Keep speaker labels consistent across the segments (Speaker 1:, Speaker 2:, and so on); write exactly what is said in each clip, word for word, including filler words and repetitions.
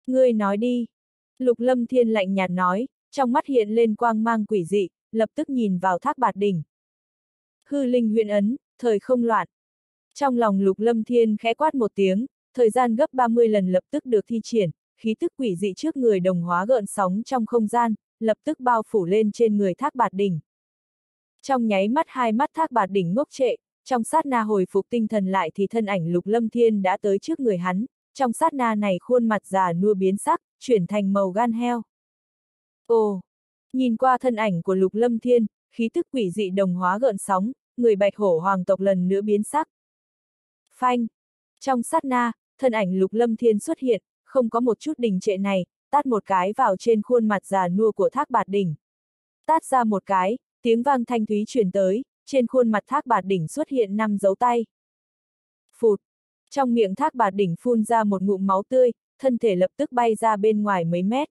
Speaker 1: Ngươi nói đi. Lục Lâm Thiên lạnh nhạt nói, trong mắt hiện lên quang mang quỷ dị, lập tức nhìn vào Thác Bạt Đỉnh. Hư linh huyễn ấn, thời không loạn. Trong lòng Lục Lâm Thiên khẽ quát một tiếng, thời gian gấp ba mươi lần lập tức được thi triển, khí tức quỷ dị trước người đồng hóa gợn sóng trong không gian, lập tức bao phủ lên trên người Thác Bạt Đỉnh. Trong nháy mắt hai mắt Thác Bạt Đỉnh ngốc trệ, trong sát na hồi phục tinh thần lại thì thân ảnh Lục Lâm Thiên đã tới trước người hắn, trong sát na này khuôn mặt già nua biến sắc, chuyển thành màu gan heo. Ồ! Nhìn qua thân ảnh của Lục Lâm Thiên, khí tức quỷ dị đồng hóa gợn sóng, người Bạch Hổ hoàng tộc lần nữa biến sắc. Phanh! Trong sát na, thân ảnh Lục Lâm Thiên xuất hiện, không có một chút đình trệ này, tát một cái vào trên khuôn mặt già nua của Thác Bạt Đỉnh. Tát ra một cái, tiếng vang thanh thúy truyền tới, trên khuôn mặt Thác Bạt Đỉnh xuất hiện năm dấu tay. Phụt! Trong miệng Thác Bạt Đỉnh phun ra một ngụm máu tươi, thân thể lập tức bay ra bên ngoài mấy mét.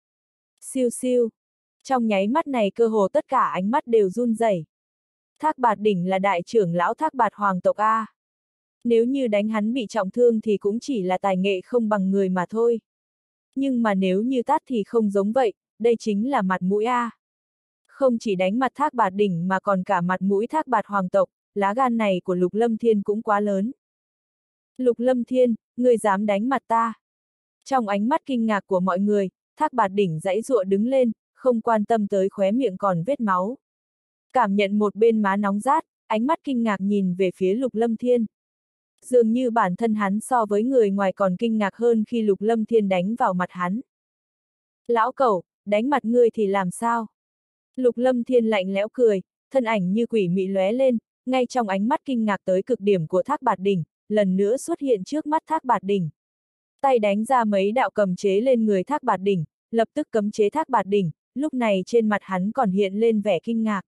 Speaker 1: Siêu siêu! Trong nháy mắt này cơ hồ tất cả ánh mắt đều run rẩy. Thác Bạt Đỉnh là đại trưởng lão Thác Bạt hoàng tộc A. Nếu như đánh hắn bị trọng thương thì cũng chỉ là tài nghệ không bằng người mà thôi. Nhưng mà nếu như tát thì không giống vậy, đây chính là mặt mũi A. Không chỉ đánh mặt Thác Bạt Đỉnh mà còn cả mặt mũi Thác Bạt hoàng tộc, lá gan này của Lục Lâm Thiên cũng quá lớn. Lục Lâm Thiên, ngươi dám đánh mặt ta. Trong ánh mắt kinh ngạc của mọi người, Thác Bạt Đỉnh giãy giụa đứng lên, không quan tâm tới khóe miệng còn vết máu. Cảm nhận một bên má nóng rát, ánh mắt kinh ngạc nhìn về phía Lục Lâm Thiên. Dường như bản thân hắn so với người ngoài còn kinh ngạc hơn khi Lục Lâm Thiên đánh vào mặt hắn. Lão cẩu, đánh mặt ngươi thì làm sao? Lục Lâm Thiên lạnh lẽo cười, thân ảnh như quỷ mị lóe lên, ngay trong ánh mắt kinh ngạc tới cực điểm của Thác Bạt Đỉnh, lần nữa xuất hiện trước mắt Thác Bạt Đỉnh. Tay đánh ra mấy đạo cầm chế lên người Thác Bạt Đỉnh, lập tức cấm chế Thác Bạt Đỉnh, lúc này trên mặt hắn còn hiện lên vẻ kinh ngạc.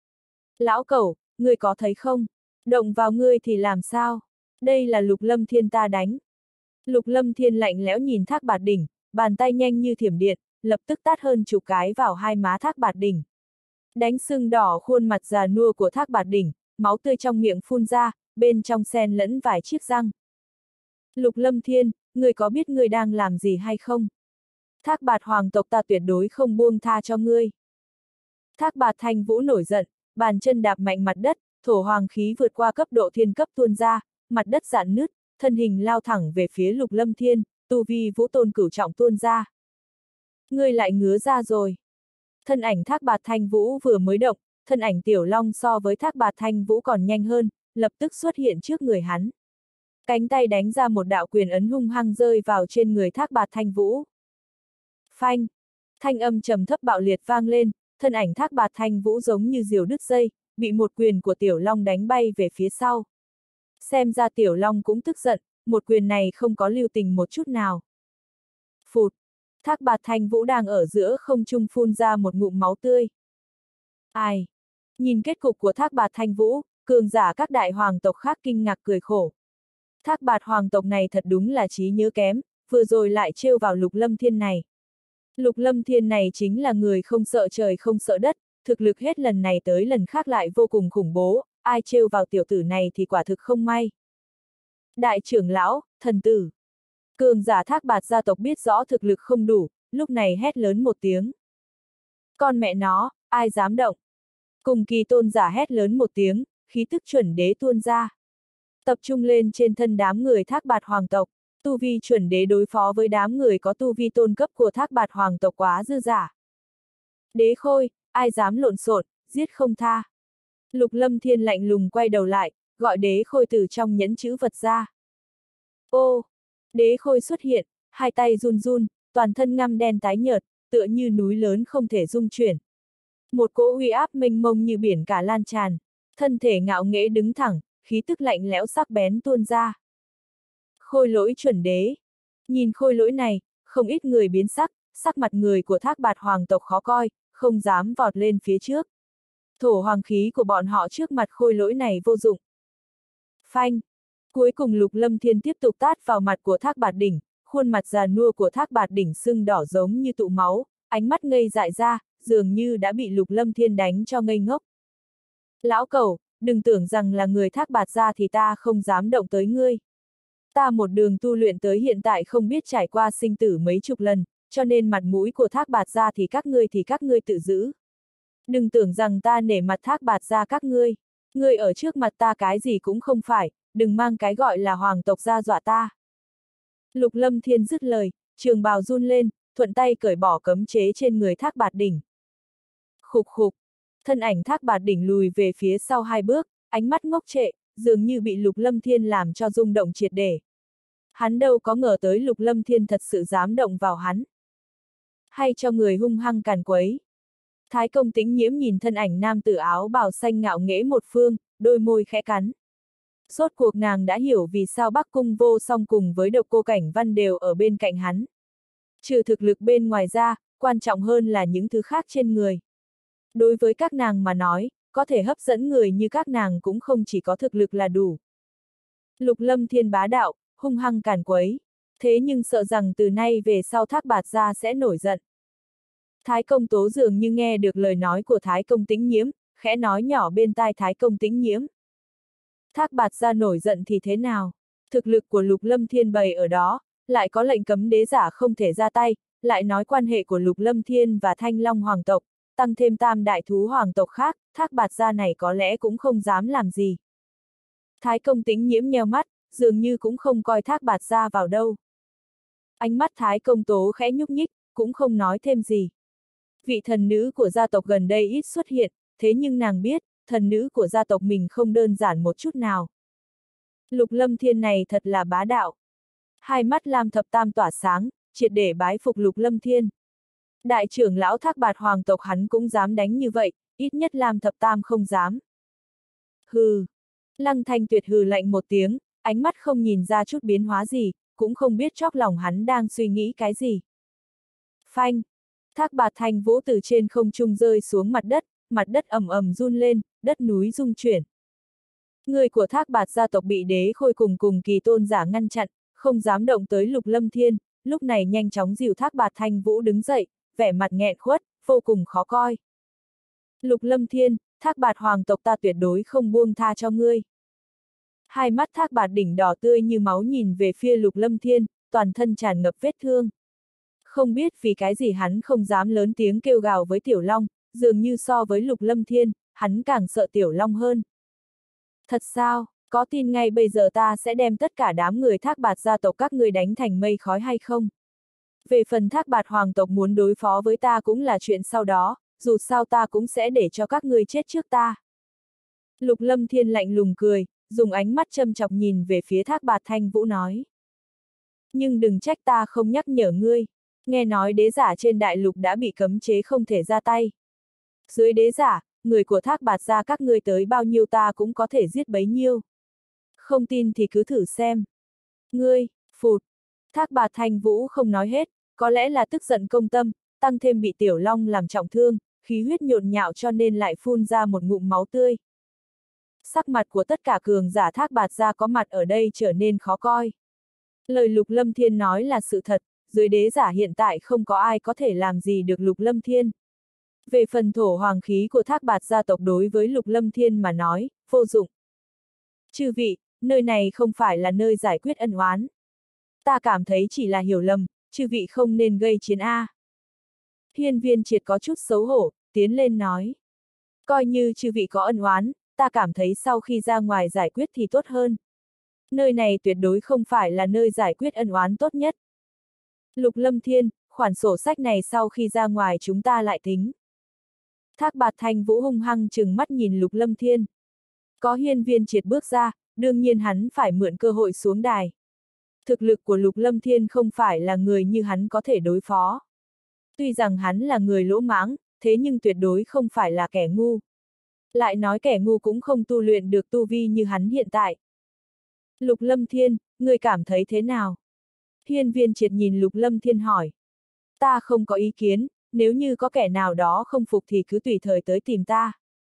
Speaker 1: Lão cẩu, ngươi có thấy không? Động vào ngươi thì làm sao? Đây là Lục Lâm Thiên ta đánh. Lục Lâm Thiên lạnh lẽo nhìn Thác Bạt Đỉnh, bàn tay nhanh như thiểm điện, lập tức tát hơn chục cái vào hai má Thác Bạt Đỉnh. Đánh sưng đỏ khuôn mặt già nua của Thác Bạt Đỉnh, máu tươi trong miệng phun ra, bên trong xen lẫn vài chiếc răng. Lục Lâm Thiên, ngươi có biết ngươi đang làm gì hay không? Thác Bạt hoàng tộc ta tuyệt đối không buông tha cho ngươi. Thác Bạt Thanh Vũ nổi giận, bàn chân đạp mạnh mặt đất, thổ hoàng khí vượt qua cấp độ thiên cấp tuôn ra, mặt đất rạn nứt, thân hình lao thẳng về phía Lục Lâm Thiên, tu vi vũ tôn cửu trọng tuôn ra. Ngươi lại ngứa ra rồi. Thân ảnh Thác Bạt Thanh Vũ vừa mới động, thân ảnh Tiểu Long so với Thác Bạt Thanh Vũ còn nhanh hơn, lập tức xuất hiện trước người hắn. Cánh tay đánh ra một đạo quyền ấn hung hăng rơi vào trên người Thác Bạt Thanh Vũ. Phanh! Thanh âm trầm thấp bạo liệt vang lên, thân ảnh Thác Bạt Thanh Vũ giống như diều đứt dây, bị một quyền của Tiểu Long đánh bay về phía sau. Xem ra Tiểu Long cũng tức giận, một quyền này không có lưu tình một chút nào. Phụt! Thác Bạt Thanh Vũ đang ở giữa không trung phun ra một ngụm máu tươi. Ai? Nhìn kết cục của Thác Bạt Thanh Vũ, cường giả các đại hoàng tộc khác kinh ngạc cười khổ. Thác Bạt hoàng tộc này thật đúng là trí nhớ kém, vừa rồi lại trêu vào Lục Lâm Thiên này. Lục Lâm Thiên này chính là người không sợ trời không sợ đất, thực lực hết lần này tới lần khác lại vô cùng khủng bố, ai trêu vào tiểu tử này thì quả thực không may. Đại trưởng lão, thần tử. Cường giả Thác Bạt gia tộc biết rõ thực lực không đủ, lúc này hét lớn một tiếng. Con mẹ nó, ai dám động? Cùng kỳ tôn giả hét lớn một tiếng, khí tức chuẩn đế tuôn ra. Tập trung lên trên thân đám người Thác Bạt hoàng tộc, tu vi chuẩn đế đối phó với đám người có tu vi tôn cấp của Thác Bạt hoàng tộc quá dư dả. Đế Khôi, ai dám lộn xộn, giết không tha. Lục Lâm Thiên lạnh lùng quay đầu lại, gọi Đế Khôi từ trong nhẫn chữ vật ra. Ô! Đế Khôi xuất hiện, hai tay run run, toàn thân ngăm đen tái nhợt, tựa như núi lớn không thể dung chuyển. Một cỗ uy áp mênh mông như biển cả lan tràn, thân thể ngạo nghễ đứng thẳng, khí tức lạnh lẽo sắc bén tuôn ra. Khôi lỗi chuẩn đế. Nhìn khôi lỗi này, không ít người biến sắc, sắc mặt người của Thác Bạt hoàng tộc khó coi, không dám vọt lên phía trước. Thổ hoàng khí của bọn họ trước mặt khôi lỗi này vô dụng. Phanh! Cuối cùng Lục Lâm Thiên tiếp tục tát vào mặt của Thác Bạt Đỉnh, khuôn mặt già nua của Thác Bạt Đỉnh sưng đỏ giống như tụ máu, ánh mắt ngây dại ra, dường như đã bị Lục Lâm Thiên đánh cho ngây ngốc. Lão cẩu, đừng tưởng rằng là người Thác Bạt gia thì ta không dám động tới ngươi. Ta một đường tu luyện tới hiện tại không biết trải qua sinh tử mấy chục lần, cho nên mặt mũi của Thác Bạt gia thì các ngươi thì các ngươi tự giữ. Đừng tưởng rằng ta nể mặt Thác Bạt gia các ngươi. Ngươi ở trước mặt ta cái gì cũng không phải, đừng mang cái gọi là hoàng tộc ra dọa ta. Lục Lâm Thiên dứt lời, trường bào run lên, thuận tay cởi bỏ cấm chế trên người Thác Bạt Đỉnh. Khục khục, thân ảnh Thác Bạt Đỉnh lùi về phía sau hai bước, ánh mắt ngốc trệ, dường như bị Lục Lâm Thiên làm cho rung động triệt để. Hắn đâu có ngờ tới Lục Lâm Thiên thật sự dám động vào hắn. Hay cho người hung hăng càn quấy. Thái Công Tĩnh Nhiễm nhìn thân ảnh nam tử áo bào xanh ngạo nghễ một phương, đôi môi khẽ cắn. Rốt cuộc nàng đã hiểu vì sao Bắc Cung Vô Song cùng với Độc Cô Cảnh Văn đều ở bên cạnh hắn. Trừ thực lực bên ngoài ra, quan trọng hơn là những thứ khác trên người. Đối với các nàng mà nói, có thể hấp dẫn người như các nàng cũng không chỉ có thực lực là đủ. Lục Lâm Thiên bá đạo, hung hăng càn quấy. Thế nhưng sợ rằng từ nay về sau Thác Bạt gia sẽ nổi giận. Thái Công Tố dường như nghe được lời nói của Thái Công Tĩnh Nhiễm, khẽ nói nhỏ bên tai Thái Công Tĩnh Nhiễm. Thác Bạt gia nổi giận thì thế nào? Thực lực của Lục Lâm Thiên bày ở đó, lại có lệnh cấm đế giả không thể ra tay, lại nói quan hệ của Lục Lâm Thiên và Thanh Long Hoàng tộc, tăng thêm tam đại thú hoàng tộc khác, Thác Bạt gia này có lẽ cũng không dám làm gì. Thái Công Tĩnh Nhiễm nheo mắt, dường như cũng không coi Thác Bạt gia vào đâu. Ánh mắt Thái Công Tố khẽ nhúc nhích, cũng không nói thêm gì. Vị thần nữ của gia tộc gần đây ít xuất hiện, thế nhưng nàng biết, thần nữ của gia tộc mình không đơn giản một chút nào. Lục Lâm Thiên này thật là bá đạo. Hai mắt Lam Thập Tam tỏa sáng, triệt để bái phục Lục Lâm Thiên. Đại trưởng lão Thác Bạt hoàng tộc hắn cũng dám đánh như vậy, ít nhất Lam Thập Tam không dám. Hừ. Lăng Thanh Tuyệt hừ lạnh một tiếng, ánh mắt không nhìn ra chút biến hóa gì, cũng không biết chóp lòng hắn đang suy nghĩ cái gì. Phanh. Thác Bạt Thanh Vũ từ trên không trung rơi xuống mặt đất, mặt đất ầm ầm run lên, đất núi rung chuyển. Người của Thác Bạt gia tộc bị đế khôi cùng cùng kỳ tôn giả ngăn chặn, không dám động tới Lục Lâm Thiên, lúc này nhanh chóng dìu Thác Bạt Thanh Vũ đứng dậy, vẻ mặt nghẹn khuất, vô cùng khó coi. Lục Lâm Thiên, Thác Bạt hoàng tộc ta tuyệt đối không buông tha cho ngươi. Hai mắt Thác Bạt Đỉnh đỏ tươi như máu nhìn về phía Lục Lâm Thiên, toàn thân tràn ngập vết thương. Không biết vì cái gì hắn không dám lớn tiếng kêu gào với Tiểu Long, dường như so với Lục Lâm Thiên, hắn càng sợ Tiểu Long hơn. Thật sao, có tin ngay bây giờ ta sẽ đem tất cả đám người Thác Bạt gia tộc các ngươi đánh thành mây khói hay không? Về phần Thác Bạt hoàng tộc muốn đối phó với ta cũng là chuyện sau đó, dù sao ta cũng sẽ để cho các ngươi chết trước ta. Lục Lâm Thiên lạnh lùng cười, dùng ánh mắt châm chọc nhìn về phía Thác Bạt Thanh Vũ nói. Nhưng đừng trách ta không nhắc nhở ngươi, nghe nói đế giả trên đại lục đã bị cấm chế không thể ra tay. Dưới đế giả, người của Thác Bạt gia các ngươi tới bao nhiêu ta cũng có thể giết bấy nhiêu. Không tin thì cứ thử xem. Ngươi, phụt. Thác Bạt Thanh Vũ không nói hết, có lẽ là tức giận công tâm, tăng thêm bị Tiểu Long làm trọng thương, khí huyết nhộn nhạo cho nên lại phun ra một ngụm máu tươi. Sắc mặt của tất cả cường giả Thác Bạt gia có mặt ở đây trở nên khó coi. Lời Lục Lâm Thiên nói là sự thật, dưới đế giả hiện tại không có ai có thể làm gì được Lục Lâm Thiên. Về phần thổ hoàng khí của Thác Bạt gia tộc đối với Lục Lâm Thiên mà nói, vô dụng. Chư vị, nơi này không phải là nơi giải quyết ân oán. Ta cảm thấy chỉ là hiểu lầm, chư vị không nên gây chiến A. Hiên Viên Triệt có chút xấu hổ, tiến lên nói. Coi như chư vị có ân oán, ta cảm thấy sau khi ra ngoài giải quyết thì tốt hơn. Nơi này tuyệt đối không phải là nơi giải quyết ân oán tốt nhất. Lục Lâm Thiên, khoản sổ sách này sau khi ra ngoài chúng ta lại tính. Thác Bạt Thanh Vũ hung hăng trừng mắt nhìn Lục Lâm Thiên. Có Hiên Viên Triệt bước ra, đương nhiên hắn phải mượn cơ hội xuống đài. Thực lực của Lục Lâm Thiên không phải là người như hắn có thể đối phó. Tuy rằng hắn là người lỗ mãng, thế nhưng tuyệt đối không phải là kẻ ngu. Lại nói kẻ ngu cũng không tu luyện được tu vi như hắn hiện tại. Lục Lâm Thiên, người cảm thấy thế nào? Hiên Viên Triệt nhìn Lục Lâm Thiên hỏi. Ta không có ý kiến, nếu như có kẻ nào đó không phục thì cứ tùy thời tới tìm ta.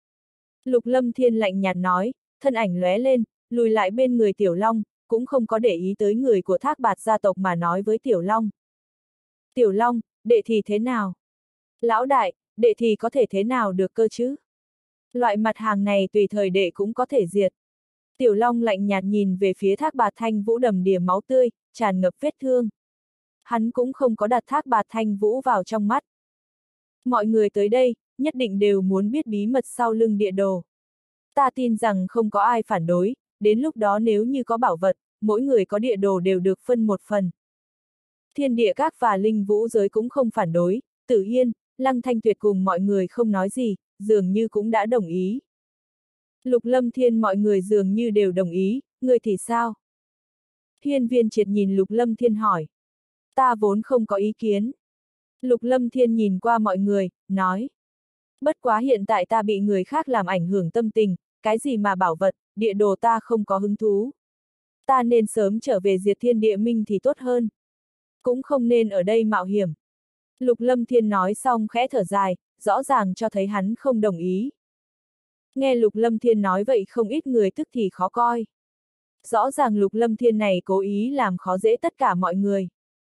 Speaker 1: Lục Lâm Thiên lạnh nhạt nói, thân ảnh lóe lên, lùi lại bên người Tiểu Long, cũng không có để ý tới người của Thác Bạt gia tộc mà nói với Tiểu Long. Tiểu Long, đệ thì thế nào? Lão đại, đệ thì có thể thế nào được cơ chứ? Loại mặt hàng này tùy thời đệ cũng có thể diệt. Tiểu Long lạnh nhạt nhìn về phía Thác Bạt Thanh Vũ đầm đìa máu tươi, tràn ngập vết thương. Hắn cũng không có đặt Thác Bạt Thanh Vũ vào trong mắt. Mọi người tới đây, nhất định đều muốn biết bí mật sau lưng địa đồ. Ta tin rằng không có ai phản đối, đến lúc đó nếu như có bảo vật, mỗi người có địa đồ đều được phân một phần. Thiên địa các và linh vũ giới cũng không phản đối, Tử Yên, Lăng Thanh Tuyệt cùng mọi người không nói gì, dường như cũng đã đồng ý. Lục Lâm Thiên mọi người dường như đều đồng ý, người thì sao? Hiên Viên Triệt nhìn Lục Lâm Thiên hỏi. Ta vốn không có ý kiến. Lục Lâm Thiên nhìn qua mọi người, nói. Bất quá hiện tại ta bị người khác làm ảnh hưởng tâm tình, cái gì mà bảo vật, địa đồ ta không có hứng thú. Ta nên sớm trở về diệt thiên địa minh thì tốt hơn. Cũng không nên ở đây mạo hiểm. Lục Lâm Thiên nói xong khẽ thở dài, rõ ràng cho thấy hắn không đồng ý. Nghe Lục Lâm Thiên nói vậy không ít người tức thì khó coi. Rõ ràng Lục Lâm Thiên này cố ý làm khó dễ tất cả mọi người.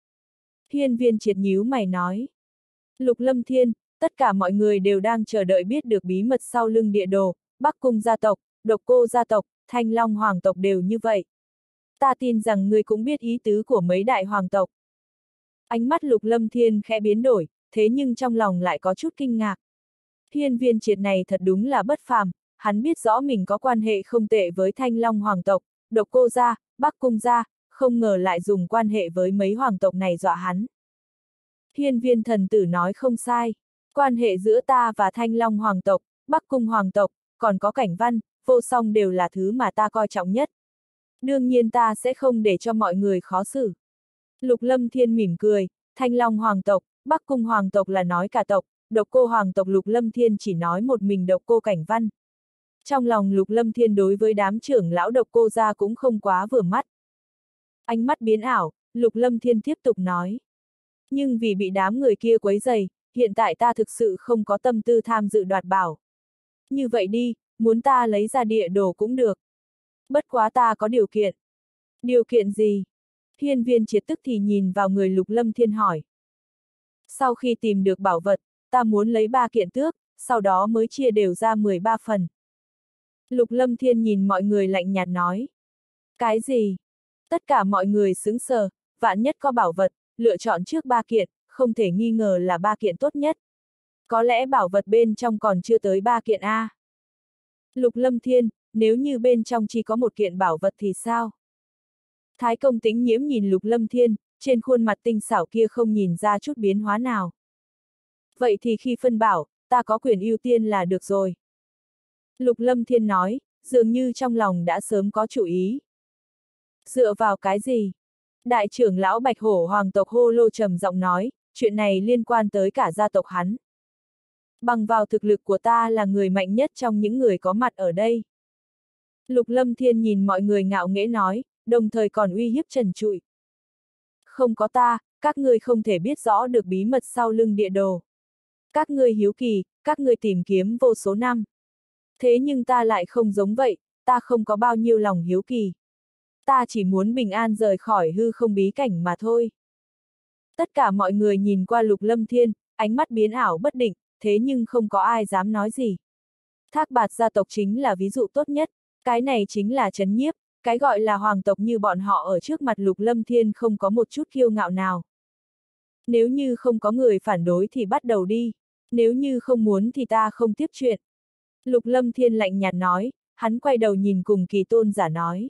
Speaker 1: Hiên Viên Triệt nhíu mày nói. Lục Lâm Thiên, tất cả mọi người đều đang chờ đợi biết được bí mật sau lưng địa đồ, Bắc Cung gia tộc, Độc Cô gia tộc, Thanh Long hoàng tộc đều như vậy. Ta tin rằng ngươi cũng biết ý tứ của mấy đại hoàng tộc. Ánh mắt Lục Lâm Thiên khẽ biến đổi, thế nhưng trong lòng lại có chút kinh ngạc. Hiên Viên Triệt này thật đúng là bất phàm, hắn biết rõ mình có quan hệ không tệ với Thanh Long hoàng tộc, Độc Cô gia, Bắc Cung gia, không ngờ lại dùng quan hệ với mấy hoàng tộc này dọa hắn. Hiên Viên thần tử nói không sai, quan hệ giữa ta và Thanh Long hoàng tộc, Bắc Cung hoàng tộc, còn có Cảnh Văn, Vô Song đều là thứ mà ta coi trọng nhất. Đương nhiên ta sẽ không để cho mọi người khó xử. Lục Lâm Thiên mỉm cười, Thanh Long hoàng tộc, Bắc Cung hoàng tộc là nói cả tộc, Độc Cô hoàng tộc Lục Lâm Thiên chỉ nói một mình Độc Cô Cảnh Văn. Trong lòng Lục Lâm Thiên đối với đám trưởng lão Độc Cô gia cũng không quá vừa mắt. Ánh mắt biến ảo, Lục Lâm Thiên tiếp tục nói. Nhưng vì bị đám người kia quấy rầy, hiện tại ta thực sự không có tâm tư tham dự đoạt bảo. Như vậy đi, muốn ta lấy ra địa đồ cũng được. Bất quá ta có điều kiện. Điều kiện gì? Hiên Viên Triệt tức thì nhìn vào người Lục Lâm Thiên hỏi. Sau khi tìm được bảo vật, ta muốn lấy ba kiện tước, sau đó mới chia đều ra mười ba phần. Lục Lâm Thiên nhìn mọi người lạnh nhạt nói. Cái gì? Tất cả mọi người sững sờ, vạn nhất có bảo vật, lựa chọn trước ba kiện, không thể nghi ngờ là ba kiện tốt nhất. Có lẽ bảo vật bên trong còn chưa tới ba kiện A. Lục Lâm Thiên, nếu như bên trong chỉ có một kiện bảo vật thì sao? Thái Công Tĩnh Nhiễm nhìn Lục Lâm Thiên, trên khuôn mặt tinh xảo kia không nhìn ra chút biến hóa nào. Vậy thì khi phân bảo, ta có quyền ưu tiên là được rồi. Lục Lâm Thiên nói, dường như trong lòng đã sớm có chủ ý. Dựa vào cái gì? Đại trưởng lão Bạch Hổ hoàng tộc Hô Lô trầm giọng nói, chuyện này liên quan tới cả gia tộc hắn. Bằng vào thực lực của ta là người mạnh nhất trong những người có mặt ở đây. Lục Lâm Thiên nhìn mọi người ngạo nghễ nói, đồng thời còn uy hiếp trần trụi. Không có ta, các ngươi không thể biết rõ được bí mật sau lưng địa đồ. Các ngươi hiếu kỳ, các ngươi tìm kiếm vô số năm. Thế nhưng ta lại không giống vậy, ta không có bao nhiêu lòng hiếu kỳ. Ta chỉ muốn bình an rời khỏi hư không bí cảnh mà thôi. Tất cả mọi người nhìn qua Lục Lâm Thiên, ánh mắt biến ảo bất định, thế nhưng không có ai dám nói gì. Thác Bạt gia tộc chính là ví dụ tốt nhất, cái này chính là trấn nhiếp, cái gọi là hoàng tộc như bọn họ ở trước mặt Lục Lâm Thiên không có một chút kiêu ngạo nào. Nếu như không có người phản đối thì bắt đầu đi, nếu như không muốn thì ta không tiếp chuyện. Lục Lâm Thiên lạnh nhạt nói, hắn quay đầu nhìn cùng Kỳ Tôn giả nói.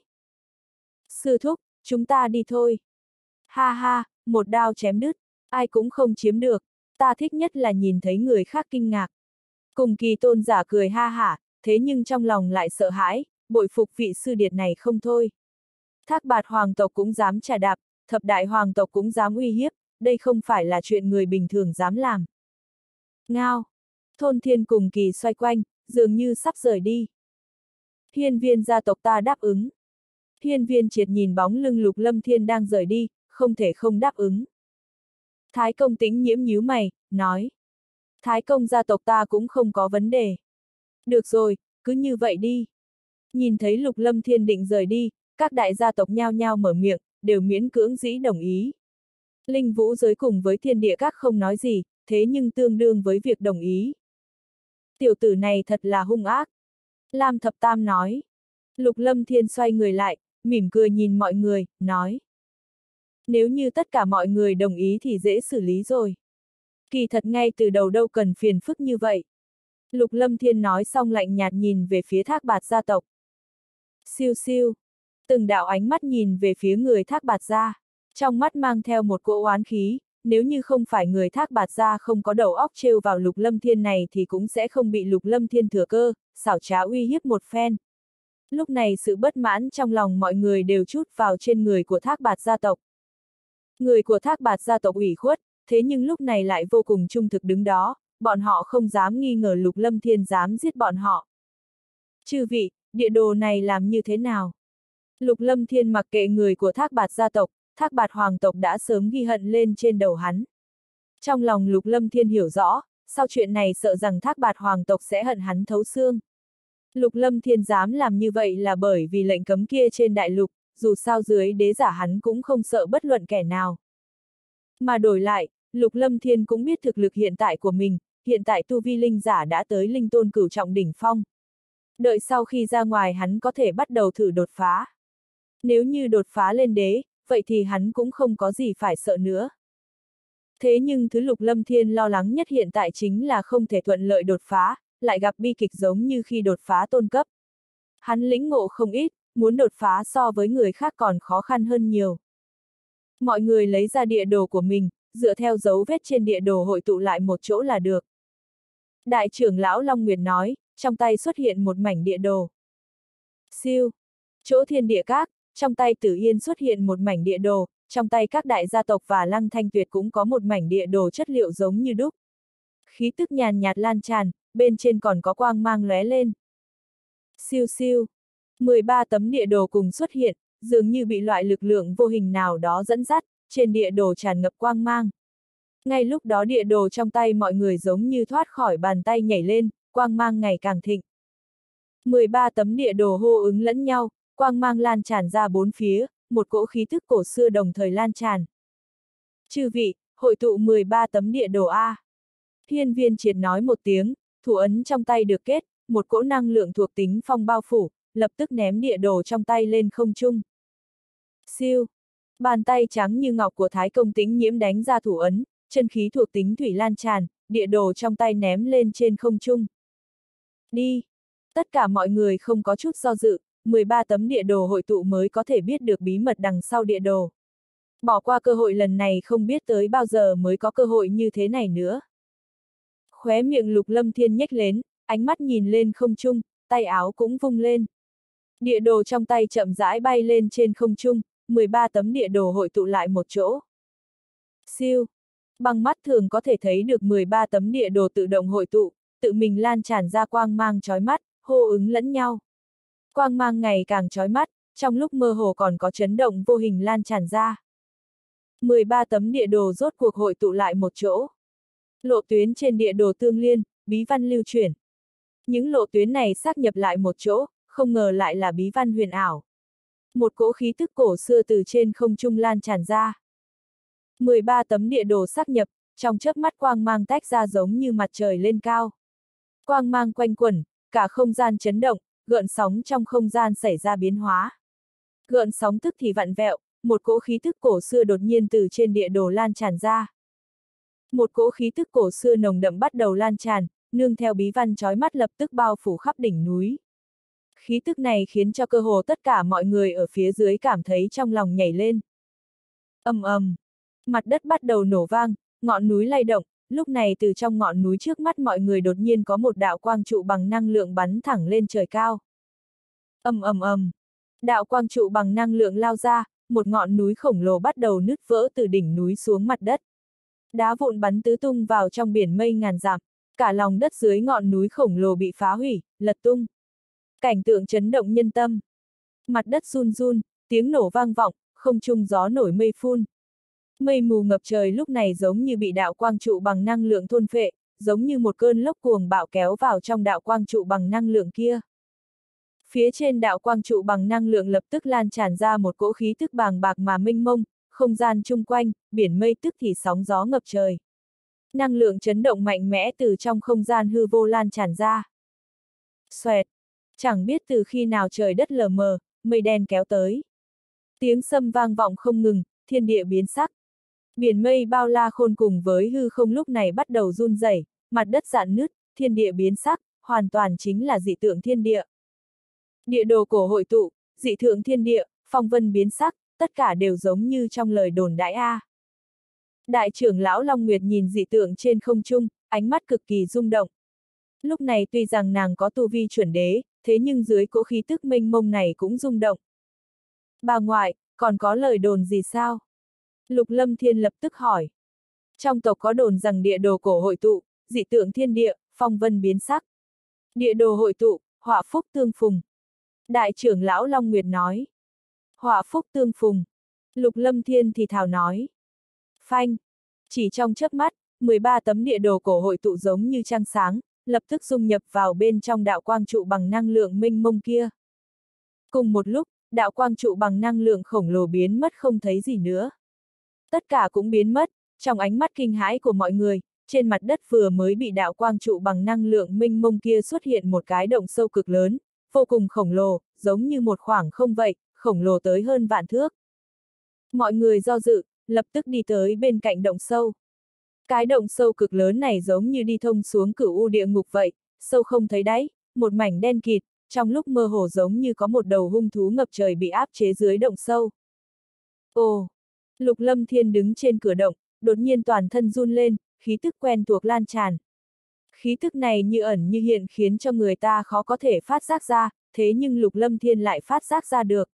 Speaker 1: Sư thúc, chúng ta đi thôi. Ha ha, một đao chém đứt, ai cũng không chiếm được, ta thích nhất là nhìn thấy người khác kinh ngạc. Cùng Kỳ Tôn giả cười ha hả, thế nhưng trong lòng lại sợ hãi, bội phục vị sư điệt này không thôi. Thác Bạt hoàng tộc cũng dám trà đạp, thập đại hoàng tộc cũng dám uy hiếp, đây không phải là chuyện người bình thường dám làm. Ngao! Thôn Thiên cùng Kỳ xoay quanh, dường như sắp rời đi. Hiên Viên gia tộc ta đáp ứng. Hiên Viên Triệt nhìn bóng lưng Lục Lâm Thiên đang rời đi, không thể không đáp ứng. Thái Công Tĩnh Nhiễm nhíu mày, nói. Thái Công gia tộc ta cũng không có vấn đề. Được rồi, cứ như vậy đi. Nhìn thấy Lục Lâm Thiên định rời đi, các đại gia tộc nhao nhao mở miệng, đều miễn cưỡng dĩ đồng ý. Linh vũ giới cùng với thiên địa các không nói gì, thế nhưng tương đương với việc đồng ý. Tiểu tử này thật là hung ác. Lam Thập Tam nói. Lục Lâm Thiên xoay người lại, mỉm cười nhìn mọi người, nói. Nếu như tất cả mọi người đồng ý thì dễ xử lý rồi. Kỳ thật ngay từ đầu đâu cần phiền phức như vậy. Lục Lâm Thiên nói xong lạnh nhạt nhìn về phía Thác Bạt gia tộc. Siêu siêu. Từng đạo ánh mắt nhìn về phía người Thác Bạt gia, trong mắt mang theo một cỗ oán khí, nếu như không phải người Thác Bạt gia không có đầu óc trêu vào Lục Lâm Thiên này thì cũng sẽ không bị Lục Lâm Thiên thừa cơ, xảo trá uy hiếp một phen. Lúc này sự bất mãn trong lòng mọi người đều trút vào trên người của Thác Bạt gia tộc. Người của Thác Bạt gia tộc ủy khuất, thế nhưng lúc này lại vô cùng trung thực đứng đó, bọn họ không dám nghi ngờ Lục Lâm Thiên dám giết bọn họ. Chư vị, địa đồ này làm như thế nào? Lục Lâm Thiên mặc kệ người của Thác Bạt gia tộc, Thác Bạt hoàng tộc đã sớm ghi hận lên trên đầu hắn. Trong lòng Lục Lâm Thiên hiểu rõ, sau chuyện này sợ rằng Thác Bạt hoàng tộc sẽ hận hắn thấu xương. Lục Lâm Thiên dám làm như vậy là bởi vì lệnh cấm kia trên đại lục, dù sao dưới đế giả hắn cũng không sợ bất luận kẻ nào. Mà đổi lại, Lục Lâm Thiên cũng biết thực lực hiện tại của mình, hiện tại tu vi linh giả đã tới linh tôn cửu trọng đỉnh phong. Đợi sau khi ra ngoài hắn có thể bắt đầu thử đột phá. Nếu như đột phá lên đế, vậy thì hắn cũng không có gì phải sợ nữa. Thế nhưng thứ Lục Lâm Thiên lo lắng nhất hiện tại chính là không thể thuận lợi đột phá, lại gặp bi kịch giống như khi đột phá tôn cấp. Hắn lĩnh ngộ không ít, muốn đột phá so với người khác còn khó khăn hơn nhiều. Mọi người lấy ra địa đồ của mình, dựa theo dấu vết trên địa đồ hội tụ lại một chỗ là được. Đại trưởng lão Long Nguyệt nói, trong tay xuất hiện một mảnh địa đồ. Siêu. Chỗ thiên địa các, trong tay Tử Yên xuất hiện một mảnh địa đồ, trong tay các đại gia tộc và Lăng Thanh Tuyệt cũng có một mảnh địa đồ chất liệu giống như đúc. Khí tức nhàn nhạt lan tràn, bên trên còn có quang mang lóe lên. Siêu siêu. mười ba tấm địa đồ cùng xuất hiện, dường như bị loại lực lượng vô hình nào đó dẫn dắt, trên địa đồ tràn ngập quang mang. Ngay lúc đó địa đồ trong tay mọi người giống như thoát khỏi bàn tay nhảy lên, quang mang ngày càng thịnh. mười ba tấm địa đồ hô ứng lẫn nhau, quang mang lan tràn ra bốn phía, một cỗ khí thức cổ xưa đồng thời lan tràn. Chư vị, hội tụ mười ba tấm địa đồ A. Hiên Viên Triệt nói một tiếng, thủ ấn trong tay được kết, một cỗ năng lượng thuộc tính phong bao phủ, lập tức ném địa đồ trong tay lên không trung. Siêu. Bàn tay trắng như ngọc của Thái Công Tĩnh Nhiễm đánh ra thủ ấn, chân khí thuộc tính thủy lan tràn, địa đồ trong tay ném lên trên không trung. Đi. Tất cả mọi người không có chút do dự, mười ba tấm địa đồ hội tụ mới có thể biết được bí mật đằng sau địa đồ. Bỏ qua cơ hội lần này không biết tới bao giờ mới có cơ hội như thế này nữa. Khóe miệng Lục Lâm Thiên nhếch lên, ánh mắt nhìn lên không trung, tay áo cũng vung lên. Địa đồ trong tay chậm rãi bay lên trên không trung, mười ba tấm địa đồ hội tụ lại một chỗ. Siêu. Bằng mắt thường có thể thấy được mười ba tấm địa đồ tự động hội tụ, tự mình lan tràn ra quang mang chói mắt, hô ứng lẫn nhau. Quang mang ngày càng chói mắt, trong lúc mơ hồ còn có chấn động vô hình lan tràn ra. mười ba tấm địa đồ rốt cuộc hội tụ lại một chỗ. Lộ tuyến trên địa đồ tương liên, bí văn lưu chuyển. Những lộ tuyến này xác nhập lại một chỗ, không ngờ lại là bí văn huyền ảo. Một cỗ khí tức cổ xưa từ trên không trung lan tràn ra. mười ba tấm địa đồ xác nhập, trong chớp mắt quang mang tách ra giống như mặt trời lên cao. Quang mang quanh quẩn, cả không gian chấn động, gợn sóng trong không gian xảy ra biến hóa. Gợn sóng tức thì vặn vẹo, một cỗ khí tức cổ xưa đột nhiên từ trên địa đồ lan tràn ra. Một cỗ khí tức cổ xưa nồng đậm bắt đầu lan tràn, nương theo bí văn chói mắt lập tức bao phủ khắp đỉnh núi. Khí tức này khiến cho cơ hồ tất cả mọi người ở phía dưới cảm thấy trong lòng nhảy lên. Ầm ầm, mặt đất bắt đầu nổ vang, ngọn núi lay động, lúc này từ trong ngọn núi trước mắt mọi người đột nhiên có một đạo quang trụ bằng năng lượng bắn thẳng lên trời cao. Ầm ầm ầm, đạo quang trụ bằng năng lượng lao ra, một ngọn núi khổng lồ bắt đầu nứt vỡ từ đỉnh núi xuống mặt đất. Đá vụn bắn tứ tung vào trong biển mây ngàn dặm, cả lòng đất dưới ngọn núi khổng lồ bị phá hủy, lật tung. Cảnh tượng chấn động nhân tâm. Mặt đất run run, tiếng nổ vang vọng, không trung gió nổi mây phun. Mây mù ngập trời lúc này giống như bị đạo quang trụ bằng năng lượng thôn phệ, giống như một cơn lốc cuồng bạo kéo vào trong đạo quang trụ bằng năng lượng kia. Phía trên đạo quang trụ bằng năng lượng lập tức lan tràn ra một cỗ khí tức bàng bạc mà mênh mông, không gian chung quanh, biển mây tức thì sóng gió ngập trời. Năng lượng chấn động mạnh mẽ từ trong không gian hư vô lan tràn ra. Xoẹt! Chẳng biết từ khi nào trời đất lờ mờ, mây đen kéo tới. Tiếng sấm vang vọng không ngừng, thiên địa biến sắc. Biển mây bao la khôn cùng với hư không lúc này bắt đầu run rẩy, mặt đất rạn nứt, thiên địa biến sắc, hoàn toàn chính là dị tượng thiên địa. Địa đồ cổ hội tụ, dị tượng thiên địa, phong vân biến sắc, tất cả đều giống như trong lời đồn đãi a. Đại trưởng lão Long Nguyệt nhìn dị tượng trên không trung, ánh mắt cực kỳ rung động. Lúc này tuy rằng nàng có tu vi chuẩn đế, thế nhưng dưới cỗ khí tức mênh mông này cũng rung động. Bà ngoại, còn có lời đồn gì sao? Lục Lâm Thiên lập tức hỏi. Trong tộc có đồn rằng địa đồ cổ hội tụ, dị tượng thiên địa, phong vân biến sắc. Địa đồ hội tụ, họa phúc tương phùng. Đại trưởng lão Long Nguyệt nói. Họa phúc tương phùng. Lục Lâm Thiên thì thào nói. Phanh. Chỉ trong chớp mắt, mười ba tấm địa đồ cổ hội tụ giống như trăng sáng, lập tức dung nhập vào bên trong đạo quang trụ bằng năng lượng mênh mông kia. Cùng một lúc, đạo quang trụ bằng năng lượng khổng lồ biến mất không thấy gì nữa. Tất cả cũng biến mất, trong ánh mắt kinh hãi của mọi người, trên mặt đất vừa mới bị đạo quang trụ bằng năng lượng mênh mông kia xuất hiện một cái động sâu cực lớn, vô cùng khổng lồ, giống như một khoảng không vậy, khổng lồ tới hơn vạn thước. Mọi người do dự, lập tức đi tới bên cạnh động sâu. Cái động sâu cực lớn này giống như đi thông xuống cửu u địa ngục vậy, sâu không thấy đáy, một mảnh đen kịt, trong lúc mơ hồ giống như có một đầu hung thú ngập trời bị áp chế dưới động sâu. Ồ! Lục Lâm Thiên đứng trên cửa động, đột nhiên toàn thân run lên, khí tức quen thuộc lan tràn. Khí tức này như ẩn như hiện khiến cho người ta khó có thể phát giác ra, thế nhưng Lục Lâm Thiên lại phát giác ra được.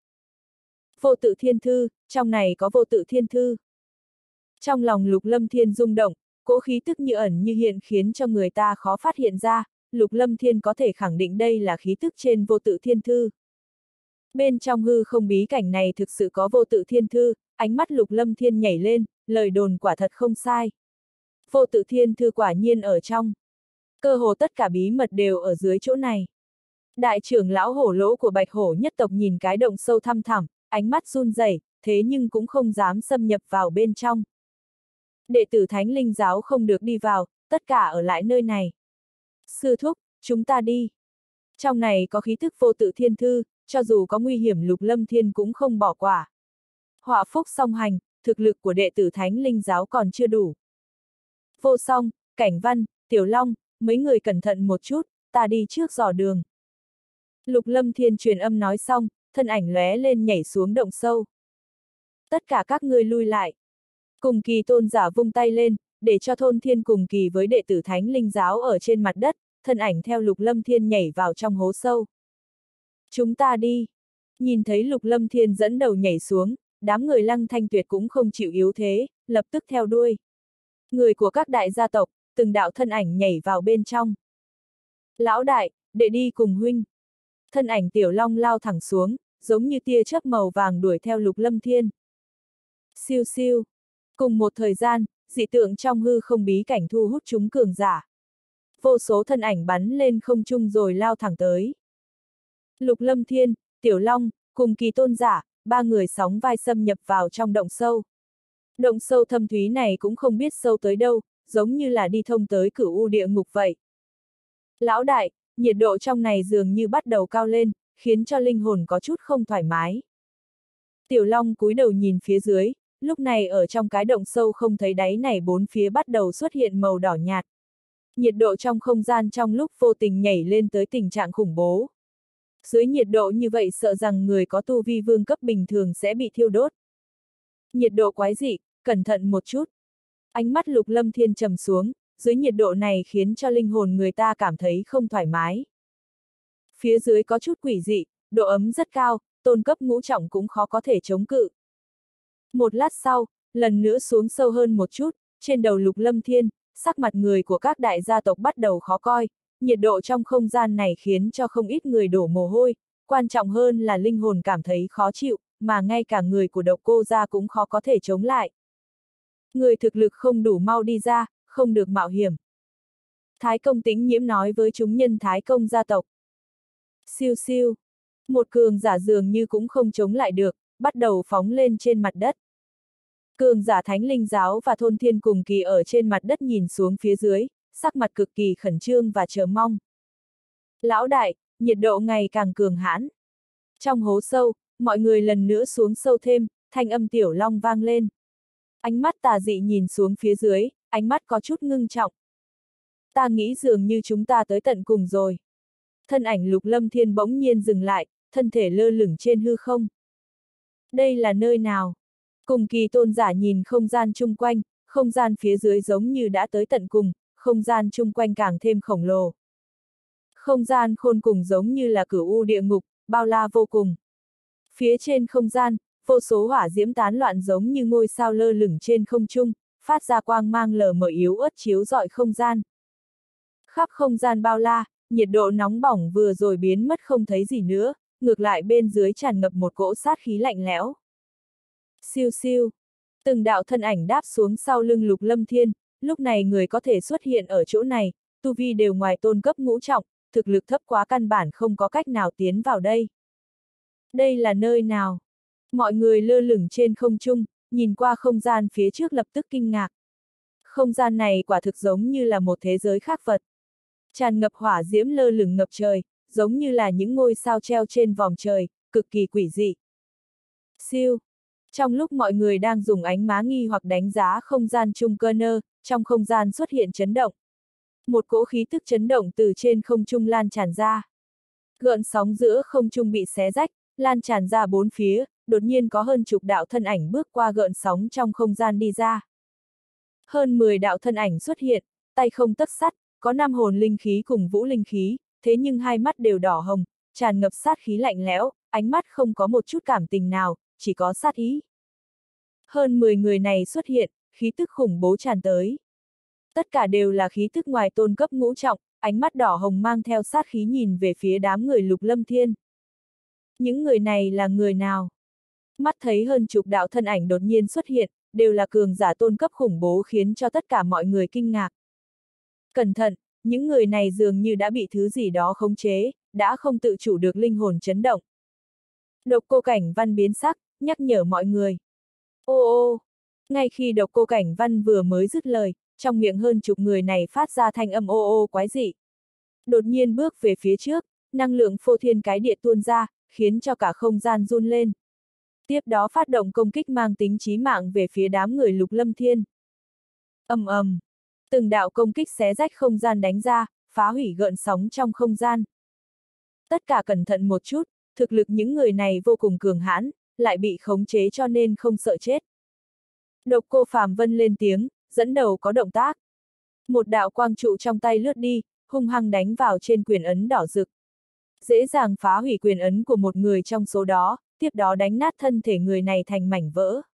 Speaker 1: Vô tự thiên thư, trong này có vô tự thiên thư. Trong lòng Lục Lâm Thiên rung động, cỗ khí tức như ẩn như hiện khiến cho người ta khó phát hiện ra, Lục Lâm Thiên có thể khẳng định đây là khí tức trên vô tự thiên thư. Bên trong hư không bí cảnh này thực sự có vô tự thiên thư, ánh mắt Lục Lâm Thiên nhảy lên, lời đồn quả thật không sai. Vô tự thiên thư quả nhiên ở trong. Cơ hồ tất cả bí mật đều ở dưới chỗ này. Đại trưởng lão hổ lỗ của Bạch Hổ nhất tộc nhìn cái động sâu thăm thẳm, ánh mắt run rẩy, thế nhưng cũng không dám xâm nhập vào bên trong. Đệ tử Thánh Linh giáo không được đi vào, tất cả ở lại nơi này. Sư thúc, chúng ta đi. Trong này có khí thức vô tự thiên thư, cho dù có nguy hiểm Lục Lâm Thiên cũng không bỏ qua. Họa phúc song hành, thực lực của đệ tử Thánh Linh giáo còn chưa đủ. Vô Song, Cảnh Văn, Tiểu Long, mấy người cẩn thận một chút, ta đi trước dò đường. Lục Lâm Thiên truyền âm nói xong, thân ảnh lóe lên nhảy xuống động sâu. Tất cả các ngươi lui lại. Cùng Kỳ tôn giả vung tay lên, để cho Thôn Thiên cùng Kỳ với đệ tử Thánh Linh giáo ở trên mặt đất, thân ảnh theo Lục Lâm Thiên nhảy vào trong hố sâu. Chúng ta đi. Nhìn thấy Lục Lâm Thiên dẫn đầu nhảy xuống, đám người Lăng Thanh Tuyệt cũng không chịu yếu thế, lập tức theo đuôi. Người của các đại gia tộc, từng đạo thân ảnh nhảy vào bên trong. Lão đại, đệ đi cùng huynh. Thân ảnh Tiểu Long lao thẳng xuống, giống như tia chớp màu vàng đuổi theo Lục Lâm Thiên. Siêu siêu. Cùng một thời gian, dị tượng trong hư không bí cảnh thu hút chúng cường giả. Vô số thân ảnh bắn lên không trung rồi lao thẳng tới. Lục Lâm Thiên, Tiểu Long, cùng Kỳ tôn giả, ba người sóng vai xâm nhập vào trong động sâu. Động sâu thâm thúy này cũng không biết sâu tới đâu, giống như là đi thông tới cửu u địa ngục vậy. Lão đại, nhiệt độ trong này dường như bắt đầu cao lên, khiến cho linh hồn có chút không thoải mái. Tiểu Long cúi đầu nhìn phía dưới, lúc này ở trong cái động sâu không thấy đáy này bốn phía bắt đầu xuất hiện màu đỏ nhạt. Nhiệt độ trong không gian trong lúc vô tình nhảy lên tới tình trạng khủng bố. Dưới nhiệt độ như vậy sợ rằng người có tu vi vương cấp bình thường sẽ bị thiêu đốt. Nhiệt độ quái dị, cẩn thận một chút. Ánh mắt Lục Lâm Thiên trầm xuống, dưới nhiệt độ này khiến cho linh hồn người ta cảm thấy không thoải mái. Phía dưới có chút quỷ dị, độ ấm rất cao, tôn cấp ngũ trọng cũng khó có thể chống cự. Một lát sau, lần nữa xuống sâu hơn một chút, trên đầu Lục Lâm Thiên, sắc mặt người của các đại gia tộc bắt đầu khó coi, nhiệt độ trong không gian này khiến cho không ít người đổ mồ hôi, quan trọng hơn là linh hồn cảm thấy khó chịu, mà ngay cả người của Độc Cô gia cũng khó có thể chống lại. Người thực lực không đủ mau đi ra, không được mạo hiểm. Thái Công Tĩnh Nhiễm nói với chúng nhân Thái Công gia tộc. Siêu siêu. Một cường giả dường như cũng không chống lại được, bắt đầu phóng lên trên mặt đất. Cường giả Thánh Linh giáo và Thôn Thiên cùng Kỳ ở trên mặt đất nhìn xuống phía dưới, sắc mặt cực kỳ khẩn trương và chờ mong. Lão đại, nhiệt độ ngày càng cường hãn. Trong hố sâu, mọi người lần nữa xuống sâu thêm, thanh âm Tiểu Long vang lên. Ánh mắt tà dị nhìn xuống phía dưới, ánh mắt có chút ngưng trọng. Ta nghĩ dường như chúng ta tới tận cùng rồi. Thân ảnh Lục Lâm Thiên bỗng nhiên dừng lại, thân thể lơ lửng trên hư không. Đây là nơi nào? Cùng Kỳ Tôn giả nhìn không gian chung quanh, không gian phía dưới giống như đã tới tận cùng, không gian chung quanh càng thêm khổng lồ. Không gian khôn cùng giống như là cửu u địa ngục, bao la vô cùng. Phía trên không gian, vô số hỏa diễm tán loạn giống như ngôi sao lơ lửng trên không trung, phát ra quang mang lờ mờ yếu ớt chiếu rọi không gian. Khắp không gian bao la, nhiệt độ nóng bỏng vừa rồi biến mất không thấy gì nữa, ngược lại bên dưới tràn ngập một cỗ sát khí lạnh lẽo. Siêu siêu, từng đạo thân ảnh đáp xuống sau lưng Lục Lâm Thiên, lúc này người có thể xuất hiện ở chỗ này, tu vi đều ngoài tôn cấp ngũ trọng, thực lực thấp quá căn bản không có cách nào tiến vào đây. Đây là nơi nào? Mọi người lơ lửng trên không trung, nhìn qua không gian phía trước lập tức kinh ngạc. Không gian này quả thực giống như là một thế giới khác vật. Tràn ngập hỏa diễm lơ lửng ngập trời, giống như là những ngôi sao treo trên vòm trời, cực kỳ quỷ dị. Siêu. Trong lúc mọi người đang dùng ánh má nghi hoặc đánh giá không gian chung cơ nơ, trong không gian xuất hiện chấn động. Một cỗ khí tức chấn động từ trên không trung lan tràn ra. Gợn sóng giữa không trung bị xé rách, lan tràn ra bốn phía, đột nhiên có hơn chục đạo thân ảnh bước qua gợn sóng trong không gian đi ra. Hơn mười đạo thân ảnh xuất hiện, tay không tấc sắt, có năm hồn linh khí cùng vũ linh khí, thế nhưng hai mắt đều đỏ hồng, tràn ngập sát khí lạnh lẽo, ánh mắt không có một chút cảm tình nào, chỉ có sát ý. Hơn mười người này xuất hiện, khí tức khủng bố tràn tới. Tất cả đều là khí tức ngoài tôn cấp ngũ trọng, ánh mắt đỏ hồng mang theo sát khí nhìn về phía đám người Lục Lâm Thiên. Những người này là người nào? Mắt thấy hơn chục đạo thân ảnh đột nhiên xuất hiện, đều là cường giả tôn cấp khủng bố khiến cho tất cả mọi người kinh ngạc. Cẩn thận, những người này dường như đã bị thứ gì đó khống chế, đã không tự chủ được linh hồn chấn động. Độc Cô Cảnh Văn biến sắc, nhắc nhở mọi người. Ô ô, ngay khi Độc Cô Cảnh Văn vừa mới dứt lời, trong miệng hơn chục người này phát ra thanh âm ô ô quái dị. Đột nhiên bước về phía trước, năng lượng phô thiên cái địa tuôn ra, khiến cho cả không gian run lên. Tiếp đó phát động công kích mang tính chí mạng về phía đám người Lục Lâm Thiên. Ầm ầm, từng đạo công kích xé rách không gian đánh ra, phá hủy gợn sóng trong không gian. Tất cả cẩn thận một chút, thực lực những người này vô cùng cường hãn, lại bị khống chế cho nên không sợ chết. Độc Cô Phàm Vân lên tiếng, dẫn đầu có động tác. Một đạo quang trụ trong tay lướt đi, hung hăng đánh vào trên quyền ấn đỏ rực. Dễ dàng phá hủy quyền ấn của một người trong số đó, tiếp đó đánh nát thân thể người này thành mảnh vỡ.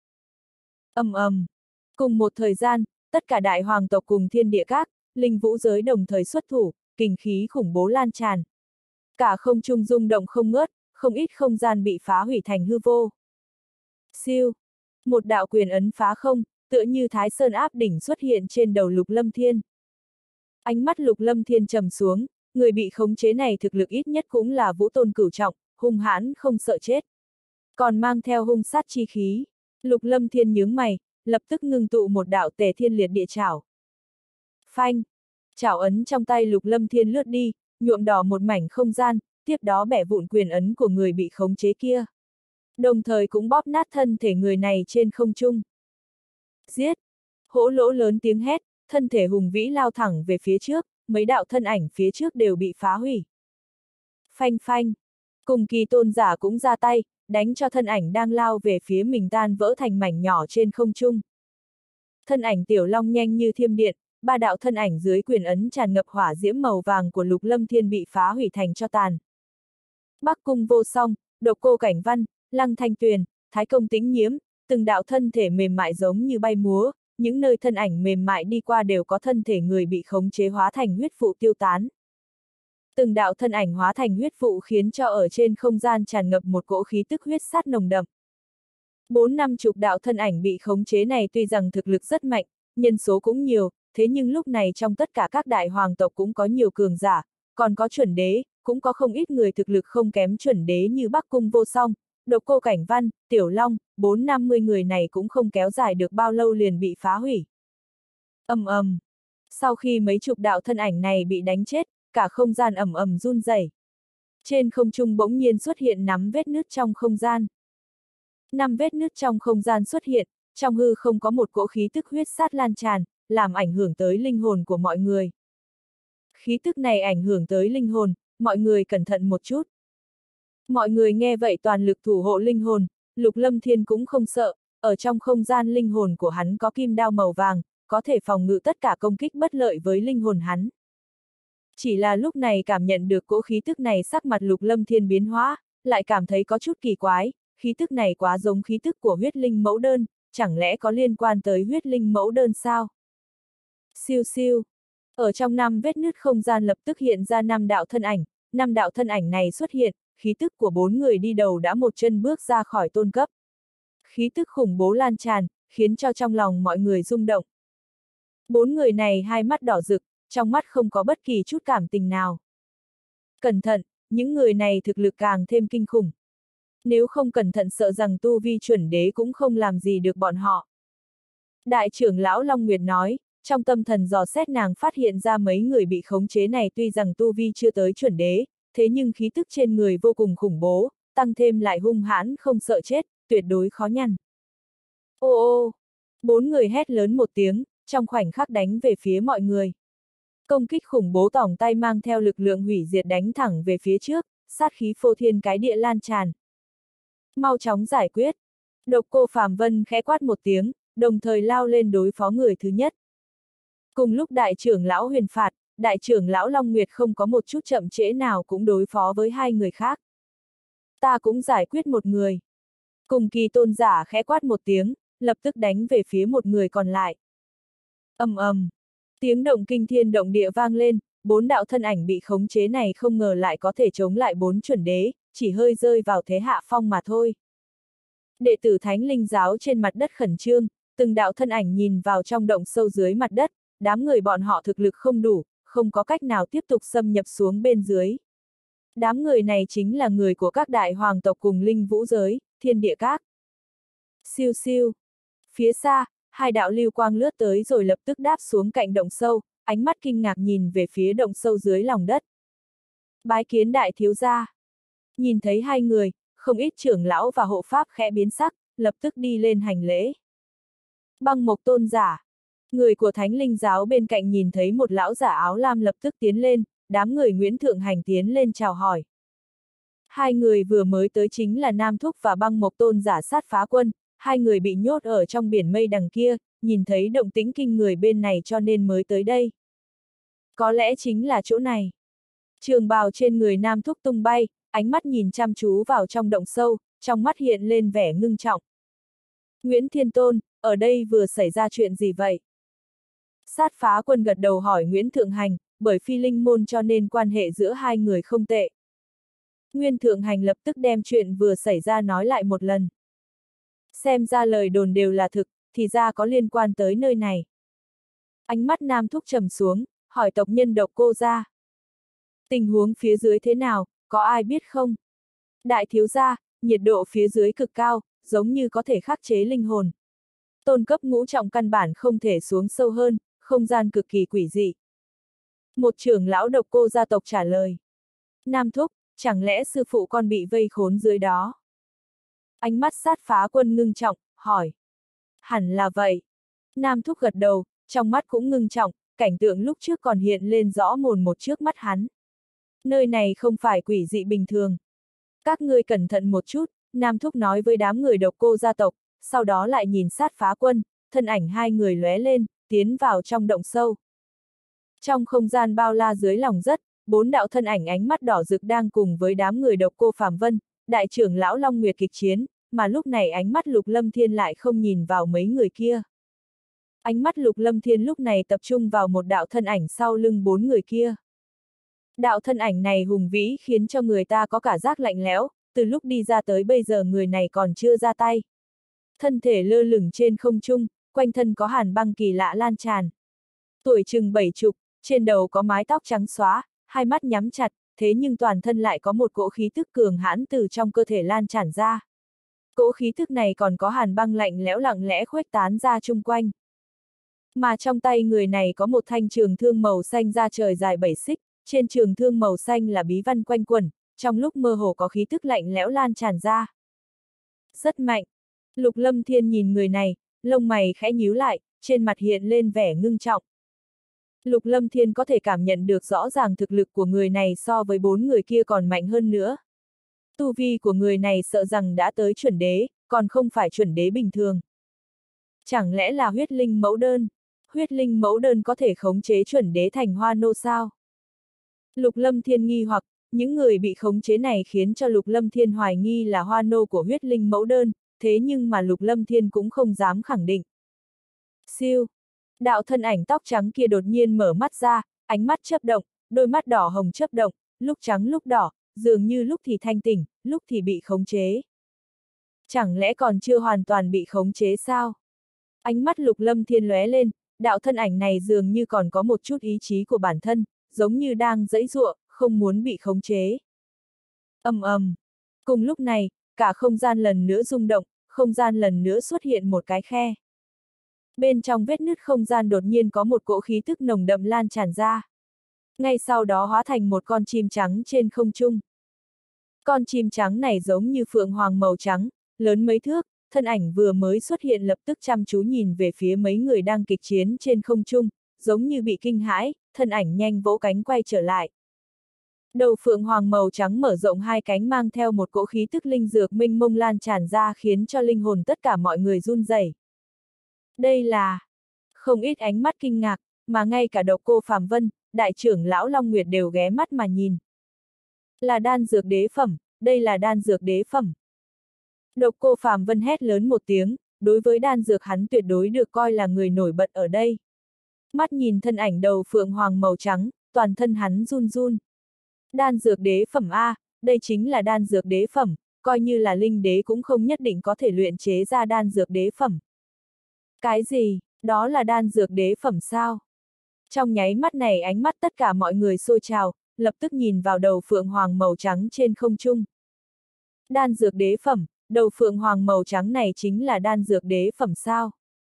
Speaker 1: Ầm ầm. Cùng một thời gian, tất cả đại hoàng tộc cùng thiên địa các, linh vũ giới đồng thời xuất thủ, kình khí khủng bố lan tràn. Cả không trung rung động không ngớt, không ít không gian bị phá hủy thành hư vô. Siêu. Một đạo quyền ấn phá không, tựa như Thái Sơn áp đỉnh xuất hiện trên đầu Lục Lâm Thiên. Ánh mắt Lục Lâm Thiên trầm xuống, người bị khống chế này thực lực ít nhất cũng là vũ tôn cửu trọng, hung hãn không sợ chết. Còn mang theo hung sát chi khí. Lục Lâm Thiên nhướng mày, lập tức ngưng tụ một đạo Tề Thiên Liệt Địa Chảo. Phanh! Chảo ấn trong tay Lục Lâm Thiên lướt đi, nhuộm đỏ một mảnh không gian, tiếp đó bẻ vụn quyền ấn của người bị khống chế kia. Đồng thời cũng bóp nát thân thể người này trên không trung. Giết! Hỗ lỗ lớn tiếng hét, thân thể hùng vĩ lao thẳng về phía trước, mấy đạo thân ảnh phía trước đều bị phá hủy. Phanh phanh! Cùng Kỳ Tôn giả cũng ra tay, đánh cho thân ảnh đang lao về phía mình tan vỡ thành mảnh nhỏ trên không trung. Thân ảnh Tiểu Long nhanh như thiểm điện, ba đạo thân ảnh dưới quyền ấn tràn ngập hỏa diễm màu vàng của Lục Lâm Thiên bị phá hủy thành tro tàn. Bắc Cung Vô Song, Độc Cô Cảnh Văn, Lăng Thanh Tuyền, Thái Công Tĩnh Nhiễm, từng đạo thân thể mềm mại giống như bay múa, những nơi thân ảnh mềm mại đi qua đều có thân thể người bị khống chế hóa thành huyết vụ tiêu tán. Từng đạo thân ảnh hóa thành huyết vụ khiến cho ở trên không gian tràn ngập một cỗ khí tức huyết sát nồng đậm. Bốn năm chục đạo thân ảnh bị khống chế này tuy rằng thực lực rất mạnh, nhân số cũng nhiều, thế nhưng lúc này trong tất cả các đại hoàng tộc cũng có nhiều cường giả, còn có chuẩn đế, cũng có không ít người thực lực không kém chuẩn đế như Bắc Cung Vô Song, Độc Cô Cảnh Văn, Tiểu Long, bốn năm mươi người này cũng không kéo dài được bao lâu liền bị phá hủy. Ầm ầm. Sau khi mấy chục đạo thân ảnh này bị đánh chết, cả không gian ầm ầm run rẩy. Trên không trung bỗng nhiên xuất hiện năm vết nứt trong không gian. Năm vết nứt trong không gian xuất hiện, trong hư không có một cỗ khí tức huyết sát lan tràn, làm ảnh hưởng tới linh hồn của mọi người. Khí tức này ảnh hưởng tới linh hồn, mọi người cẩn thận một chút. Mọi người nghe vậy toàn lực thủ hộ linh hồn, Lục Lâm Thiên cũng không sợ, ở trong không gian linh hồn của hắn có kim đao màu vàng, có thể phòng ngự tất cả công kích bất lợi với linh hồn hắn. Chỉ là lúc này cảm nhận được cỗ khí tức này, sắc mặt Lục Lâm Thiên biến hóa, lại cảm thấy có chút kỳ quái, khí tức này quá giống khí tức của huyết linh mẫu đơn, chẳng lẽ có liên quan tới huyết linh mẫu đơn sao? Siêu siêu. Ở trong năm vết nứt không gian lập tức hiện ra năm đạo thân ảnh, năm đạo thân ảnh này xuất hiện, khí tức của bốn người đi đầu đã một chân bước ra khỏi tôn cấp. Khí tức khủng bố lan tràn, khiến cho trong lòng mọi người rung động. Bốn người này hai mắt đỏ rực, trong mắt không có bất kỳ chút cảm tình nào. Cẩn thận, những người này thực lực càng thêm kinh khủng. Nếu không cẩn thận sợ rằng tu vi chuẩn đế cũng không làm gì được bọn họ. Đại trưởng lão Long Nguyệt nói, trong tâm thần dò xét nàng phát hiện ra mấy người bị khống chế này tuy rằng tu vi chưa tới chuẩn đế, thế nhưng khí tức trên người vô cùng khủng bố, tăng thêm lại hung hãn không sợ chết, tuyệt đối khó nhằn. Ô ô! Bốn người hét lớn một tiếng, trong khoảnh khắc đánh về phía mọi người. Công kích khủng bố tỏng tay mang theo lực lượng hủy diệt đánh thẳng về phía trước, sát khí phô thiên cái địa lan tràn. Mau chóng giải quyết. Độc Cô Phàm Vân khẽ quát một tiếng, đồng thời lao lên đối phó người thứ nhất. Cùng lúc đại trưởng lão Huyền phạt, đại trưởng lão Long Nguyệt không có một chút chậm trễ nào cũng đối phó với hai người khác. Ta cũng giải quyết một người. Cùng Kỳ Tôn giả khẽ quát một tiếng, lập tức đánh về phía một người còn lại. Ầm ầm, tiếng động kinh thiên động địa vang lên, bốn đạo thân ảnh bị khống chế này không ngờ lại có thể chống lại bốn chuẩn đế, chỉ hơi rơi vào thế hạ phong mà thôi. Đệ tử Thánh Linh giáo trên mặt đất khẩn trương, từng đạo thân ảnh nhìn vào trong động sâu dưới mặt đất, đám người bọn họ thực lực không đủ, không có cách nào tiếp tục xâm nhập xuống bên dưới. Đám người này chính là người của các đại hoàng tộc cùng linh vũ giới, thiên địa các. Siêu siêu. Phía xa, hai đạo lưu quang lướt tới rồi lập tức đáp xuống cạnh động sâu, ánh mắt kinh ngạc nhìn về phía động sâu dưới lòng đất. Bái kiến đại thiếu gia. Nhìn thấy hai người, không ít trưởng lão và hộ pháp khẽ biến sắc, lập tức đi lên hành lễ. Băng Mộc Tôn giả. Người của Thánh Linh giáo bên cạnh nhìn thấy một lão giả áo lam lập tức tiến lên, đám người Nguyễn Thượng Hành tiến lên chào hỏi. Hai người vừa mới tới chính là Nam Thúc và Băng Mộc Tôn giả Sát Phá Quân, hai người bị nhốt ở trong biển mây đằng kia, nhìn thấy động tĩnh kinh người bên này cho nên mới tới đây. Có lẽ chính là chỗ này. Trường bào trên người Nam Thúc tung bay, ánh mắt nhìn chăm chú vào trong động sâu, trong mắt hiện lên vẻ ngưng trọng. Nguyễn Thiên Tôn, ở đây vừa xảy ra chuyện gì vậy? Sát Phá Quân gật đầu hỏi Nguyễn Thượng Hành, bởi phi linh môn cho nên quan hệ giữa hai người không tệ. Nguyên Thượng Hành lập tức đem chuyện vừa xảy ra nói lại một lần. Xem ra lời đồn đều là thực, thì ra có liên quan tới nơi này. Ánh mắt Nam Thúc trầm xuống, hỏi tộc nhân Độc Cô gia. Tình huống phía dưới thế nào, có ai biết không? Đại thiếu gia, nhiệt độ phía dưới cực cao, giống như có thể khắc chế linh hồn. Tôn cấp ngũ trọng căn bản không thể xuống sâu hơn, không gian cực kỳ quỷ dị. Một trưởng lão Độc Cô gia tộc trả lời. Nam Thúc, chẳng lẽ sư phụ con bị vây khốn dưới đó? Ánh mắt Sát Phá Quân ngưng trọng, hỏi. Hẳn là vậy. Nam Thúc gật đầu, trong mắt cũng ngưng trọng, cảnh tượng lúc trước còn hiện lên rõ mồn một trước mắt hắn. Nơi này không phải quỷ dị bình thường. Các ngươi cẩn thận một chút, Nam Thúc nói với đám người Độc Cô gia tộc, sau đó lại nhìn Sát Phá Quân, thân ảnh hai người lóe lên, tiến vào trong động sâu. Trong không gian bao la dưới lòng đất, bốn đạo thân ảnh ánh mắt đỏ rực đang cùng với đám người Độc Cô Phàm Vân, đại trưởng lão Long Nguyệt kịch chiến, mà lúc này ánh mắt Lục Lâm Thiên lại không nhìn vào mấy người kia. Ánh mắt Lục Lâm Thiên lúc này tập trung vào một đạo thân ảnh sau lưng bốn người kia. Đạo thân ảnh này hùng vĩ khiến cho người ta có cả giác lạnh lẽo, từ lúc đi ra tới bây giờ người này còn chưa ra tay. Thân thể lơ lửng trên không trung, quanh thân có hàn băng kỳ lạ lan tràn. Tuổi chừng bảy chục, trên đầu có mái tóc trắng xóa, hai mắt nhắm chặt, thế nhưng toàn thân lại có một cỗ khí tức cường hãn từ trong cơ thể lan tràn ra. Cỗ khí tức này còn có hàn băng lạnh lẽo lặng lẽ khuếch tán ra chung quanh. Mà trong tay người này có một thanh trường thương màu xanh da trời dài bảy xích, trên trường thương màu xanh là bí văn quanh quẩn, trong lúc mơ hồ có khí tức lạnh lẽo lan tràn ra. Rất mạnh. Lục Lâm Thiên nhìn người này, lông mày khẽ nhíu lại, trên mặt hiện lên vẻ ngưng trọng. Lục Lâm Thiên có thể cảm nhận được rõ ràng thực lực của người này so với bốn người kia còn mạnh hơn nữa. Tu vi của người này sợ rằng đã tới chuẩn đế, còn không phải chuẩn đế bình thường. Chẳng lẽ là huyết linh mẫu đơn? Huyết linh mẫu đơn có thể khống chế chuẩn đế thành hoa nô sao? Lục Lâm Thiên nghi hoặc, những người bị khống chế này khiến cho Lục Lâm Thiên hoài nghi là hoa nô của huyết linh mẫu đơn, thế nhưng mà Lục Lâm Thiên cũng không dám khẳng định. Siêu! Đạo thân ảnh tóc trắng kia đột nhiên mở mắt ra, ánh mắt chớp động, đôi mắt đỏ hồng chớp động, lúc trắng lúc đỏ, dường như lúc thì thanh tỉnh, lúc thì bị khống chế. Chẳng lẽ còn chưa hoàn toàn bị khống chế sao? Ánh mắt Lục Lâm Thiên lóe lên, đạo thân ảnh này dường như còn có một chút ý chí của bản thân, giống như đang giãy giụa, không muốn bị khống chế. Ầm ầm. Cùng lúc này, cả không gian lần nữa rung động, không gian lần nữa xuất hiện một cái khe. Bên trong vết nứt không gian đột nhiên có một cỗ khí tức nồng đậm lan tràn ra. Ngay sau đó hóa thành một con chim trắng trên không trung. Con chim trắng này giống như phượng hoàng màu trắng, lớn mấy thước, thân ảnh vừa mới xuất hiện lập tức chăm chú nhìn về phía mấy người đang kịch chiến trên không trung, giống như bị kinh hãi, thân ảnh nhanh vỗ cánh quay trở lại. Đầu phượng hoàng màu trắng mở rộng hai cánh mang theo một cỗ khí tức linh dược mênh mông lan tràn ra khiến cho linh hồn tất cả mọi người run rẩy. Đây là... Không ít ánh mắt kinh ngạc, mà ngay cả Độc Cô Phàm Vân, đại trưởng lão Long Nguyệt đều ghé mắt mà nhìn. Là đan dược đế phẩm, đây là đan dược đế phẩm. Độc Cô Phàm Vân hét lớn một tiếng, đối với đan dược hắn tuyệt đối được coi là người nổi bật ở đây. Mắt nhìn thân ảnh đầu phượng hoàng màu trắng, toàn thân hắn run run. Đan dược đế phẩm A, đây chính là đan dược đế phẩm, coi như là linh đế cũng không nhất định có thể luyện chế ra đan dược đế phẩm. Cái gì, đó là đan dược đế phẩm sao? Trong nháy mắt này ánh mắt tất cả mọi người sôi trào, lập tức nhìn vào đầu phượng hoàng màu trắng trên không trung. Đan dược đế phẩm, đầu phượng hoàng màu trắng này chính là đan dược đế phẩm sao?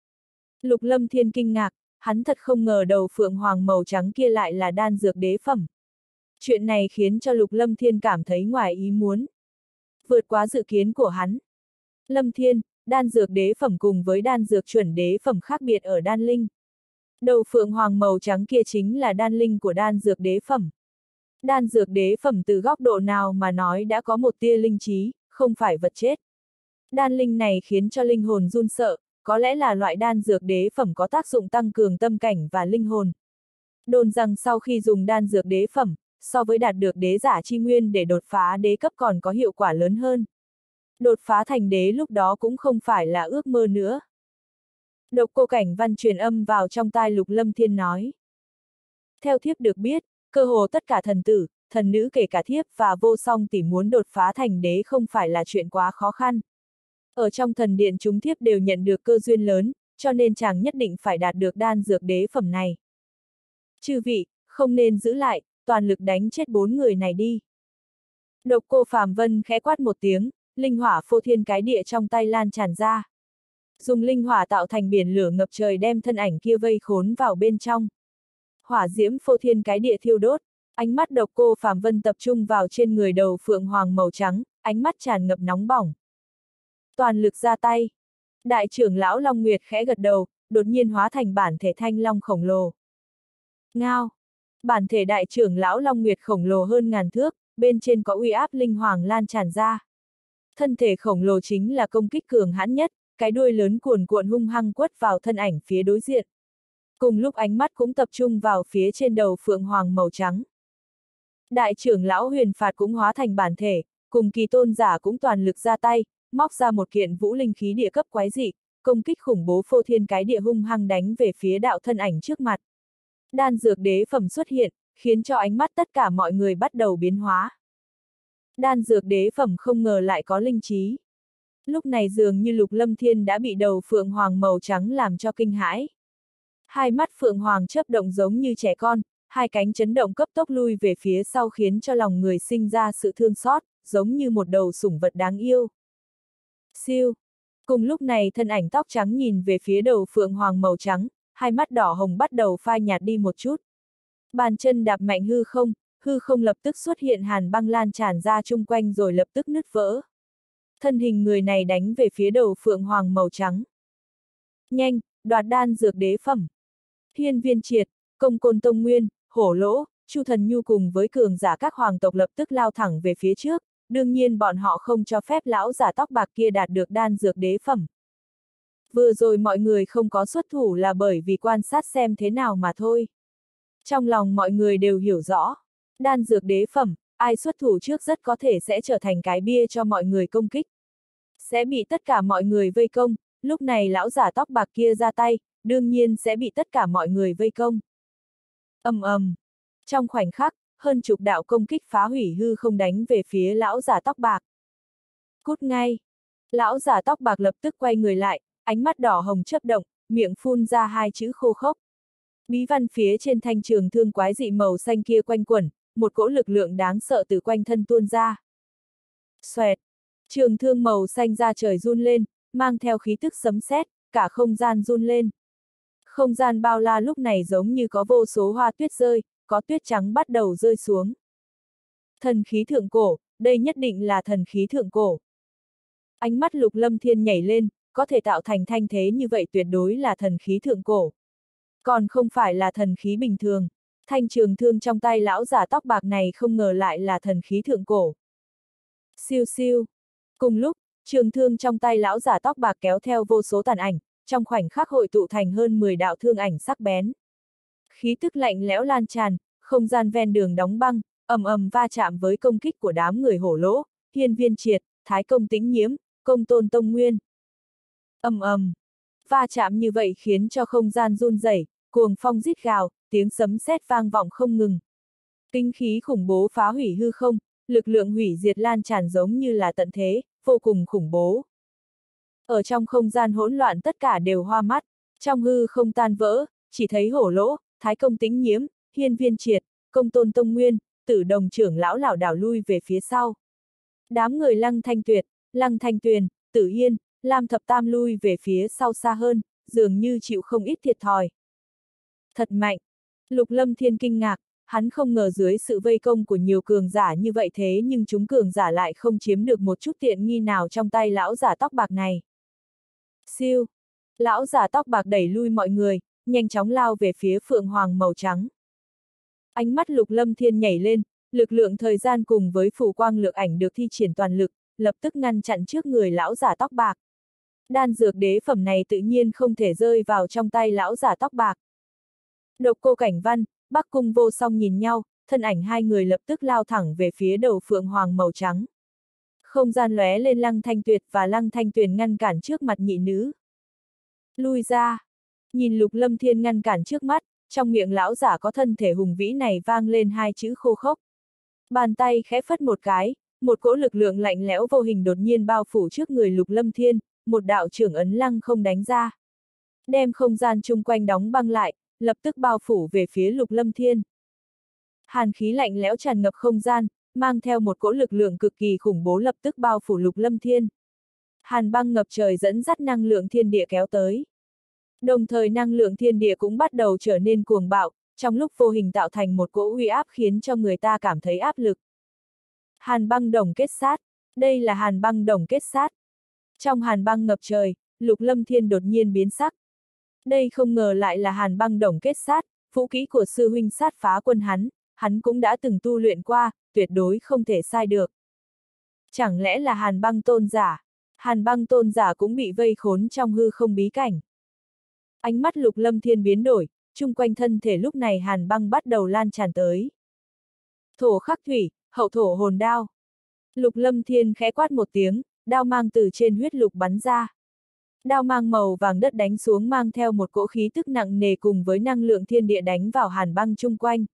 Speaker 1: Lục Lâm Thiên kinh ngạc, hắn thật không ngờ đầu phượng hoàng màu trắng kia lại là đan dược đế phẩm. Chuyện này khiến cho Lục Lâm Thiên cảm thấy ngoài ý muốn. Vượt quá dự kiến của hắn. Lâm Thiên, đan dược đế phẩm cùng với đan dược chuẩn đế phẩm khác biệt ở đan linh. Đầu phượng hoàng màu trắng kia chính là đan linh của đan dược đế phẩm. Đan dược đế phẩm từ góc độ nào mà nói đã có một tia linh trí, không phải vật chết. Đan linh này khiến cho linh hồn run sợ, có lẽ là loại đan dược đế phẩm có tác dụng tăng cường tâm cảnh và linh hồn. Đồn rằng sau khi dùng đan dược đế phẩm, so với đạt được đế giả chi nguyên để đột phá đế cấp còn có hiệu quả lớn hơn. Đột phá thành đế lúc đó cũng không phải là ước mơ nữa. Độc Cô Cảnh Văn truyền âm vào trong tai Lục Lâm Thiên nói. Theo thiếp được biết, cơ hồ tất cả thần tử, thần nữ kể cả thiếp và vô song tỷ muốn đột phá thành đế không phải là chuyện quá khó khăn. Ở trong thần điện chúng thiếp đều nhận được cơ duyên lớn, cho nên chàng nhất định phải đạt được đan dược đế phẩm này. Chư vị, không nên giữ lại, toàn lực đánh chết bốn người này đi. Độc Cô Phàm Vân khẽ quát một tiếng, linh hỏa phô thiên cái địa trong tay lan tràn ra. Dùng linh hỏa tạo thành biển lửa ngập trời đem thân ảnh kia vây khốn vào bên trong. Hỏa diễm phô thiên cái địa thiêu đốt, ánh mắt Độc Cô Phàm Vân tập trung vào trên người đầu phượng hoàng màu trắng, ánh mắt tràn ngập nóng bỏng. Toàn lực ra tay. Đại trưởng lão Long Nguyệt khẽ gật đầu, đột nhiên hóa thành bản thể thanh long khổng lồ. Ngao. Bản thể đại trưởng lão Long Nguyệt khổng lồ hơn ngàn thước, bên trên có uy áp linh hoàng lan tràn ra. Thân thể khổng lồ chính là công kích cường hãn nhất, cái đuôi lớn cuồn cuộn hung hăng quất vào thân ảnh phía đối diện. Cùng lúc ánh mắt cũng tập trung vào phía trên đầu phượng hoàng màu trắng. Đại trưởng lão Huyền Phạt cũng hóa thành bản thể, cùng Kỳ Tôn giả cũng toàn lực ra tay, móc ra một kiện vũ linh khí địa cấp quái dị, công kích khủng bố phô thiên cái địa hung hăng đánh về phía đạo thân ảnh trước mặt. Đan dược đế phẩm xuất hiện, khiến cho ánh mắt tất cả mọi người bắt đầu biến hóa. Đan dược đế phẩm không ngờ lại có linh trí. Lúc này dường như Lục Lâm Thiên đã bị đầu phượng hoàng màu trắng làm cho kinh hãi. Hai mắt phượng hoàng chớp động giống như trẻ con, hai cánh chấn động cấp tốc lui về phía sau khiến cho lòng người sinh ra sự thương xót, giống như một đầu sủng vật đáng yêu. Siêu. Cùng lúc này thân ảnh tóc trắng nhìn về phía đầu phượng hoàng màu trắng, hai mắt đỏ hồng bắt đầu phai nhạt đi một chút. Bàn chân đạp mạnh hư không, hư không lập tức xuất hiện hàn băng lan tràn ra chung quanh rồi lập tức nứt vỡ. Thân hình người này đánh về phía đầu phượng hoàng màu trắng. Nhanh, đoạt đan dược đế phẩm. Hiên Viên Triệt, Công Côn Tông Nguyên, Hổ Lỗ, Chu Thần Nhu cùng với cường giả các hoàng tộc lập tức lao thẳng về phía trước, đương nhiên bọn họ không cho phép lão giả tóc bạc kia đạt được đan dược đế phẩm. Vừa rồi mọi người không có xuất thủ là bởi vì quan sát xem thế nào mà thôi. Trong lòng mọi người đều hiểu rõ, đan dược đế phẩm, ai xuất thủ trước rất có thể sẽ trở thành cái bia cho mọi người công kích. Sẽ bị tất cả mọi người vây công, lúc này lão giả tóc bạc kia ra tay, đương nhiên sẽ bị tất cả mọi người vây công. Ầm ầm. Trong khoảnh khắc, hơn chục đạo công kích phá hủy hư không đánh về phía lão giả tóc bạc. Cút ngay. Lão giả tóc bạc lập tức quay người lại, ánh mắt đỏ hồng chớp động, miệng phun ra hai chữ khô khốc. Bí văn phía trên thanh trường thương quái dị màu xanh kia quanh quẩn, một cỗ lực lượng đáng sợ từ quanh thân tuôn ra. Xoẹt. Trường thương màu xanh ra trời run lên, mang theo khí tức sấm sét, cả không gian run lên. Không gian bao la lúc này giống như có vô số hoa tuyết rơi, có tuyết trắng bắt đầu rơi xuống. Thần khí thượng cổ, đây nhất định là thần khí thượng cổ. Ánh mắt Lục Lâm Thiên nhảy lên, có thể tạo thành thanh thế như vậy tuyệt đối là thần khí thượng cổ. Còn không phải là thần khí bình thường, thanh trường thương trong tay lão giả tóc bạc này không ngờ lại là thần khí thượng cổ. Siêu siêu. Cùng lúc, trường thương trong tay lão giả tóc bạc kéo theo vô số tàn ảnh, trong khoảnh khắc hội tụ thành hơn mười đạo thương ảnh sắc bén. Khí tức lạnh lẽo lan tràn, không gian ven đường đóng băng, ầm ầm va chạm với công kích của đám người Hổ Lỗ, Hiên Viên Triệt, Thái Công Tĩnh Nhiễm, Công Tôn Tông Nguyên. Ầm ầm. Va chạm như vậy khiến cho không gian run rẩy, cuồng phong rít gào, tiếng sấm sét vang vọng không ngừng. Kinh khí khủng bố phá hủy hư không, lực lượng hủy diệt lan tràn giống như là tận thế, vô cùng khủng bố. Ở trong không gian hỗn loạn tất cả đều hoa mắt, trong hư không tan vỡ, chỉ thấy Hổ Lỗ, Thái Công Tĩnh Nhiễm, Hiên Viên Triệt, Công Tôn Tông Nguyên, Tử Đồng trưởng lão lảo đảo lui về phía sau. Đám người Lăng Thanh Tuyệt, Lăng Thanh Tuyền, Tử Yên, Lam Thập Tam lui về phía sau xa hơn, dường như chịu không ít thiệt thòi. Thật mạnh! Lục Lâm Thiên kinh ngạc, hắn không ngờ dưới sự vây công của nhiều cường giả như vậy thế nhưng chúng cường giả lại không chiếm được một chút tiện nghi nào trong tay lão giả tóc bạc này. Siêu! Lão giả tóc bạc đẩy lui mọi người, nhanh chóng lao về phía phượng hoàng màu trắng. Ánh mắt Lục Lâm Thiên nhảy lên, lực lượng thời gian cùng với phù quang lược ảnh được thi triển toàn lực, lập tức ngăn chặn trước người lão giả tóc bạc. Đan dược đế phẩm này tự nhiên không thể rơi vào trong tay lão giả tóc bạc. Độc Cô Cảnh Văn, Bắc Cung Vô Song nhìn nhau, thân ảnh hai người lập tức lao thẳng về phía đầu phượng hoàng màu trắng. Không gian lóe lên Lăng Thanh Tuyệt và Lăng Thanh Tuyền ngăn cản trước mặt nhị nữ. Lui ra! Nhìn Lục Lâm Thiên ngăn cản trước mắt, trong miệng lão giả có thân thể hùng vĩ này vang lên hai chữ khô khốc. Bàn tay khẽ phất một cái, một cỗ lực lượng lạnh lẽo vô hình đột nhiên bao phủ trước người Lục Lâm Thiên, một đạo trưởng ấn lăng không đánh ra. Đem không gian chung quanh đóng băng lại, lập tức bao phủ về phía Lục Lâm Thiên. Hàn khí lạnh lẽo tràn ngập không gian, mang theo một cỗ lực lượng cực kỳ khủng bố lập tức bao phủ Lục Lâm Thiên. Hàn băng ngập trời dẫn dắt năng lượng thiên địa kéo tới. Đồng thời năng lượng thiên địa cũng bắt đầu trở nên cuồng bạo, trong lúc vô hình tạo thành một cỗ uy áp khiến cho người ta cảm thấy áp lực. Hàn băng đồng kết sát. Đây là hàn băng đồng kết sát. Trong hàn băng ngập trời, Lục Lâm Thiên đột nhiên biến sắc. Đây không ngờ lại là hàn băng đồng kết sát, vũ kỹ của sư huynh sát phá quân hắn, hắn cũng đã từng tu luyện qua, tuyệt đối không thể sai được. Chẳng lẽ là hàn băng tôn giả? Hàn băng tôn giả cũng bị vây khốn trong hư không bí cảnh. Ánh mắt Lục Lâm Thiên biến đổi, chung quanh thân thể lúc này hàn băng bắt đầu lan tràn tới. Thổ khắc thủy, hậu thổ hồn đao. Lục Lâm Thiên khẽ quát một tiếng, đao mang từ trên huyết lục bắn ra. Đao mang màu vàng đất đánh xuống mang theo một cỗ khí tức nặng nề cùng với năng lượng thiên địa đánh vào hàn băng chung quanh.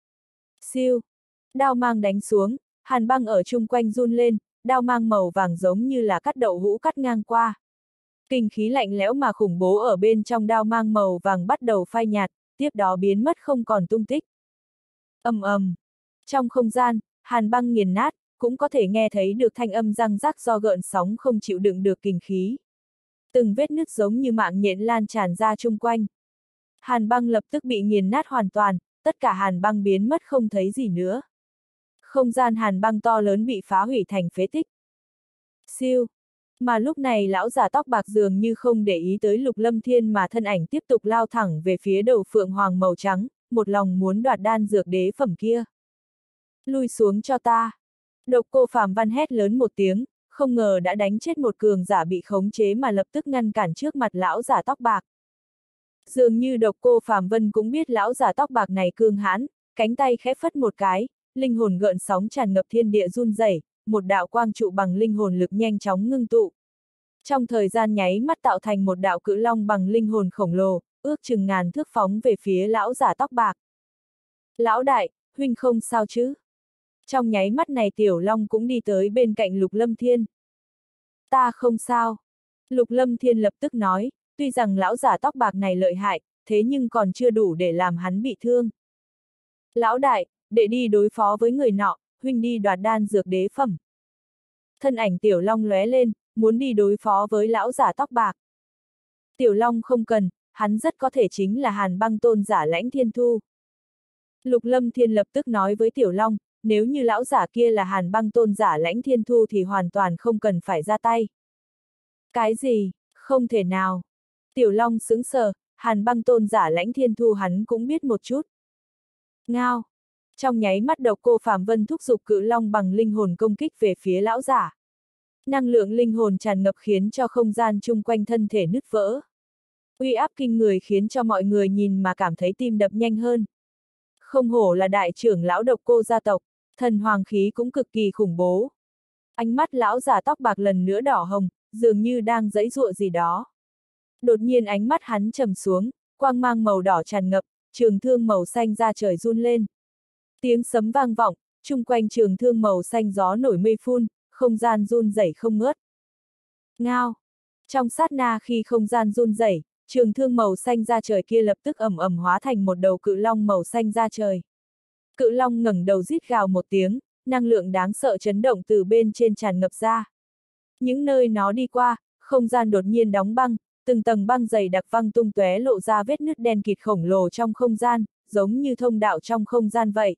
Speaker 1: Siêu! Đao mang đánh xuống, hàn băng ở chung quanh run lên, đao mang màu vàng giống như là cắt đậu hũ cắt ngang qua. Kinh khí lạnh lẽo mà khủng bố ở bên trong đao mang màu vàng bắt đầu phai nhạt, tiếp đó biến mất không còn tung tích. Ầm ầm. Trong không gian, hàn băng nghiền nát, cũng có thể nghe thấy được thanh âm răng rắc do gợn sóng không chịu đựng được kinh khí. Từng vết nứt giống như mạng nhện lan tràn ra chung quanh. Hàn băng lập tức bị nghiền nát hoàn toàn, tất cả hàn băng biến mất không thấy gì nữa. Không gian hàn băng to lớn bị phá hủy thành phế tích. Siêu! Mà lúc này lão giả tóc bạc dường như không để ý tới Lục Lâm Thiên mà thân ảnh tiếp tục lao thẳng về phía đầu phượng hoàng màu trắng, một lòng muốn đoạt đan dược đế phẩm kia. Lui xuống cho ta! Độc Cô Phàm Văn hét lớn một tiếng, không ngờ đã đánh chết một cường giả bị khống chế mà lập tức ngăn cản trước mặt lão giả tóc bạc. Dường như Độc Cô Phàm Vân cũng biết lão giả tóc bạc này cương hãn, cánh tay khẽ phất một cái, linh hồn gợn sóng tràn ngập thiên địa run rẩy, một đạo quang trụ bằng linh hồn lực nhanh chóng ngưng tụ. Trong thời gian nháy mắt tạo thành một đạo cự long bằng linh hồn khổng lồ, ước chừng ngàn thước phóng về phía lão giả tóc bạc. Lão đại, huynh không sao chứ? Trong nháy mắt này Tiểu Long cũng đi tới bên cạnh Lục Lâm Thiên. Ta không sao. Lục Lâm Thiên lập tức nói, tuy rằng lão giả tóc bạc này lợi hại, thế nhưng còn chưa đủ để làm hắn bị thương. Lão đại, để đi đối phó với người nọ, huynh đi đoạt đan dược đế phẩm. Thân ảnh Tiểu Long lóe lên, muốn đi đối phó với lão giả tóc bạc. Tiểu Long không cần, hắn rất có thể chính là Hàn Băng tôn giả Lãnh Thiên Thu. Lục Lâm Thiên lập tức nói với Tiểu Long, nếu như lão giả kia là Hàn Băng tôn giả Lãnh Thiên Thu thì hoàn toàn không cần phải ra tay. Cái gì? Không thể nào. Tiểu Long sững sờ, Hàn Băng tôn giả Lãnh Thiên Thu hắn cũng biết một chút. Ngao! Trong nháy mắt Độc Cô Phàm Vân thúc giục cự long bằng linh hồn công kích về phía lão giả. Năng lượng linh hồn tràn ngập khiến cho không gian chung quanh thân thể nứt vỡ. Uy áp kinh người khiến cho mọi người nhìn mà cảm thấy tim đập nhanh hơn. Không hổ là đại trưởng lão Độc Cô gia tộc, thần hoàng khí cũng cực kỳ khủng bố. Ánh mắt lão giả tóc bạc lần nữa đỏ hồng, dường như đang giãy giụa gì đó. Đột nhiên ánh mắt hắn trầm xuống, quang mang màu đỏ tràn ngập, trường thương màu xanh ra trời run lên. Tiếng sấm vang vọng, chung quanh trường thương màu xanh gió nổi mây phun, không gian run rẩy không ngớt. Ngao! Trong sát na khi không gian run rẩy, trường thương màu xanh ra trời kia lập tức ầm ầm hóa thành một đầu cự long màu xanh ra trời. Cự long ngẩng đầu rít gào một tiếng, năng lượng đáng sợ chấn động từ bên trên tràn ngập ra. Những nơi nó đi qua, không gian đột nhiên đóng băng, từng tầng băng dày đặc văng tung tóe lộ ra vết nứt đen kịt khổng lồ trong không gian, giống như thông đạo trong không gian vậy.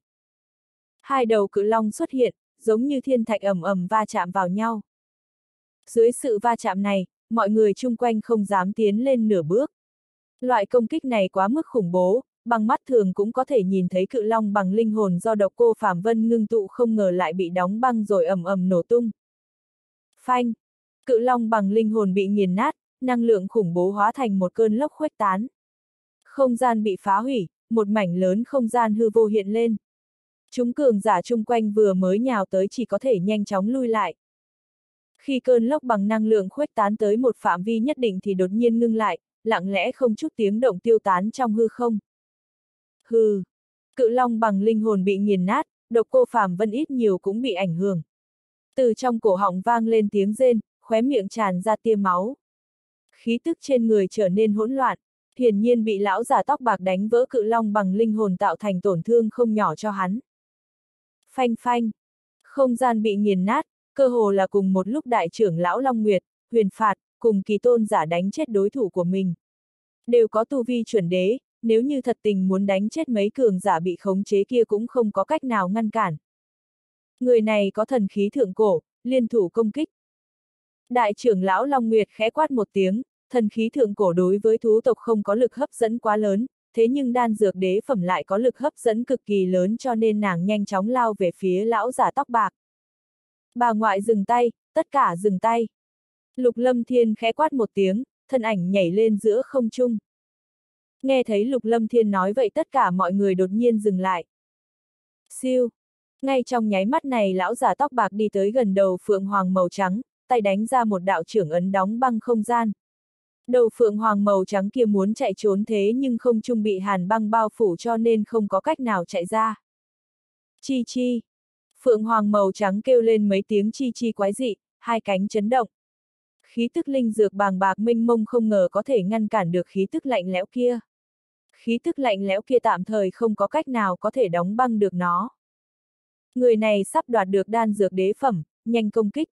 Speaker 1: Hai đầu cự long xuất hiện, giống như thiên thạch ầm ầm va chạm vào nhau. Dưới sự va chạm này, mọi người chung quanh không dám tiến lên nửa bước. Loại công kích này quá mức khủng bố, bằng mắt thường cũng có thể nhìn thấy cự long bằng linh hồn do Độc Cô Phàm Vân ngưng tụ không ngờ lại bị đóng băng rồi ầm ầm nổ tung. Phanh! Cự long bằng linh hồn bị nghiền nát, năng lượng khủng bố hóa thành một cơn lốc khuếch tán. Không gian bị phá hủy, một mảnh lớn không gian hư vô hiện lên. Chúng cường giả chung quanh vừa mới nhào tới chỉ có thể nhanh chóng lui lại. Khi cơn lốc bằng năng lượng khuếch tán tới một phạm vi nhất định thì đột nhiên ngưng lại, lặng lẽ không chút tiếng động tiêu tán trong hư không. Hừ! Cự long bằng linh hồn bị nghiền nát, Độc Cô Phàm Vân ít nhiều cũng bị ảnh hưởng. Từ trong cổ họng vang lên tiếng rên, khóe miệng tràn ra tia máu. Khí tức trên người trở nên hỗn loạn, hiển nhiên bị lão giả tóc bạc đánh vỡ cự long bằng linh hồn tạo thành tổn thương không nhỏ cho hắn. Phanh phanh! Không gian bị nghiền nát, cơ hồ là cùng một lúc đại trưởng lão Long Nguyệt, Huyền Phạt, cùng kỳ tôn giả đánh chết đối thủ của mình. Đều có tu vi chuẩn đế, nếu như thật tình muốn đánh chết mấy cường giả bị khống chế kia cũng không có cách nào ngăn cản. Người này có thần khí thượng cổ, liên thủ công kích. Đại trưởng lão Long Nguyệt khẽ quát một tiếng, thần khí thượng cổ đối với thú tộc không có lực hấp dẫn quá lớn, thế nhưng đan dược đế phẩm lại có lực hấp dẫn cực kỳ lớn cho nên nàng nhanh chóng lao về phía lão giả tóc bạc. Bà ngoại dừng tay, tất cả dừng tay. Lục Lâm Thiên khẽ quát một tiếng, thân ảnh nhảy lên giữa không trung. Nghe thấy Lục Lâm Thiên nói vậy tất cả mọi người đột nhiên dừng lại. Siêu! Ngay trong nháy mắt này lão giả tóc bạc đi tới gần đầu phượng hoàng màu trắng, tay đánh ra một đạo trưởng ấn đóng băng không gian. Đầu phượng hoàng màu trắng kia muốn chạy trốn thế nhưng không trung bị hàn băng bao phủ cho nên không có cách nào chạy ra. Chi chi! Phượng hoàng màu trắng kêu lên mấy tiếng chi chi quái dị, hai cánh chấn động. Khí tức linh dược bàng bạc mênh mông không ngờ có thể ngăn cản được khí tức lạnh lẽo kia. Khí tức lạnh lẽo kia tạm thời không có cách nào có thể đóng băng được nó. Người này sắp đoạt được đan dược đế phẩm, nhanh công kích.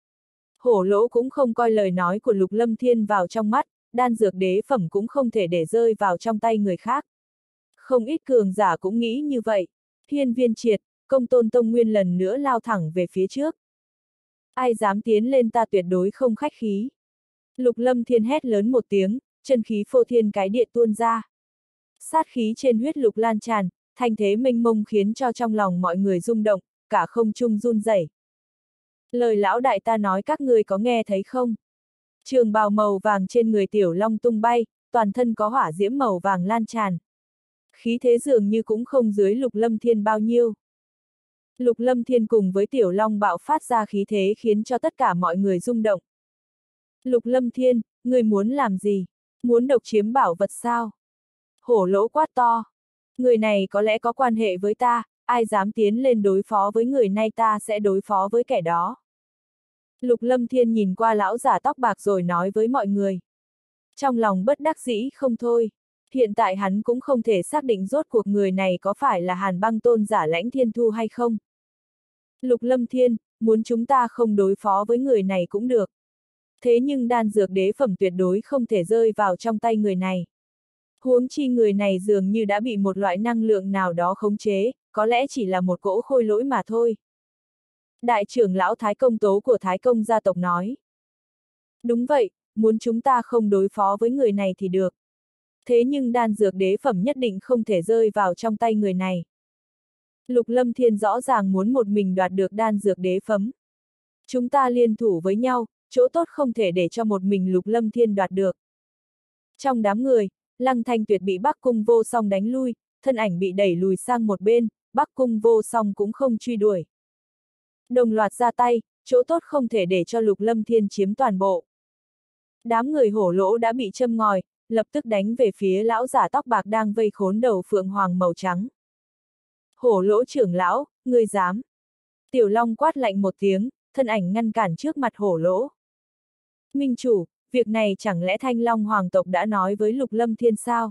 Speaker 1: Hổ Lỗ cũng không coi lời nói của Lục Lâm Thiên vào trong mắt, đan dược đế phẩm cũng không thể để rơi vào trong tay người khác. Không ít cường giả cũng nghĩ như vậy. Hiên Viên Triệt, Công tôn tông nguyên lần nữa lao thẳng về phía trước. Ai dám tiến lên ta tuyệt đối không khách khí. Lục Lâm Thiên hét lớn một tiếng, chân khí phô thiên cái địa tuôn ra. Sát khí trên huyết lục lan tràn, thanh thế mênh mông khiến cho trong lòng mọi người rung động, cả không trung run rẩy. Lời lão đại ta nói các ngươi có nghe thấy không? Trường bào màu vàng trên người Tiểu Long tung bay, toàn thân có hỏa diễm màu vàng lan tràn. Khí thế dường như cũng không dưới Lục Lâm Thiên bao nhiêu. Lục Lâm Thiên cùng với Tiểu Long bạo phát ra khí thế khiến cho tất cả mọi người rung động. Lục Lâm Thiên, ngươi muốn làm gì? Muốn độc chiếm bảo vật sao? Hổ lỗ quát to. Người này có lẽ có quan hệ với ta, ai dám tiến lên đối phó với người này ta sẽ đối phó với kẻ đó. Lục Lâm Thiên nhìn qua lão giả tóc bạc rồi nói với mọi người. Trong lòng bất đắc dĩ không thôi. Hiện tại hắn cũng không thể xác định rốt cuộc người này có phải là Hàn Băng tôn giả Lãnh Thiên Thu hay không. Lục Lâm Thiên, muốn chúng ta không đối phó với người này cũng được. Thế nhưng đan dược đế phẩm tuyệt đối không thể rơi vào trong tay người này. Huống chi người này dường như đã bị một loại năng lượng nào đó khống chế, có lẽ chỉ là một cỗ khôi lỗi mà thôi. Đại trưởng lão Thái Công Tố của Thái Công gia tộc nói. Đúng vậy, muốn chúng ta không đối phó với người này thì được. Thế nhưng đan dược đế phẩm nhất định không thể rơi vào trong tay người này. Lục Lâm Thiên rõ ràng muốn một mình đoạt được đan dược đế phẩm. Chúng ta liên thủ với nhau, chỗ tốt không thể để cho một mình Lục Lâm Thiên đoạt được. Trong đám người, Lăng Thanh Tuyệt bị Bắc Cung Vô Song đánh lui, thân ảnh bị đẩy lùi sang một bên, Bắc Cung Vô Song cũng không truy đuổi. Đồng loạt ra tay, chỗ tốt không thể để cho Lục Lâm Thiên chiếm toàn bộ. Đám người hổ lỗ đã bị châm ngòi, lập tức đánh về phía lão giả tóc bạc đang vây khốn đầu phượng hoàng màu trắng. Hổ lỗ trưởng lão, ngươi dám. Tiểu Long quát lạnh một tiếng, thân ảnh ngăn cản trước mặt hổ lỗ. Minh chủ, việc này chẳng lẽ Thanh Long hoàng tộc đã nói với Lục Lâm Thiên sao?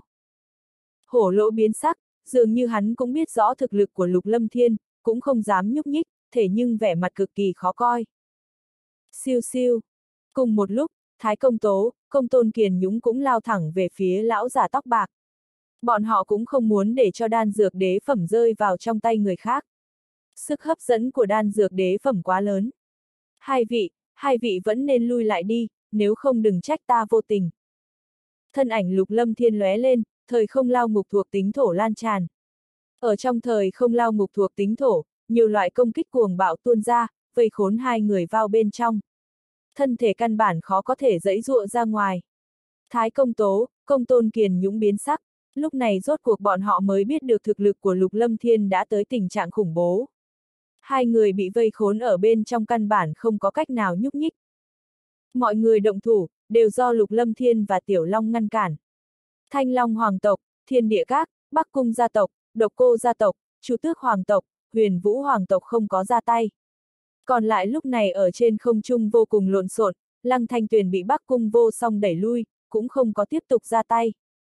Speaker 1: Hổ lỗ biến sắc, dường như hắn cũng biết rõ thực lực của Lục Lâm Thiên, cũng không dám nhúc nhích, thể nhưng vẻ mặt cực kỳ khó coi. Siêu siêu. Cùng một lúc, Thái Công Tố, Công Tôn Kiền Nhũng cũng lao thẳng về phía lão giả tóc bạc. Bọn họ cũng không muốn để cho đan dược đế phẩm rơi vào trong tay người khác. Sức hấp dẫn của đan dược đế phẩm quá lớn. Hai vị, hai vị vẫn nên lui lại đi, nếu không đừng trách ta vô tình. Thân ảnh Lục Lâm Thiên lóe lên, thời không lao ngục thuộc tính thổ lan tràn. Ở trong thời không lao ngục thuộc tính thổ, nhiều loại công kích cuồng bạo tuôn ra, vây khốn hai người vào bên trong. Thân thể căn bản khó có thể giãy giụa ra ngoài. Thái Công Tố, Công Tôn Kiền Nhũng biến sắc, lúc này rốt cuộc bọn họ mới biết được thực lực của Lục Lâm Thiên đã tới tình trạng khủng bố. Hai người bị vây khốn ở bên trong căn bản không có cách nào nhúc nhích. Mọi người động thủ, đều do Lục Lâm Thiên và Tiểu Long ngăn cản. Thanh Long hoàng tộc, Thiên Địa Các, Bắc Cung gia tộc, Độc Cô gia tộc, Chu Tước hoàng tộc, Huyền Vũ hoàng tộc không có ra tay. Còn lại lúc này ở trên không trung vô cùng lộn xộn, Lăng Thanh Tuyền bị Bắc Cung Vô Song đẩy lui, cũng không có tiếp tục ra tay.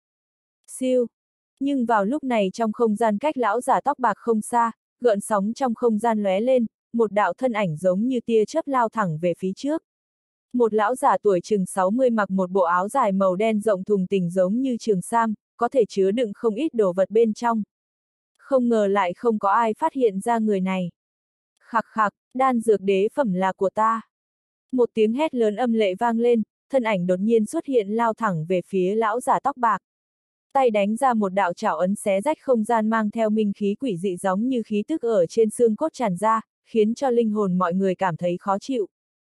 Speaker 1: Siêu. Nhưng vào lúc này trong không gian cách lão giả tóc bạc không xa, gợn sóng trong không gian lóe lên, một đạo thân ảnh giống như tia chớp lao thẳng về phía trước. Một lão giả tuổi chừng sáu mươi mặc một bộ áo dài màu đen rộng thùng thình giống như trường sam, có thể chứa đựng không ít đồ vật bên trong. Không ngờ lại không có ai phát hiện ra người này. Khặc khặc, đan dược đế phẩm là của ta. Một tiếng hét lớn âm lệ vang lên, thân ảnh đột nhiên xuất hiện lao thẳng về phía lão giả tóc bạc. Tay đánh ra một đạo chảo ấn xé rách không gian mang theo minh khí quỷ dị giống như khí tức ở trên xương cốt tràn ra, khiến cho linh hồn mọi người cảm thấy khó chịu.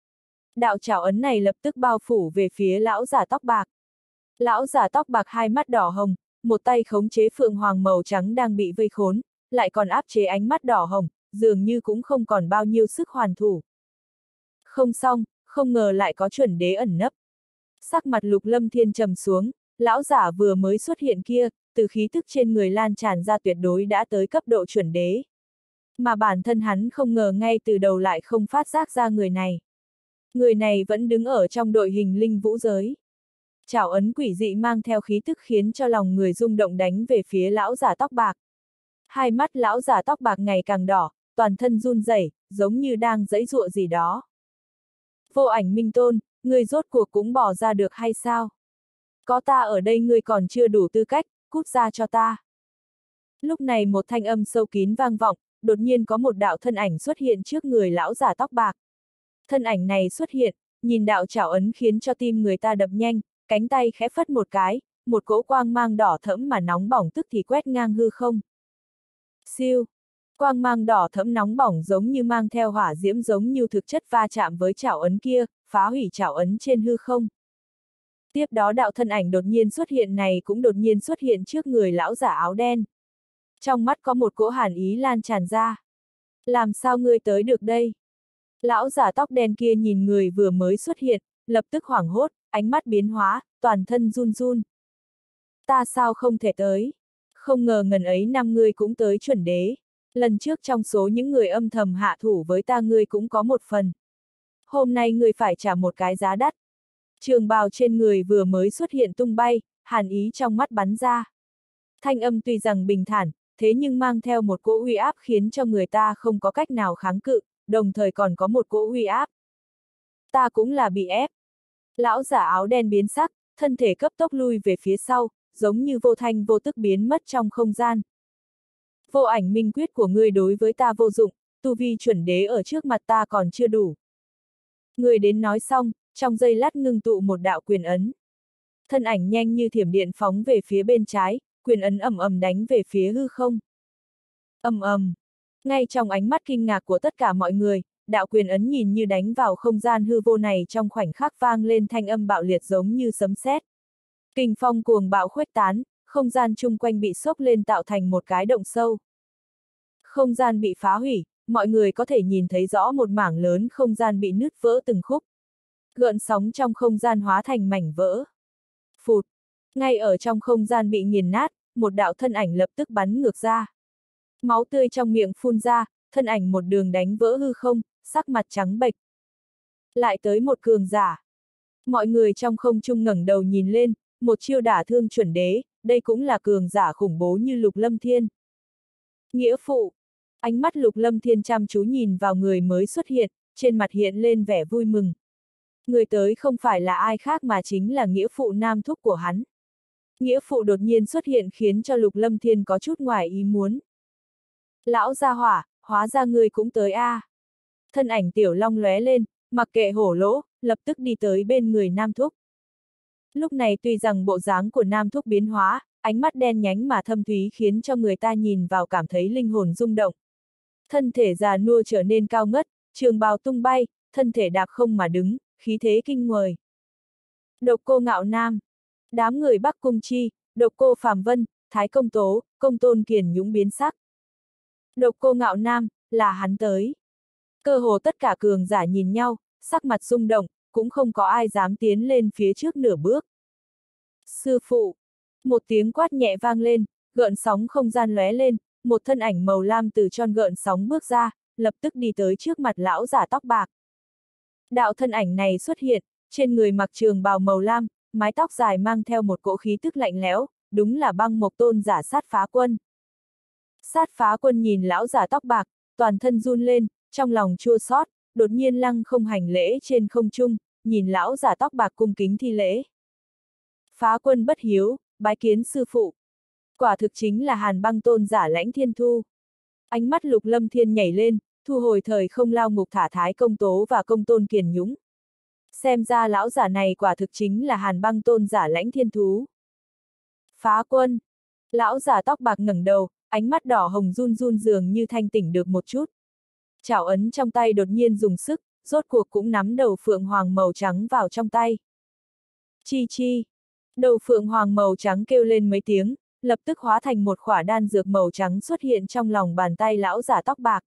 Speaker 1: Đạo chảo ấn này lập tức bao phủ về phía lão giả tóc bạc. Lão giả tóc bạc hai mắt đỏ hồng, một tay khống chế phượng hoàng màu trắng đang bị vây khốn, lại còn áp chế ánh mắt đỏ hồng, dường như cũng không còn bao nhiêu sức hoàn thủ. Không xong, không ngờ lại có chuẩn đế ẩn nấp. Sắc mặt Lục Lâm Thiên trầm xuống, lão giả vừa mới xuất hiện kia, từ khí tức trên người lan tràn ra tuyệt đối đã tới cấp độ chuẩn đế. Mà bản thân hắn không ngờ ngay từ đầu lại không phát giác ra người này. Người này vẫn đứng ở trong đội hình linh vũ giới. Chảo ấn quỷ dị mang theo khí tức khiến cho lòng người rung động đánh về phía lão giả tóc bạc. Hai mắt lão giả tóc bạc ngày càng đỏ, toàn thân run rẩy, giống như đang giãy giụa gì đó. Vô Ảnh Minh Tôn, ngươi rốt cuộc cũng bỏ ra được hay sao? Có ta ở đây ngươi còn chưa đủ tư cách, cút ra cho ta. Lúc này một thanh âm sâu kín vang vọng, đột nhiên có một đạo thân ảnh xuất hiện trước người lão giả tóc bạc. Thân ảnh này xuất hiện, nhìn đạo chảo ấn khiến cho tim người ta đập nhanh, cánh tay khẽ phất một cái, một cỗ quang mang đỏ thẫm mà nóng bỏng tức thì quét ngang hư không. Siêu! Quang mang đỏ thẫm nóng bỏng giống như mang theo hỏa diễm giống như thực chất va chạm với chảo ấn kia, phá hủy chảo ấn trên hư không. Tiếp đó đạo thân ảnh đột nhiên xuất hiện này cũng đột nhiên xuất hiện trước người lão giả áo đen. Trong mắt có một cỗ hàn ý lan tràn ra. Làm sao ngươi tới được đây? Lão giả tóc đen kia nhìn người vừa mới xuất hiện, lập tức hoảng hốt, ánh mắt biến hóa, toàn thân run run. Ta sao không thể tới? Không ngờ ngần ấy năm ngươi cũng tới chuẩn đế. Lần trước trong số những người âm thầm hạ thủ với ta ngươi cũng có một phần. Hôm nay ngươi phải trả một cái giá đắt. Trường bào trên người vừa mới xuất hiện tung bay, hàn ý trong mắt bắn ra. Thanh âm tuy rằng bình thản, thế nhưng mang theo một cỗ uy áp khiến cho người ta không có cách nào kháng cự, đồng thời còn có một cỗ uy áp. Ta cũng là bị ép. Lão giả áo đen biến sắc, thân thể cấp tốc lui về phía sau, giống như vô thanh vô tức biến mất trong không gian. Vô ảnh minh quyết của ngươi đối với ta vô dụng, tu vi chuẩn đế ở trước mặt ta còn chưa đủ. Người đến nói xong, trong giây lát ngưng tụ một đạo quyền ấn. Thân ảnh nhanh như thiểm điện phóng về phía bên trái, quyền ấn ầm ầm đánh về phía hư không. Ầm ầm. Ngay trong ánh mắt kinh ngạc của tất cả mọi người, đạo quyền ấn nhìn như đánh vào không gian hư vô này trong khoảnh khắc vang lên thanh âm bạo liệt giống như sấm sét. Kình phong cuồng bạo khuếch tán, không gian chung quanh bị sốc lên tạo thành một cái động sâu. Không gian bị phá hủy, mọi người có thể nhìn thấy rõ một mảng lớn không gian bị nứt vỡ từng khúc. Gợn sóng trong không gian hóa thành mảnh vỡ. Phụt! Ngay ở trong không gian bị nghiền nát, một đạo thân ảnh lập tức bắn ngược ra. Máu tươi trong miệng phun ra, thân ảnh một đường đánh vỡ hư không, sắc mặt trắng bệch. Lại tới một cường giả. Mọi người trong không trung ngẩng đầu nhìn lên, một chiêu đả thương chuẩn đế, đây cũng là cường giả khủng bố như Lục Lâm Thiên. Nghĩa phụ! Ánh mắt Lục Lâm Thiên chăm chú nhìn vào người mới xuất hiện, trên mặt hiện lên vẻ vui mừng. Người tới không phải là ai khác mà chính là nghĩa phụ nam thúc của hắn. Nghĩa phụ đột nhiên xuất hiện khiến cho Lục Lâm Thiên có chút ngoài ý muốn. Lão gia hỏa, hóa ra ngươi cũng tới a. À. Thân ảnh Tiểu Long lóe lên, mặc kệ hổ lỗ, lập tức đi tới bên người nam thúc. Lúc này tuy rằng bộ dáng của nam thúc biến hóa, ánh mắt đen nhánh mà thâm thúy khiến cho người ta nhìn vào cảm thấy linh hồn rung động. Thân thể già nua trở nên cao ngất, trường bào tung bay, thân thể đạp không mà đứng, khí thế kinh người. Độc Cô Ngạo Nam, đám người Bắc Cung Chi, Độc Cô Phàm Vân, Thái Công Tố, Công Tôn Kiền nhũng biến sắc. Độc Cô Ngạo Nam, là hắn tới. Cơ hồ tất cả cường giả nhìn nhau, sắc mặt rung động, cũng không có ai dám tiến lên phía trước nửa bước. Sư phụ! Một tiếng quát nhẹ vang lên, gợn sóng không gian lóe lên, một thân ảnh màu lam từ tròn gợn sóng bước ra, lập tức đi tới trước mặt lão giả tóc bạc. Đạo thân ảnh này xuất hiện, trên người mặc trường bào màu lam, mái tóc dài mang theo một cỗ khí tức lạnh lẽo, đúng là Băng Mộc Tôn giả Sát Phá Quân. Sát Phá Quân nhìn lão giả tóc bạc, toàn thân run lên, trong lòng chua xót, đột nhiên lăng không hành lễ trên không trung, nhìn lão giả tóc bạc cung kính thi lễ. Phá Quân bất hiếu, bái kiến sư phụ. Quả thực chính là Hàn Băng Tôn giả Lãnh Thiên Thu. Ánh mắt Lục Lâm Thiên nhảy lên, thu hồi thời không lao ngục thả Thái Công Tố và Công Tôn Kiền nhũng. Xem ra lão giả này quả thực chính là Hàn Băng Tôn giả Lãnh Thiên Thú. Phá Quân! Lão giả tóc bạc ngẩng đầu, ánh mắt đỏ hồng run run dường như thanh tỉnh được một chút. Chảo ấn trong tay đột nhiên dùng sức, rốt cuộc cũng nắm đầu phượng hoàng màu trắng vào trong tay. Chi chi! Đầu phượng hoàng màu trắng kêu lên mấy tiếng, lập tức hóa thành một khỏa đan dược màu trắng xuất hiện trong lòng bàn tay lão giả tóc bạc.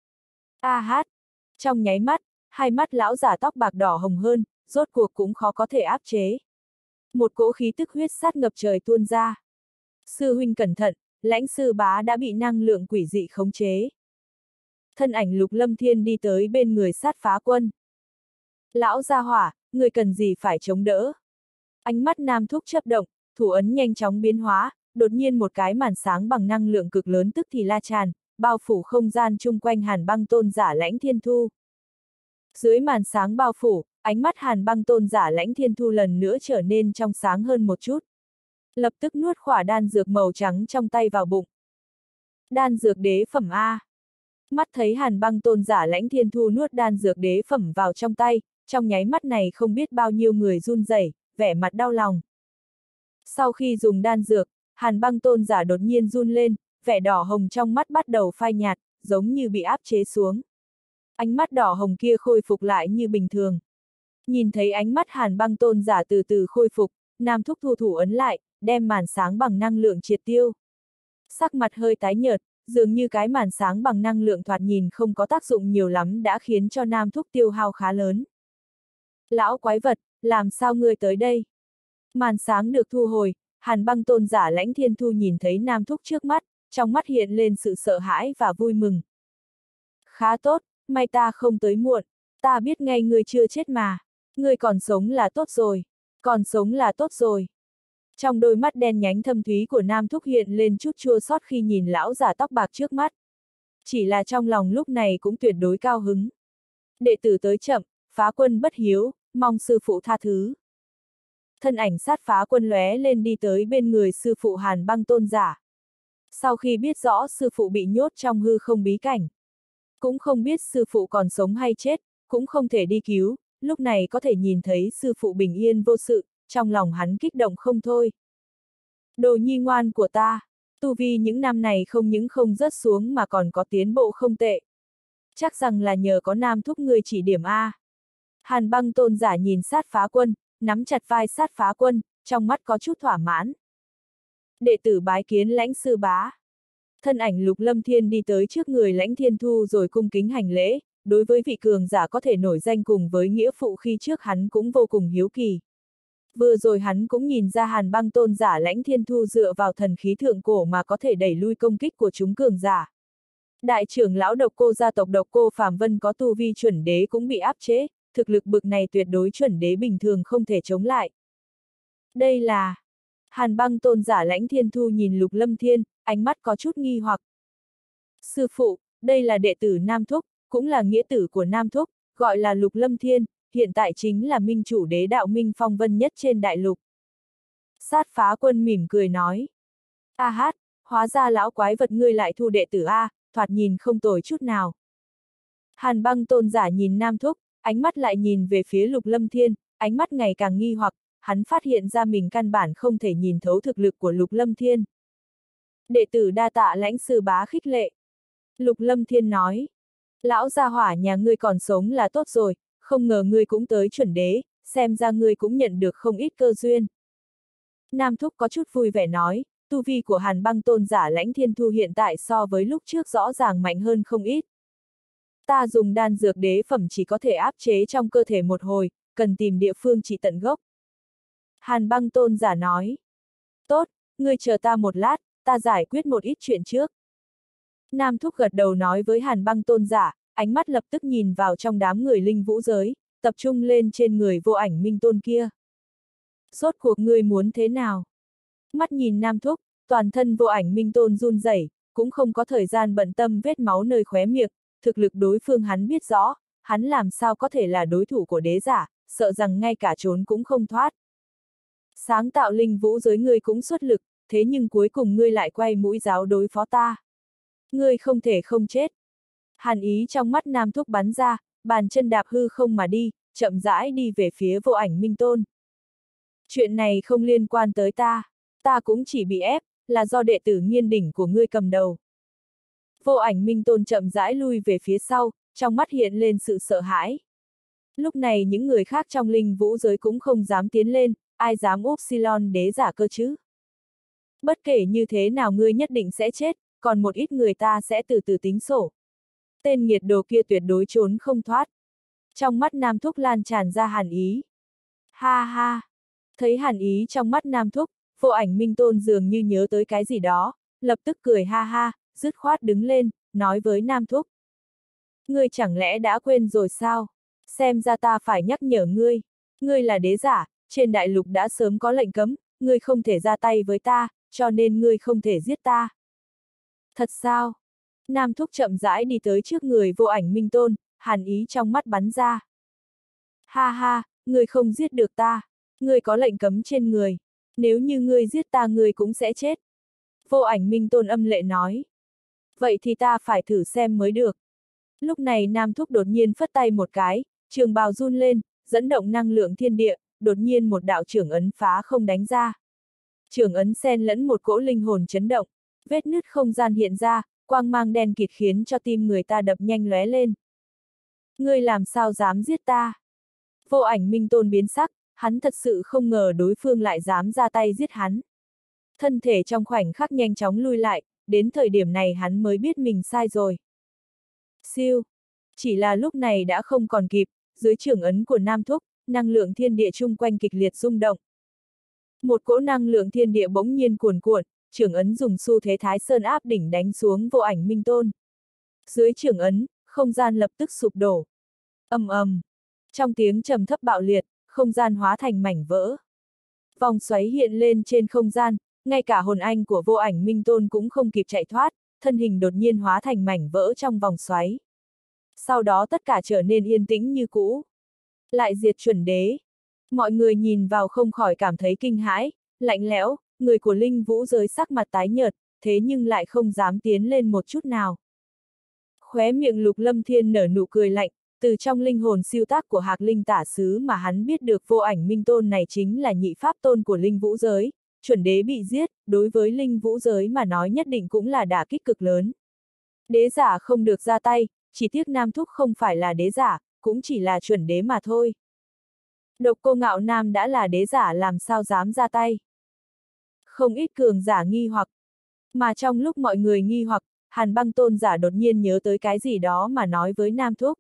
Speaker 1: A hát! Trong nháy mắt, hai mắt lão giả tóc bạc đỏ hồng hơn, rốt cuộc cũng khó có thể áp chế. Một cỗ khí tức huyết sát ngập trời tuôn ra. Sư huynh cẩn thận, Lãnh sư bá đã bị năng lượng quỷ dị khống chế. Thân ảnh Lục Lâm Thiên đi tới bên người Sát Phá Quân. Lão gia hỏa, người cần gì phải chống đỡ? Ánh mắt nam thúc chớp động, thủ ấn nhanh chóng biến hóa, đột nhiên một cái màn sáng bằng năng lượng cực lớn tức thì la tràn, bao phủ không gian chung quanh Hàn Băng Tôn giả Lãnh Thiên Thu. Dưới màn sáng bao phủ, ánh mắt Hàn Băng Tôn giả Lãnh Thiên Thu lần nữa trở nên trong sáng hơn một chút. Lập tức nuốt khỏa đan dược màu trắng trong tay vào bụng. Đan dược đế phẩm A. Mắt thấy Hàn Băng Tôn giả Lãnh Thiên Thu nuốt đan dược đế phẩm vào trong tay, trong nháy mắt này không biết bao nhiêu người run rẩy, vẻ mặt đau lòng. Sau khi dùng đan dược, Hàn Băng Tôn giả đột nhiên run lên, vẻ đỏ hồng trong mắt bắt đầu phai nhạt, giống như bị áp chế xuống. Ánh mắt đỏ hồng kia khôi phục lại như bình thường. Nhìn thấy ánh mắt Hàn Băng Tôn giả từ từ khôi phục, Nam Thúc thu thủ ấn lại, đem màn sáng bằng năng lượng triệt tiêu. Sắc mặt hơi tái nhợt, dường như cái màn sáng bằng năng lượng thoạt nhìn không có tác dụng nhiều lắm đã khiến cho Nam Thúc tiêu hao khá lớn. Lão quái vật, làm sao ngươi tới đây? Màn sáng được thu hồi, Hàn Băng Tôn giả Lãnh Thiên Thu nhìn thấy Nam Thúc trước mắt, trong mắt hiện lên sự sợ hãi và vui mừng. Khá tốt, may ta không tới muộn, ta biết ngay ngươi chưa chết mà, ngươi còn sống là tốt rồi, còn sống là tốt rồi. Trong đôi mắt đen nhánh thâm thúy của Nam Thúc hiện lên chút chua xót khi nhìn lão già tóc bạc trước mắt. Chỉ là trong lòng lúc này cũng tuyệt đối cao hứng. Đệ tử tới chậm, phá quân bất hiếu, mong sư phụ tha thứ. Thân ảnh sát phá quân lóe lên đi tới bên người sư phụ Hàn Băng Tôn giả. Sau khi biết rõ sư phụ bị nhốt trong hư không bí cảnh, cũng không biết sư phụ còn sống hay chết, cũng không thể đi cứu, lúc này có thể nhìn thấy sư phụ bình yên vô sự, trong lòng hắn kích động không thôi. Đồ nhi ngoan của ta, tu vi những năm này không những không rớt xuống mà còn có tiến bộ không tệ. Chắc rằng là nhờ có Nam Thúc người chỉ điểm A. Hàn Băng Tôn giả nhìn sát phá quân, nắm chặt vai sát phá quân, trong mắt có chút thỏa mãn. Đệ tử bái kiến Lãnh sư bá. Thân ảnh Lục Lâm Thiên đi tới trước người Lãnh Thiên Thu rồi cung kính hành lễ, đối với vị cường giả có thể nổi danh cùng với nghĩa phụ khi trước hắn cũng vô cùng hiếu kỳ. Vừa rồi hắn cũng nhìn ra Hàn Băng Tôn giả Lãnh Thiên Thu dựa vào thần khí thượng cổ mà có thể đẩy lui công kích của chúng cường giả. Đại trưởng lão Độc Cô gia tộc Độc Cô Phàm Vân có tu vi chuẩn đế cũng bị áp chế, thực lực bực này tuyệt đối chuẩn đế bình thường không thể chống lại. Đây là... Hàn Băng Tôn giả Lãnh Thiên Thu nhìn Lục Lâm Thiên, ánh mắt có chút nghi hoặc. Sư phụ, đây là đệ tử Nam Thúc, cũng là nghĩa tử của Nam Thúc, gọi là Lục Lâm Thiên, hiện tại chính là minh chủ đế đạo minh phong vân nhất trên đại lục. Sát phá quân mỉm cười nói. A hát, hóa ra lão quái vật ngươi lại thu đệ tử A, thoạt nhìn không tồi chút nào. Hàn Băng Tôn giả nhìn Nam Thúc, ánh mắt lại nhìn về phía Lục Lâm Thiên, ánh mắt ngày càng nghi hoặc, hắn phát hiện ra mình căn bản không thể nhìn thấu thực lực của Lục Lâm Thiên. Đệ tử đa tạ Lãnh sư bá khích lệ. Lục Lâm Thiên nói. Lão gia hỏa nhà ngươi còn sống là tốt rồi, không ngờ ngươi cũng tới chuẩn đế, xem ra ngươi cũng nhận được không ít cơ duyên. Nam Thúc có chút vui vẻ nói, tu vi của Hàn Băng Tôn giả Lãnh Thiên Thu hiện tại so với lúc trước rõ ràng mạnh hơn không ít. Ta dùng đan dược đế phẩm chỉ có thể áp chế trong cơ thể một hồi, cần tìm địa phương trị tận gốc. Hàn Băng Tôn giả nói. Tốt, ngươi chờ ta một lát, ta giải quyết một ít chuyện trước. Nam Thúc gật đầu nói với Hàn Băng Tôn giả, ánh mắt lập tức nhìn vào trong đám người linh vũ giới, tập trung lên trên người Vô Ảnh Minh Tôn kia. Rốt cuộc ngươi muốn thế nào? Mắt nhìn Nam Thúc, toàn thân Vô Ảnh Minh Tôn run rẩy, cũng không có thời gian bận tâm vết máu nơi khóe miệng, thực lực đối phương hắn biết rõ, hắn làm sao có thể là đối thủ của đế giả, sợ rằng ngay cả trốn cũng không thoát. Sáng tạo linh vũ giới ngươi cũng xuất lực, thế nhưng cuối cùng ngươi lại quay mũi giáo đối phó ta. Ngươi không thể không chết. Hàn ý trong mắt Nam Thúc bắn ra, bàn chân đạp hư không mà đi, chậm rãi đi về phía Vô Ảnh Minh Tôn. Chuyện này không liên quan tới ta, ta cũng chỉ bị ép, là do đệ tử Nghiên Đỉnh của ngươi cầm đầu. Vô Ảnh Minh Tôn chậm rãi lui về phía sau, trong mắt hiện lên sự sợ hãi. Lúc này những người khác trong linh vũ giới cũng không dám tiến lên, ai dám Upsilon đế giả cơ chứ. Bất kể như thế nào ngươi nhất định sẽ chết, còn một ít người ta sẽ từ từ tính sổ. Tên nghiệt đồ kia tuyệt đối trốn không thoát. Trong mắt Nam Thúc lan tràn ra hàn ý. Ha ha! Thấy hàn ý trong mắt Nam Thúc, Vô Ảnh Minh Tôn dường như nhớ tới cái gì đó, lập tức cười ha ha, dứt khoát đứng lên, nói với Nam Thúc. Ngươi chẳng lẽ đã quên rồi sao? Xem ra ta phải nhắc nhở ngươi. Ngươi là đế giả, trên đại lục đã sớm có lệnh cấm, ngươi không thể ra tay với ta, cho nên ngươi không thể giết ta. Thật sao? Nam Thúc chậm rãi đi tới trước người Vô Ảnh Minh Tôn, hàn ý trong mắt bắn ra. Ha ha, ngươi không giết được ta, ngươi có lệnh cấm trên người, nếu như ngươi giết ta ngươi cũng sẽ chết. Vô Ảnh Minh Tôn âm lệ nói. Vậy thì ta phải thử xem mới được. Lúc này Nam Thúc đột nhiên phất tay một cái, trường bào run lên, dẫn động năng lượng thiên địa, đột nhiên một đạo trưởng ấn phá không đánh ra. Trưởng ấn xen lẫn một cỗ linh hồn chấn động, vết nứt không gian hiện ra, quang mang đen kịt khiến cho tim người ta đập nhanh lóe lên. Ngươi làm sao dám giết ta? Vô Ảnh Minh Tôn biến sắc, hắn thật sự không ngờ đối phương lại dám ra tay giết hắn. Thân thể trong khoảnh khắc nhanh chóng lui lại, đến thời điểm này hắn mới biết mình sai rồi. Siêu! Chỉ là lúc này đã không còn kịp, dưới trưởng ấn của Nam Thúc, năng lượng thiên địa chung quanh kịch liệt rung động. Một cỗ năng lượng thiên địa bỗng nhiên cuồn cuộn, trưởng ấn dùng xu thế Thái Sơn áp đỉnh đánh xuống Vô Ảnh Minh Tôn. Dưới trưởng ấn, không gian lập tức sụp đổ. Ầm ầm, trong tiếng trầm thấp bạo liệt, không gian hóa thành mảnh vỡ. Vòng xoáy hiện lên trên không gian, ngay cả hồn anh của Vô Ảnh Minh Tôn cũng không kịp chạy thoát, thân hình đột nhiên hóa thành mảnh vỡ trong vòng xoáy. Sau đó tất cả trở nên yên tĩnh như cũ. Lại diệt chuẩn đế. Mọi người nhìn vào không khỏi cảm thấy kinh hãi, lạnh lẽo, người của linh vũ giới sắc mặt tái nhợt, thế nhưng lại không dám tiến lên một chút nào. Khóe miệng Lục Lâm Thiên nở nụ cười lạnh, từ trong linh hồn siêu tác của Hạc Linh Tả Sứ mà hắn biết được Vô Ảnh Minh Tôn này chính là nhị pháp tôn của linh vũ giới, chuẩn đế bị giết, đối với linh vũ giới mà nói nhất định cũng là đả kích cực lớn. Đế giả không được ra tay, chỉ tiếc Nam Thúc không phải là đế giả, cũng chỉ là chuẩn đế mà thôi. Độc Cô Ngạo Nam đã là đế giả làm sao dám ra tay. Không ít cường giả nghi hoặc. Mà trong lúc mọi người nghi hoặc, Hàn Băng Tôn giả đột nhiên nhớ tới cái gì đó mà nói với Nam Thúc.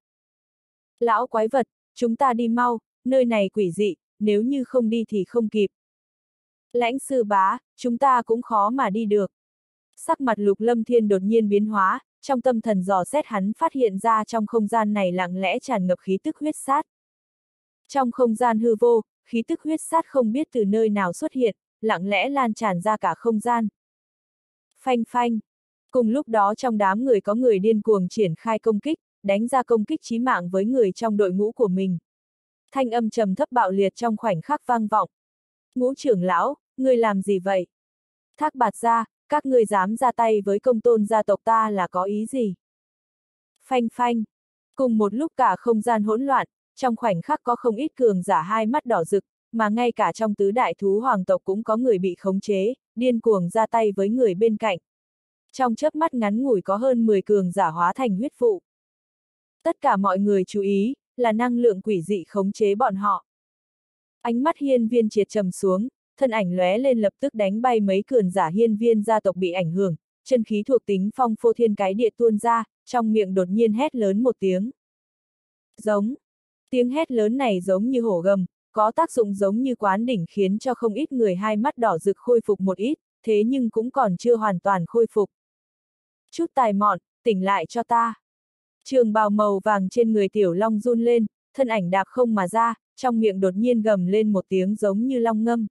Speaker 1: Lão quái vật, chúng ta đi mau, nơi này quỷ dị, nếu như không đi thì không kịp. Lãnh sư bá, chúng ta cũng khó mà đi được. Sắc mặt Lục Lâm Thiên đột nhiên biến hóa, trong tâm thần dò xét hắn phát hiện ra trong không gian này lặng lẽ tràn ngập khí tức huyết sát. Trong không gian hư vô, khí tức huyết sát không biết từ nơi nào xuất hiện, lặng lẽ lan tràn ra cả không gian. Phanh phanh. Cùng lúc đó trong đám người có người điên cuồng triển khai công kích, đánh ra công kích chí mạng với người trong đội ngũ của mình. Thanh âm trầm thấp bạo liệt trong khoảnh khắc vang vọng. Ngũ trưởng lão, ngươi làm gì vậy? Thác Bạt gia, các ngươi dám ra tay với công tôn gia tộc ta là có ý gì? Phanh phanh. Cùng một lúc cả không gian hỗn loạn, trong khoảnh khắc có không ít cường giả hai mắt đỏ rực, mà ngay cả trong tứ đại thú hoàng tộc cũng có người bị khống chế, điên cuồng ra tay với người bên cạnh. Trong chớp mắt ngắn ngủi có hơn mười cường giả hóa thành huyết vụ. Tất cả mọi người chú ý, là năng lượng quỷ dị khống chế bọn họ. Ánh mắt Hiên Viên Triệt trầm xuống, thân ảnh lóe lên lập tức đánh bay mấy cường giả Hiên Viên gia tộc bị ảnh hưởng, chân khí thuộc tính phong phô thiên cái địa tuôn ra, trong miệng đột nhiên hét lớn một tiếng. Giống. Tiếng hét lớn này giống như hổ gầm, có tác dụng giống như quán đỉnh khiến cho không ít người hai mắt đỏ rực khôi phục một ít, thế nhưng cũng còn chưa hoàn toàn khôi phục. Chút tài mọn, tỉnh lại cho ta. Trường bào màu vàng trên người Tiểu Long run lên, thân ảnh đạp không mà ra, trong miệng đột nhiên gầm lên một tiếng giống như long ngâm.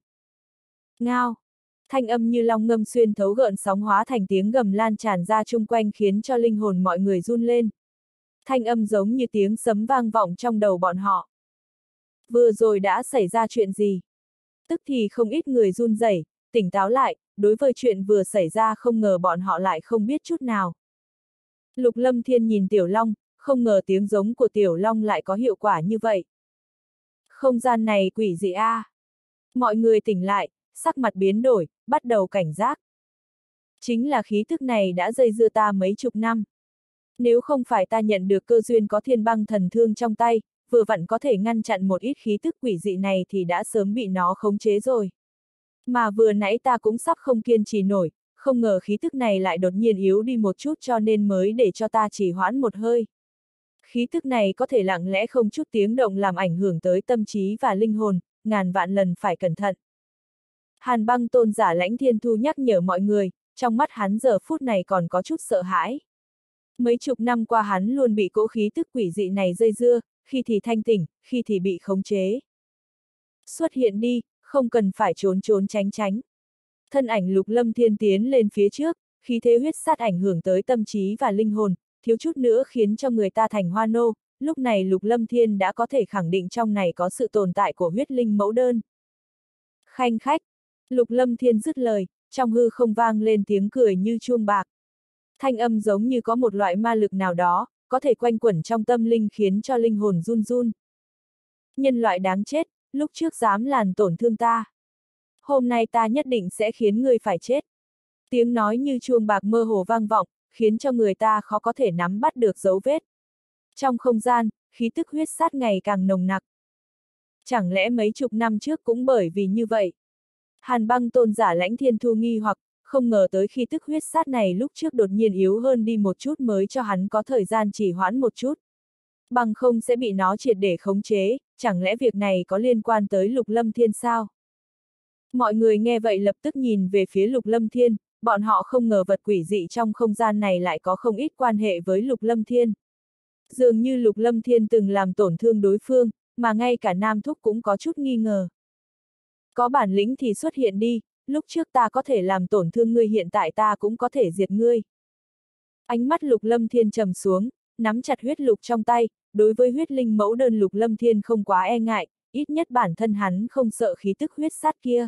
Speaker 1: Ngao. Thanh âm như long ngâm xuyên thấu gợn sóng hóa thành tiếng gầm lan tràn ra chung quanh khiến cho linh hồn mọi người run lên. Thanh âm giống như tiếng sấm vang vọng trong đầu bọn họ. Vừa rồi đã xảy ra chuyện gì? Tức thì không ít người run rẩy, tỉnh táo lại, đối với chuyện vừa xảy ra không ngờ bọn họ lại không biết chút nào. Lục Lâm Thiên nhìn Tiểu Long, không ngờ tiếng giống của Tiểu Long lại có hiệu quả như vậy. Không gian này quỷ dị a. À? Mọi người tỉnh lại, sắc mặt biến đổi, bắt đầu cảnh giác. Chính là khí tức này đã dây dưa ta mấy chục năm. Nếu không phải ta nhận được cơ duyên có thiên băng thần thương trong tay, vừa vặn có thể ngăn chặn một ít khí tức quỷ dị này thì đã sớm bị nó khống chế rồi. Mà vừa nãy ta cũng sắp không kiên trì nổi, không ngờ khí tức này lại đột nhiên yếu đi một chút cho nên mới để cho ta trì hoãn một hơi. Khí tức này có thể lặng lẽ không chút tiếng động làm ảnh hưởng tới tâm trí và linh hồn, ngàn vạn lần phải cẩn thận. Hàn Băng Tôn giả Lãnh Thiên Thu nhắc nhở mọi người, trong mắt hắn giờ phút này còn có chút sợ hãi. Mấy chục năm qua hắn luôn bị cỗ khí tức quỷ dị này dây dưa, khi thì thanh tỉnh, khi thì bị khống chế. Xuất hiện đi, không cần phải trốn trốn tránh tránh. Thân ảnh Lục Lâm Thiên tiến lên phía trước, khí thế huyết sát ảnh hưởng tới tâm trí và linh hồn, thiếu chút nữa khiến cho người ta thành hoa nô, lúc này Lục Lâm Thiên đã có thể khẳng định trong này có sự tồn tại của huyết linh mẫu đơn. Khanh khách, Lục Lâm Thiên dứt lời, trong hư không vang lên tiếng cười như chuông bạc. Thanh âm giống như có một loại ma lực nào đó, có thể quanh quẩn trong tâm linh khiến cho linh hồn run run. Nhân loại đáng chết, lúc trước dám làm tổn thương ta. Hôm nay ta nhất định sẽ khiến ngươi phải chết. Tiếng nói như chuông bạc mơ hồ vang vọng, khiến cho người ta khó có thể nắm bắt được dấu vết. Trong không gian, khí tức huyết sát ngày càng nồng nặc. Chẳng lẽ mấy chục năm trước cũng bởi vì như vậy? Hàn Băng tôn giả Lãnh Thiên Thu nghi hoặc, không ngờ tới khi tức huyết sát này lúc trước đột nhiên yếu hơn đi một chút mới cho hắn có thời gian trì hoãn một chút. Bằng không sẽ bị nó triệt để khống chế, chẳng lẽ việc này có liên quan tới Lục Lâm Thiên sao? Mọi người nghe vậy lập tức nhìn về phía Lục Lâm Thiên, bọn họ không ngờ vật quỷ dị trong không gian này lại có không ít quan hệ với Lục Lâm Thiên. Dường như Lục Lâm Thiên từng làm tổn thương đối phương, mà ngay cả Nam Thúc cũng có chút nghi ngờ. Có bản lĩnh thì xuất hiện đi, lúc trước ta có thể làm tổn thương ngươi, hiện tại ta cũng có thể diệt ngươi. Ánh mắt Lục Lâm Thiên trầm xuống, nắm chặt huyết lục trong tay, đối với huyết linh mẫu đơn Lục Lâm Thiên không quá e ngại, ít nhất bản thân hắn không sợ khí tức huyết sát kia.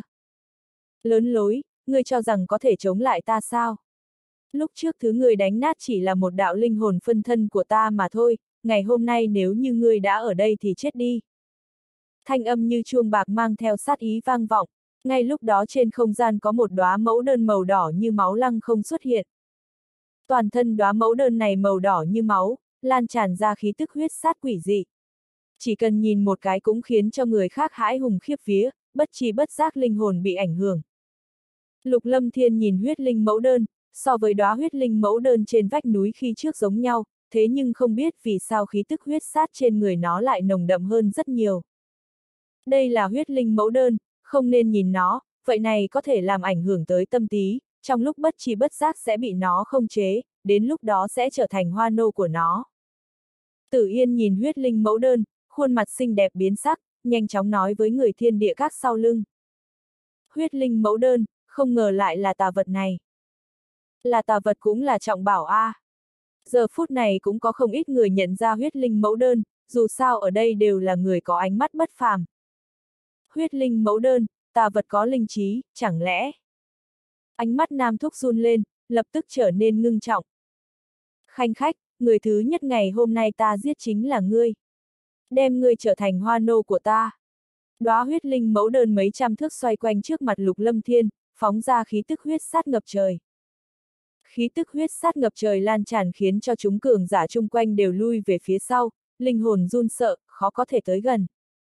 Speaker 1: Lớn lối, ngươi cho rằng có thể chống lại ta sao? Lúc trước thứ ngươi đánh nát chỉ là một đạo linh hồn phân thân của ta mà thôi, ngày hôm nay nếu như ngươi đã ở đây thì chết đi. Thanh âm như chuông bạc mang theo sát ý vang vọng, ngay lúc đó trên không gian có một đóa mẫu đơn màu đỏ như máu lăng không xuất hiện. Toàn thân đóa mẫu đơn này màu đỏ như máu, lan tràn ra khí tức huyết sát quỷ dị. Chỉ cần nhìn một cái cũng khiến cho người khác hãi hùng khiếp vía, bất tri bất giác linh hồn bị ảnh hưởng. Lục Lâm Thiên nhìn huyết linh mẫu đơn, so với đóa huyết linh mẫu đơn trên vách núi khi trước giống nhau, thế nhưng không biết vì sao khí tức huyết sát trên người nó lại nồng đậm hơn rất nhiều. Đây là huyết linh mẫu đơn, không nên nhìn nó, vậy này có thể làm ảnh hưởng tới tâm trí, trong lúc bất tri bất giác sẽ bị nó khống chế, đến lúc đó sẽ trở thành hoa nô của nó. Tử Yên nhìn huyết linh mẫu đơn, khuôn mặt xinh đẹp biến sắc, nhanh chóng nói với người thiên địa các sau lưng. Huyết linh mẫu đơn, không ngờ lại là tà vật này. Là tà vật cũng là trọng bảo a. À. Giờ phút này cũng có không ít người nhận ra huyết linh mẫu đơn, dù sao ở đây đều là người có ánh mắt bất phàm. Huyết linh mẫu đơn, tà vật có linh trí, chẳng lẽ? Ánh mắt Nam Thúc run lên, lập tức trở nên ngưng trọng. Khanh khách, người thứ nhất ngày hôm nay ta giết chính là ngươi. Đem ngươi trở thành hoa nô của ta. Đóa huyết linh mẫu đơn mấy trăm thước xoay quanh trước mặt Lục Lâm Thiên, phóng ra khí tức huyết sát ngập trời. Khí tức huyết sát ngập trời lan tràn khiến cho chúng cường giả chung quanh đều lui về phía sau, linh hồn run sợ, khó có thể tới gần.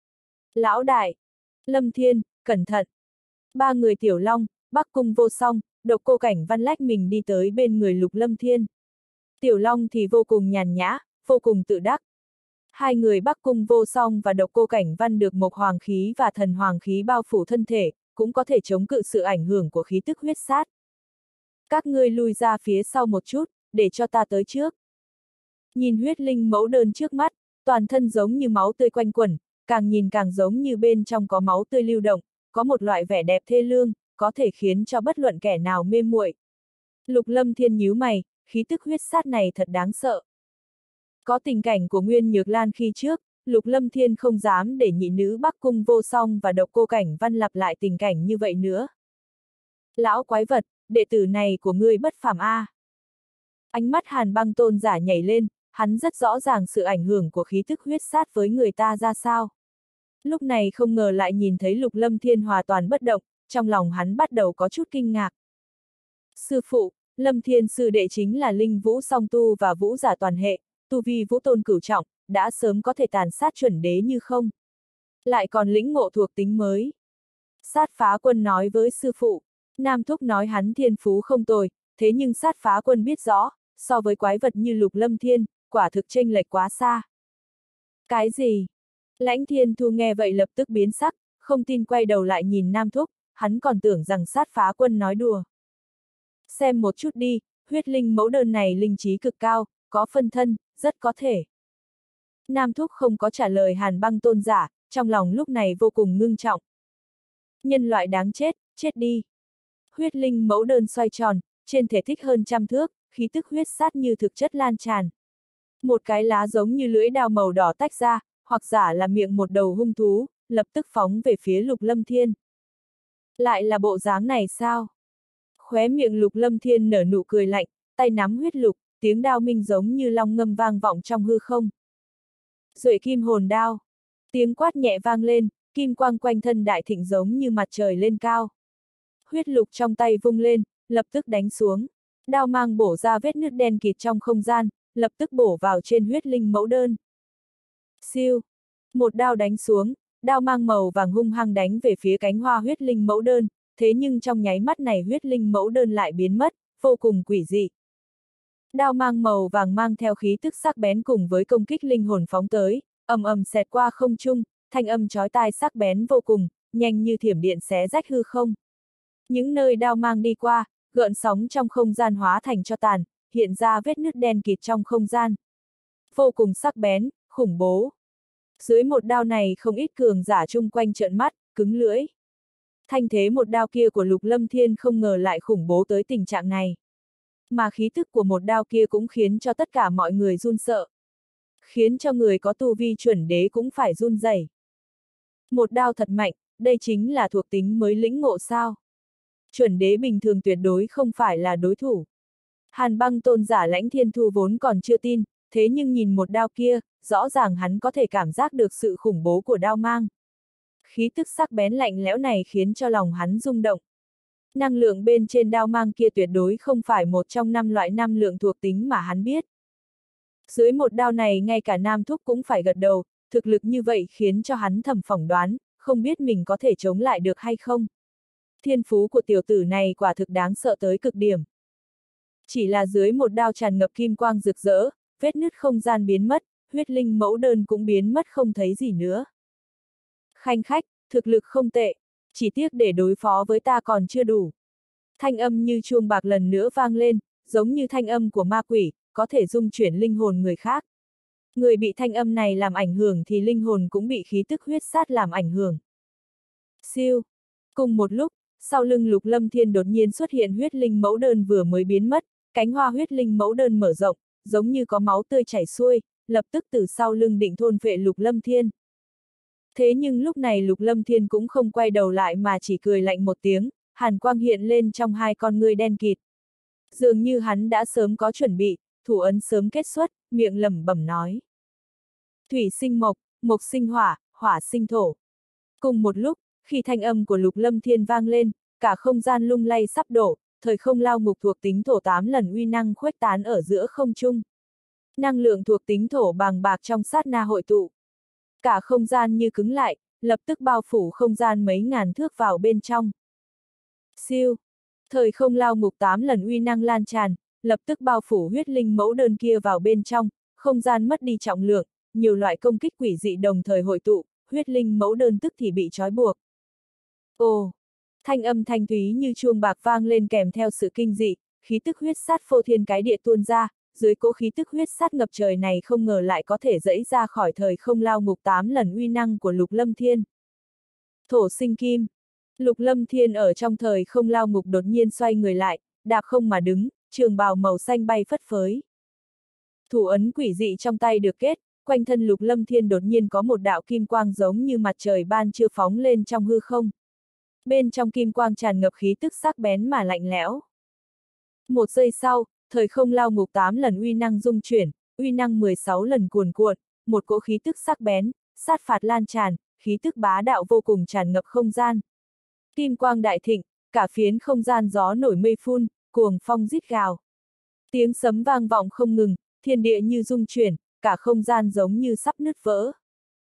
Speaker 1: Lão đại! Lâm Thiên, cẩn thận! Ba người Tiểu Long, Bắc Cung Vô Song, Độc Cô Cảnh Văn lách mình đi tới bên người Lục Lâm Thiên. Tiểu Long thì vô cùng nhàn nhã, vô cùng tự đắc. Hai người Bắc Cung Vô Song và Độc Cô Cảnh Văn được Mộc Hoàng khí và Thần Hoàng khí bao phủ thân thể, cũng có thể chống cự sự ảnh hưởng của khí tức huyết sát. Các ngươi lui ra phía sau một chút, để cho ta tới trước. Nhìn huyết linh mẫu đơn trước mắt, toàn thân giống như máu tươi quanh quẩn, càng nhìn càng giống như bên trong có máu tươi lưu động, có một loại vẻ đẹp thê lương, có thể khiến cho bất luận kẻ nào mê muội. Lục Lâm Thiên nhíu mày, khí tức huyết sát này thật đáng sợ. Có tình cảnh của Nguyên Nhược Lan khi trước, Lục Lâm Thiên không dám để nhị nữ Bắc Cung Vô Song và Độc Cô Cảnh Văn lặp lại tình cảnh như vậy nữa. Lão quái vật, đệ tử này của ngươi bất phàm a. À. Ánh mắt Hàn Băng tôn giả nhảy lên, hắn rất rõ ràng sự ảnh hưởng của khí tức huyết sát với người ta ra sao. Lúc này không ngờ lại nhìn thấy Lục Lâm Thiên hoàn toàn bất động, trong lòng hắn bắt đầu có chút kinh ngạc. Sư phụ, Lâm Thiên sư đệ chính là linh vũ song tu và vũ giả toàn hệ, tu vi vũ tôn cửu trọng, đã sớm có thể tàn sát chuẩn đế như không. Lại còn lĩnh ngộ thuộc tính mới. Sát phá quân nói với sư phụ, Nam Thúc nói hắn thiên phú không tồi, thế nhưng sát phá quân biết rõ, so với quái vật như Lục Lâm Thiên, quả thực chênh lệch quá xa. Cái gì? Lãnh Thiên Thu nghe vậy lập tức biến sắc, không tin quay đầu lại nhìn Nam Thúc, hắn còn tưởng rằng sát phá quân nói đùa. Xem một chút đi, huyết linh mẫu đơn này linh trí cực cao, có phân thân, rất có thể. Nam Thúc không có trả lời Hàn Băng tôn giả, trong lòng lúc này vô cùng ngưng trọng. Nhân loại đáng chết, chết đi. Huyết linh mẫu đơn xoay tròn, trên thể tích hơn trăm thước, khí tức huyết sát như thực chất lan tràn. Một cái lá giống như lưỡi đao màu đỏ tách ra, hoặc giả là miệng một đầu hung thú, lập tức phóng về phía Lục Lâm Thiên. Lại là bộ dáng này sao? Khóe miệng Lục Lâm Thiên nở nụ cười lạnh, tay nắm huyết lục, tiếng đao minh giống như long ngâm vang vọng trong hư không. Duệ kim hồn đao. Tiếng quát nhẹ vang lên, kim quang quanh thân đại thịnh giống như mặt trời lên cao. Huyết lục trong tay vung lên, lập tức đánh xuống. Đao mang bổ ra vết nứt đen kịt trong không gian, lập tức bổ vào trên huyết linh mẫu đơn. Siêu. Một đao đánh xuống, đao mang màu vàng hung hăng đánh về phía cánh hoa huyết linh mẫu đơn, thế nhưng trong nháy mắt này huyết linh mẫu đơn lại biến mất, vô cùng quỷ dị. Đao mang màu vàng mang theo khí tức sắc bén cùng với công kích linh hồn phóng tới, ầm ầm xẹt qua không trung, thanh âm chói tai sắc bén vô cùng, nhanh như thiểm điện xé rách hư không. Những nơi đao mang đi qua, gợn sóng trong không gian hóa thành cho tàn, hiện ra vết nứt đen kịt trong không gian. Vô cùng sắc bén, khủng bố. Dưới một đao này không ít cường giả chung quanh trợn mắt, cứng lưỡi. Thanh thế một đao kia của Lục Lâm Thiên không ngờ lại khủng bố tới tình trạng này. Mà khí tức của một đao kia cũng khiến cho tất cả mọi người run sợ. Khiến cho người có tu vi chuẩn đế cũng phải run rẩy. Một đao thật mạnh, đây chính là thuộc tính mới lĩnh ngộ sao. Chuẩn đế bình thường tuyệt đối không phải là đối thủ. Hàn Băng tôn giả Lãnh Thiên Thu vốn còn chưa tin, thế nhưng nhìn một đao kia, rõ ràng hắn có thể cảm giác được sự khủng bố của đao mang. Khí tức sắc bén lạnh lẽo này khiến cho lòng hắn rung động. Năng lượng bên trên đao mang kia tuyệt đối không phải một trong năm loại năng lượng thuộc tính mà hắn biết. Dưới một đao này ngay cả Nam Thúc cũng phải gật đầu, thực lực như vậy khiến cho hắn thầm phỏng đoán, không biết mình có thể chống lại được hay không. Thiên phú của tiểu tử này quả thực đáng sợ tới cực điểm. Chỉ là dưới một đao tràn ngập kim quang rực rỡ, vết nứt không gian biến mất, huyết linh mẫu đơn cũng biến mất không thấy gì nữa. Khanh khách, thực lực không tệ, chỉ tiếc để đối phó với ta còn chưa đủ. Thanh âm như chuông bạc lần nữa vang lên, giống như thanh âm của ma quỷ, có thể dung chuyển linh hồn người khác. Người bị thanh âm này làm ảnh hưởng thì linh hồn cũng bị khí tức huyết sát làm ảnh hưởng. Siêu. Cùng một lúc, sau lưng Lục Lâm Thiên đột nhiên xuất hiện huyết linh mẫu đơn vừa mới biến mất, cánh hoa huyết linh mẫu đơn mở rộng, giống như có máu tươi chảy xuôi, lập tức từ sau lưng định thôn phệ Lục Lâm Thiên. Thế nhưng lúc này Lục Lâm Thiên cũng không quay đầu lại mà chỉ cười lạnh một tiếng, hàn quang hiện lên trong hai con ngươi đen kịt. Dường như hắn đã sớm có chuẩn bị, thủ ấn sớm kết xuất, miệng lẩm bẩm nói. Thủy sinh mộc, mộc sinh hỏa, hỏa sinh thổ. Cùng một lúc, khi thanh âm của Lục Lâm Thiên vang lên, cả không gian lung lay sắp đổ, thời không lao ngục thuộc tính thổ tám lần uy năng khuếch tán ở giữa không trung. Năng lượng thuộc tính thổ bàng bạc trong sát na hội tụ. Cả không gian như cứng lại, lập tức bao phủ không gian mấy ngàn thước vào bên trong. Siêu. Thời không lao ngục tám lần uy năng lan tràn, lập tức bao phủ huyết linh mẫu đơn kia vào bên trong, không gian mất đi trọng lượng, nhiều loại công kích quỷ dị đồng thời hội tụ, huyết linh mẫu đơn tức thì bị trói buộc. Ồ! Thanh âm thanh thúy như chuông bạc vang lên kèm theo sự kinh dị, khí tức huyết sát phô thiên cái địa tuôn ra, dưới cỗ khí tức huyết sát ngập trời này không ngờ lại có thể dẫy ra khỏi thời không lao ngục tám lần uy năng của Lục Lâm Thiên. Thổ sinh kim. Lục Lâm Thiên ở trong thời không lao ngục đột nhiên xoay người lại, đạp không mà đứng, trường bào màu xanh bay phất phới. Thủ ấn quỷ dị trong tay được kết, quanh thân Lục Lâm Thiên đột nhiên có một đạo kim quang giống như mặt trời ban trưa phóng lên trong hư không. Bên trong kim quang tràn ngập khí tức sắc bén mà lạnh lẽo. Một giây sau, thời không lao ngục tám lần uy năng dung chuyển, uy năng mười sáu lần cuồn cuộn, một cỗ khí tức sắc bén, sát phạt lan tràn, khí tức bá đạo vô cùng tràn ngập không gian. Kim quang đại thịnh, cả phiến không gian gió nổi mây phun, cuồng phong rít gào. Tiếng sấm vang vọng không ngừng, thiên địa như rung chuyển, cả không gian giống như sắp nứt vỡ.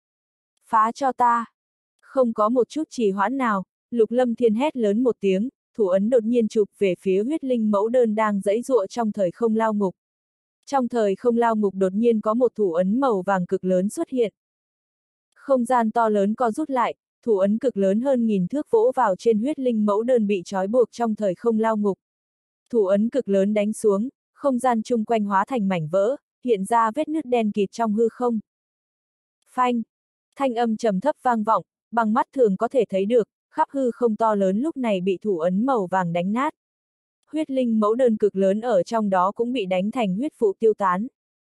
Speaker 1: Phá cho ta! Không có một chút trì hoãn nào, Lục Lâm Thiên hét lớn một tiếng, thủ ấn đột nhiên chụp về phía huyết linh mẫu đơn đang giãy giụa trong thời không lao ngục. Trong thời không lao ngục đột nhiên có một thủ ấn màu vàng cực lớn xuất hiện. Không gian to lớn co rút lại, thủ ấn cực lớn hơn nghìn thước vỗ vào trên huyết linh mẫu đơn bị trói buộc trong thời không lao ngục. Thủ ấn cực lớn đánh xuống, không gian chung quanh hóa thành mảnh vỡ, hiện ra vết nứt đen kịt trong hư không. Phanh! Thanh âm trầm thấp vang vọng, bằng mắt thường có thể thấy được, khắp hư không to lớn lúc này bị thủ ấn màu vàng đánh nát. Huyết linh mẫu đơn cực lớn ở trong đó cũng bị đánh thành huyết vụ tiêu tán.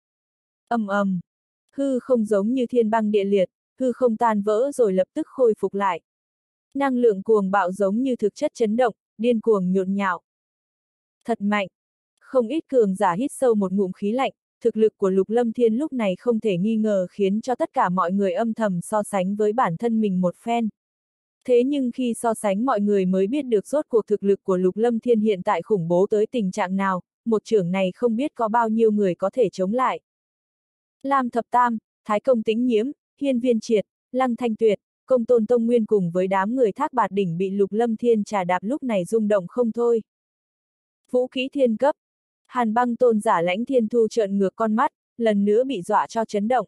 Speaker 1: Ầm ầm! Hư không giống như thiên băng địa liệt, hư không tan vỡ rồi lập tức khôi phục lại. Năng lượng cuồng bạo giống như thực chất chấn động, điên cuồng nhộn nhạo. Thật mạnh! Không ít cường giả hít sâu một ngụm khí lạnh, thực lực của Lục Lâm Thiên lúc này không thể nghi ngờ khiến cho tất cả mọi người âm thầm so sánh với bản thân mình một phen. Thế nhưng khi so sánh mọi người mới biết được rốt cuộc thực lực của Lục Lâm Thiên hiện tại khủng bố tới tình trạng nào, một chưởng này không biết có bao nhiêu người có thể chống lại. Lam Thập Tam, Thái Công Tĩnh Nhiễm, Hiên Viên Triệt, Lăng Thanh Tuyệt, Công Tôn Tông Nguyên cùng với đám người Thác Bạt Đỉnh bị Lục Lâm Thiên trà đạp lúc này rung động không thôi. Vũ khí thiên cấp. Hàn Băng tôn giả Lãnh Thiên Thu trợn ngược con mắt, lần nữa bị dọa cho chấn động.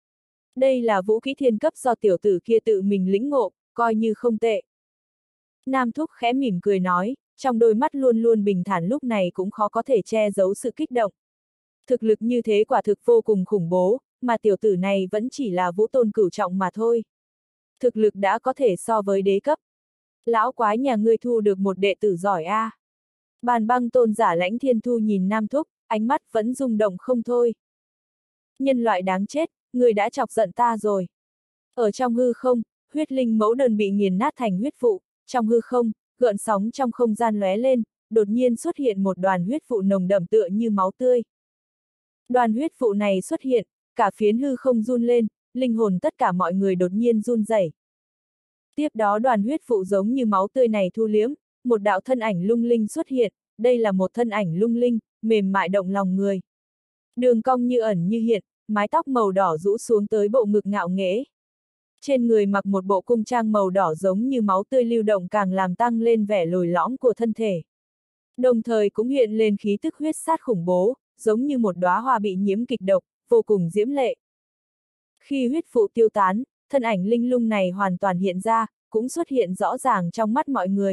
Speaker 1: Đây là vũ khí thiên cấp do tiểu tử kia tự mình lĩnh ngộ, coi như không tệ. Nam Thúc khẽ mỉm cười nói, trong đôi mắt luôn luôn bình thản lúc này cũng khó có thể che giấu sự kích động. Thực lực như thế quả thực vô cùng khủng bố, mà tiểu tử này vẫn chỉ là vũ tôn cửu trọng mà thôi. Thực lực đã có thể so với đế cấp. Lão quái nhà ngươi thu được một đệ tử giỏi a. À. Bàn Băng tôn giả Lãnh Thiên Thu nhìn Nam Thúc, ánh mắt vẫn rung động không thôi. Nhân loại đáng chết, người đã chọc giận ta rồi. Ở trong hư không, huyết linh mẫu đơn bị nghiền nát thành huyết vụ, trong hư không, gợn sóng trong không gian lóe lên, đột nhiên xuất hiện một đoàn huyết vụ nồng đậm tựa như máu tươi. Đoàn huyết vụ này xuất hiện, cả phiến hư không run lên, linh hồn tất cả mọi người đột nhiên run rẩy. Tiếp đó đoàn huyết vụ giống như máu tươi này thu liếm, một đạo thân ảnh lung linh xuất hiện, đây là một thân ảnh lung linh, mềm mại động lòng người. Đường cong như ẩn như hiện, mái tóc màu đỏ rũ xuống tới bộ ngực ngạo nghễ. Trên người mặc một bộ cung trang màu đỏ giống như máu tươi lưu động càng làm tăng lên vẻ lồi lõm của thân thể. Đồng thời cũng hiện lên khí tức huyết sát khủng bố, giống như một đóa hoa bị nhiễm kịch độc, vô cùng diễm lệ. Khi huyết vụ tiêu tán, thân ảnh linh lung này hoàn toàn hiện ra, cũng xuất hiện rõ ràng trong mắt mọi người.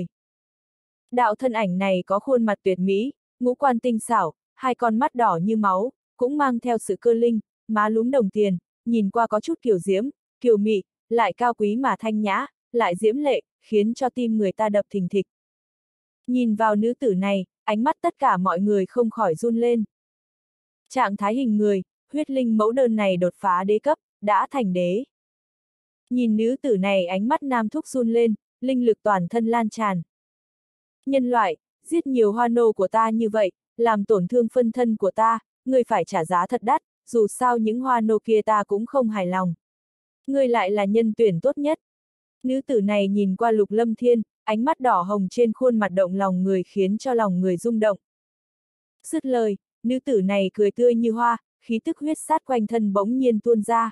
Speaker 1: Đạo thân ảnh này có khuôn mặt tuyệt mỹ, ngũ quan tinh xảo, hai con mắt đỏ như máu, cũng mang theo sự cơ linh, má lúm đồng tiền, nhìn qua có chút kiều diễm, kiều mị, lại cao quý mà thanh nhã, lại diễm lệ, khiến cho tim người ta đập thình thịch. Nhìn vào nữ tử này, ánh mắt tất cả mọi người không khỏi run lên. Trạng thái hình người, huyết linh mẫu đơn này đột phá đế cấp, đã thành đế. Nhìn nữ tử này ánh mắt Nam Thúc run lên, linh lực toàn thân lan tràn. Nhân loại, giết nhiều hoa nô của ta như vậy, làm tổn thương phân thân của ta, ngươi phải trả giá thật đắt, dù sao những hoa nô kia ta cũng không hài lòng. Ngươi lại là nhân tuyển tốt nhất. Nữ tử này nhìn qua Lục Lâm Thiên, ánh mắt đỏ hồng trên khuôn mặt động lòng người khiến cho lòng người rung động. Dứt lời, nữ tử này cười tươi như hoa, khí tức huyết sát quanh thân bỗng nhiên tuôn ra.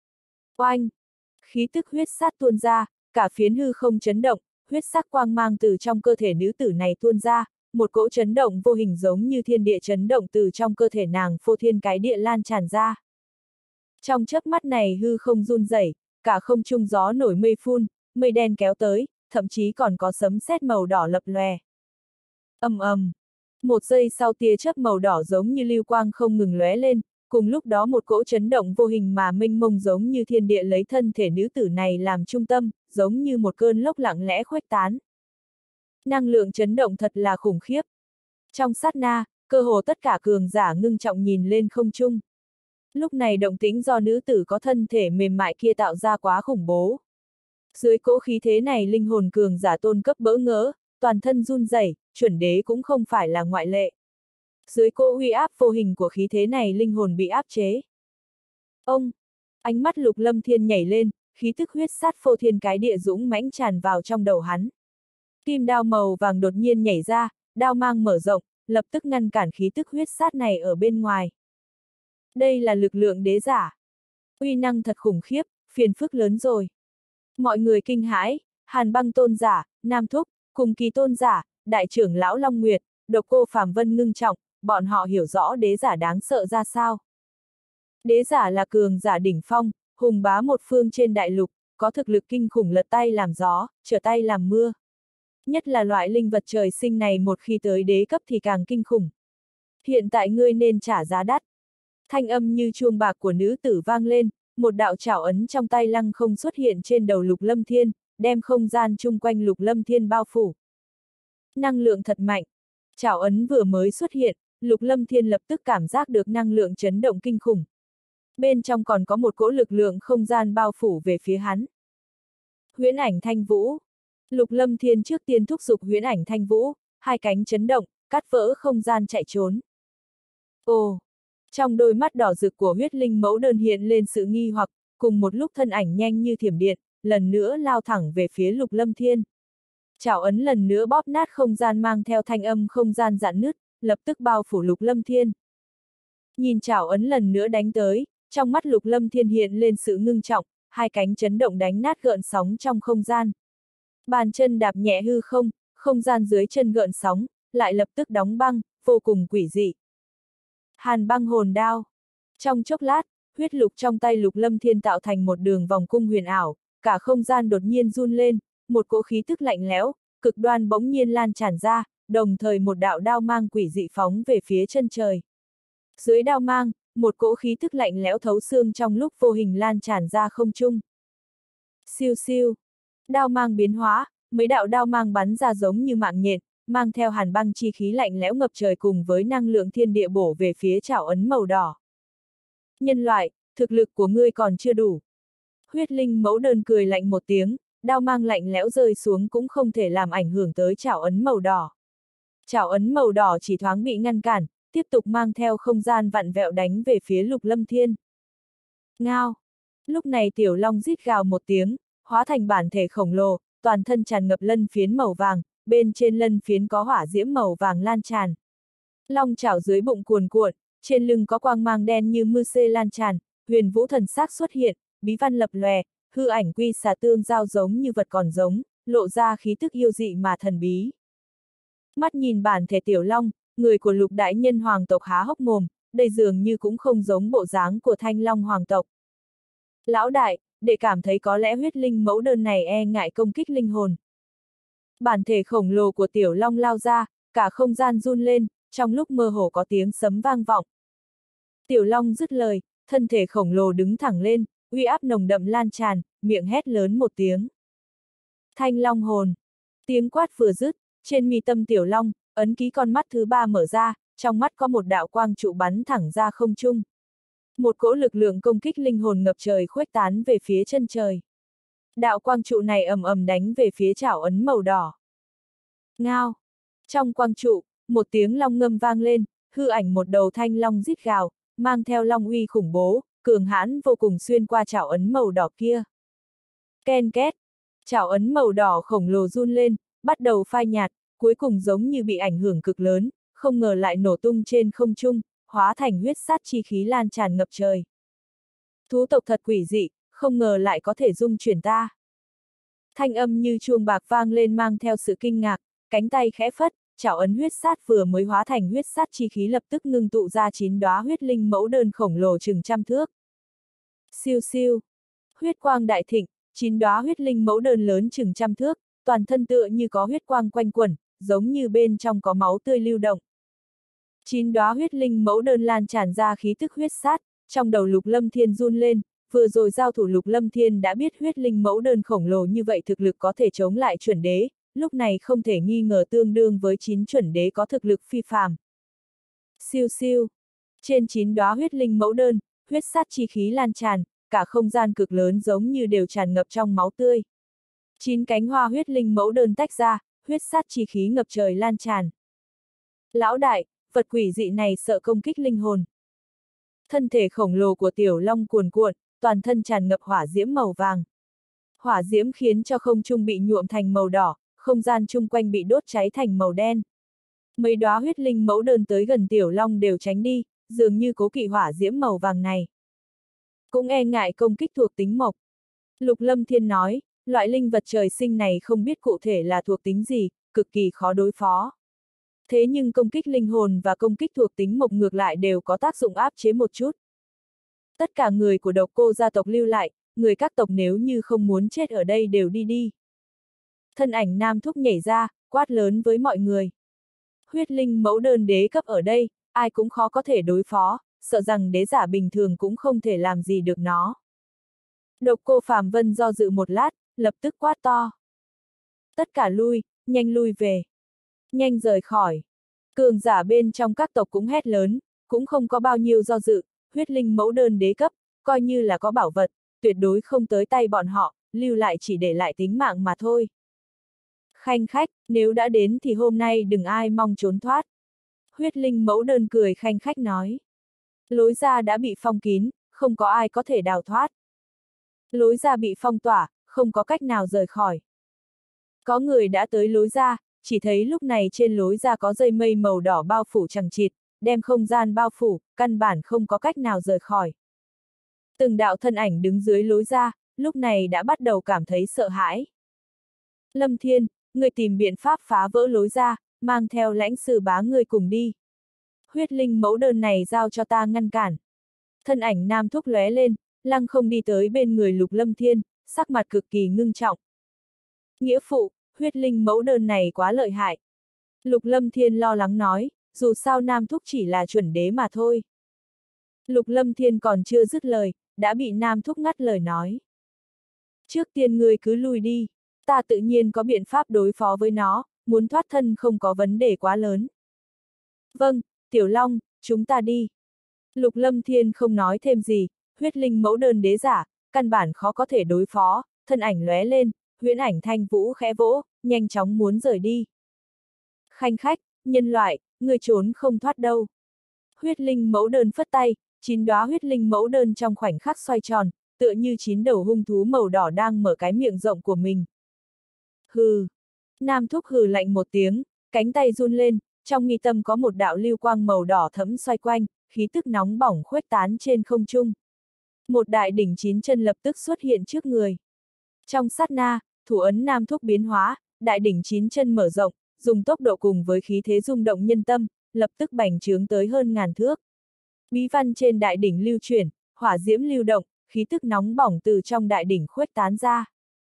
Speaker 1: Oanh! Khí tức huyết sát tuôn ra, cả phiến hư không chấn động, huyết sắc quang mang từ trong cơ thể nữ tử này tuôn ra, một cỗ chấn động vô hình giống như thiên địa chấn động từ trong cơ thể nàng phô thiên cái địa lan tràn ra. Trong chớp mắt này hư không run rẩy, cả không trung gió nổi mây phun, mây đen kéo tới, thậm chí còn có sấm sét màu đỏ lập lòe. Ầm ầm, một giây sau tia chớp màu đỏ giống như lưu quang không ngừng lóe lên, cùng lúc đó một cỗ chấn động vô hình mà mênh mông giống như thiên địa lấy thân thể nữ tử này làm trung tâm, giống như một cơn lốc lặng lẽ khuếch tán. Năng lượng chấn động thật là khủng khiếp. Trong sát na, cơ hồ tất cả cường giả ngưng trọng nhìn lên không trung. Lúc này động tĩnh do nữ tử có thân thể mềm mại kia tạo ra quá khủng bố. Dưới cỗ khí thế này linh hồn cường giả tôn cấp bỡ ngỡ, toàn thân run rẩy, chuẩn đế cũng không phải là ngoại lệ. Dưới cỗ uy áp vô hình của khí thế này linh hồn bị áp chế. Ông! Ánh mắt Lục Lâm Thiên nhảy lên, khí tức huyết sát phô thiên cái địa dũng mãnh tràn vào trong đầu hắn. Kim đao màu vàng đột nhiên nhảy ra, đao mang mở rộng, lập tức ngăn cản khí tức huyết sát này ở bên ngoài. Đây là lực lượng đế giả. Uy năng thật khủng khiếp, phiền phức lớn rồi. Mọi người kinh hãi, Hàn Băng tôn giả, Nam Thúc, cùng Kỳ tôn giả, đại trưởng lão Long Nguyệt, Độc Cô Phàm Vân ngưng trọng, bọn họ hiểu rõ đế giả đáng sợ ra sao. Đế giả là cường giả đỉnh phong, hùng bá một phương trên đại lục, có thực lực kinh khủng lật tay làm gió, trở tay làm mưa. Nhất là loại linh vật trời sinh này một khi tới đế cấp thì càng kinh khủng. Hiện tại ngươi nên trả giá đắt. Thanh âm như chuông bạc của nữ tử vang lên, một đạo chảo ấn trong tay lăng không xuất hiện trên đầu Lục Lâm Thiên, đem không gian chung quanh Lục Lâm Thiên bao phủ. Năng lượng thật mạnh. Chảo ấn vừa mới xuất hiện, Lục Lâm Thiên lập tức cảm giác được năng lượng chấn động kinh khủng. Bên trong còn có một cỗ lực lượng không gian bao phủ về phía hắn. Huyễn ảnh thanh vũ. Lục Lâm Thiên trước tiên thúc giục huyễn ảnh thanh vũ, hai cánh chấn động, cắt vỡ không gian chạy trốn. Ồ! Trong đôi mắt đỏ rực của huyết linh mẫu đơn hiện lên sự nghi hoặc, cùng một lúc thân ảnh nhanh như thiểm điện, lần nữa lao thẳng về phía Lục Lâm Thiên. Chảo ấn lần nữa bóp nát không gian mang theo thanh âm không gian rạn nứt, lập tức bao phủ Lục Lâm Thiên. Nhìn chảo ấn lần nữa đánh tới, trong mắt Lục Lâm Thiên hiện lên sự ngưng trọng, hai cánh chấn động đánh nát gợn sóng trong không gian. Bàn chân đạp nhẹ hư không, không gian dưới chân gợn sóng, lại lập tức đóng băng, vô cùng quỷ dị. Hàn băng hồn đao. Trong chốc lát, huyết lục trong tay Lục Lâm Thiên tạo thành một đường vòng cung huyền ảo, cả không gian đột nhiên run lên, một cỗ khí tức lạnh lẽo, cực đoan bỗng nhiên lan tràn ra, đồng thời một đạo đao mang quỷ dị phóng về phía chân trời. Dưới đao mang, một cỗ khí tức lạnh lẽo thấu xương trong lúc vô hình lan tràn ra không trung. Siêu siêu. Đao mang biến hóa, mấy đạo đao mang bắn ra giống như mạng nhện, mang theo hàn băng chi khí lạnh lẽo ngập trời cùng với năng lượng thiên địa bổ về phía chảo ấn màu đỏ. Nhân loại, thực lực của ngươi còn chưa đủ. Huyết linh mẫu đơn cười lạnh một tiếng, đao mang lạnh lẽo rơi xuống cũng không thể làm ảnh hưởng tới chảo ấn màu đỏ. Chảo ấn màu đỏ chỉ thoáng bị ngăn cản, tiếp tục mang theo không gian vặn vẹo đánh về phía Lục Lâm Thiên. Ngao! Lúc này Tiểu Long rít gào một tiếng, hóa thành bản thể khổng lồ, toàn thân tràn ngập lân phiến màu vàng, bên trên lân phiến có hỏa diễm màu vàng lan tràn. Long chảo dưới bụng cuồn cuộn, trên lưng có quang mang đen như mưa xê lan tràn, huyền vũ thần sắc xuất hiện, bí văn lập lòe, hư ảnh quy xà tương giao giống như vật còn giống, lộ ra khí tức yêu dị mà thần bí. Mắt nhìn bản thể Tiểu Long, người của Lục đại nhân hoàng tộc há hốc mồm, đây dường như cũng không giống bộ dáng của Thanh Long hoàng tộc. Lão đại, để cảm thấy có lẽ huyết linh mẫu đơn này e ngại công kích linh hồn. Bản thể khổng lồ của Tiểu Long lao ra, cả không gian run lên, trong lúc mơ hồ có tiếng sấm vang vọng. Tiểu Long dứt lời, thân thể khổng lồ đứng thẳng lên, uy áp nồng đậm lan tràn, miệng hét lớn một tiếng. Thanh Long hồn. Tiếng quát vừa dứt, trên mi tâm Tiểu Long, ấn ký con mắt thứ ba mở ra, trong mắt có một đạo quang trụ bắn thẳng ra không trung. Một cỗ lực lượng công kích linh hồn ngập trời khuếch tán về phía chân trời. Đạo quang trụ này ầm ầm đánh về phía chảo ấn màu đỏ. Ngao! Trong quang trụ, một tiếng long ngâm vang lên, hư ảnh một đầu thanh long rít gào, mang theo long uy khủng bố, cường hãn vô cùng xuyên qua chảo ấn màu đỏ kia. Ken két! Chảo ấn màu đỏ khổng lồ run lên, bắt đầu phai nhạt, cuối cùng giống như bị ảnh hưởng cực lớn, không ngờ lại nổ tung trên không trung, hóa thành huyết sát chi khí lan tràn ngập trời. Thú tộc thật quỷ dị, không ngờ lại có thể dung chuyển ta. Thanh âm như chuông bạc vang lên mang theo sự kinh ngạc, cánh tay khẽ phất, chảo ấn huyết sát vừa mới hóa thành huyết sát chi khí lập tức ngưng tụ ra chín đóa huyết linh mẫu đơn khổng lồ chừng trăm thước. Siêu siêu, huyết quang đại thịnh, chín đóa huyết linh mẫu đơn lớn chừng trăm thước, toàn thân tựa như có huyết quang quanh quẩn, giống như bên trong có máu tươi lưu động. Chín đóa huyết linh mẫu đơn lan tràn ra khí tức huyết sát, trong đầu Lục Lâm Thiên run lên, vừa rồi giao thủ Lục Lâm Thiên đã biết huyết linh mẫu đơn khổng lồ như vậy thực lực có thể chống lại chuẩn đế, lúc này không thể nghi ngờ tương đương với chín chuẩn đế có thực lực phi phàm. Siêu siêu. Trên chín đóa huyết linh mẫu đơn, huyết sát chi khí lan tràn, cả không gian cực lớn giống như đều tràn ngập trong máu tươi. Chín cánh hoa huyết linh mẫu đơn tách ra, huyết sát chi khí ngập trời lan tràn. Lão đại, vật quỷ dị này sợ công kích linh hồn. Thân thể khổng lồ của Tiểu Long cuồn cuộn, toàn thân tràn ngập hỏa diễm màu vàng. Hỏa diễm khiến cho không trung bị nhuộm thành màu đỏ, không gian chung quanh bị đốt cháy thành màu đen. Mấy đóa huyết linh mẫu đơn tới gần Tiểu Long đều tránh đi, dường như cố kỵ hỏa diễm màu vàng này. Cũng e ngại công kích thuộc tính mộc. Lục Lâm Thiên nói, loại linh vật trời sinh này không biết cụ thể là thuộc tính gì, cực kỳ khó đối phó. Thế nhưng công kích linh hồn và công kích thuộc tính mộc ngược lại đều có tác dụng áp chế một chút. Tất cả người của Độc Cô gia tộc lưu lại, người các tộc nếu như không muốn chết ở đây đều đi đi. Thân ảnh nam thúc nhảy ra, quát lớn với mọi người. Huyết linh mẫu đơn đế cấp ở đây, ai cũng khó có thể đối phó, sợ rằng đế giả bình thường cũng không thể làm gì được nó. Độc Cô Phàm Vân do dự một lát, lập tức quát to. Tất cả lui, nhanh lui về. Nhanh rời khỏi. Cường giả bên trong các tộc cũng hét lớn, cũng không có bao nhiêu do dự, huyết linh mẫu đơn đế cấp, coi như là có bảo vật, tuyệt đối không tới tay bọn họ, lưu lại chỉ để lại tính mạng mà thôi. Khanh khách, nếu đã đến thì hôm nay đừng ai mong trốn thoát. Huyết linh mẫu đơn cười khanh khách nói. Lối ra đã bị phong kín, không có ai có thể đào thoát. Lối ra bị phong tỏa, không có cách nào rời khỏi. Có người đã tới lối ra, chỉ thấy lúc này trên lối ra có dây mây màu đỏ bao phủ chằng chịt, đem không gian bao phủ, căn bản không có cách nào rời khỏi. Từng đạo thân ảnh đứng dưới lối ra, lúc này đã bắt đầu cảm thấy sợ hãi. Lâm Thiên, người tìm biện pháp phá vỡ lối ra, mang theo lãnh sư bá người cùng đi. Huyết linh mẫu đơn này giao cho ta ngăn cản. Thân ảnh nam thúc lóe lên, lăng không đi tới bên người Lục Lâm Thiên, sắc mặt cực kỳ ngưng trọng. Nghĩa phụ, huyết linh mẫu đơn này quá lợi hại. Lục Lâm Thiên lo lắng nói, dù sao nam thúc chỉ là chuẩn đế mà thôi. Lục Lâm Thiên còn chưa dứt lời, đã bị nam thúc ngắt lời nói. Trước tiên ngươi cứ lui đi, ta tự nhiên có biện pháp đối phó với nó, muốn thoát thân không có vấn đề quá lớn. Vâng, Tiểu Long, chúng ta đi. Lục Lâm Thiên không nói thêm gì, huyết linh mẫu đơn đế giả, căn bản khó có thể đối phó, thân ảnh lóe lên, huyễn ảnh thanh vũ khẽ vỗ, nhanh chóng muốn rời đi. Khanh khách, nhân loại, người trốn không thoát đâu. Huyết linh mẫu đơn phất tay, chín đóa huyết linh mẫu đơn trong khoảnh khắc xoay tròn, tựa như chín đầu hung thú màu đỏ đang mở cái miệng rộng của mình. Hừ. Nam thúc hừ lạnh một tiếng, cánh tay run lên, trong mi tâm có một đạo lưu quang màu đỏ thẫm xoay quanh, khí tức nóng bỏng khuếch tán trên không trung. Một đại đỉnh chín chân lập tức xuất hiện trước người. Trong sát na, thủ ấn nam thúc biến hóa, đại đỉnh chín chân mở rộng, dùng tốc độ cùng với khí thế rung động nhân tâm, lập tức bành trướng tới hơn ngàn thước. Bí văn trên đại đỉnh lưu chuyển, hỏa diễm lưu động, khí tức nóng bỏng từ trong đại đỉnh khuếch tán ra.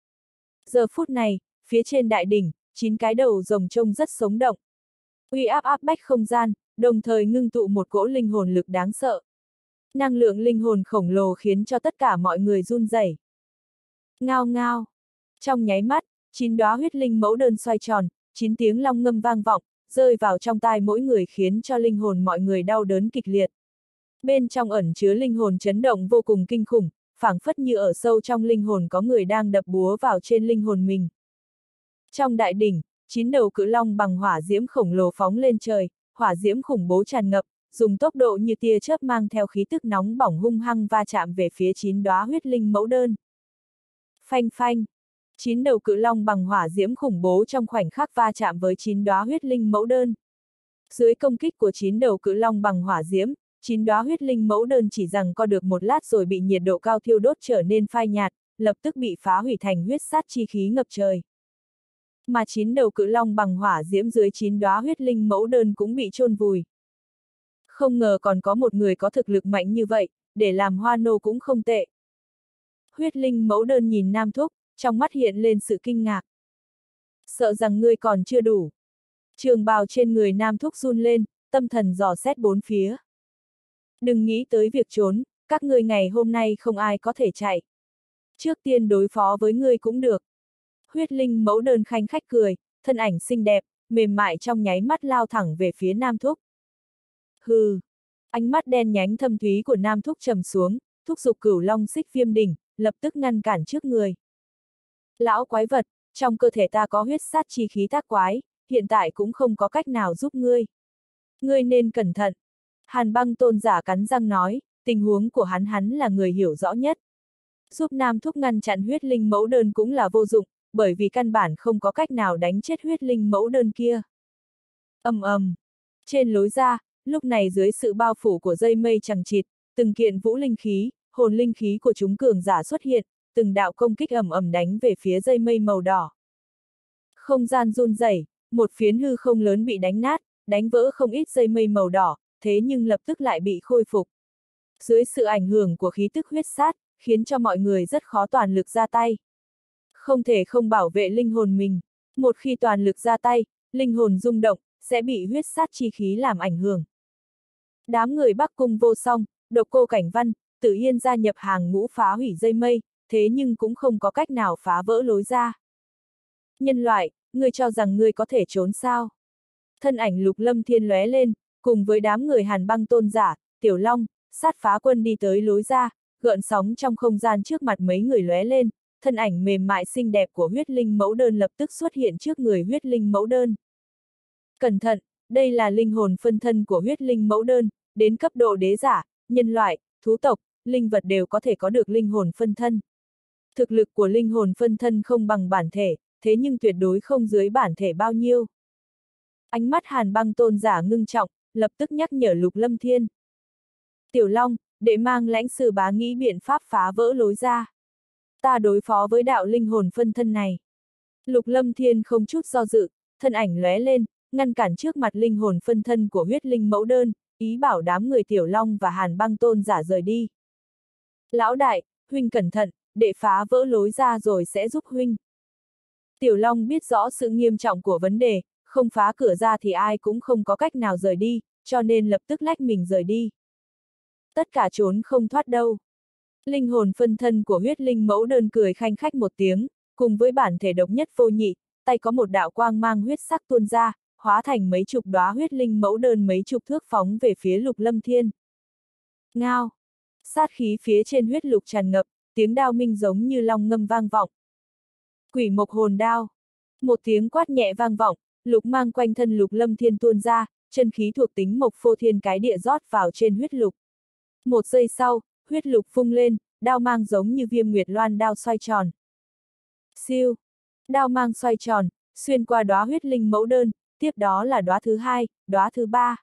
Speaker 1: Giờ phút này, phía trên đại đỉnh, chín cái đầu rồng trông rất sống động. Uy áp áp bách không gian, đồng thời ngưng tụ một cỗ linh hồn lực đáng sợ. Năng lượng linh hồn khổng lồ khiến cho tất cả mọi người run rẩy. Ngao ngao. Trong nháy mắt, chín đóa huyết linh mẫu đơn xoay tròn, chín tiếng long ngâm vang vọng, rơi vào trong tai mỗi người khiến cho linh hồn mọi người đau đớn kịch liệt. Bên trong ẩn chứa linh hồn chấn động vô cùng kinh khủng, phảng phất như ở sâu trong linh hồn có người đang đập búa vào trên linh hồn mình. Trong đại đỉnh, chín đầu cự long bằng hỏa diễm khổng lồ phóng lên trời, hỏa diễm khủng bố tràn ngập, dùng tốc độ như tia chớp mang theo khí tức nóng bỏng hung hăng va chạm về phía chín đóa huyết linh mẫu đơn. Phanh phanh, chín đầu cự long bằng hỏa diễm khủng bố trong khoảnh khắc va chạm với chín đóa huyết linh mẫu đơn. Dưới công kích của chín đầu cự long bằng hỏa diễm, chín đóa huyết linh mẫu đơn chỉ rằng co được một lát rồi bị nhiệt độ cao thiêu đốt trở nên phai nhạt, lập tức bị phá hủy thành huyết sát chi khí ngập trời. Mà chín đầu cự long bằng hỏa diễm dưới chín đóa huyết linh mẫu đơn cũng bị chôn vùi. Không ngờ còn có một người có thực lực mạnh như vậy, để làm hoa nô cũng không tệ. Huyết linh mẫu đơn nhìn nam thúc, trong mắt hiện lên sự kinh ngạc. Sợ rằng ngươi còn chưa đủ. Trường bào trên người nam thúc run lên, tâm thần dò xét bốn phía. Đừng nghĩ tới việc trốn, các ngươi ngày hôm nay không ai có thể chạy. Trước tiên đối phó với ngươi cũng được. Huyết linh mẫu đơn khanh khách cười, thân ảnh xinh đẹp, mềm mại trong nháy mắt lao thẳng về phía nam thúc. Hừ. Ánh mắt đen nhánh thâm thúy của nam thúc trầm xuống, thúc giục cửu long xích viêm đỉnh, lập tức ngăn cản trước người. Lão quái vật, trong cơ thể ta có huyết sát chi khí tác quái, hiện tại cũng không có cách nào giúp ngươi. Ngươi nên cẩn thận. Hàn băng tôn giả cắn răng nói, tình huống của hắn hắn là người hiểu rõ nhất. Giúp nam thúc ngăn chặn huyết linh mẫu đơn cũng là vô dụng, bởi vì căn bản không có cách nào đánh chết huyết linh mẫu đơn kia. Ầm ầm. Trên lối ra, lúc này dưới sự bao phủ của dây mây chằng chịt, từng kiện vũ linh khí, hồn linh khí của chúng cường giả xuất hiện, từng đạo công kích ầm ầm đánh về phía dây mây màu đỏ. Không gian run rẩy, một phiến hư không lớn bị đánh nát, đánh vỡ không ít dây mây màu đỏ, thế nhưng lập tức lại bị khôi phục. Dưới sự ảnh hưởng của khí tức huyết sát, khiến cho mọi người rất khó toàn lực ra tay. Không thể không bảo vệ linh hồn mình. Một khi toàn lực ra tay, linh hồn rung động, sẽ bị huyết sát chi khí làm ảnh hưởng. Đám người Bắc Cung Vô Song, Độc Cô Cảnh Văn, Tử Yên gia nhập hàng ngũ phá hủy dây mây, thế nhưng cũng không có cách nào phá vỡ lối ra. Nhân loại, ngươi cho rằng ngươi có thể trốn sao? Thân ảnh Lục Lâm Thiên lóe lên, cùng với đám người Hàn băng tôn giả, Tiểu Long, sát phá quân đi tới lối ra, gợn sóng trong không gian trước mặt mấy người lóe lên, thân ảnh mềm mại xinh đẹp của huyết linh mẫu đơn lập tức xuất hiện trước người huyết linh mẫu đơn. Cẩn thận, đây là linh hồn phân thân của huyết linh mẫu đơn, đến cấp độ đế giả, nhân loại, thú tộc, linh vật đều có thể có được linh hồn phân thân. Thực lực của linh hồn phân thân không bằng bản thể, thế nhưng tuyệt đối không dưới bản thể bao nhiêu. Ánh mắt Hàn Băng tôn giả ngưng trọng, lập tức nhắc nhở Lục Lâm Thiên. Tiểu Long, đệ mang lãnh sư bá nghĩ biện pháp phá vỡ lối ra. Ta đối phó với đạo linh hồn phân thân này. Lục Lâm Thiên không chút do dự, thân ảnh lóe lên, ngăn cản trước mặt linh hồn phân thân của huyết linh mẫu đơn, ý bảo đám người Tiểu Long và Hàn Băng tôn giả rời đi. Lão đại, huynh cẩn thận, đệ phá vỡ lối ra rồi sẽ giúp huynh. Tiểu Long biết rõ sự nghiêm trọng của vấn đề, không phá cửa ra thì ai cũng không có cách nào rời đi, cho nên lập tức lách mình rời đi. Tất cả trốn không thoát đâu. Linh hồn phân thân của huyết linh mẫu đơn cười khanh khách một tiếng, cùng với bản thể độc nhất vô nhị, tay có một đạo quang mang huyết sắc tuôn ra, hóa thành mấy chục đóa huyết linh mẫu đơn mấy chục thước phóng về phía Lục Lâm Thiên. Ngao! Sát khí phía trên huyết lục tràn ngập, tiếng đao minh giống như long ngâm vang vọng. Quỷ mộc hồn đao! Một tiếng quát nhẹ vang vọng, lục mang quanh thân Lục Lâm Thiên tuôn ra, chân khí thuộc tính mộc phô thiên cái địa rót vào trên huyết lục. Một giây sau, huyết lục phung lên, đao mang giống như viêm nguyệt loan đao xoay tròn. Siêu! Đao mang xoay tròn, xuyên qua đóa huyết linh mẫu đơn, tiếp đó là đóa thứ hai, đóa thứ ba.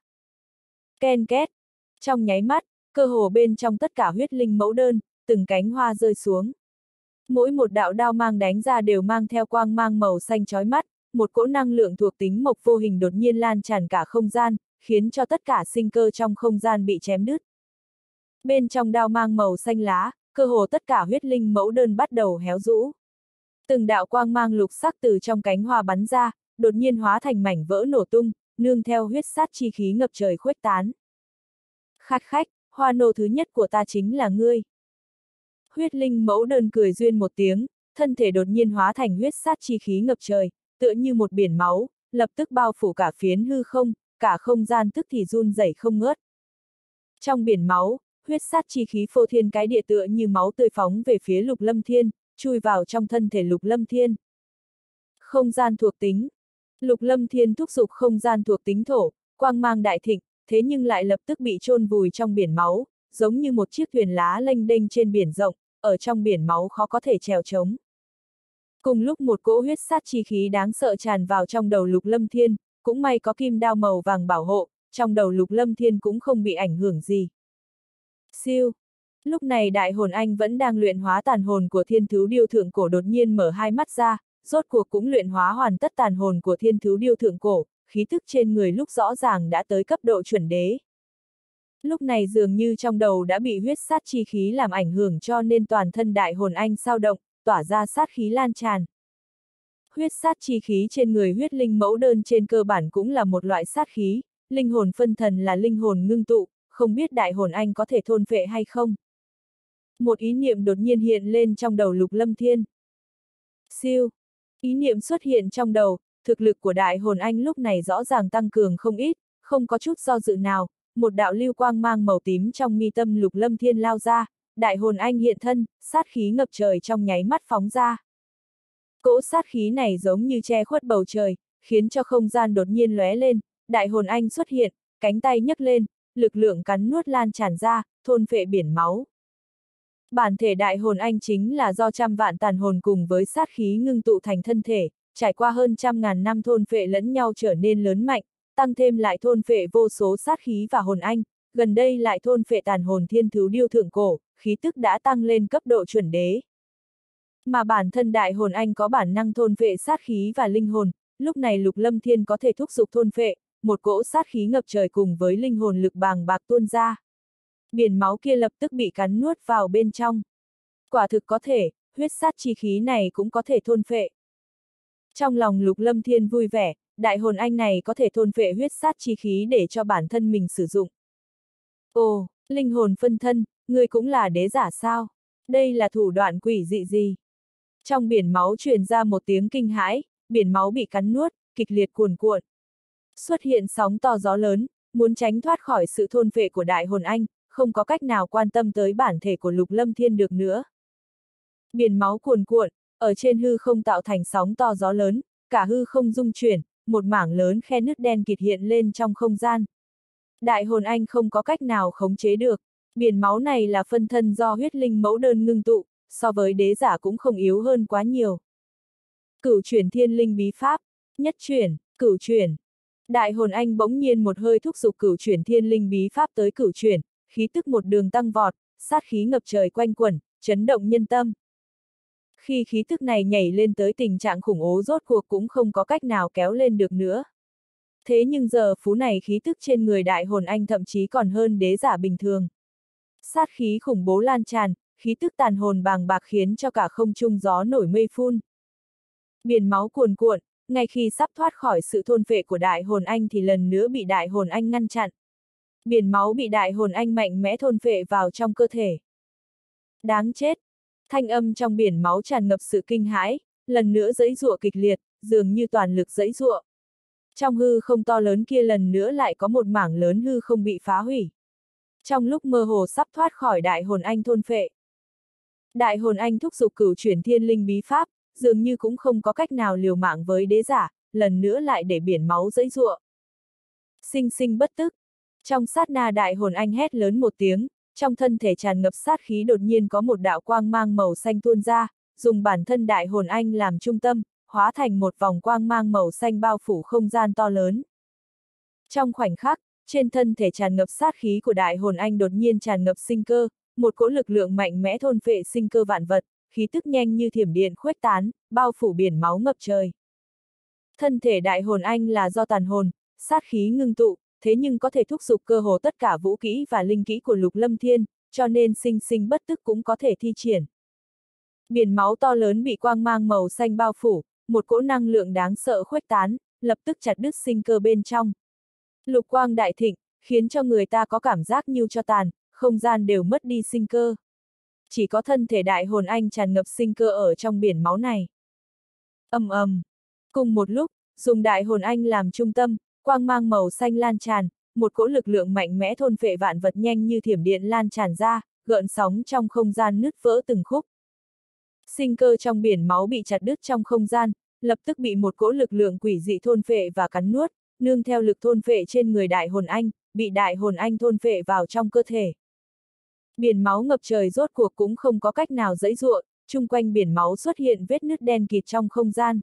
Speaker 1: Ken két! Trong nháy mắt, cơ hồ bên trong tất cả huyết linh mẫu đơn, từng cánh hoa rơi xuống. Mỗi một đạo đao mang đánh ra đều mang theo quang mang màu xanh chói mắt, một cỗ năng lượng thuộc tính mộc vô hình đột nhiên lan tràn cả không gian, khiến cho tất cả sinh cơ trong không gian bị chém đứt. Bên trong đao mang màu xanh lá, cơ hồ tất cả huyết linh mẫu đơn bắt đầu héo rũ. Từng đạo quang mang lục sắc từ trong cánh hoa bắn ra, đột nhiên hóa thành mảnh vỡ nổ tung, nương theo huyết sát chi khí ngập trời khuếch tán. Khát khách, hoa nô thứ nhất của ta chính là ngươi. Huyết linh mẫu đơn cười duyên một tiếng, thân thể đột nhiên hóa thành huyết sát chi khí ngập trời, tựa như một biển máu, lập tức bao phủ cả phiến hư không, cả không gian tức thì run rẩy không ngớt. Trong biển máu, huyết sát chi khí phô thiên cái địa tựa như máu tươi phóng về phía Lục Lâm Thiên, chui vào trong thân thể Lục Lâm Thiên. Không gian thuộc tính. Lục Lâm Thiên thúc giục không gian thuộc tính thổ, quang mang đại thịnh, thế nhưng lại lập tức bị chôn vùi trong biển máu, giống như một chiếc thuyền lá lênh đênh trên biển rộng, ở trong biển máu khó có thể trèo trống. Cùng lúc một cỗ huyết sát chi khí đáng sợ tràn vào trong đầu Lục Lâm Thiên, cũng may có kim đao màu vàng bảo hộ, trong đầu Lục Lâm Thiên cũng không bị ảnh hưởng gì. Siêu! Lúc này đại hồn anh vẫn đang luyện hóa tàn hồn của thiên thú điêu thượng cổ đột nhiên mở hai mắt ra, rốt cuộc cũng luyện hóa hoàn tất tàn hồn của thiên thú điêu thượng cổ, khí thức trên người lúc rõ ràng đã tới cấp độ chuẩn đế. Lúc này dường như trong đầu đã bị huyết sát chi khí làm ảnh hưởng cho nên toàn thân đại hồn anh sao động, tỏa ra sát khí lan tràn. Huyết sát chi khí trên người huyết linh mẫu đơn trên cơ bản cũng là một loại sát khí, linh hồn phân thần là linh hồn ngưng tụ, không biết đại hồn anh có thể thôn phệ hay không. Một ý niệm đột nhiên hiện lên trong đầu Lục Lâm Thiên. Siêu! Ý niệm xuất hiện trong đầu, thực lực của đại hồn anh lúc này rõ ràng tăng cường không ít, không có chút do dự nào, một đạo lưu quang mang màu tím trong mi tâm Lục Lâm Thiên lao ra, đại hồn anh hiện thân, sát khí ngập trời trong nháy mắt phóng ra. Cỗ sát khí này giống như che khuất bầu trời, khiến cho không gian đột nhiên lóe lên, đại hồn anh xuất hiện, cánh tay nhấc lên, lực lượng cắn nuốt lan tràn ra, thôn phệ biển máu. Bản thể đại hồn anh chính là do trăm vạn tàn hồn cùng với sát khí ngưng tụ thành thân thể, trải qua hơn trăm ngàn năm thôn phệ lẫn nhau trở nên lớn mạnh, tăng thêm lại thôn phệ vô số sát khí và hồn anh, gần đây lại thôn phệ tàn hồn thiên thú điêu thượng cổ, khí tức đã tăng lên cấp độ chuẩn đế. Mà bản thân đại hồn anh có bản năng thôn phệ sát khí và linh hồn, lúc này Lục Lâm Thiên có thể thúc giục thôn phệ, một cỗ sát khí ngập trời cùng với linh hồn lực bàng bạc tuôn ra. Biển máu kia lập tức bị cắn nuốt vào bên trong. Quả thực có thể, huyết sát chi khí này cũng có thể thôn phệ. Trong lòng Lục Lâm Thiên vui vẻ, đại hồn anh này có thể thôn phệ huyết sát chi khí để cho bản thân mình sử dụng. Ồ, linh hồn phân thân, ngươi cũng là đế giả sao? Đây là thủ đoạn quỷ dị gì? Trong biển máu truyền ra một tiếng kinh hãi, biển máu bị cắn nuốt, kịch liệt cuồn cuộn. Xuất hiện sóng to gió lớn, muốn tránh thoát khỏi sự thôn phệ của đại hồn anh, không có cách nào quan tâm tới bản thể của Lục Lâm Thiên được nữa. Biển máu cuồn cuộn, ở trên hư không tạo thành sóng to gió lớn, cả hư không rung chuyển, một mảng lớn khe nứt đen kịt hiện lên trong không gian. Đại hồn anh không có cách nào khống chế được, biển máu này là phân thân do huyết linh mẫu đơn ngưng tụ, so với đế giả cũng không yếu hơn quá nhiều. Cửu chuyển thiên linh bí pháp, nhất chuyển, cửu chuyển. Đại hồn anh bỗng nhiên một hơi thúc giục cửu chuyển thiên linh bí pháp tới cửu chuyển, khí tức một đường tăng vọt, sát khí ngập trời quanh quẩn, chấn động nhân tâm. Khi khí tức này nhảy lên tới tình trạng khủng bố rốt cuộc cũng không có cách nào kéo lên được nữa. Thế nhưng giờ phút này khí tức trên người đại hồn anh thậm chí còn hơn đế giả bình thường. Sát khí khủng bố lan tràn, khí tức tàn hồn bàng bạc khiến cho cả không trung gió nổi mây phun. Biển máu cuồn cuộn, ngay khi sắp thoát khỏi sự thôn phệ của đại hồn anh thì lần nữa bị đại hồn anh ngăn chặn. Biển máu bị đại hồn anh mạnh mẽ thôn phệ vào trong cơ thể. Đáng chết! Thanh âm trong biển máu tràn ngập sự kinh hãi, lần nữa giãy giụa kịch liệt, dường như toàn lực giãy giụa. Trong hư không to lớn kia lần nữa lại có một mảng lớn hư không bị phá hủy. Trong lúc mơ hồ sắp thoát khỏi đại hồn anh thôn phệ. Đại hồn anh thúc giục cửu chuyển thiên linh bí pháp, dường như cũng không có cách nào liều mạng với đế giả, lần nữa lại để biển máu giãy giụa. Sinh sinh bất tức. Trong sát na đại hồn anh hét lớn một tiếng, trong thân thể tràn ngập sát khí đột nhiên có một đạo quang mang màu xanh tuôn ra, dùng bản thân đại hồn anh làm trung tâm, hóa thành một vòng quang mang màu xanh bao phủ không gian to lớn. Trong khoảnh khắc, trên thân thể tràn ngập sát khí của đại hồn anh đột nhiên tràn ngập sinh cơ, một cỗ lực lượng mạnh mẽ thôn phệ sinh cơ vạn vật, khí tức nhanh như thiểm điện khuếch tán, bao phủ biển máu ngập trời. Thân thể đại hồn anh là do tàn hồn, sát khí ngưng tụ, thế nhưng có thể thúc giục cơ hồ tất cả vũ kỹ và linh kỹ của Lục Lâm Thiên, cho nên sinh sinh bất tức cũng có thể thi triển. Biển máu to lớn bị quang mang màu xanh bao phủ, một cỗ năng lượng đáng sợ khuếch tán, lập tức chặt đứt sinh cơ bên trong. Lục quang đại thịnh, khiến cho người ta có cảm giác như cho tàn, không gian đều mất đi sinh cơ. Chỉ có thân thể đại hồn anh tràn ngập sinh cơ ở trong biển máu này. Ầm ầm. Cùng một lúc, dùng đại hồn anh làm trung tâm, quang mang màu xanh lan tràn, một cỗ lực lượng mạnh mẽ thôn phệ vạn vật nhanh như thiểm điện lan tràn ra, gợn sóng trong không gian nứt vỡ từng khúc. Sinh cơ trong biển máu bị chặt đứt trong không gian, lập tức bị một cỗ lực lượng quỷ dị thôn phệ và cắn nuốt, nương theo lực thôn phệ trên người đại hồn anh, bị đại hồn anh thôn phệ vào trong cơ thể. Biển máu ngập trời rốt cuộc cũng không có cách nào giãy giụa, chung quanh biển máu xuất hiện vết nứt đen kịt trong không gian.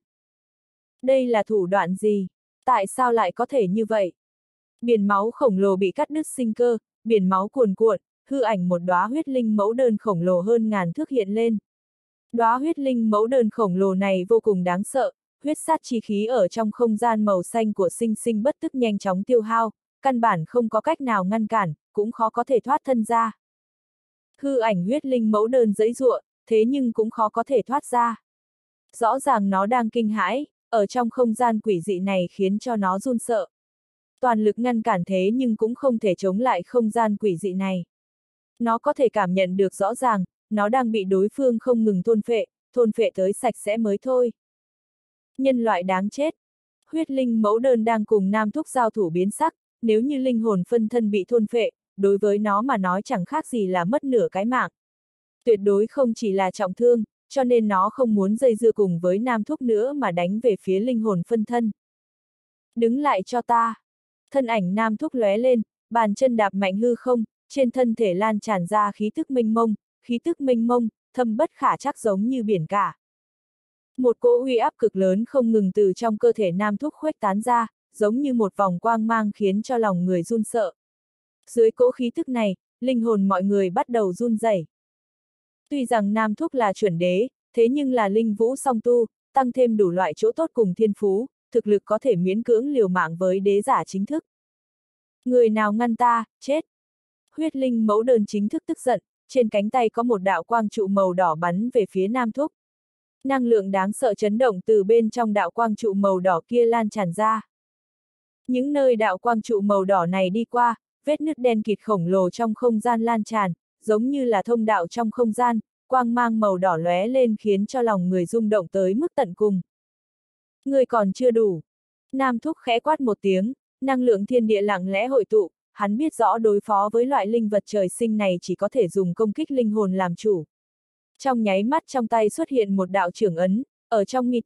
Speaker 1: Đây là thủ đoạn gì? Tại sao lại có thể như vậy? Biển máu khổng lồ bị cắt đứt sinh cơ, biển máu cuồn cuộn, hư ảnh một đóa huyết linh mẫu đơn khổng lồ hơn ngàn thước hiện lên. Đóa huyết linh mẫu đơn khổng lồ này vô cùng đáng sợ, huyết sát chi khí ở trong không gian màu xanh của sinh sinh bất tức nhanh chóng tiêu hao, căn bản không có cách nào ngăn cản, cũng khó có thể thoát thân ra. Hư ảnh huyết linh mẫu đơn giãy giụa, thế nhưng cũng khó có thể thoát ra. Rõ ràng nó đang kinh hãi, ở trong không gian quỷ dị này khiến cho nó run sợ. Toàn lực ngăn cản thế nhưng cũng không thể chống lại không gian quỷ dị này. Nó có thể cảm nhận được rõ ràng, nó đang bị đối phương không ngừng thôn phệ, thôn phệ tới sạch sẽ mới thôi. Nhân loại đáng chết. Huyết linh mẫu đơn đang cùng nam thúc giao thủ biến sắc, nếu như linh hồn phân thân bị thôn phệ, đối với nó mà nói chẳng khác gì là mất nửa cái mạng. Tuyệt đối không chỉ là trọng thương, cho nên nó không muốn dây dưa cùng với nam thúc nữa mà đánh về phía linh hồn phân thân. Đứng lại cho ta. Thân ảnh nam thúc lóe lên, bàn chân đạp mạnh hư không, trên thân thể lan tràn ra khí tức mênh mông, khí tức mênh mông, thâm bất khả trắc giống như biển cả. Một cỗ uy áp cực lớn không ngừng từ trong cơ thể nam thúc khuếch tán ra, giống như một vòng quang mang khiến cho lòng người run sợ. Dưới cỗ khí tức này, linh hồn mọi người bắt đầu run rẩy. Tuy rằng nam thúc là chuẩn đế, thế nhưng là linh vũ song tu, tăng thêm đủ loại chỗ tốt cùng thiên phú, thực lực có thể miễn cưỡng liều mạng với đế giả chính thức. Người nào ngăn ta, chết. Huyết linh mẫu đơn chính thức tức giận, trên cánh tay có một đạo quang trụ màu đỏ bắn về phía nam thúc. Năng lượng đáng sợ chấn động từ bên trong đạo quang trụ màu đỏ kia lan tràn ra. Những nơi đạo quang trụ màu đỏ này đi qua, vết nứt đen kịt khổng lồ trong không gian lan tràn, giống như là thông đạo trong không gian, quang mang màu đỏ lóe lên khiến cho lòng người rung động tới mức tận cùng. Người còn chưa đủ. Nam thúc khẽ quát một tiếng, năng lượng thiên địa lặng lẽ hội tụ, hắn biết rõ đối phó với loại linh vật trời sinh này chỉ có thể dùng công kích linh hồn làm chủ. Trong nháy mắt trong tay xuất hiện một đạo trưởng ấn, ở trong mi tâm,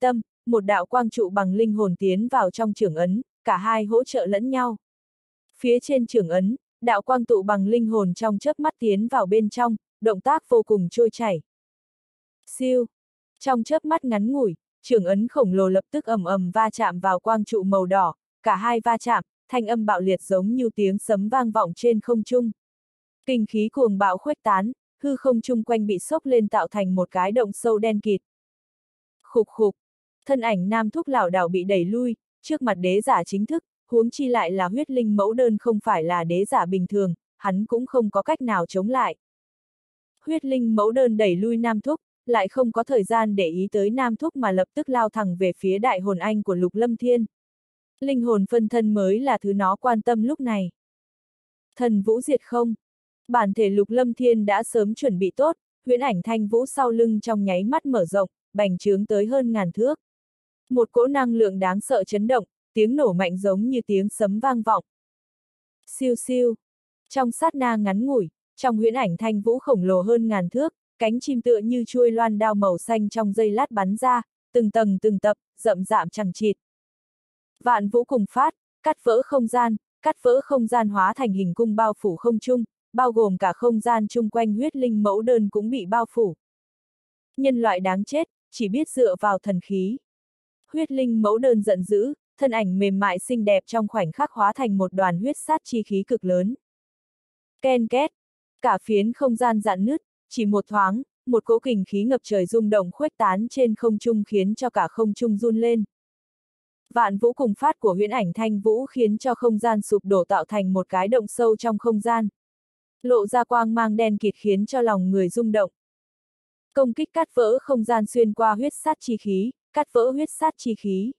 Speaker 1: một đạo quang trụ bằng linh hồn tiến vào trong chưởng ấn, cả hai hỗ trợ lẫn nhau. Phía trên chưởng ấn, đạo quang tụ bằng linh hồn trong chớp mắt tiến vào bên trong, động tác vô cùng trôi chảy. Siêu! Trong chớp mắt ngắn ngủi, chưởng ấn khổng lồ lập tức ầm ầm va chạm vào quang trụ màu đỏ, cả hai va chạm, thanh âm bạo liệt giống như tiếng sấm vang vọng trên không trung. Kinh khí cuồng bạo khuếch tán, hư không chung quanh bị sốc lên tạo thành một cái động sâu đen kịt. Khục khục, thân ảnh nam thúc lảo đảo bị đẩy lui, trước mặt đế giả chính thức, huống chi lại là huyết linh mẫu đơn không phải là đế giả bình thường, hắn cũng không có cách nào chống lại. Huyết linh mẫu đơn đẩy lui nam thúc, lại không có thời gian để ý tới nam thúc mà lập tức lao thẳng về phía đại hồn anh của Lục Lâm Thiên. Linh hồn phân thân mới là thứ nó quan tâm lúc này. Thần vũ diệt không? Bản thể Lục Lâm Thiên đã sớm chuẩn bị tốt, huyễn ảnh thanh vũ sau lưng trong nháy mắt mở rộng, bành trướng tới hơn ngàn thước. Một cỗ năng lượng đáng sợ chấn động, tiếng nổ mạnh giống như tiếng sấm vang vọng. Siêu siêu. Trong sát na ngắn ngủi, trong huyễn ảnh thanh vũ khổng lồ hơn ngàn thước, cánh chim tựa như chuôi loan đao màu xanh trong giây lát bắn ra, từng tầng từng tập, rậm rạm chằng chịt. Vạn vũ cùng phát, cắt vỡ không gian, cắt vỡ không gian hóa thành hình cung bao phủ không trung, bao gồm cả không gian chung quanh huyết linh mẫu đơn cũng bị bao phủ. Nhân loại đáng chết, chỉ biết dựa vào thần khí. Huyết linh mẫu đơn giận dữ, thân ảnh mềm mại xinh đẹp trong khoảnh khắc hóa thành một đoàn huyết sát chi khí cực lớn. Ken két, cả phiến không gian dạn nứt, chỉ một thoáng, một cỗ kình khí ngập trời rung động khuếch tán trên không trung khiến cho cả không trung run lên. Vạn vũ cùng phát của huyễn ảnh thanh vũ khiến cho không gian sụp đổ tạo thành một cái động sâu trong không gian. Lộ ra quang mang đen kịt khiến cho lòng người rung động. Công kích cắt vỡ không gian xuyên qua huyết sát chi khí, cắt vỡ huyết sát chi khí.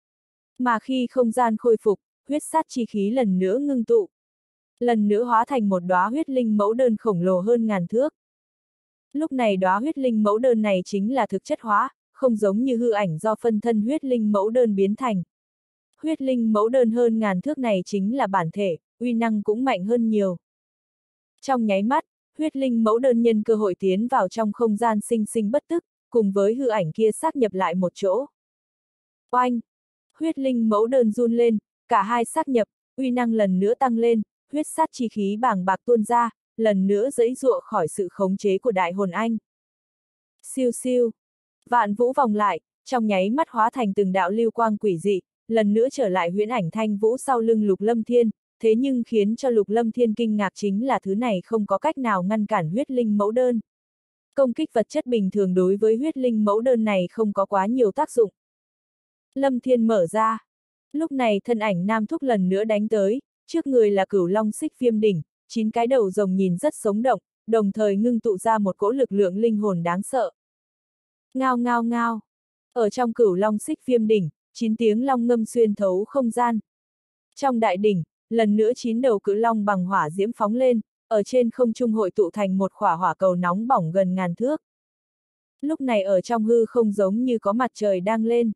Speaker 1: Mà khi không gian khôi phục, huyết sát chi khí lần nữa ngưng tụ. Lần nữa hóa thành một đóa huyết linh mẫu đơn khổng lồ hơn ngàn thước. Lúc này đóa huyết linh mẫu đơn này chính là thực chất hóa, không giống như hư ảnh do phân thân huyết linh mẫu đơn biến thành. Huyết linh mẫu đơn hơn ngàn thước này chính là bản thể, uy năng cũng mạnh hơn nhiều. Trong nháy mắt, huyết linh mẫu đơn nhân cơ hội tiến vào trong không gian sinh sinh bất tức, cùng với hư ảnh kia xác nhập lại một chỗ. Oanh! Huyết linh mẫu đơn run lên, cả hai xác nhập, uy năng lần nữa tăng lên, huyết sát chi khí bàng bạc tuôn ra, lần nữa giãy giụa khỏi sự khống chế của đại hồn anh. Siêu siêu! Vạn vũ vòng lại, trong nháy mắt hóa thành từng đạo lưu quang quỷ dị, lần nữa trở lại huyễn ảnh thanh vũ sau lưng Lục Lâm Thiên, thế nhưng khiến cho Lục Lâm Thiên kinh ngạc chính là thứ này không có cách nào ngăn cản huyết linh mẫu đơn. Công kích vật chất bình thường đối với huyết linh mẫu đơn này không có quá nhiều tác dụng. Lâm Thiên mở ra. Lúc này thân ảnh nam thúc lần nữa đánh tới, trước người là cửu long xích viêm đỉnh, chín cái đầu rồng nhìn rất sống động, đồng thời ngưng tụ ra một cỗ lực lượng linh hồn đáng sợ. Ngao ngao ngao. Ở trong cửu long xích viêm đỉnh, chín tiếng long ngâm xuyên thấu không gian. Trong đại đỉnh, lần nữa chín đầu cự long bằng hỏa diễm phóng lên, ở trên không trung hội tụ thành một khỏa hỏa cầu nóng bỏng gần ngàn thước. Lúc này ở trong hư không giống như có mặt trời đang lên.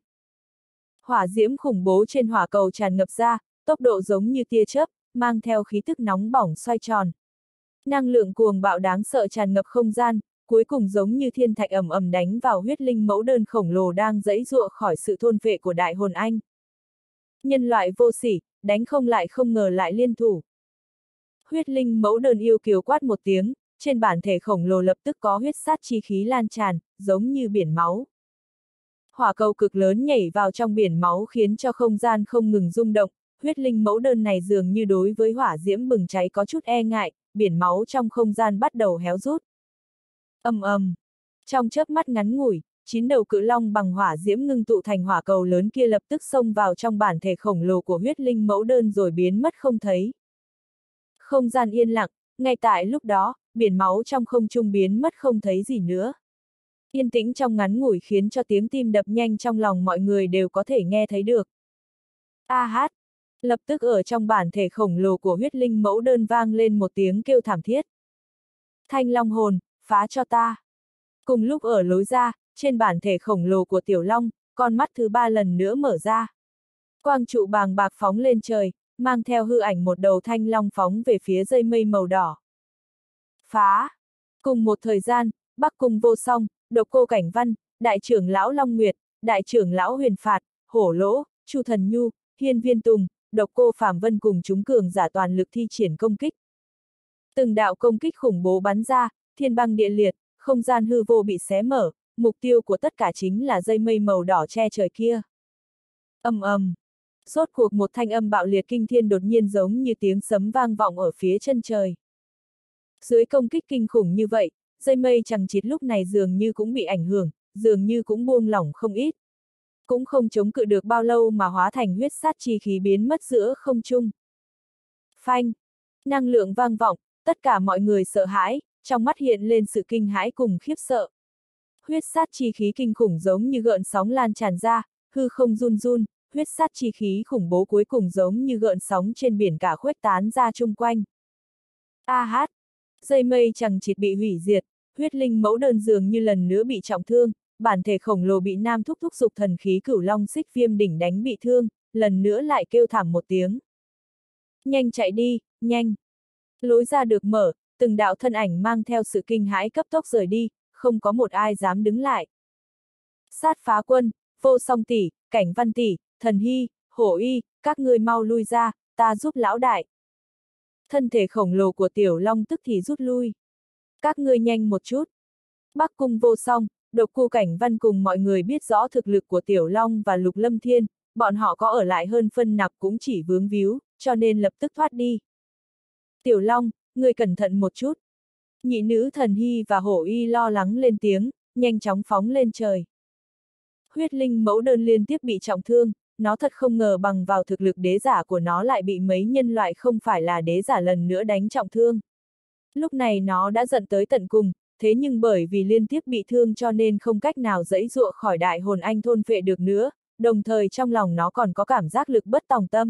Speaker 1: Hỏa diễm khủng bố trên hỏa cầu tràn ngập ra, tốc độ giống như tia chớp, mang theo khí tức nóng bỏng xoay tròn. Năng lượng cuồng bạo đáng sợ tràn ngập không gian, cuối cùng giống như thiên thạch ầm ầm đánh vào huyết linh mẫu đơn khổng lồ đang giãy giụa khỏi sự thôn phệ của đại hồn anh. Nhân loại vô sỉ, đánh không lại không ngờ lại liên thủ. Huyết linh mẫu đơn yêu kiều quát một tiếng, trên bản thể khổng lồ lập tức có huyết sát chi khí lan tràn, giống như biển máu. Hỏa cầu cực lớn nhảy vào trong biển máu khiến cho không gian không ngừng rung động, huyết linh mẫu đơn này dường như đối với hỏa diễm bừng cháy có chút e ngại, biển máu trong không gian bắt đầu héo rút. Ầm ầm. Trong chớp mắt ngắn ngủi, chín đầu cự long bằng hỏa diễm ngưng tụ thành hỏa cầu lớn kia lập tức xông vào trong bản thể khổng lồ của huyết linh mẫu đơn rồi biến mất không thấy. Không gian yên lặng, ngay tại lúc đó, biển máu trong không trung biến mất không thấy gì nữa. Yên tĩnh trong ngắn ngủi khiến cho tiếng tim đập nhanh trong lòng mọi người đều có thể nghe thấy được. A hát! Lập tức ở trong bản thể khổng lồ của huyết linh mẫu đơn vang lên một tiếng kêu thảm thiết. Thanh long hồn, phá cho ta! Cùng lúc ở lối ra, trên bản thể khổng lồ của tiểu long, con mắt thứ ba lần nữa mở ra. Quang trụ bàng bạc phóng lên trời, mang theo hư ảnh một đầu thanh long phóng về phía dây mây màu đỏ. Phá! Cùng một thời gian, Bắc Cung Vô Song, Độc Cô Cảnh Văn, Đại trưởng lão Long Nguyệt, đại trưởng lão Huyền Phạt, Hổ Lỗ, Chu Thần Nhu, Hiên Viên Tùng, Độc Cô Phạm Vân cùng chúng cường giả toàn lực thi triển công kích. Từng đạo công kích khủng bố bắn ra, thiên băng địa liệt, không gian hư vô bị xé mở, mục tiêu của tất cả chính là dây mây màu đỏ che trời kia. Ầm ầm. Rốt cuộc một thanh âm bạo liệt kinh thiên đột nhiên giống như tiếng sấm vang vọng ở phía chân trời. Dưới công kích kinh khủng như vậy, dây mây chằng chịt lúc này dường như cũng bị ảnh hưởng, dường như cũng buông lỏng không ít. Cũng không chống cự được bao lâu mà hóa thành huyết sát chi khí biến mất giữa không trung. Phanh! Năng lượng vang vọng, tất cả mọi người sợ hãi, trong mắt hiện lên sự kinh hãi cùng khiếp sợ. Huyết sát chi khí kinh khủng giống như gợn sóng lan tràn ra, hư không run run, huyết sát chi khí khủng bố cuối cùng giống như gợn sóng trên biển cả khuếch tán ra chung quanh. A hát! Dây mây chằng chịt bị hủy diệt, huyết linh mẫu đơn dường như lần nữa bị trọng thương, bản thể khổng lồ bị nam thúc thúc dục thần khí cửu long xích viêm đỉnh đánh bị thương, lần nữa lại kêu thảm một tiếng. Nhanh chạy đi, nhanh! Lối ra được mở, từng đạo thân ảnh mang theo sự kinh hãi cấp tốc rời đi, không có một ai dám đứng lại. Sát phá quân, Vô Song tỷ, Cảnh Văn tỷ, Thần Hy, Hổ Y, các ngươi mau lui ra, ta giúp lão đại. Thân thể khổng lồ của Tiểu Long tức thì rút lui. Các ngươi nhanh một chút. Bắc Cung Vô Song, Độc Cô Cảnh Văn cùng mọi người biết rõ thực lực của Tiểu Long và Lục Lâm Thiên, bọn họ có ở lại hơn phân nặc cũng chỉ vướng víu, cho nên lập tức thoát đi. Tiểu Long, ngươi cẩn thận một chút. Nhị nữ Thần Hy và Hổ Y lo lắng lên tiếng, nhanh chóng phóng lên trời. Huyết linh mẫu đơn liên tiếp bị trọng thương, nó thật không ngờ bằng vào thực lực đế giả của nó lại bị mấy nhân loại không phải là đế giả lần nữa đánh trọng thương. Lúc này nó đã giận tới tận cùng, thế nhưng bởi vì liên tiếp bị thương cho nên không cách nào giãy giụa khỏi đại hồn anh thôn phệ được nữa, đồng thời trong lòng nó còn có cảm giác lực bất tòng tâm.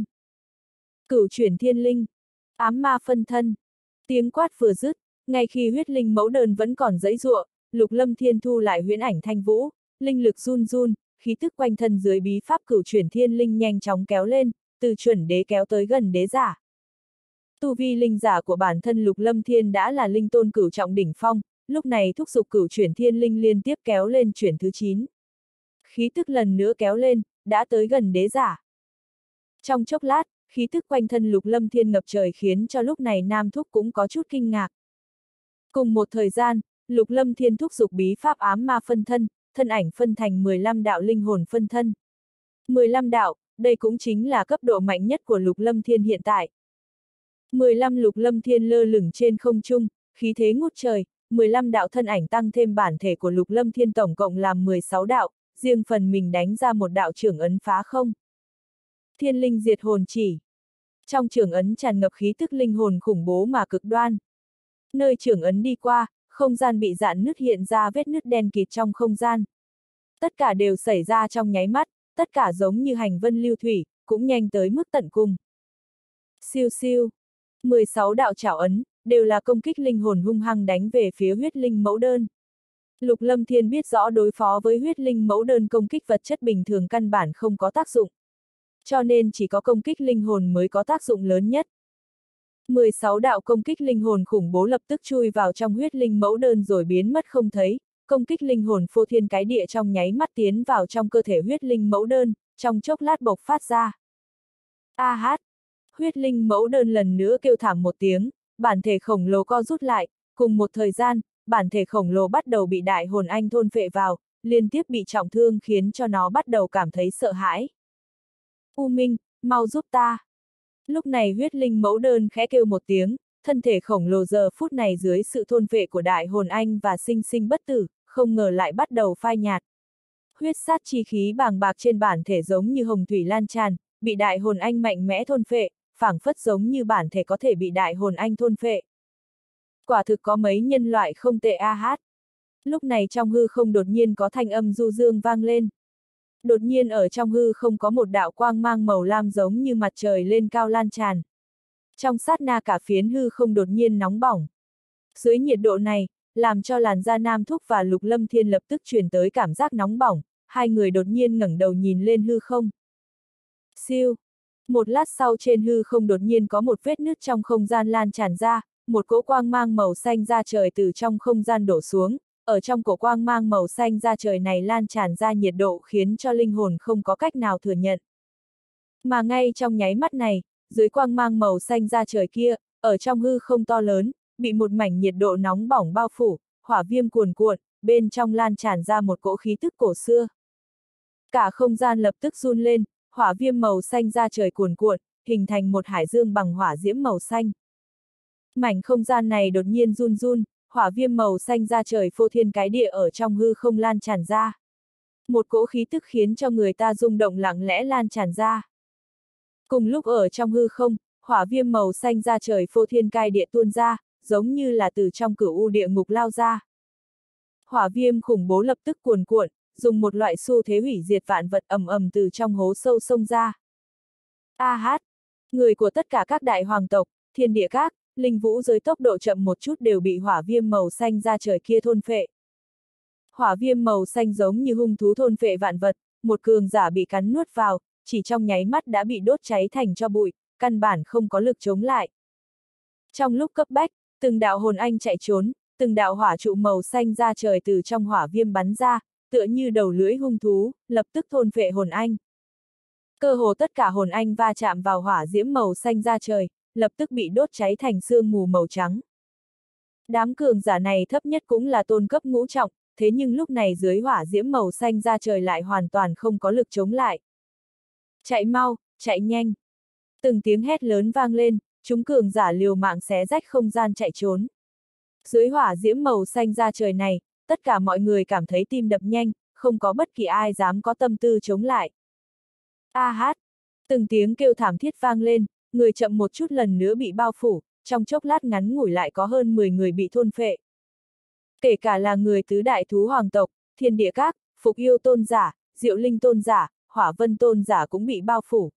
Speaker 1: Cửu chuyển thiên linh, ám ma phân thân, tiếng quát vừa dứt, ngay khi huyết linh mẫu đơn vẫn còn giãy giụa, Lục Lâm Thiên thu lại huyễn ảnh thanh vũ, linh lực run run, khí tức quanh thân dưới bí pháp cửu chuyển thiên linh nhanh chóng kéo lên, từ chuẩn đế kéo tới gần đế giả. Tu vi linh giả của bản thân Lục Lâm Thiên đã là linh tôn cửu trọng đỉnh phong, lúc này thúc giục cửu chuyển thiên linh liên tiếp kéo lên chuyển thứ chín. Khí tức lần nữa kéo lên, đã tới gần đế giả. Trong chốc lát, khí tức quanh thân Lục Lâm Thiên ngập trời khiến cho lúc này Nam Thúc cũng có chút kinh ngạc. Cùng một thời gian, Lục Lâm Thiên thúc giục bí pháp ám ma phân thân, thân ảnh phân thành mười lăm đạo linh hồn phân thân. mười lăm đạo, đây cũng chính là cấp độ mạnh nhất của Lục Lâm Thiên hiện tại. mười lăm Lục Lâm Thiên lơ lửng trên không trung, khí thế ngút trời, mười lăm đạo thân ảnh tăng thêm bản thể của Lục Lâm Thiên tổng cộng làm mười sáu đạo, riêng phần mình đánh ra một đạo trưởng ấn phá không. Thiên linh diệt hồn chỉ. Trong trưởng ấn tràn ngập khí tức linh hồn khủng bố mà cực đoan. Nơi trưởng ấn đi qua, không gian bị rạn nứt hiện ra vết nứt đen kịt trong không gian. Tất cả đều xảy ra trong nháy mắt, tất cả giống như hành vân lưu thủy, cũng nhanh tới mức tận cùng. Siêu siêu. mười sáu đạo trảo ấn, đều là công kích linh hồn hung hăng đánh về phía huyết linh mẫu đơn. Lục Lâm Thiên biết rõ đối phó với huyết linh mẫu đơn công kích vật chất bình thường căn bản không có tác dụng. Cho nên chỉ có công kích linh hồn mới có tác dụng lớn nhất. mười sáu đạo công kích linh hồn khủng bố lập tức chui vào trong huyết linh mẫu đơn rồi biến mất không thấy, công kích linh hồn phô thiên cái địa trong nháy mắt tiến vào trong cơ thể huyết linh mẫu đơn, trong chốc lát bộc phát ra. A hát! Huyết linh mẫu đơn lần nữa kêu thảm một tiếng, bản thể khổng lồ co rút lại, cùng một thời gian, bản thể khổng lồ bắt đầu bị đại hồn anh thôn phệ vào, liên tiếp bị trọng thương khiến cho nó bắt đầu cảm thấy sợ hãi. U Minh, mau giúp ta! Lúc này huyết linh mẫu đơn khẽ kêu một tiếng, thân thể khổng lồ giờ phút này dưới sự thôn phệ của đại hồn anh và sinh sinh bất tử, không ngờ lại bắt đầu phai nhạt. Huyết sát chi khí bàng bạc trên bản thể giống như hồng thủy lan tràn, bị đại hồn anh mạnh mẽ thôn phệ, phảng phất giống như bản thể có thể bị đại hồn anh thôn phệ. Quả thực có mấy nhân loại không tệ a hát. Lúc này trong hư không đột nhiên có thanh âm du dương vang lên. Đột nhiên ở trong hư không có một đạo quang mang màu lam giống như mặt trời lên cao lan tràn. Trong sát na cả phiến hư không đột nhiên nóng bỏng. Dưới nhiệt độ này, làm cho làn da Nam Thúc và Lục Lâm Thiên lập tức truyền tới cảm giác nóng bỏng, hai người đột nhiên ngẩng đầu nhìn lên hư không. Siêu! Một lát sau trên hư không đột nhiên có một vết nứt trong không gian lan tràn ra, một cỗ quang mang màu xanh ra trời từ trong không gian đổ xuống, ở trong cổ quang mang màu xanh ra trời này lan tràn ra nhiệt độ khiến cho linh hồn không có cách nào thừa nhận. Mà ngay trong nháy mắt này, dưới quang mang màu xanh ra trời kia, ở trong hư không to lớn, bị một mảnh nhiệt độ nóng bỏng bao phủ, hỏa viêm cuồn cuộn, bên trong lan tràn ra một cỗ khí tức cổ xưa. Cả không gian lập tức run lên, hỏa viêm màu xanh ra trời cuồn cuộn, hình thành một hải dương bằng hỏa diễm màu xanh. Mảnh không gian này đột nhiên run run, hỏa viêm màu xanh ra trời phô thiên cái địa ở trong hư không lan tràn ra. Một cỗ khí tức khiến cho người ta rung động lặng lẽ lan tràn ra. Cùng lúc ở trong hư không, hỏa viêm màu xanh ra trời phô thiên cái địa tuôn ra, giống như là từ trong cửu u địa ngục lao ra. Hỏa viêm khủng bố lập tức cuồn cuộn, dùng một loại xu thế hủy diệt vạn vật ầm ầm từ trong hố sâu xông ra. A hát! Người của tất cả các đại hoàng tộc, thiên địa các, linh vũ giới tốc độ chậm một chút đều bị hỏa viêm màu xanh ra trời kia thôn phệ. Hỏa viêm màu xanh giống như hung thú thôn phệ vạn vật, một cường giả bị cắn nuốt vào, chỉ trong nháy mắt đã bị đốt cháy thành tro bụi, căn bản không có lực chống lại. Trong lúc cấp bách, từng đạo hồn anh chạy trốn, từng đạo hỏa trụ màu xanh ra trời từ trong hỏa viêm bắn ra, tựa như đầu lưỡi hung thú, lập tức thôn phệ hồn anh. Cơ hồ tất cả hồn anh va chạm vào hỏa diễm màu xanh ra trời, lập tức bị đốt cháy thành sương mù màu trắng. Đám cường giả này thấp nhất cũng là tôn cấp ngũ trọng, thế nhưng lúc này dưới hỏa diễm màu xanh ra trời lại hoàn toàn không có lực chống lại. Chạy mau, chạy nhanh. Từng tiếng hét lớn vang lên, chúng cường giả liều mạng xé rách không gian chạy trốn. Dưới hỏa diễm màu xanh ra trời này, tất cả mọi người cảm thấy tim đập nhanh, không có bất kỳ ai dám có tâm tư chống lại. A hát! Từng tiếng kêu thảm thiết vang lên, người chậm một chút lần nữa bị bao phủ, trong chốc lát ngắn ngủi lại có hơn mười người bị thôn phệ. Kể cả là người tứ đại thú hoàng tộc, thiên địa các, phục yêu tôn giả, diệu linh tôn giả, hỏa vân tôn giả cũng bị bao phủ.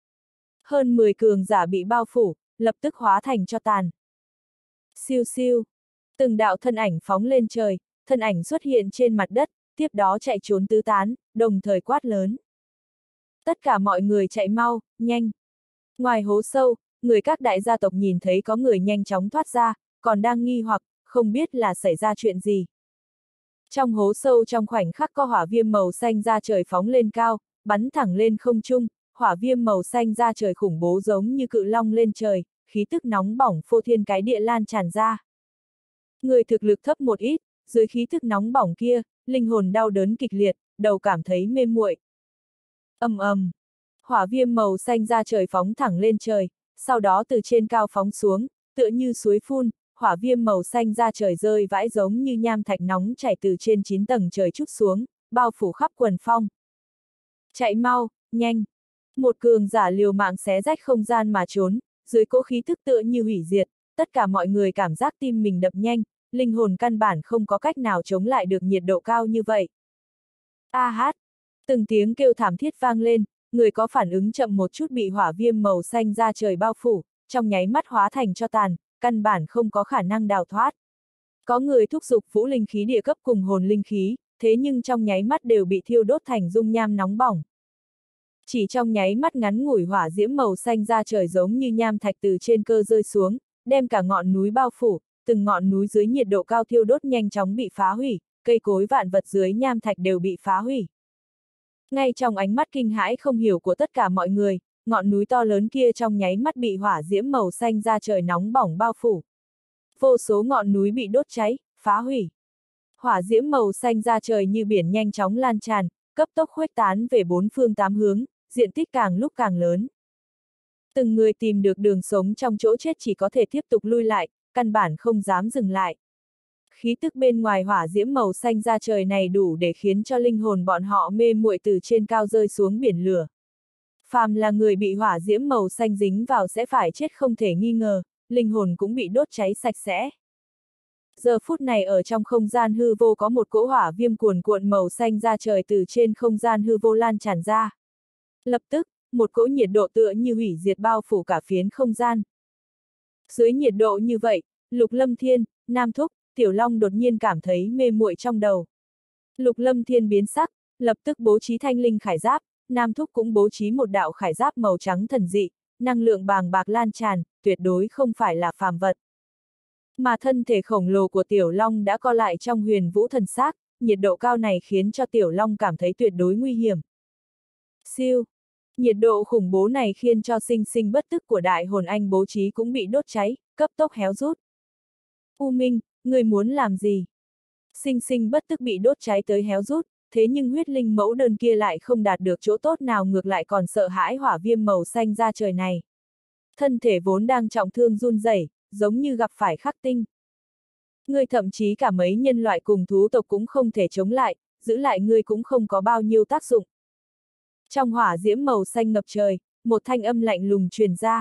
Speaker 1: Hơn mười cường giả bị bao phủ, lập tức hóa thành tro tàn. Siêu siêu! Từng đạo thân ảnh phóng lên trời, thân ảnh xuất hiện trên mặt đất, tiếp đó chạy trốn tứ tán, đồng thời quát lớn. Tất cả mọi người chạy mau, nhanh! Ngoài hố sâu, người các đại gia tộc nhìn thấy có người nhanh chóng thoát ra, còn đang nghi hoặc, không biết là xảy ra chuyện gì. Trong hố sâu trong khoảnh khắc có hỏa viêm màu xanh ra trời phóng lên cao, bắn thẳng lên không trung, hỏa viêm màu xanh ra trời khủng bố giống như cự long lên trời, khí tức nóng bỏng phô thiên cái địa lan tràn ra. Người thực lực thấp một ít, dưới khí tức nóng bỏng kia, linh hồn đau đớn kịch liệt, đầu cảm thấy mê muội. Ầm ầm, hỏa viêm màu xanh ra trời phóng thẳng lên trời, sau đó từ trên cao phóng xuống, tựa như suối phun, hỏa viêm màu xanh ra trời rơi vãi giống như nham thạch nóng chảy từ trên chín tầng trời trút xuống, bao phủ khắp quần phong. Chạy mau, nhanh! Một cường giả liều mạng xé rách không gian mà trốn, dưới cỗ khí thức tựa như hủy diệt, tất cả mọi người cảm giác tim mình đập nhanh, linh hồn căn bản không có cách nào chống lại được nhiệt độ cao như vậy. A hát! Từng tiếng kêu thảm thiết vang lên, người có phản ứng chậm một chút bị hỏa viêm màu xanh ra trời bao phủ, trong nháy mắt hóa thành tro tàn, căn bản không có khả năng đào thoát. Có người thúc giục vũ linh khí địa cấp cùng hồn linh khí, thế nhưng trong nháy mắt đều bị thiêu đốt thành dung nham nóng bỏng. Chỉ trong nháy mắt ngắn ngủi hỏa diễm màu xanh ra trời giống như nham thạch từ trên cơ rơi xuống, đem cả ngọn núi bao phủ, từng ngọn núi dưới nhiệt độ cao thiêu đốt nhanh chóng bị phá hủy, cây cối vạn vật dưới nham thạch đều bị phá hủy. Ngay trong ánh mắt kinh hãi không hiểu của tất cả mọi người, ngọn núi to lớn kia trong nháy mắt bị hỏa diễm màu xanh ra trời nóng bỏng bao phủ. Vô số ngọn núi bị đốt cháy, phá hủy. Hỏa diễm màu xanh ra trời như biển nhanh chóng lan tràn, cấp tốc khuếch tán về bốn phương tám hướng, diện tích càng lúc càng lớn. Từng người tìm được đường sống trong chỗ chết chỉ có thể tiếp tục lui lại, căn bản không dám dừng lại. Khí tức bên ngoài hỏa diễm màu xanh ra trời này đủ để khiến cho linh hồn bọn họ mê muội từ trên cao rơi xuống biển lửa. Phàm là người bị hỏa diễm màu xanh dính vào sẽ phải chết không thể nghi ngờ, linh hồn cũng bị đốt cháy sạch sẽ. Giờ phút này ở trong không gian hư vô có một cỗ hỏa viêm cuồn cuộn màu xanh ra trời từ trên không gian hư vô lan tràn ra. Lập tức, một cỗ nhiệt độ tựa như hủy diệt bao phủ cả phiến không gian. Dưới nhiệt độ như vậy, Lục Lâm Thiên, Nam Thúc, Tiểu Long đột nhiên cảm thấy mê muội trong đầu. Lục Lâm Thiên biến sắc, lập tức bố trí thanh linh khải giáp, Nam Thúc cũng bố trí một đạo khải giáp màu trắng thần dị, năng lượng bàng bạc lan tràn, tuyệt đối không phải là phàm vật. Mà thân thể khổng lồ của Tiểu Long đã co lại trong huyền vũ thần xác, nhiệt độ cao này khiến cho Tiểu Long cảm thấy tuyệt đối nguy hiểm. Siêu! Nhiệt độ khủng bố này khiến cho sinh sinh bất tức của đại hồn anh bố trí cũng bị đốt cháy, cấp tốc héo rút. U Minh, người muốn làm gì? Sinh sinh bất tức bị đốt cháy tới héo rút, thế nhưng huyết linh mẫu đơn kia lại không đạt được chỗ tốt nào, ngược lại còn sợ hãi hỏa viêm màu xanh ra trời này. Thân thể vốn đang trọng thương run rẩy, giống như gặp phải khắc tinh. Ngươi thậm chí cả mấy nhân loại cùng thú tộc cũng không thể chống lại, giữ lại ngươi cũng không có bao nhiêu tác dụng. Trong hỏa diễm màu xanh ngập trời, một thanh âm lạnh lùng truyền ra.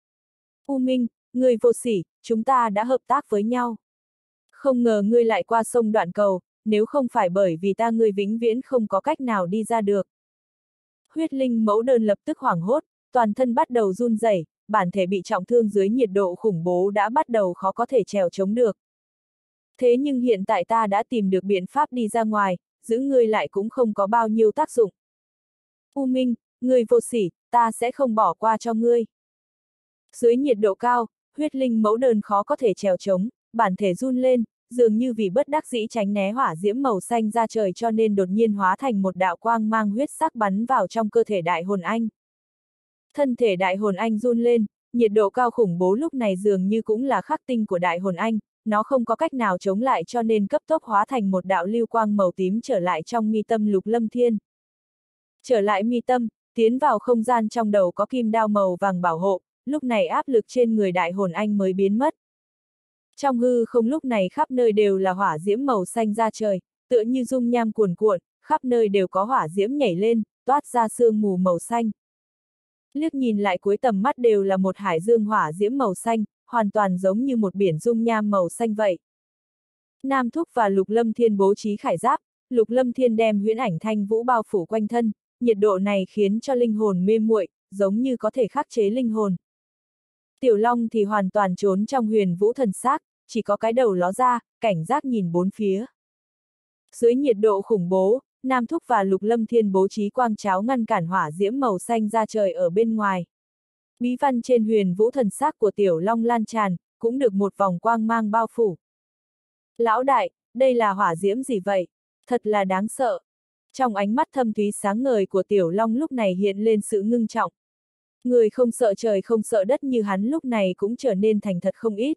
Speaker 1: U Minh, ngươi vô sỉ, chúng ta đã hợp tác với nhau. Không ngờ ngươi lại qua sông đoạn cầu, nếu không phải bởi vì ta ngươi vĩnh viễn không có cách nào đi ra được. Huyết linh mẫu đơn lập tức hoảng hốt, toàn thân bắt đầu run rẩy, bản thể bị trọng thương dưới nhiệt độ khủng bố đã bắt đầu khó có thể trèo chống được. Thế nhưng hiện tại ta đã tìm được biện pháp đi ra ngoài, giữ ngươi lại cũng không có bao nhiêu tác dụng. U Minh, ngươi vô sỉ, ta sẽ không bỏ qua cho ngươi. Dưới nhiệt độ cao, huyết linh mẫu đơn khó có thể trèo chống, bản thể run lên, dường như vì bất đắc dĩ tránh né hỏa diễm màu xanh ra trời cho nên đột nhiên hóa thành một đạo quang mang huyết sắc bắn vào trong cơ thể đại hồn anh. Thân thể đại hồn anh run lên, nhiệt độ cao khủng bố lúc này dường như cũng là khắc tinh của đại hồn anh, nó không có cách nào chống lại cho nên cấp tốc hóa thành một đạo lưu quang màu tím trở lại trong mi tâm Lục Lâm Thiên. Trở lại mi tâm, tiến vào không gian trong đầu có kim đao màu vàng bảo hộ, lúc này áp lực trên người đại hồn anh mới biến mất. Trong hư không lúc này khắp nơi đều là hỏa diễm màu xanh ra trời, tựa như dung nham cuồn cuộn, khắp nơi đều có hỏa diễm nhảy lên, toát ra sương mù màu xanh. Liếc nhìn lại cuối tầm mắt đều là một hải dương hỏa diễm màu xanh, hoàn toàn giống như một biển dung nham màu xanh vậy. Nam Thúc và Lục Lâm Thiên bố trí khải giáp, Lục Lâm Thiên đem huyễn ảnh thanh vũ bao phủ quanh thân, nhiệt độ này khiến cho linh hồn mê muội, giống như có thể khắc chế linh hồn. Tiểu Long thì hoàn toàn trốn trong huyền vũ thần xác, chỉ có cái đầu ló ra, cảnh giác nhìn bốn phía. Dưới nhiệt độ khủng bố, Nam Thúc và Lục Lâm Thiên bố trí quang cháo ngăn cản hỏa diễm màu xanh ra trời ở bên ngoài. Bí văn trên huyền vũ thần xác của Tiểu Long lan tràn, cũng được một vòng quang mang bao phủ. Lão đại, đây là hỏa diễm gì vậy? Thật là đáng sợ. Trong ánh mắt thâm thúy sáng ngời của Tiểu Long lúc này hiện lên sự ngưng trọng. Người không sợ trời không sợ đất như hắn lúc này cũng trở nên thành thật không ít.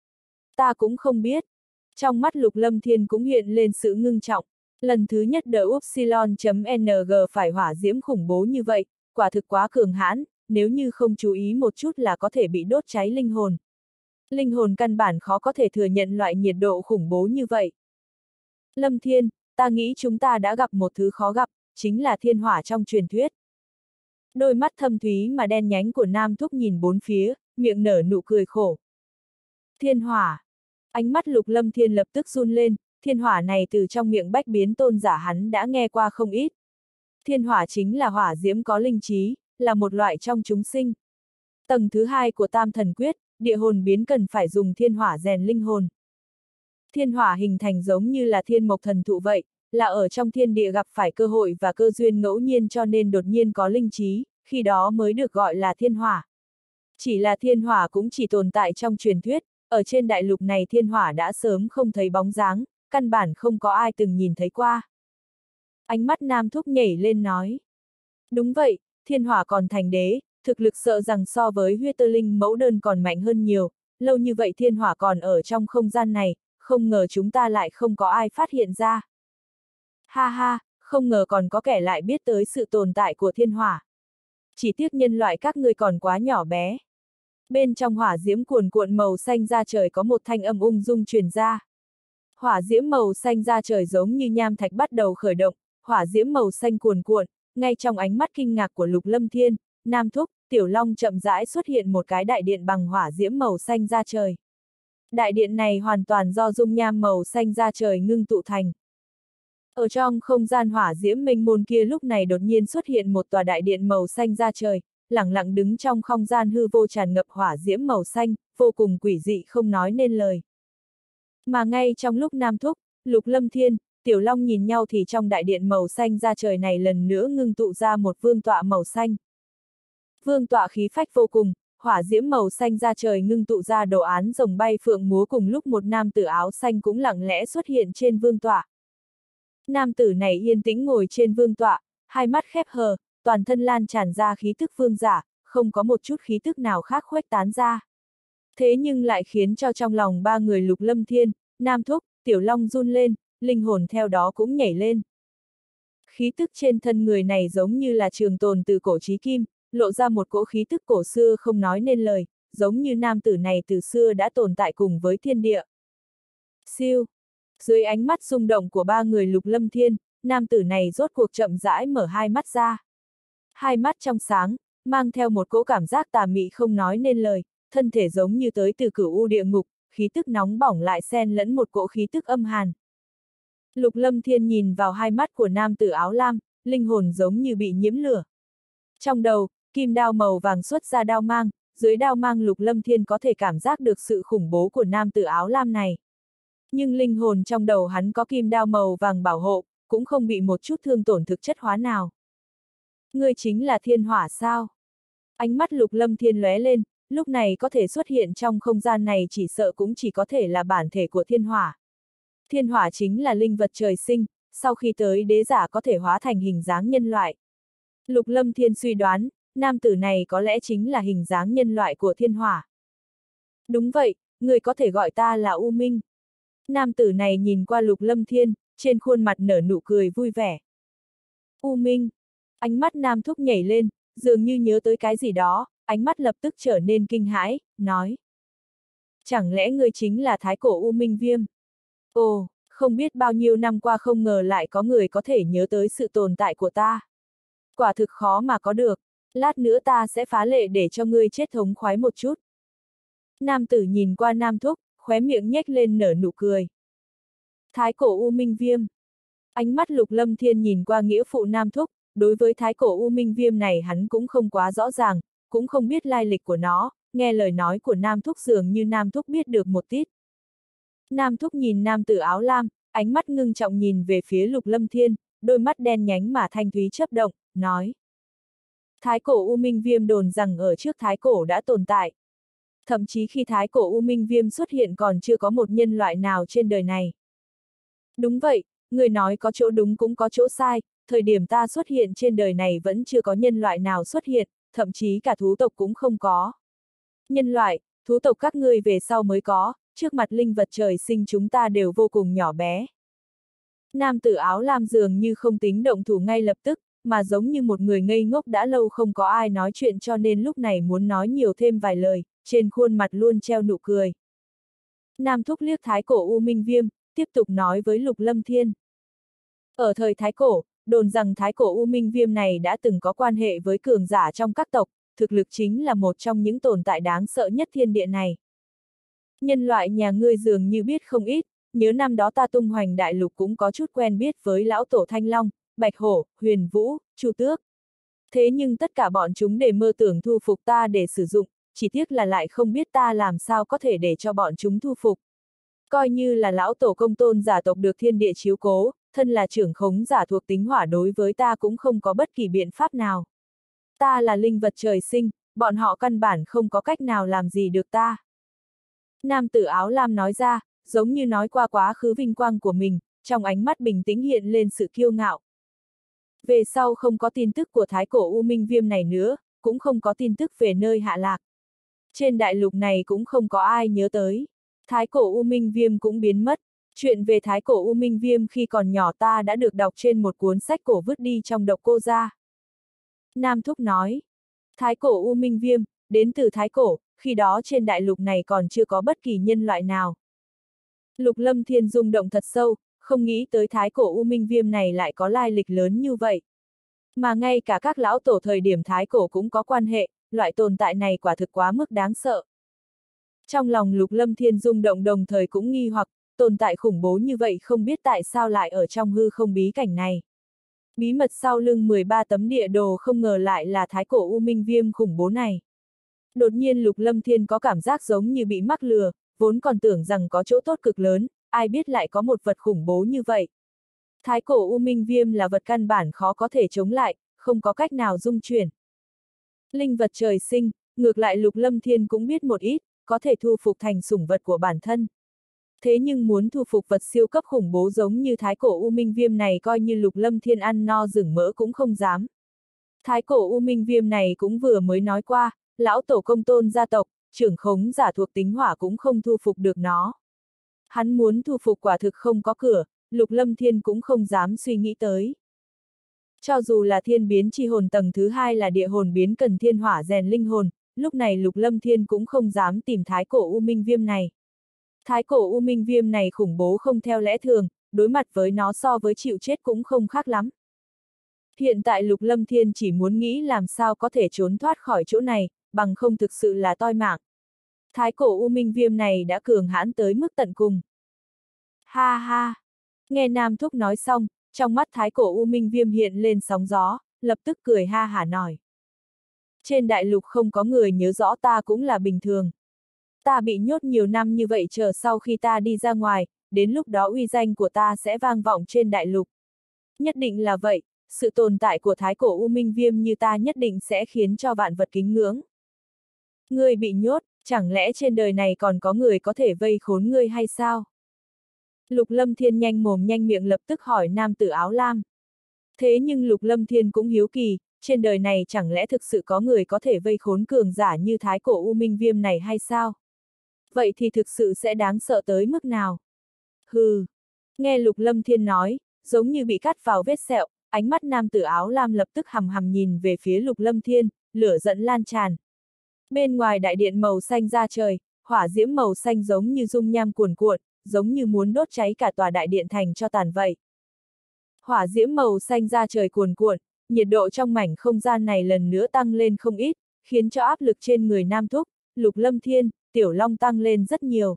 Speaker 1: Ta cũng không biết. Trong mắt Lục Lâm Thiên cũng hiện lên sự ngưng trọng. Lần thứ nhất The Upsilon.ng phải hỏa diễm khủng bố như vậy, quả thực quá cường hãn, nếu như không chú ý một chút là có thể bị đốt cháy linh hồn. Linh hồn căn bản khó có thể thừa nhận loại nhiệt độ khủng bố như vậy. Lâm Thiên, ta nghĩ chúng ta đã gặp một thứ khó gặp, chính là thiên hỏa trong truyền thuyết. Đôi mắt thâm thúy mà đen nhánh của Nam Thúc nhìn bốn phía, miệng nở nụ cười khổ. Thiên hỏa. Ánh mắt Lục Lâm Thiên lập tức run lên, thiên hỏa này từ trong miệng bách biến tôn giả hắn đã nghe qua không ít. Thiên hỏa chính là hỏa diễm có linh trí, là một loại trong chúng sinh. Tầng thứ hai của Tam Thần Quyết, địa hồn biến cần phải dùng thiên hỏa rèn linh hồn. Thiên hỏa hình thành giống như là thiên mộc thần thụ vậy, là ở trong thiên địa gặp phải cơ hội và cơ duyên ngẫu nhiên cho nên đột nhiên có linh trí, khi đó mới được gọi là thiên hỏa. Chỉ là thiên hỏa cũng chỉ tồn tại trong truyền thuyết, ở trên đại lục này thiên hỏa đã sớm không thấy bóng dáng, căn bản không có ai từng nhìn thấy qua. Ánh mắt Nam Thúc nhảy lên nói. Đúng vậy, thiên hỏa còn thành đế, thực lực sợ rằng so với huyết tơ linh mẫu đơn còn mạnh hơn nhiều, lâu như vậy thiên hỏa còn ở trong không gian này, không ngờ chúng ta lại không có ai phát hiện ra. Ha ha, không ngờ còn có kẻ lại biết tới sự tồn tại của thiên hỏa. Chỉ tiếc nhân loại các ngươi còn quá nhỏ bé. Bên trong hỏa diễm cuồn cuộn màu xanh ra trời có một thanh âm ung dung truyền ra. Hỏa diễm màu xanh ra trời giống như nham thạch bắt đầu khởi động, hỏa diễm màu xanh cuồn cuộn, ngay trong ánh mắt kinh ngạc của Lục Lâm Thiên, Nam Thúc, Tiểu Long chậm rãi xuất hiện một cái đại điện bằng hỏa diễm màu xanh ra trời. Đại điện này hoàn toàn do dung nham màu xanh ra trời ngưng tụ thành. Ở trong không gian hỏa diễm mênh mông kia lúc này đột nhiên xuất hiện một tòa đại điện màu xanh ra trời, lẳng lặng đứng trong không gian hư vô tràn ngập hỏa diễm màu xanh, vô cùng quỷ dị không nói nên lời. Mà ngay trong lúc Nam Thúc, Lục Lâm Thiên, Tiểu Long nhìn nhau thì trong đại điện màu xanh ra trời này lần nữa ngưng tụ ra một vương tọa màu xanh. Vương tọa khí phách vô cùng, hỏa diễm màu xanh ra trời ngưng tụ ra đồ án rồng bay phượng múa, cùng lúc một nam tử áo xanh cũng lặng lẽ xuất hiện trên vương tọa. Nam tử này yên tĩnh ngồi trên vương tọa, hai mắt khép hờ, toàn thân lan tràn ra khí tức vương giả, không có một chút khí tức nào khác khuếch tán ra. Thế nhưng lại khiến cho trong lòng ba người Lục Lâm Thiên, Nam Thúc, Tiểu Long run lên, linh hồn theo đó cũng nhảy lên. Khí tức trên thân người này giống như là trường tồn từ cổ chí kim, lộ ra một cỗ khí tức cổ xưa không nói nên lời, giống như nam tử này từ xưa đã tồn tại cùng với thiên địa. Siêu! Dưới ánh mắt rung động của ba người Lục Lâm Thiên, nam tử này rốt cuộc chậm rãi mở hai mắt ra. Hai mắt trong sáng, mang theo một cỗ cảm giác tà mị không nói nên lời, thân thể giống như tới từ cửu u địa ngục, khí tức nóng bỏng lại xen lẫn một cỗ khí tức âm hàn. Lục Lâm Thiên nhìn vào hai mắt của nam tử áo lam, linh hồn giống như bị nhiễm lửa. Trong đầu, kim đao màu vàng xuất ra đao mang, dưới đao mang Lục Lâm Thiên có thể cảm giác được sự khủng bố của nam tử áo lam này. Nhưng linh hồn trong đầu hắn có kim đao màu vàng bảo hộ, cũng không bị một chút thương tổn thực chất hóa nào. Ngươi chính là thiên hỏa sao? Ánh mắt Lục Lâm Thiên lóe lên, lúc này có thể xuất hiện trong không gian này chỉ sợ cũng chỉ có thể là bản thể của thiên hỏa. Thiên hỏa chính là linh vật trời sinh, sau khi tới đế giả có thể hóa thành hình dáng nhân loại. Lục Lâm Thiên suy đoán, nam tử này có lẽ chính là hình dáng nhân loại của thiên hỏa. Đúng vậy, người có thể gọi ta là U Minh. Nam tử này nhìn qua Lục Lâm Thiên, trên khuôn mặt nở nụ cười vui vẻ. U Minh. Ánh mắt Nam Thúc nhảy lên, dường như nhớ tới cái gì đó, ánh mắt lập tức trở nên kinh hãi, nói. Chẳng lẽ ngươi chính là thái cổ U Minh Viêm? Ồ, không biết bao nhiêu năm qua không ngờ lại có người có thể nhớ tới sự tồn tại của ta. Quả thực khó mà có được, lát nữa ta sẽ phá lệ để cho ngươi chết thống khoái một chút. Nam tử nhìn qua Nam Thúc, khóe miệng nhếch lên nở nụ cười. Thái cổ U Minh Viêm. Ánh mắt Lục Lâm Thiên nhìn qua nghĩa phụ Nam Thúc, đối với thái cổ U Minh Viêm này hắn cũng không quá rõ ràng, cũng không biết lai lịch của nó, nghe lời nói của Nam Thúc dường như Nam Thúc biết được một tít. Nam Thúc nhìn nam tử áo lam, ánh mắt ngưng trọng nhìn về phía Lục Lâm Thiên, đôi mắt đen nhánh mà thanh thúy chớp động, nói. Thái cổ U Minh Viêm đồn rằng ở trước thái cổ đã tồn tại. Thậm chí khi thái cổ U Minh Viêm xuất hiện còn chưa có một nhân loại nào trên đời này. Đúng vậy, người nói có chỗ đúng cũng có chỗ sai, thời điểm ta xuất hiện trên đời này vẫn chưa có nhân loại nào xuất hiện, thậm chí cả thú tộc cũng không có. Nhân loại, thú tộc các ngươi về sau mới có, trước mặt linh vật trời sinh chúng ta đều vô cùng nhỏ bé. Nam tử áo lam dường như không tính động thủ ngay lập tức, mà giống như một người ngây ngốc đã lâu không có ai nói chuyện cho nên lúc này muốn nói nhiều thêm vài lời, trên khuôn mặt luôn treo nụ cười. Nam Thúc liếc thái cổ U Minh Viêm, tiếp tục nói với Lục Lâm Thiên. Ở thời thái cổ, đồn rằng thái cổ U Minh Viêm này đã từng có quan hệ với cường giả trong các tộc, thực lực chính là một trong những tồn tại đáng sợ nhất thiên địa này. Nhân loại nhà ngươi dường như biết không ít, nhớ năm đó ta tung hoành đại lục cũng có chút quen biết với lão tổ Thanh Long, Bạch Hổ, Huyền Vũ, Chu Tước. Thế nhưng tất cả bọn chúng đều mơ tưởng thu phục ta để sử dụng, chỉ tiếc là lại không biết ta làm sao có thể để cho bọn chúng thu phục. Coi như là lão tổ công tôn giả tộc được thiên địa chiếu cố, thân là trưởng khống giả thuộc tính hỏa đối với ta cũng không có bất kỳ biện pháp nào. Ta là linh vật trời sinh, bọn họ căn bản không có cách nào làm gì được ta. Nam tử áo lam nói ra, giống như nói qua quá khứ vinh quang của mình, trong ánh mắt bình tĩnh hiện lên sự kiêu ngạo. Về sau không có tin tức của thái cổ U Minh Viêm này nữa, cũng không có tin tức về nơi hạ lạc. Trên đại lục này cũng không có ai nhớ tới. Thái cổ U Minh Viêm cũng biến mất. Chuyện về thái cổ U Minh Viêm khi còn nhỏ ta đã được đọc trên một cuốn sách cổ vứt đi trong Độc Cô Gia. Nam Thúc nói. Thái cổ U Minh Viêm, đến từ thái cổ, khi đó trên đại lục này còn chưa có bất kỳ nhân loại nào. Lục Lâm Thiên rung động thật sâu, không nghĩ tới thái cổ U Minh Viêm này lại có lai lịch lớn như vậy. Mà ngay cả các lão tổ thời điểm thái cổ cũng có quan hệ, loại tồn tại này quả thực quá mức đáng sợ. Trong lòng Lục Lâm Thiên rung động đồng thời cũng nghi hoặc, tồn tại khủng bố như vậy không biết tại sao lại ở trong hư không bí cảnh này. Bí mật sau lưng mười ba tấm địa đồ không ngờ lại là thái cổ U Minh Viêm khủng bố này. Đột nhiên Lục Lâm Thiên có cảm giác giống như bị mắc lừa, vốn còn tưởng rằng có chỗ tốt cực lớn, ai biết lại có một vật khủng bố như vậy. Thái cổ U Minh Viêm là vật căn bản khó có thể chống lại, không có cách nào dung chuyển. Linh vật trời sinh, ngược lại Lục Lâm Thiên cũng biết một ít, có thể thu phục thành sủng vật của bản thân. Thế nhưng muốn thu phục vật siêu cấp khủng bố giống như thái cổ U Minh Viêm này coi như Lục Lâm Thiên ăn no rừng mỡ cũng không dám. Thái cổ U Minh Viêm này cũng vừa mới nói qua, lão tổ công tôn gia tộc, trưởng khống giả thuộc tính hỏa cũng không thu phục được nó. Hắn muốn thu phục quả thực không có cửa, Lục Lâm Thiên cũng không dám suy nghĩ tới. Cho dù là thiên biến chi hồn tầng thứ hai là địa hồn biến cần thiên hỏa rèn linh hồn, lúc này Lục Lâm Thiên cũng không dám tìm thái cổ U Minh Viêm này. Thái cổ U Minh Viêm này khủng bố không theo lẽ thường, đối mặt với nó so với chịu chết cũng không khác lắm. Hiện tại Lục Lâm Thiên chỉ muốn nghĩ làm sao có thể trốn thoát khỏi chỗ này, bằng không thực sự là toi mạng. Thái cổ U Minh Viêm này đã cường hãn tới mức tận cùng. Ha ha! Nghe Nam Thúc nói xong, trong mắt thái cổ U Minh Viêm hiện lên sóng gió, lập tức cười ha hả nói. Trên đại lục không có người nhớ rõ ta cũng là bình thường. Ta bị nhốt nhiều năm như vậy chờ sau khi ta đi ra ngoài, đến lúc đó uy danh của ta sẽ vang vọng trên đại lục. Nhất định là vậy, sự tồn tại của thái cổ U Minh Viêm như ta nhất định sẽ khiến cho vạn vật kính ngưỡng. Ngươi bị nhốt, chẳng lẽ trên đời này còn có người có thể vây khốn ngươi hay sao? Lục Lâm Thiên nhanh mồm nhanh miệng lập tức hỏi nam tử áo lam. Thế nhưng Lục Lâm Thiên cũng hiếu kỳ, trên đời này chẳng lẽ thực sự có người có thể vây khốn cường giả như thái cổ U Minh Viêm này hay sao? Vậy thì thực sự sẽ đáng sợ tới mức nào? Hừ! Nghe Lục Lâm Thiên nói, giống như bị cắt vào vết sẹo, ánh mắt nam tử áo lam lập tức hằm hằm nhìn về phía Lục Lâm Thiên, lửa giận lan tràn. Bên ngoài đại điện màu xanh ra trời, hỏa diễm màu xanh giống như dung nham cuồn cuộn, giống như muốn đốt cháy cả tòa đại điện thành cho tàn vậy. Hỏa diễm màu xanh ra trời cuồn cuộn, nhiệt độ trong mảnh không gian này lần nữa tăng lên không ít, khiến cho áp lực trên người Nam Thúc, Lục Lâm Thiên, Tiểu Long tăng lên rất nhiều.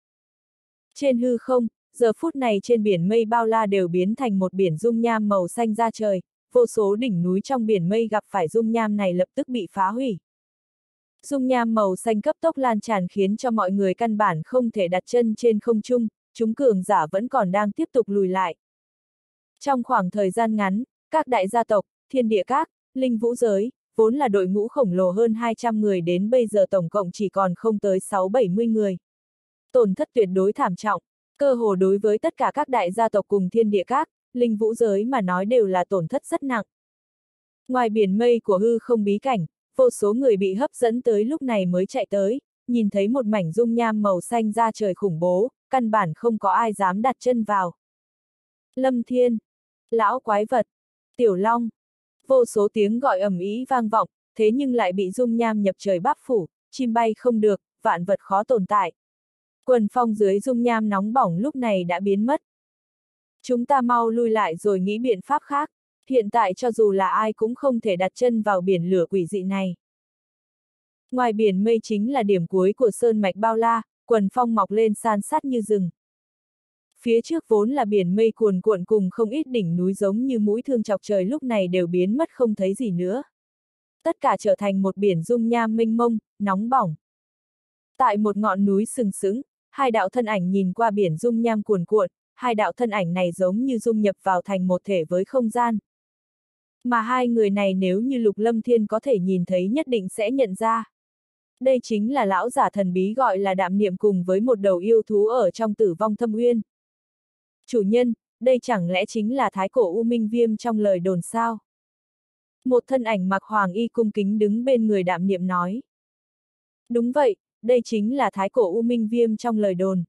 Speaker 1: Trên hư không, giờ phút này trên biển mây bao la đều biến thành một biển dung nham màu xanh ra trời, vô số đỉnh núi trong biển mây gặp phải dung nham này lập tức bị phá hủy. Dung nham màu xanh cấp tốc lan tràn khiến cho mọi người căn bản không thể đặt chân trên không trung, chúng cường giả vẫn còn đang tiếp tục lùi lại. Trong khoảng thời gian ngắn, các đại gia tộc, thiên địa các, linh vũ giới, vốn là đội ngũ khổng lồ hơn hai trăm người đến bây giờ tổng cộng chỉ còn không tới sáu bảy mươi người. Tổn thất tuyệt đối thảm trọng, cơ hồ đối với tất cả các đại gia tộc cùng thiên địa các, linh vũ giới mà nói đều là tổn thất rất nặng. Ngoài biển mây của hư không bí cảnh, vô số người bị hấp dẫn tới lúc này mới chạy tới, nhìn thấy một mảnh dung nham màu xanh ra trời khủng bố, căn bản không có ai dám đặt chân vào. Lâm Thiên, lão quái vật, Tiểu Long, vô số tiếng gọi ầm ĩ vang vọng, thế nhưng lại bị dung nham nhập trời báp phủ, chim bay không được, vạn vật khó tồn tại. Quần phong dưới dung nham nóng bỏng lúc này đã biến mất. Chúng ta mau lui lại rồi nghĩ biện pháp khác. Hiện tại cho dù là ai cũng không thể đặt chân vào biển lửa quỷ dị này. Ngoài biển mây chính là điểm cuối của sơn mạch bao la, quần phong mọc lên san sát như rừng. Phía trước vốn là biển mây cuồn cuộn cùng không ít đỉnh núi giống như mũi thương chọc trời lúc này đều biến mất không thấy gì nữa. Tất cả trở thành một biển dung nham mênh mông, nóng bỏng. Tại một ngọn núi sừng sững, hai đạo thân ảnh nhìn qua biển dung nham cuồn cuộn, hai đạo thân ảnh này giống như dung nhập vào thành một thể với không gian. Mà hai người này nếu như Lục Lâm Thiên có thể nhìn thấy nhất định sẽ nhận ra. Đây chính là lão giả thần bí gọi là Đạm Niệm cùng với một đầu yêu thú ở trong Tử Vong Thâm Uyên. Chủ nhân, đây chẳng lẽ chính là thái cổ U Minh Viêm trong lời đồn sao? Một thân ảnh mặc hoàng y cung kính đứng bên người Đạm Niệm nói. Đúng vậy, đây chính là thái cổ U Minh Viêm trong lời đồn.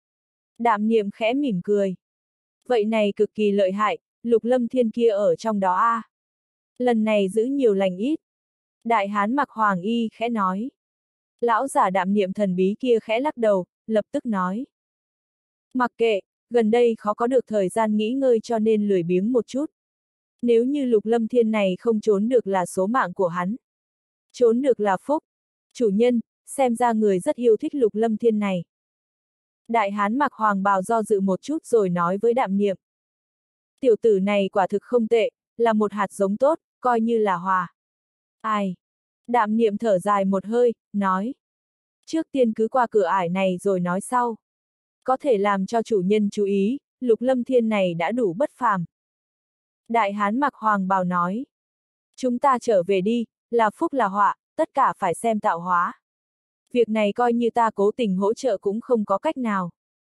Speaker 1: Đạm Niệm khẽ mỉm cười. Vậy này cực kỳ lợi hại, Lục Lâm Thiên kia ở trong đó a. À. Lần này giữ nhiều lành ít. Đại hán mặc hoàng y khẽ nói. Lão giả Đạm Niệm thần bí kia khẽ lắc đầu, lập tức nói. Mặc kệ, gần đây khó có được thời gian nghỉ ngơi cho nên lười biếng một chút. Nếu như Lục Lâm Thiên này không trốn được là số mạng của hắn. Trốn được là phúc. Chủ nhân, xem ra người rất yêu thích Lục Lâm Thiên này. Đại hán mặc hoàng bào do dự một chút rồi nói với Đạm Niệm. Tiểu tử này quả thực không tệ, là một hạt giống tốt, coi như là hòa. Ai? Đạm Niệm thở dài một hơi, nói. Trước tiên cứ qua cửa ải này rồi nói sau. Có thể làm cho chủ nhân chú ý, Lục Lâm Thiên này đã đủ bất phàm. Đại hán mặc hoàng bào nói. Chúng ta trở về đi, là phúc là họa, tất cả phải xem tạo hóa. Việc này coi như ta cố tình hỗ trợ cũng không có cách nào.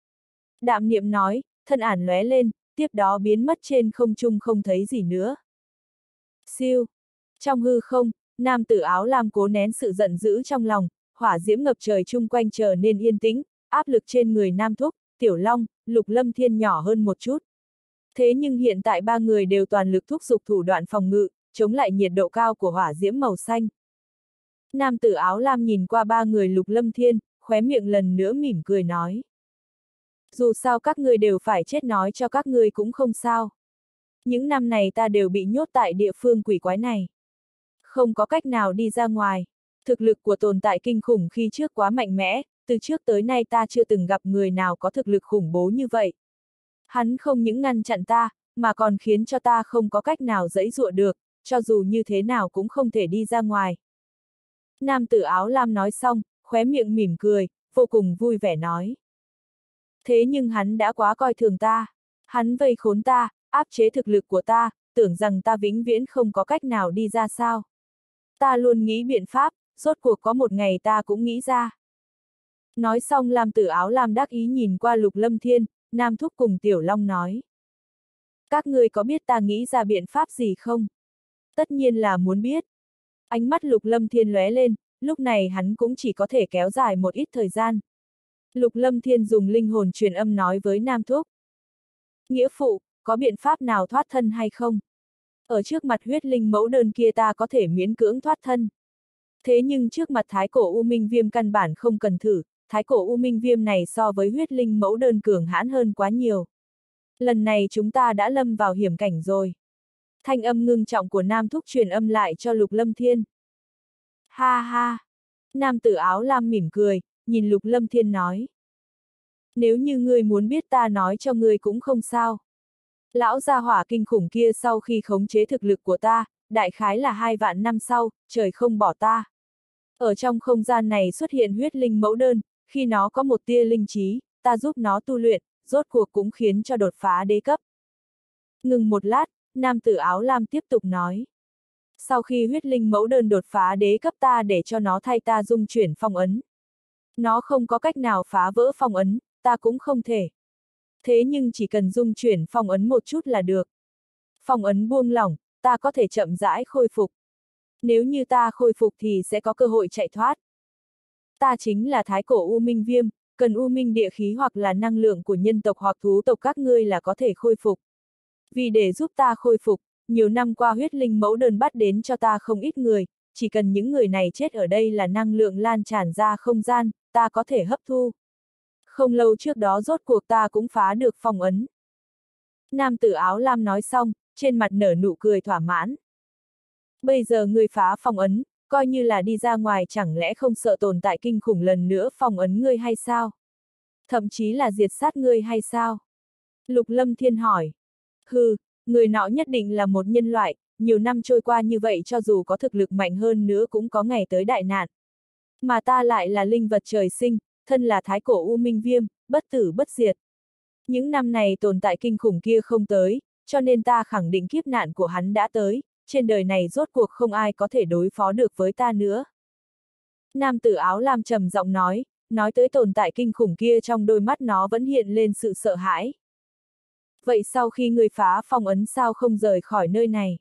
Speaker 1: Đạm Niệm nói, thân ảnh lóe lên, tiếp đó biến mất trên không trung không thấy gì nữa. Siêu. Trong hư không, nam tử áo lam cố nén sự giận dữ trong lòng, hỏa diễm ngập trời chung quanh trở nên yên tĩnh, áp lực trên người Nam Thúc, Tiểu Long, Lục Lâm Thiên nhỏ hơn một chút. Thế nhưng hiện tại ba người đều toàn lực thúc giục thủ đoạn phòng ngự, chống lại nhiệt độ cao của hỏa diễm màu xanh. Nam tử áo lam nhìn qua ba người Lục Lâm Thiên, khóe miệng lần nữa mỉm cười nói. Dù sao các ngươi đều phải chết, nói cho các ngươi cũng không sao. Những năm này ta đều bị nhốt tại địa phương quỷ quái này. Không có cách nào đi ra ngoài. Thực lực của tồn tại kinh khủng khi trước quá mạnh mẽ, từ trước tới nay ta chưa từng gặp người nào có thực lực khủng bố như vậy. Hắn không những ngăn chặn ta, mà còn khiến cho ta không có cách nào giãy giụa được, cho dù như thế nào cũng không thể đi ra ngoài. Nam tử áo lam nói xong, khóe miệng mỉm cười, vô cùng vui vẻ nói. Thế nhưng hắn đã quá coi thường ta. Hắn vây khốn ta, áp chế thực lực của ta, tưởng rằng ta vĩnh viễn không có cách nào đi ra sao. Ta luôn nghĩ biện pháp, rốt cuộc có một ngày ta cũng nghĩ ra. Nói xong Lam tử áo lam đắc ý nhìn qua Lục Lâm Thiên, Nam Thúc cùng Tiểu Long nói. Các ngươi có biết ta nghĩ ra biện pháp gì không? Tất nhiên là muốn biết. Ánh mắt Lục Lâm Thiên lóe lên, lúc này hắn cũng chỉ có thể kéo dài một ít thời gian. Lục Lâm Thiên dùng linh hồn truyền âm nói với Nam Thúc. Nghĩa phụ, có biện pháp nào thoát thân hay không? Ở trước mặt huyết linh mẫu đơn kia ta có thể miễn cưỡng thoát thân. Thế nhưng trước mặt thái cổ U Minh Viêm căn bản không cần thử, thái cổ U Minh Viêm này so với huyết linh mẫu đơn cường hãn hơn quá nhiều. Lần này chúng ta đã lâm vào hiểm cảnh rồi. Thanh âm ngưng trọng của Nam Thúc truyền âm lại cho Lục Lâm Thiên. Ha ha! Nam tử áo lam mỉm cười, nhìn Lục Lâm Thiên nói. Nếu như ngươi muốn biết ta nói cho ngươi cũng không sao. Lão gia hỏa kinh khủng kia sau khi khống chế thực lực của ta, đại khái là hai vạn năm sau, trời không bỏ ta. Ở trong không gian này xuất hiện huyết linh mẫu đơn, khi nó có một tia linh trí, ta giúp nó tu luyện, rốt cuộc cũng khiến cho đột phá đế cấp. Ngừng một lát, nam tử áo lam tiếp tục nói. Sau khi huyết linh mẫu đơn đột phá đế cấp ta để cho nó thay ta dung chuyển phong ấn. Nó không có cách nào phá vỡ phong ấn, ta cũng không thể. Thế nhưng chỉ cần dung chuyển phong ấn một chút là được. Phong ấn buông lỏng, ta có thể chậm rãi khôi phục. Nếu như ta khôi phục thì sẽ có cơ hội chạy thoát. Ta chính là thái cổ U Minh Viêm, cần U Minh địa khí hoặc là năng lượng của nhân tộc hoặc thú tộc các ngươi là có thể khôi phục. Vì để giúp ta khôi phục, nhiều năm qua huyết linh mẫu đơn bắt đến cho ta không ít người, chỉ cần những người này chết ở đây là năng lượng lan tràn ra không gian, ta có thể hấp thu. Không lâu trước đó rốt cuộc ta cũng phá được phong ấn. Nam tử áo lam nói xong, trên mặt nở nụ cười thỏa mãn. Bây giờ ngươi phá phong ấn, coi như là đi ra ngoài chẳng lẽ không sợ tồn tại kinh khủng lần nữa phong ấn ngươi hay sao? Thậm chí là diệt sát ngươi hay sao? Lục Lâm Thiên hỏi. Hừ, người nọ nhất định là một nhân loại, nhiều năm trôi qua như vậy cho dù có thực lực mạnh hơn nữa cũng có ngày tới đại nạn. Mà ta lại là linh vật trời sinh, thân là thái cổ U Minh Viêm, bất tử bất diệt. Những năm này tồn tại kinh khủng kia không tới, cho nên ta khẳng định kiếp nạn của hắn đã tới, trên đời này rốt cuộc không ai có thể đối phó được với ta nữa. Nam tử áo lam trầm giọng nói, nói tới tồn tại kinh khủng kia trong đôi mắt nó vẫn hiện lên sự sợ hãi. Vậy sau khi người phá phong ấn sao không rời khỏi nơi này?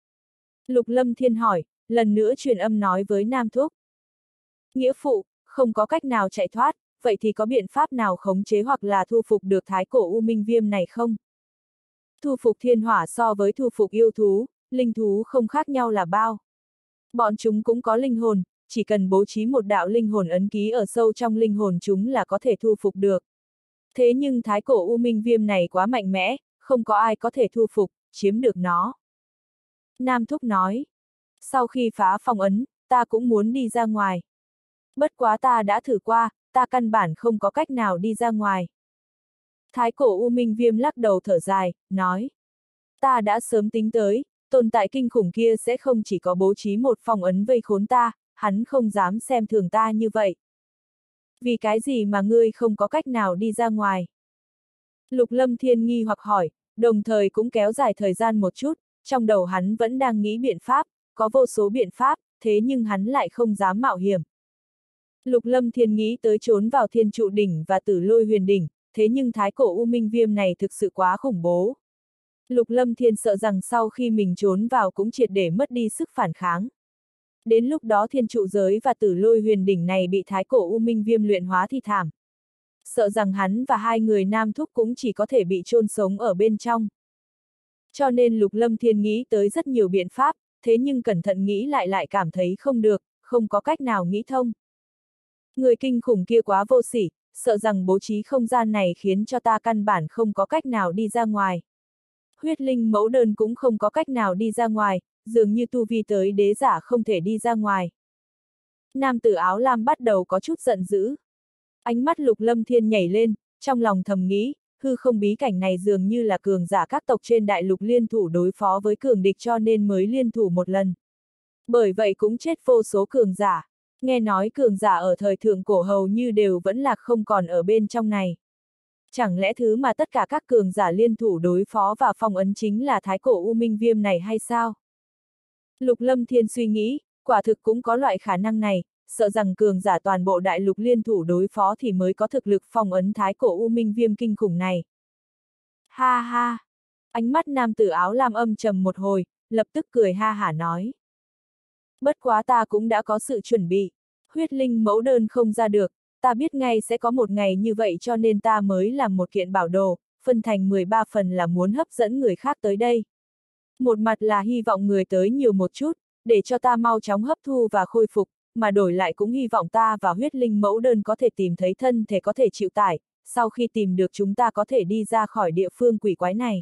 Speaker 1: Lục Lâm Thiên hỏi, lần nữa truyền âm nói với Nam Thúc. Nghĩa phụ, không có cách nào chạy thoát, vậy thì có biện pháp nào khống chế hoặc là thu phục được thái cổ U Minh Viêm này không? Thu phục thiên hỏa so với thu phục yêu thú, linh thú không khác nhau là bao. Bọn chúng cũng có linh hồn, chỉ cần bố trí một đạo linh hồn ấn ký ở sâu trong linh hồn chúng là có thể thu phục được. Thế nhưng thái cổ U Minh Viêm này quá mạnh mẽ, không có ai có thể thu phục, chiếm được nó. Nam Thúc nói, sau khi phá phong ấn, ta cũng muốn đi ra ngoài. Bất quá ta đã thử qua, ta căn bản không có cách nào đi ra ngoài. Thái cổ U Minh Viêm lắc đầu thở dài, nói. Ta đã sớm tính tới, tồn tại kinh khủng kia sẽ không chỉ có bố trí một phong ấn vây khốn ta, hắn không dám xem thường ta như vậy. Vì cái gì mà ngươi không có cách nào đi ra ngoài? Lục Lâm Thiên nghi hoặc hỏi, đồng thời cũng kéo dài thời gian một chút, trong đầu hắn vẫn đang nghĩ biện pháp, có vô số biện pháp, thế nhưng hắn lại không dám mạo hiểm. Lục Lâm Thiên nghĩ tới trốn vào Thiên Trụ Đỉnh và Tử Lôi Huyền Đỉnh, thế nhưng thái cổ U Minh Viêm này thực sự quá khủng bố. Lục Lâm Thiên sợ rằng sau khi mình trốn vào cũng triệt để mất đi sức phản kháng. Đến lúc đó Thiên Trụ Giới và Tử Lôi Huyền Đỉnh này bị thái cổ U Minh Viêm luyện hóa thì thảm. Sợ rằng hắn và hai người nam thúc cũng chỉ có thể bị chôn sống ở bên trong. Cho nên Lục Lâm Thiên nghĩ tới rất nhiều biện pháp, thế nhưng cẩn thận nghĩ lại lại cảm thấy không được, không có cách nào nghĩ thông. Người kinh khủng kia quá vô sỉ, sợ rằng bố trí không gian này khiến cho ta căn bản không có cách nào đi ra ngoài. Huyết linh mẫu đơn cũng không có cách nào đi ra ngoài, dường như tu vi tới đế giả không thể đi ra ngoài. Nam tử áo lam bắt đầu có chút giận dữ. Ánh mắt Lục Lâm Thiên nhảy lên, trong lòng thầm nghĩ, hư không bí cảnh này dường như là cường giả các tộc trên đại lục liên thủ đối phó với cường địch cho nên mới liên thủ một lần. Bởi vậy cũng chết vô số cường giả. Nghe nói cường giả ở thời thượng cổ hầu như đều vẫn lạc không còn ở bên trong này. Chẳng lẽ thứ mà tất cả các cường giả liên thủ đối phó và phong ấn chính là thái cổ U Minh Viêm này hay sao? Lục Lâm Thiên suy nghĩ, quả thực cũng có loại khả năng này, sợ rằng cường giả toàn bộ đại lục liên thủ đối phó thì mới có thực lực phong ấn thái cổ U Minh Viêm kinh khủng này. Ha ha! Ánh mắt nam tử áo lam âm trầm một hồi, lập tức cười ha hả nói. Bất quá ta cũng đã có sự chuẩn bị, huyết linh mẫu đơn không ra được, ta biết ngay sẽ có một ngày như vậy cho nên ta mới làm một kiện bảo đồ, phân thành mười ba phần là muốn hấp dẫn người khác tới đây. Một mặt là hy vọng người tới nhiều một chút, để cho ta mau chóng hấp thu và khôi phục, mà đổi lại cũng hy vọng ta và huyết linh mẫu đơn có thể tìm thấy thân thể có thể chịu tải, sau khi tìm được chúng ta có thể đi ra khỏi địa phương quỷ quái này.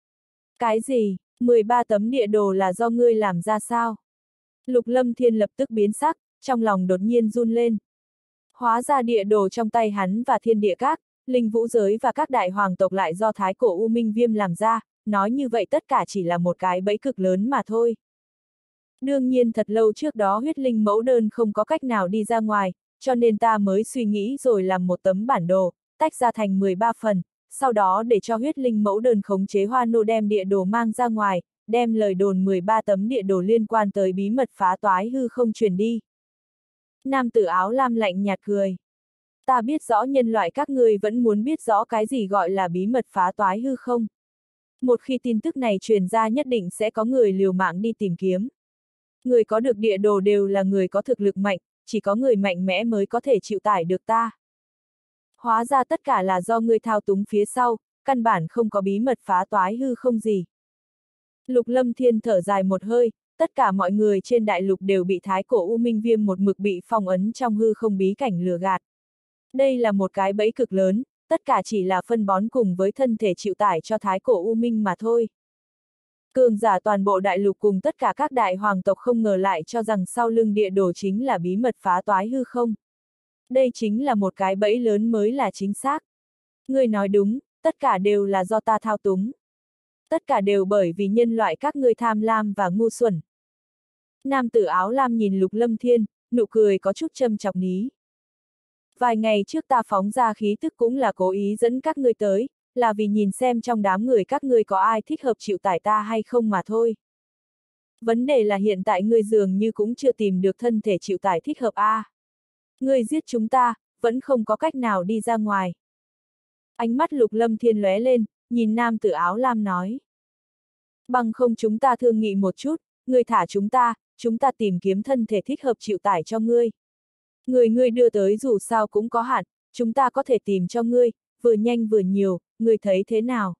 Speaker 1: Cái gì, mười ba tấm địa đồ là do ngươi làm ra sao? Lục Lâm Thiên lập tức biến sắc, trong lòng đột nhiên run lên. Hóa ra địa đồ trong tay hắn và thiên địa các, linh vũ giới và các đại hoàng tộc lại do thái cổ U Minh Viêm làm ra, nói như vậy tất cả chỉ là một cái bẫy cực lớn mà thôi. Đương nhiên thật lâu trước đó huyết linh mẫu đơn không có cách nào đi ra ngoài, cho nên ta mới suy nghĩ rồi làm một tấm bản đồ, tách ra thành mười ba phần, sau đó để cho huyết linh mẫu đơn khống chế Hoa Nô đem địa đồ mang ra ngoài, đem lời đồn mười ba tấm địa đồ liên quan tới bí mật phá toái hư không truyền đi. Nam tử áo lam lạnh nhạt cười. Ta biết rõ nhân loại các ngươi vẫn muốn biết rõ cái gì gọi là bí mật phá toái hư không. Một khi tin tức này truyền ra nhất định sẽ có người liều mạng đi tìm kiếm. Người có được địa đồ đều là người có thực lực mạnh, chỉ có người mạnh mẽ mới có thể chịu tải được ta. Hóa ra tất cả là do ngươi thao túng phía sau, căn bản không có bí mật phá toái hư không gì. Lục Lâm Thiên thở dài một hơi, tất cả mọi người trên đại lục đều bị thái cổ U Minh Viêm một mực bị phong ấn trong hư không bí cảnh lừa gạt. Đây là một cái bẫy cực lớn, tất cả chỉ là phân bón cùng với thân thể chịu tải cho thái cổ U Minh mà thôi. Cường giả toàn bộ đại lục cùng tất cả các đại hoàng tộc không ngờ lại cho rằng sau lưng địa đồ chính là bí mật phá toái hư không. Đây chính là một cái bẫy lớn mới là chính xác. Ngươi nói đúng, tất cả đều là do ta thao túng. Tất cả đều bởi vì nhân loại các ngươi tham lam và ngu xuẩn. Nam tử áo lam nhìn Lục Lâm Thiên, nụ cười có chút châm chọc ní. Vài ngày trước ta phóng ra khí tức cũng là cố ý dẫn các ngươi tới, là vì nhìn xem trong đám người các ngươi có ai thích hợp chịu tải ta hay không mà thôi. Vấn đề là hiện tại ngươi dường như cũng chưa tìm được thân thể chịu tải thích hợp a. À. Ngươi giết chúng ta, vẫn không có cách nào đi ra ngoài. Ánh mắt Lục Lâm Thiên lóe lên, nhìn nam tử áo lam nói. Bằng không chúng ta thương nghị một chút, ngươi thả chúng ta, chúng ta tìm kiếm thân thể thích hợp chịu tải cho ngươi. Người ngươi đưa tới dù sao cũng có hạn, chúng ta có thể tìm cho ngươi, vừa nhanh vừa nhiều, ngươi thấy thế nào?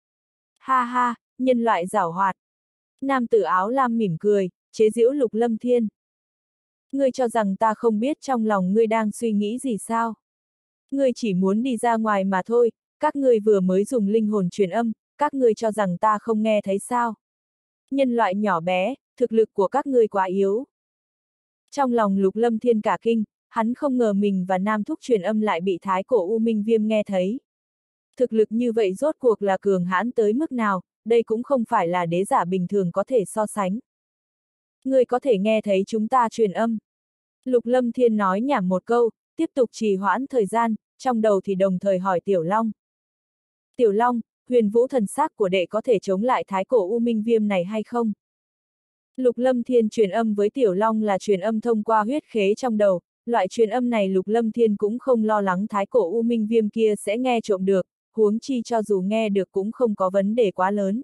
Speaker 1: Ha ha, nhân loại giảo hoạt. Nam tử áo lam mỉm cười, chế giễu Lục Lâm Thiên. Ngươi cho rằng ta không biết trong lòng ngươi đang suy nghĩ gì sao? Ngươi chỉ muốn đi ra ngoài mà thôi, các ngươi vừa mới dùng linh hồn truyền âm, các ngươi cho rằng ta không nghe thấy sao? Nhân loại nhỏ bé, thực lực của các ngươi quá yếu. Trong lòng Lục Lâm Thiên cả kinh, hắn không ngờ mình và Nam Thúc truyền âm lại bị thái cổ U Minh Viêm nghe thấy. Thực lực như vậy rốt cuộc là cường hãn tới mức nào, đây cũng không phải là đế giả bình thường có thể so sánh. Ngươi có thể nghe thấy chúng ta truyền âm. Lục Lâm Thiên nói nhảm một câu, tiếp tục trì hoãn thời gian, trong đầu thì đồng thời hỏi Tiểu Long. Tiểu Long, huyền vũ thần sắc của đệ có thể chống lại thái cổ U Minh Viêm này hay không? Lục Lâm Thiên truyền âm với Tiểu Long là truyền âm thông qua huyết khế trong đầu, loại truyền âm này Lục Lâm Thiên cũng không lo lắng thái cổ U Minh Viêm kia sẽ nghe trộm được, huống chi cho dù nghe được cũng không có vấn đề quá lớn.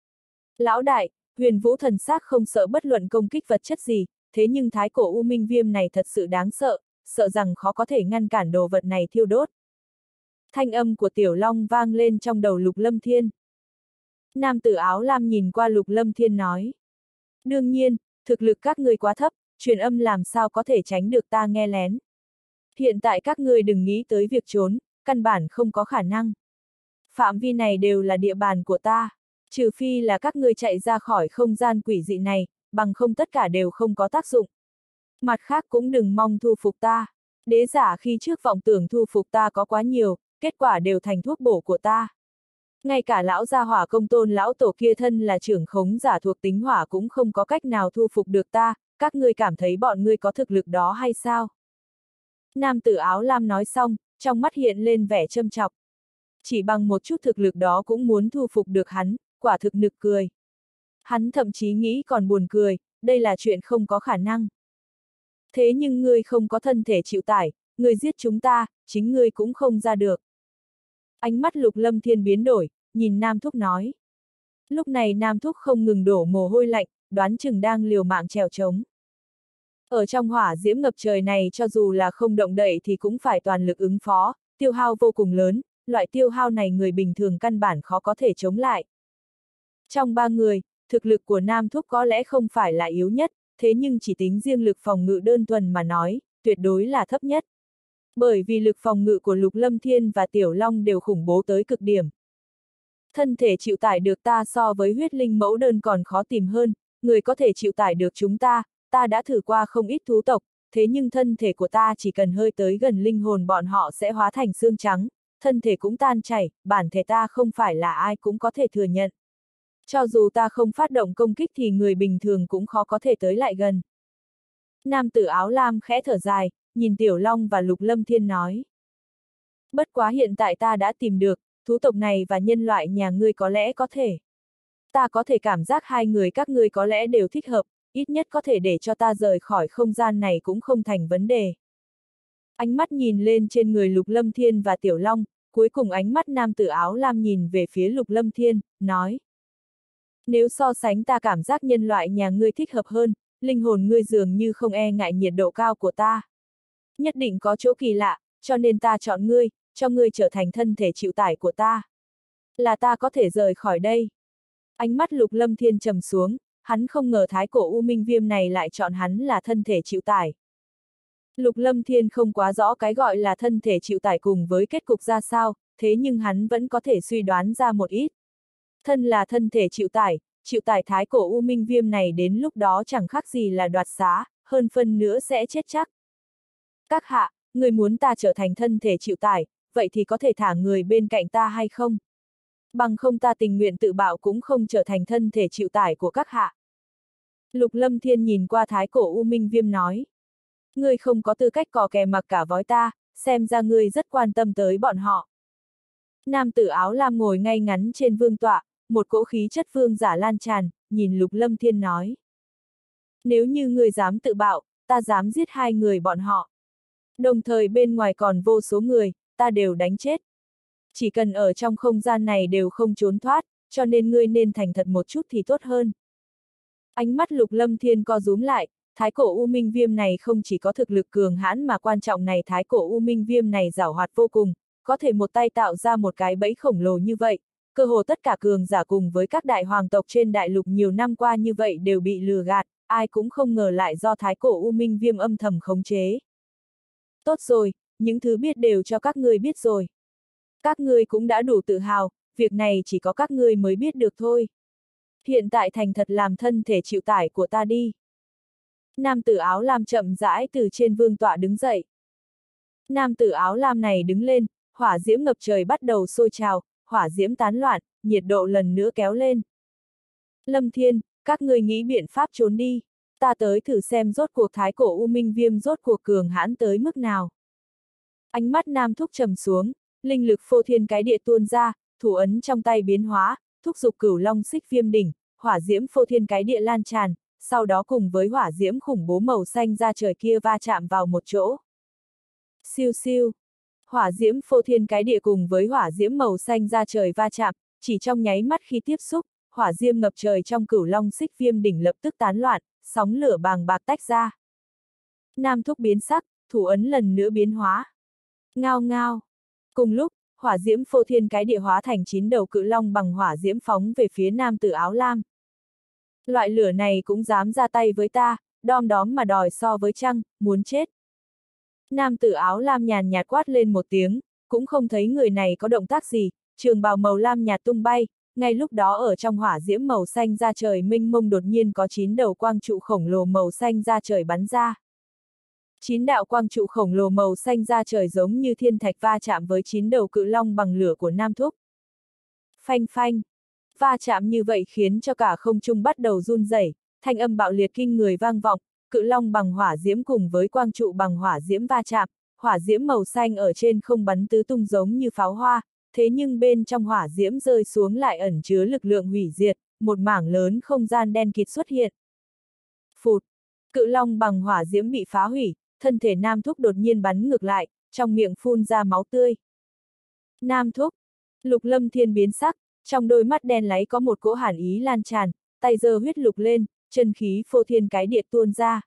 Speaker 1: Lão đại, Huyền Vũ thần xác không sợ bất luận công kích vật chất gì, thế nhưng thái cổ U Minh Viêm này thật sự đáng sợ, sợ rằng khó có thể ngăn cản đồ vật này thiêu đốt. Thanh âm của Tiểu Long vang lên trong đầu Lục Lâm Thiên. Nam tử áo lam nhìn qua Lục Lâm Thiên nói. Đương nhiên, thực lực các ngươi quá thấp, truyền âm làm sao có thể tránh được ta nghe lén. Hiện tại các ngươi đừng nghĩ tới việc trốn, căn bản không có khả năng. Phạm vi này đều là địa bàn của ta, trừ phi là các ngươi chạy ra khỏi không gian quỷ dị này, bằng không tất cả đều không có tác dụng. Mặt khác cũng đừng mong thu phục ta. Đế giả khi trước vọng tưởng thu phục ta có quá nhiều, kết quả đều thành thuốc bổ của ta. Ngay cả lão gia hỏa công tôn lão tổ kia thân là trưởng khống giả thuộc tính hỏa cũng không có cách nào thu phục được ta, các ngươi cảm thấy bọn ngươi có thực lực đó hay sao? Nam tử áo lam nói xong, trong mắt hiện lên vẻ châm chọc. Chỉ bằng một chút thực lực đó cũng muốn thu phục được hắn, quả thực nực cười. Hắn thậm chí nghĩ còn buồn cười, đây là chuyện không có khả năng. Thế nhưng ngươi không có thân thể chịu tải, ngươi giết chúng ta, chính ngươi cũng không ra được. Ánh mắt Lục Lâm Thiên biến đổi, nhìn Nam Thúc nói. Lúc này Nam Thúc không ngừng đổ mồ hôi lạnh, đoán chừng đang liều mạng trèo trống. Ở trong hỏa diễm ngập trời này cho dù là không động đậy thì cũng phải toàn lực ứng phó, tiêu hao vô cùng lớn, loại tiêu hao này người bình thường căn bản khó có thể chống lại. Trong ba người, thực lực của Nam Thúc có lẽ không phải là yếu nhất, thế nhưng chỉ tính riêng lực phòng ngự đơn thuần mà nói, tuyệt đối là thấp nhất. Bởi vì lực phòng ngự của Lục Lâm Thiên và Tiểu Long đều khủng bố tới cực điểm. Thân thể chịu tải được ta so với huyết linh mẫu đơn còn khó tìm hơn, người có thể chịu tải được chúng ta, ta đã thử qua không ít thú tộc, thế nhưng thân thể của ta chỉ cần hơi tới gần linh hồn bọn họ sẽ hóa thành xương trắng, thân thể cũng tan chảy, bản thể ta không phải là ai cũng có thể thừa nhận. Cho dù ta không phát động công kích thì người bình thường cũng khó có thể tới lại gần. Nam tử áo lam khẽ thở dài, nhìn Tiểu Long và Lục Lâm Thiên nói. Bất quá hiện tại ta đã tìm được, thú tộc này và nhân loại nhà ngươi có lẽ có thể. Ta có thể cảm giác hai người các ngươi có lẽ đều thích hợp, ít nhất có thể để cho ta rời khỏi không gian này cũng không thành vấn đề. Ánh mắt nhìn lên trên người Lục Lâm Thiên và Tiểu Long, cuối cùng ánh mắt nam tử áo lam nhìn về phía Lục Lâm Thiên, nói. Nếu so sánh ta cảm giác nhân loại nhà ngươi thích hợp hơn, linh hồn ngươi dường như không e ngại nhiệt độ cao của ta. Nhất định có chỗ kỳ lạ, cho nên ta chọn ngươi, cho ngươi trở thành thân thể chịu tải của ta. Là ta có thể rời khỏi đây. Ánh mắt Lục Lâm Thiên trầm xuống, hắn không ngờ thái cổ U Minh Viêm này lại chọn hắn là thân thể chịu tải. Lục Lâm Thiên không quá rõ cái gọi là thân thể chịu tải cùng với kết cục ra sao, thế nhưng hắn vẫn có thể suy đoán ra một ít. Thân là thân thể chịu tải, chịu tải thái cổ U Minh Viêm này đến lúc đó chẳng khác gì là đoạt xá, hơn phân nữa sẽ chết chắc. Các hạ, người muốn ta trở thành thân thể chịu tải, vậy thì có thể thả người bên cạnh ta hay không? Bằng không ta tình nguyện tự bạo cũng không trở thành thân thể chịu tải của các hạ. Lục Lâm Thiên nhìn qua thái cổ U Minh Viêm nói. Ngươi không có tư cách cò kè mặc cả vói ta, xem ra ngươi rất quan tâm tới bọn họ. Nam tử áo lam ngồi ngay ngắn trên vương tọa, một cỗ khí chất vương giả lan tràn, nhìn Lục Lâm Thiên nói. Nếu như ngươi dám tự bạo, ta dám giết hai người bọn họ. Đồng thời bên ngoài còn vô số người, ta đều đánh chết. Chỉ cần ở trong không gian này đều không trốn thoát, cho nên ngươi nên thành thật một chút thì tốt hơn. Ánh mắt Lục Lâm Thiên co rúm lại, thái cổ U Minh Viêm này không chỉ có thực lực cường hãn mà quan trọng này thái cổ U Minh Viêm này giảo hoạt vô cùng, có thể một tay tạo ra một cái bẫy khổng lồ như vậy, cơ hồ tất cả cường giả cùng với các đại hoàng tộc trên đại lục nhiều năm qua như vậy đều bị lừa gạt, ai cũng không ngờ lại do thái cổ U Minh Viêm âm thầm khống chế. Tốt rồi, những thứ biết đều cho các ngươi biết rồi. Các ngươi cũng đã đủ tự hào, việc này chỉ có các ngươi mới biết được thôi. Hiện tại thành thật làm thân thể chịu tải của ta đi. Nam tử áo lam chậm rãi từ trên vương tọa đứng dậy. Nam tử áo lam này đứng lên, hỏa diễm ngập trời bắt đầu sôi trào, hỏa diễm tán loạn, nhiệt độ lần nữa kéo lên. Lâm Thiên, các ngươi nghĩ biện pháp trốn đi, ta tới thử xem rốt cuộc thái cổ U Minh Viêm rốt cuộc cường hãn tới mức nào. Ánh mắt Nam Thúc trầm xuống, linh lực phô thiên cái địa tuôn ra, thủ ấn trong tay biến hóa, thúc giục cửu long xích viêm đỉnh, hỏa diễm phô thiên cái địa lan tràn, sau đó cùng với hỏa diễm khủng bố màu xanh ra trời kia va chạm vào một chỗ. Siêu siêu, hỏa diễm phô thiên cái địa cùng với hỏa diễm màu xanh ra trời va chạm, chỉ trong nháy mắt khi tiếp xúc, hỏa diễm ngập trời trong cửu long xích viêm đỉnh lập tức tán loạn, sóng lửa bàng bạc tách ra. Nam Thúc biến sắc, thủ ấn lần nữa biến hóa. Ngao ngao. Cùng lúc, hỏa diễm phô thiên cái địa hóa thành chín đầu cự long bằng hỏa diễm phóng về phía nam tử áo lam. Loại lửa này cũng dám ra tay với ta, đom đóm mà đòi so với trăng, muốn chết. Nam tử áo lam nhàn nhạt quát lên một tiếng, cũng không thấy người này có động tác gì, trường bào màu lam nhạt tung bay, ngay lúc đó ở trong hỏa diễm màu xanh ra trời mênh mông đột nhiên có chín đầu quang trụ khổng lồ màu xanh ra trời bắn ra. Chín đạo quang trụ khổng lồ màu xanh ra trời giống như thiên thạch va chạm với chín đầu cự long bằng lửa của Nam Thúc. Phanh phanh, va chạm như vậy khiến cho cả không trung bắt đầu run rẩy, thanh âm bạo liệt kinh người vang vọng, cự long bằng hỏa diễm cùng với quang trụ bằng hỏa diễm va chạm, hỏa diễm màu xanh ở trên không bắn tứ tung giống như pháo hoa, thế nhưng bên trong hỏa diễm rơi xuống lại ẩn chứa lực lượng hủy diệt, một mảng lớn không gian đen kịt xuất hiện. Phụt, cự long bằng hỏa diễm bị phá hủy, thân thể Nam Thúc đột nhiên bắn ngược lại, trong miệng phun ra máu tươi. Nam Thúc, Lục Lâm Thiên biến sắc, trong đôi mắt đen láy có một cỗ hàn ý lan tràn, tay giơ huyết lục lên, chân khí phô thiên cái địa tuôn ra.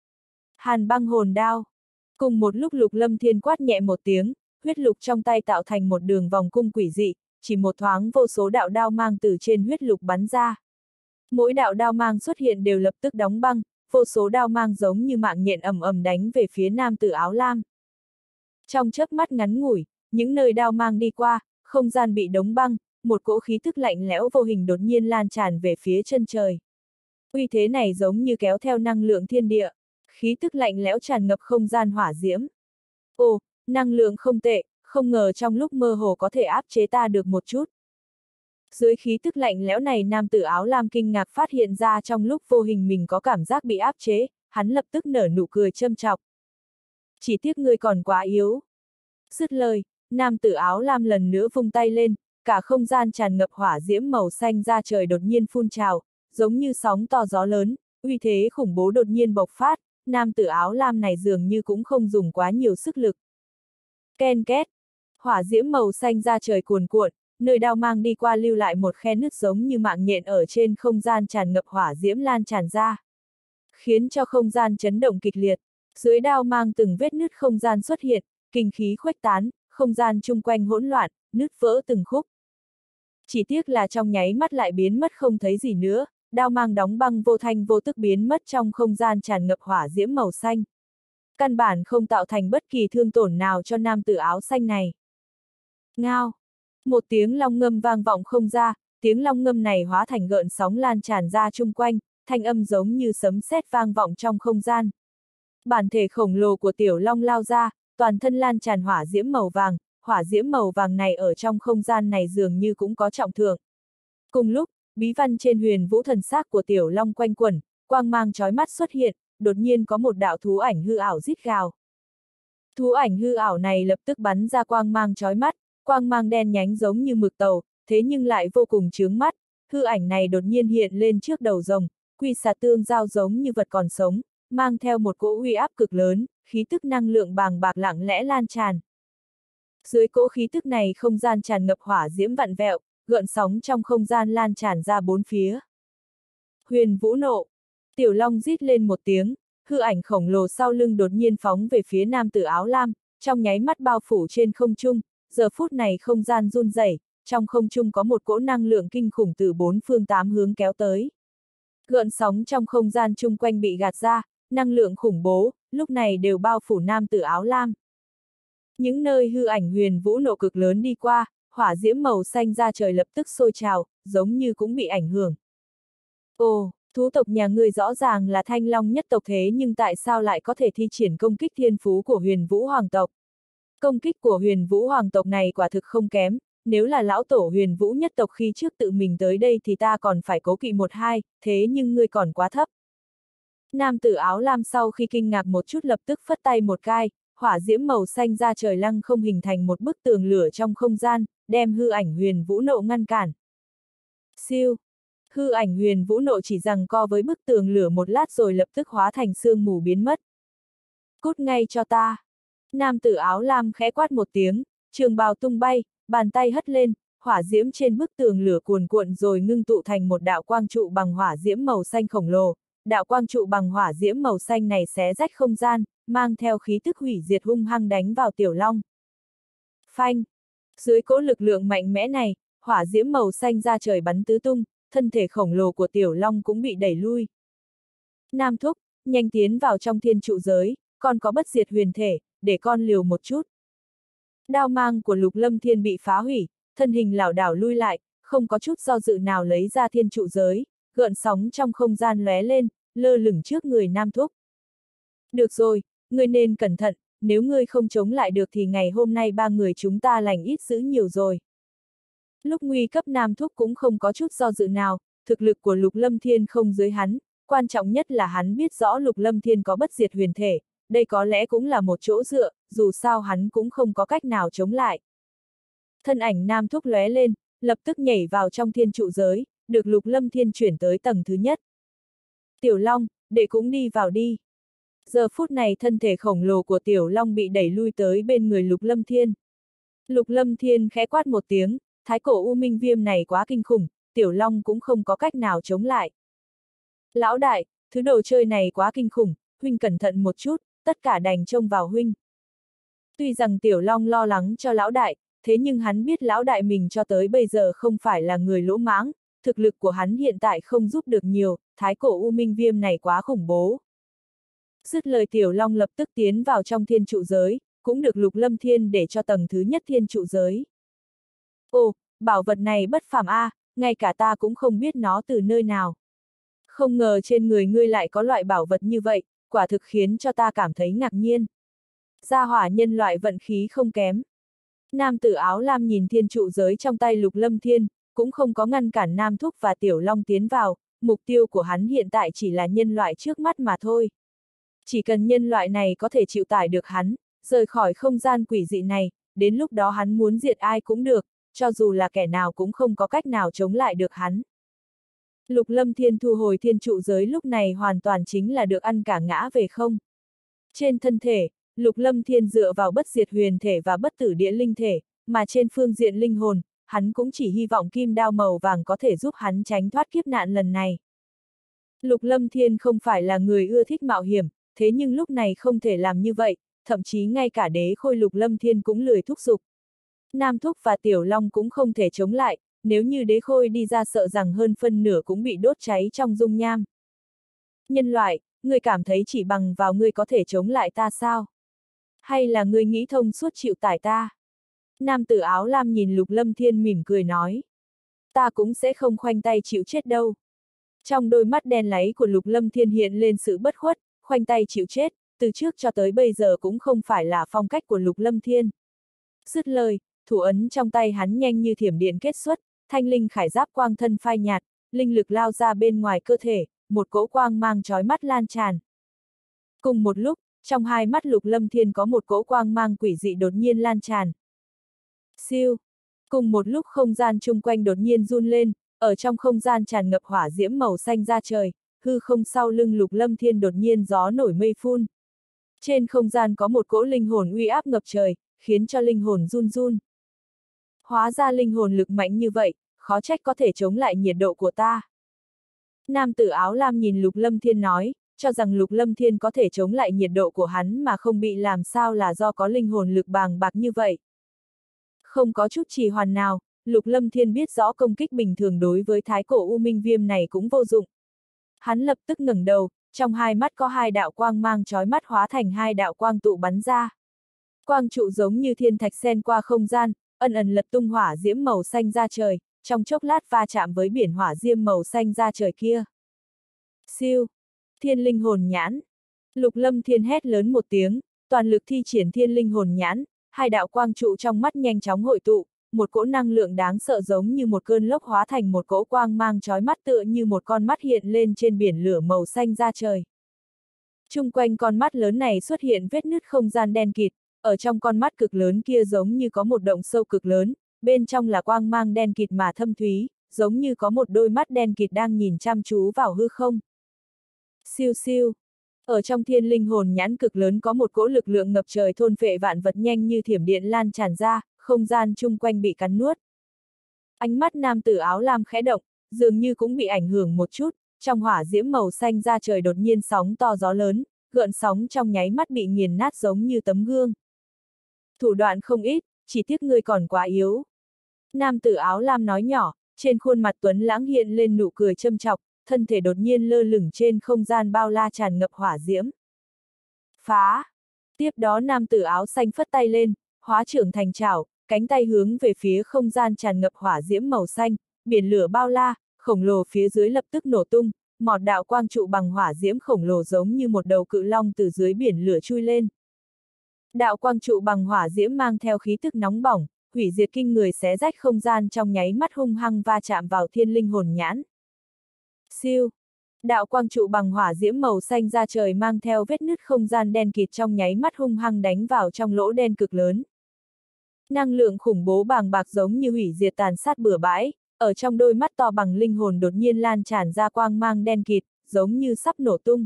Speaker 1: Hàn băng hồn đao. Cùng một lúc Lục Lâm Thiên quát nhẹ một tiếng, huyết lục trong tay tạo thành một đường vòng cung quỷ dị, chỉ một thoáng vô số đạo đao mang từ trên huyết lục bắn ra. Mỗi đạo đao mang xuất hiện đều lập tức đóng băng, vô số đao mang giống như mạng nhện ầm ầm đánh về phía nam tử áo lam. Trong chớp mắt ngắn ngủi, những nơi đao mang đi qua, không gian bị đóng băng, một cỗ khí tức lạnh lẽo vô hình đột nhiên lan tràn về phía chân trời. Uy thế này giống như kéo theo năng lượng thiên địa, khí tức lạnh lẽo tràn ngập không gian hỏa diễm. Ồ, năng lượng không tệ, không ngờ trong lúc mơ hồ có thể áp chế ta được một chút. Dưới khí tức lạnh lẽo này nam tử áo lam kinh ngạc phát hiện ra trong lúc vô hình mình có cảm giác bị áp chế, hắn lập tức nở nụ cười châm chọc. Chỉ tiếc ngươi còn quá yếu. Dứt lời, nam tử áo lam lần nữa vung tay lên, cả không gian tràn ngập hỏa diễm màu xanh ra trời đột nhiên phun trào, giống như sóng to gió lớn, uy thế khủng bố đột nhiên bộc phát, nam tử áo lam này dường như cũng không dùng quá nhiều sức lực. Ken két, hỏa diễm màu xanh ra trời cuồn cuộn, nơi đao mang đi qua lưu lại một khe nứt giống như mạng nhện ở trên không gian tràn ngập hỏa diễm lan tràn ra. Khiến cho không gian chấn động kịch liệt, dưới đao mang từng vết nứt không gian xuất hiện, kinh khí khuếch tán, không gian chung quanh hỗn loạn, nứt vỡ từng khúc. Chỉ tiếc là trong nháy mắt lại biến mất không thấy gì nữa, đao mang đóng băng vô thanh vô tức biến mất trong không gian tràn ngập hỏa diễm màu xanh. Căn bản không tạo thành bất kỳ thương tổn nào cho nam tử áo xanh này. Ngao! Một tiếng long ngâm vang vọng không ra, tiếng long ngâm này hóa thành gợn sóng lan tràn ra chung quanh, thanh âm giống như sấm sét vang vọng trong không gian. Bản thể khổng lồ của tiểu long lao ra, toàn thân lan tràn hỏa diễm màu vàng, hỏa diễm màu vàng này ở trong không gian này dường như cũng có trọng thượng. Cùng lúc, bí văn trên huyền vũ thần xác của tiểu long quanh quẩn, quang mang chói mắt xuất hiện, đột nhiên có một đạo thú ảnh hư ảo rít gào. Thú ảnh hư ảo này lập tức bắn ra quang mang chói mắt, quang mang đen nhánh giống như mực tàu, thế nhưng lại vô cùng chướng mắt, hư ảnh này đột nhiên hiện lên trước đầu rồng, quy xà tương giao giống như vật còn sống, mang theo một cỗ uy áp cực lớn, khí tức năng lượng bàng bạc lặng lẽ lan tràn. Dưới cỗ khí tức này không gian tràn ngập hỏa diễm vặn vẹo, gợn sóng trong không gian lan tràn ra bốn phía. Huyền vũ nộ, tiểu long rít lên một tiếng, hư ảnh khổng lồ sau lưng đột nhiên phóng về phía nam tử áo lam, trong nháy mắt bao phủ trên không trung, giờ phút này không gian run rẩy, trong không trung có một cỗ năng lượng kinh khủng từ bốn phương tám hướng kéo tới. Gợn sóng trong không gian chung quanh bị gạt ra, năng lượng khủng bố, lúc này đều bao phủ nam tử áo lam. Những nơi hư ảnh huyền vũ nộ cực lớn đi qua, hỏa diễm màu xanh ra trời lập tức sôi trào, giống như cũng bị ảnh hưởng. Ồ, thú tộc nhà ngươi rõ ràng là thanh long nhất tộc thế nhưng tại sao lại có thể thi triển công kích thiên phú của huyền vũ hoàng tộc? Công kích của huyền vũ hoàng tộc này quả thực không kém, nếu là lão tổ huyền vũ nhất tộc khi trước tự mình tới đây thì ta còn phải cố kỵ một hai, thế nhưng ngươi còn quá thấp. Nam tử áo lam sau khi kinh ngạc một chút lập tức phất tay một cái, hỏa diễm màu xanh ra trời lăng không hình thành một bức tường lửa trong không gian, đem hư ảnh huyền vũ nộ ngăn cản. Siêu! Hư ảnh Huyền Vũ nộ chỉ rằng co với bức tường lửa một lát rồi lập tức hóa thành sương mù biến mất. Cút ngay cho ta! Nam tử áo lam khẽ quát một tiếng, trường bào tung bay, bàn tay hất lên, hỏa diễm trên bức tường lửa cuồn cuộn rồi ngưng tụ thành một đạo quang trụ bằng hỏa diễm màu xanh khổng lồ. Đạo quang trụ bằng hỏa diễm màu xanh này xé rách không gian, mang theo khí tức hủy diệt hung hăng đánh vào Tiểu Long. Phanh! Dưới cỗ lực lượng mạnh mẽ này, hỏa diễm màu xanh ra trời bắn tứ tung, thân thể khổng lồ của Tiểu Long cũng bị đẩy lui. Nam thúc, nhanh tiến vào trong thiên trụ giới, con có bất diệt huyền thể, để con liều một chút. Đao mang của Lục Lâm Thiên bị phá hủy, thân hình lảo đảo lui lại, không có chút do dự nào lấy ra thiên trụ giới, gợn sóng trong không gian lóe lên, lơ lửng trước người Nam thúc. Được rồi, ngươi nên cẩn thận, nếu ngươi không chống lại được thì ngày hôm nay ba người chúng ta lành ít dữ nhiều rồi. Lúc nguy cấp Nam thúc cũng không có chút do dự nào, thực lực của Lục Lâm Thiên không dưới hắn, quan trọng nhất là hắn biết rõ Lục Lâm Thiên có bất diệt huyền thể, đây có lẽ cũng là một chỗ dựa, dù sao hắn cũng không có cách nào chống lại. Thân ảnh Nam thúc lóe lên, lập tức nhảy vào trong thiên trụ giới, được Lục Lâm Thiên chuyển tới tầng thứ nhất. Tiểu Long, đệ cũng đi vào đi. Giờ phút này thân thể khổng lồ của Tiểu Long bị đẩy lui tới bên người Lục Lâm Thiên. Lục Lâm Thiên khẽ quát một tiếng, thái cổ u minh viêm này quá kinh khủng, Tiểu Long cũng không có cách nào chống lại. Lão đại, thứ đồ chơi này quá kinh khủng, huynh cẩn thận một chút, tất cả đành trông vào huynh. Tuy rằng Tiểu Long lo lắng cho lão đại, thế nhưng hắn biết lão đại mình cho tới bây giờ không phải là người lỗ mãng, thực lực của hắn hiện tại không giúp được nhiều, thái cổ u minh viêm này quá khủng bố. Dứt lời Tiểu Long lập tức tiến vào trong thiên trụ giới, cũng được Lục Lâm Thiên để cho tầng thứ nhất thiên trụ giới. Ồ, bảo vật này bất phàm a, à, ngay cả ta cũng không biết nó từ nơi nào. Không ngờ trên người ngươi lại có loại bảo vật như vậy, quả thực khiến cho ta cảm thấy ngạc nhiên. Gia hỏa nhân loại vận khí không kém. Nam tử áo lam nhìn thiên trụ giới trong tay Lục Lâm Thiên, cũng không có ngăn cản Nam Thúc và Tiểu Long tiến vào, mục tiêu của hắn hiện tại chỉ là nhân loại trước mắt mà thôi. Chỉ cần nhân loại này có thể chịu tải được hắn, rời khỏi không gian quỷ dị này, đến lúc đó hắn muốn diệt ai cũng được, cho dù là kẻ nào cũng không có cách nào chống lại được hắn. Lục Lâm Thiên thu hồi thiên trụ giới lúc này hoàn toàn chính là được ăn cả ngã về không. Trên thân thể, Lục Lâm Thiên dựa vào bất diệt huyền thể và bất tử địa linh thể, mà trên phương diện linh hồn, hắn cũng chỉ hy vọng kim đao màu vàng có thể giúp hắn tránh thoát kiếp nạn lần này. Lục Lâm Thiên không phải là người ưa thích mạo hiểm, thế nhưng lúc này không thể làm như vậy, thậm chí ngay cả đế khôi Lục Lâm Thiên cũng lười thúc giục. Nam Thúc và Tiểu Long cũng không thể chống lại, nếu như đế khôi đi ra sợ rằng hơn phân nửa cũng bị đốt cháy trong dung nham. Nhân loại, ngươi cảm thấy chỉ bằng vào ngươi có thể chống lại ta sao? Hay là ngươi nghĩ thông suốt chịu tải ta? Nam tử áo lam nhìn Lục Lâm Thiên mỉm cười nói. Ta cũng sẽ không khoanh tay chịu chết đâu. Trong đôi mắt đen láy của Lục Lâm Thiên hiện lên sự bất khuất, khoanh tay chịu chết, từ trước cho tới bây giờ cũng không phải là phong cách của Lục Lâm Thiên. Dứt lời, thủ ấn trong tay hắn nhanh như thiểm điện kết xuất, thanh linh khải giáp quang thân phai nhạt, linh lực lao ra bên ngoài cơ thể, một cỗ quang mang chói mắt lan tràn. Cùng một lúc, trong hai mắt Lục Lâm Thiên có một cỗ quang mang quỷ dị đột nhiên lan tràn. Siêu! Cùng một lúc không gian chung quanh đột nhiên run lên, ở trong không gian tràn ngập hỏa diễm màu xanh ra trời, hư không sau lưng Lục Lâm Thiên đột nhiên gió nổi mây phun. Trên không gian có một cỗ linh hồn uy áp ngập trời, khiến cho linh hồn run run. Hóa ra linh hồn lực mạnh như vậy, khó trách có thể chống lại nhiệt độ của ta. Nam tử áo lam nhìn Lục Lâm Thiên nói, cho rằng Lục Lâm Thiên có thể chống lại nhiệt độ của hắn mà không bị làm sao là do có linh hồn lực bàng bạc như vậy. Không có chút trì hoãn nào, Lục Lâm Thiên biết rõ công kích bình thường đối với thái cổ u minh viêm này cũng vô dụng. Hắn lập tức ngẩng đầu, trong hai mắt có hai đạo quang mang chói mắt hóa thành hai đạo quang tụ bắn ra. Quang trụ giống như thiên thạch xen qua không gian, ẩn ẩn lật tung hỏa diễm màu xanh ra trời, trong chốc lát va chạm với biển hỏa diễm màu xanh ra trời kia. Siêu! Thiên linh hồn nhãn! Lục Lâm Thiên hét lớn một tiếng, toàn lực thi triển thiên linh hồn nhãn, hai đạo quang trụ trong mắt nhanh chóng hội tụ, một cỗ năng lượng đáng sợ giống như một cơn lốc hóa thành một cỗ quang mang chói mắt tựa như một con mắt hiện lên trên biển lửa màu xanh ra trời. Chung quanh con mắt lớn này xuất hiện vết nứt không gian đen kịt, ở trong con mắt cực lớn kia giống như có một động sâu cực lớn, bên trong là quang mang đen kịt mà thâm thúy, giống như có một đôi mắt đen kịt đang nhìn chăm chú vào hư không. Siêu siêu. Ở trong thiên linh hồn nhãn cực lớn có một cỗ lực lượng ngập trời thôn phệ vạn vật nhanh như thiểm điện lan tràn ra, không gian chung quanh bị cắn nuốt. Ánh mắt nam tử áo lam khẽ động, dường như cũng bị ảnh hưởng một chút, trong hỏa diễm màu xanh ra trời đột nhiên sóng to gió lớn, gợn sóng trong nháy mắt bị nghiền nát giống như tấm gương. Thủ đoạn không ít, chỉ tiếc ngươi còn quá yếu. Nam tử áo lam nói nhỏ, trên khuôn mặt tuấn lãng hiện lên nụ cười châm chọc, thân thể đột nhiên lơ lửng trên không gian bao la tràn ngập hỏa diễm. Phá! Tiếp đó nam tử áo xanh phất tay lên, hóa trưởng thành chảo, cánh tay hướng về phía không gian tràn ngập hỏa diễm màu xanh, biển lửa bao la, khổng lồ phía dưới lập tức nổ tung, một đạo quang trụ bằng hỏa diễm khổng lồ giống như một đầu cự long từ dưới biển lửa chui lên. Đạo quang trụ bằng hỏa diễm mang theo khí tức nóng bỏng, hủy diệt kinh người xé rách không gian trong nháy mắt hung hăng va chạm vào thiên linh hồn nhãn. Siêu! Đạo quang trụ bằng hỏa diễm màu xanh ra trời mang theo vết nứt không gian đen kịt trong nháy mắt hung hăng đánh vào trong lỗ đen cực lớn. Năng lượng khủng bố bàng bạc giống như hủy diệt tàn sát bừa bãi, ở trong đôi mắt to bằng linh hồn đột nhiên lan tràn ra quang mang đen kịt, giống như sắp nổ tung.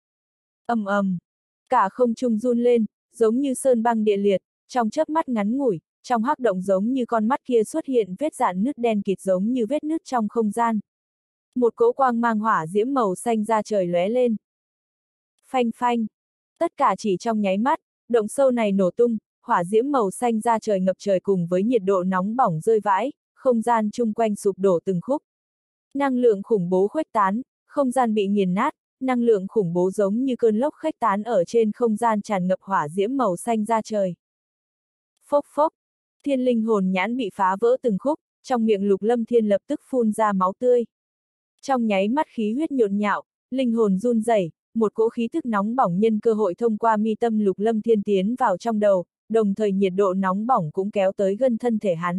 Speaker 1: Ầm ầm, cả không trung run lên, giống như sơn băng địa liệt, trong chớp mắt ngắn ngủi, trong hắc động giống như con mắt kia xuất hiện vết rạn nứt đen kịt giống như vết nứt trong không gian. Một cỗ quang mang hỏa diễm màu xanh ra trời lóe lên. Phanh phanh, tất cả chỉ trong nháy mắt, động sâu này nổ tung, hỏa diễm màu xanh ra trời ngập trời cùng với nhiệt độ nóng bỏng rơi vãi, không gian chung quanh sụp đổ từng khúc. Năng lượng khủng bố khuếch tán, không gian bị nghiền nát, năng lượng khủng bố giống như cơn lốc khuếch tán ở trên không gian tràn ngập hỏa diễm màu xanh ra trời. Phốc phốc, thiên linh hồn nhãn bị phá vỡ từng khúc, trong miệng Lục Lâm Thiên lập tức phun ra máu tươi. Trong nháy mắt khí huyết nhộn nhạo, linh hồn run rẩy, một cỗ khí thức nóng bỏng nhân cơ hội thông qua mi tâm Lục Lâm Thiên tiến vào trong đầu, đồng thời nhiệt độ nóng bỏng cũng kéo tới gần thân thể hắn.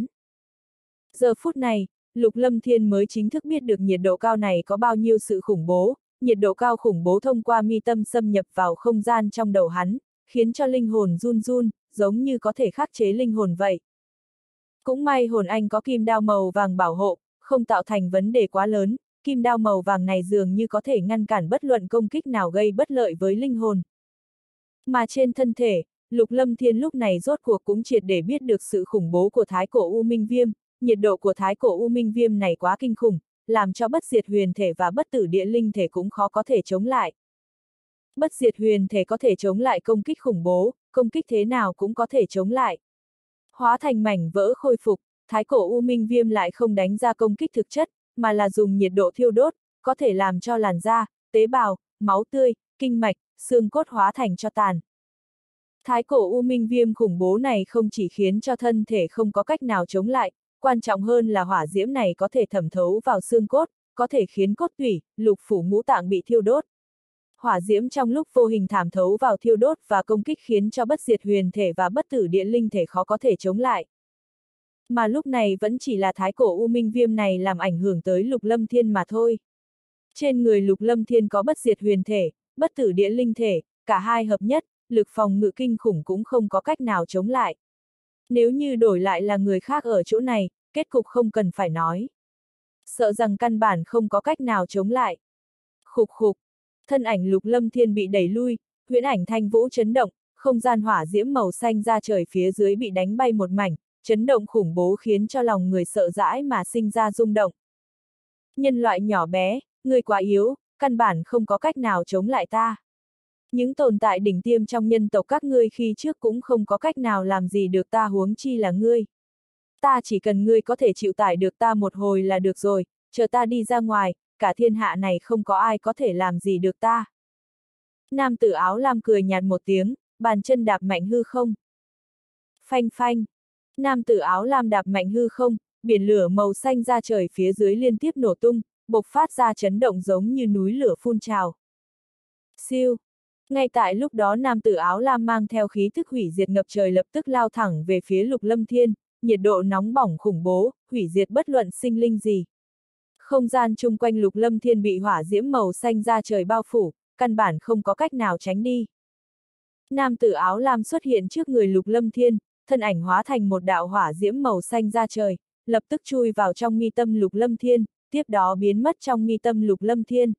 Speaker 1: Giờ phút này, Lục Lâm Thiên mới chính thức biết được nhiệt độ cao này có bao nhiêu sự khủng bố, nhiệt độ cao khủng bố thông qua mi tâm xâm nhập vào không gian trong đầu hắn, khiến cho linh hồn run run, giống như có thể khắc chế linh hồn vậy. Cũng may hồn anh có kim đao màu vàng bảo hộ, không tạo thành vấn đề quá lớn, kim đao màu vàng này dường như có thể ngăn cản bất luận công kích nào gây bất lợi với linh hồn. Mà trên thân thể, Lục Lâm Thiên lúc này rốt cuộc cũng triệt để biết được sự khủng bố của thái cổ U Minh Viêm, nhiệt độ của thái cổ U Minh Viêm này quá kinh khủng, làm cho bất diệt huyền thể và bất tử địa linh thể cũng khó có thể chống lại. Bất diệt huyền thể có thể chống lại công kích khủng bố, công kích thế nào cũng có thể chống lại. Hóa thành mảnh vỡ khôi phục, thái cổ U Minh Viêm lại không đánh ra công kích thực chất, mà là dùng nhiệt độ thiêu đốt, có thể làm cho làn da, tế bào, máu tươi, kinh mạch, xương cốt hóa thành tro tàn. Thái cổ U Minh Viêm khủng bố này không chỉ khiến cho thân thể không có cách nào chống lại, quan trọng hơn là hỏa diễm này có thể thẩm thấu vào xương cốt, có thể khiến cốt tủy, lục phủ ngũ tạng bị thiêu đốt. Hỏa diễm trong lúc vô hình thẩm thấu vào thiêu đốt và công kích khiến cho bất diệt huyền thể và bất tử địa linh thể khó có thể chống lại. Mà lúc này vẫn chỉ là thái cổ U Minh Viêm này làm ảnh hưởng tới Lục Lâm Thiên mà thôi. Trên người Lục Lâm Thiên có bất diệt huyền thể, bất tử địa linh thể, cả hai hợp nhất, lực phòng ngự kinh khủng cũng không có cách nào chống lại. Nếu như đổi lại là người khác ở chỗ này, kết cục không cần phải nói. Sợ rằng căn bản không có cách nào chống lại. Khục khục, thân ảnh Lục Lâm Thiên bị đẩy lui, huyễn ảnh thanh vũ chấn động, không gian hỏa diễm màu xanh ra trời phía dưới bị đánh bay một mảnh, chấn động khủng bố khiến cho lòng người sợ hãi mà sinh ra rung động. Nhân loại nhỏ bé, người quá yếu, căn bản không có cách nào chống lại ta. Những tồn tại đỉnh tiêm trong nhân tộc các ngươi khi trước cũng không có cách nào làm gì được ta, huống chi là ngươi. Ta chỉ cần ngươi có thể chịu tải được ta một hồi là được rồi, chờ ta đi ra ngoài, cả thiên hạ này không có ai có thể làm gì được ta. Nam tử áo lam cười nhạt một tiếng, bàn chân đạp mạnh hư không. Phanh phanh. Nam tử áo lam đạp mạnh hư không, biển lửa màu xanh ra trời phía dưới liên tiếp nổ tung, bộc phát ra chấn động giống như núi lửa phun trào. Siêu. Ngay tại lúc đó nam tử áo lam mang theo khí thức hủy diệt ngập trời lập tức lao thẳng về phía Lục Lâm Thiên, nhiệt độ nóng bỏng khủng bố, hủy diệt bất luận sinh linh gì. Không gian chung quanh Lục Lâm Thiên bị hỏa diễm màu xanh ra trời bao phủ, căn bản không có cách nào tránh đi. Nam tử áo lam xuất hiện trước người Lục Lâm Thiên, thân ảnh hóa thành một đạo hỏa diễm màu xanh ra trời, lập tức chui vào trong mi tâm Lục Lâm Thiên, tiếp đó biến mất trong mi tâm Lục Lâm Thiên.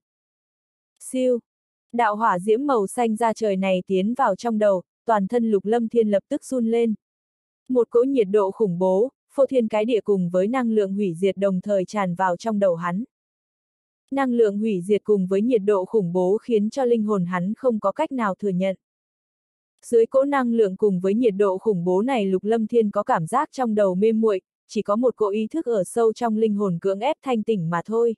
Speaker 1: Siêu! Đạo hỏa diễm màu xanh ra trời này tiến vào trong đầu, toàn thân Lục Lâm Thiên lập tức run lên. Một cỗ nhiệt độ khủng bố, phô thiên cái địa cùng với năng lượng hủy diệt đồng thời tràn vào trong đầu hắn. Năng lượng hủy diệt cùng với nhiệt độ khủng bố khiến cho linh hồn hắn không có cách nào thừa nhận. Dưới cỗ năng lượng cùng với nhiệt độ khủng bố này Lục Lâm Thiên có cảm giác trong đầu mê muội, chỉ có một cỗ ý thức ở sâu trong linh hồn cưỡng ép thanh tỉnh mà thôi.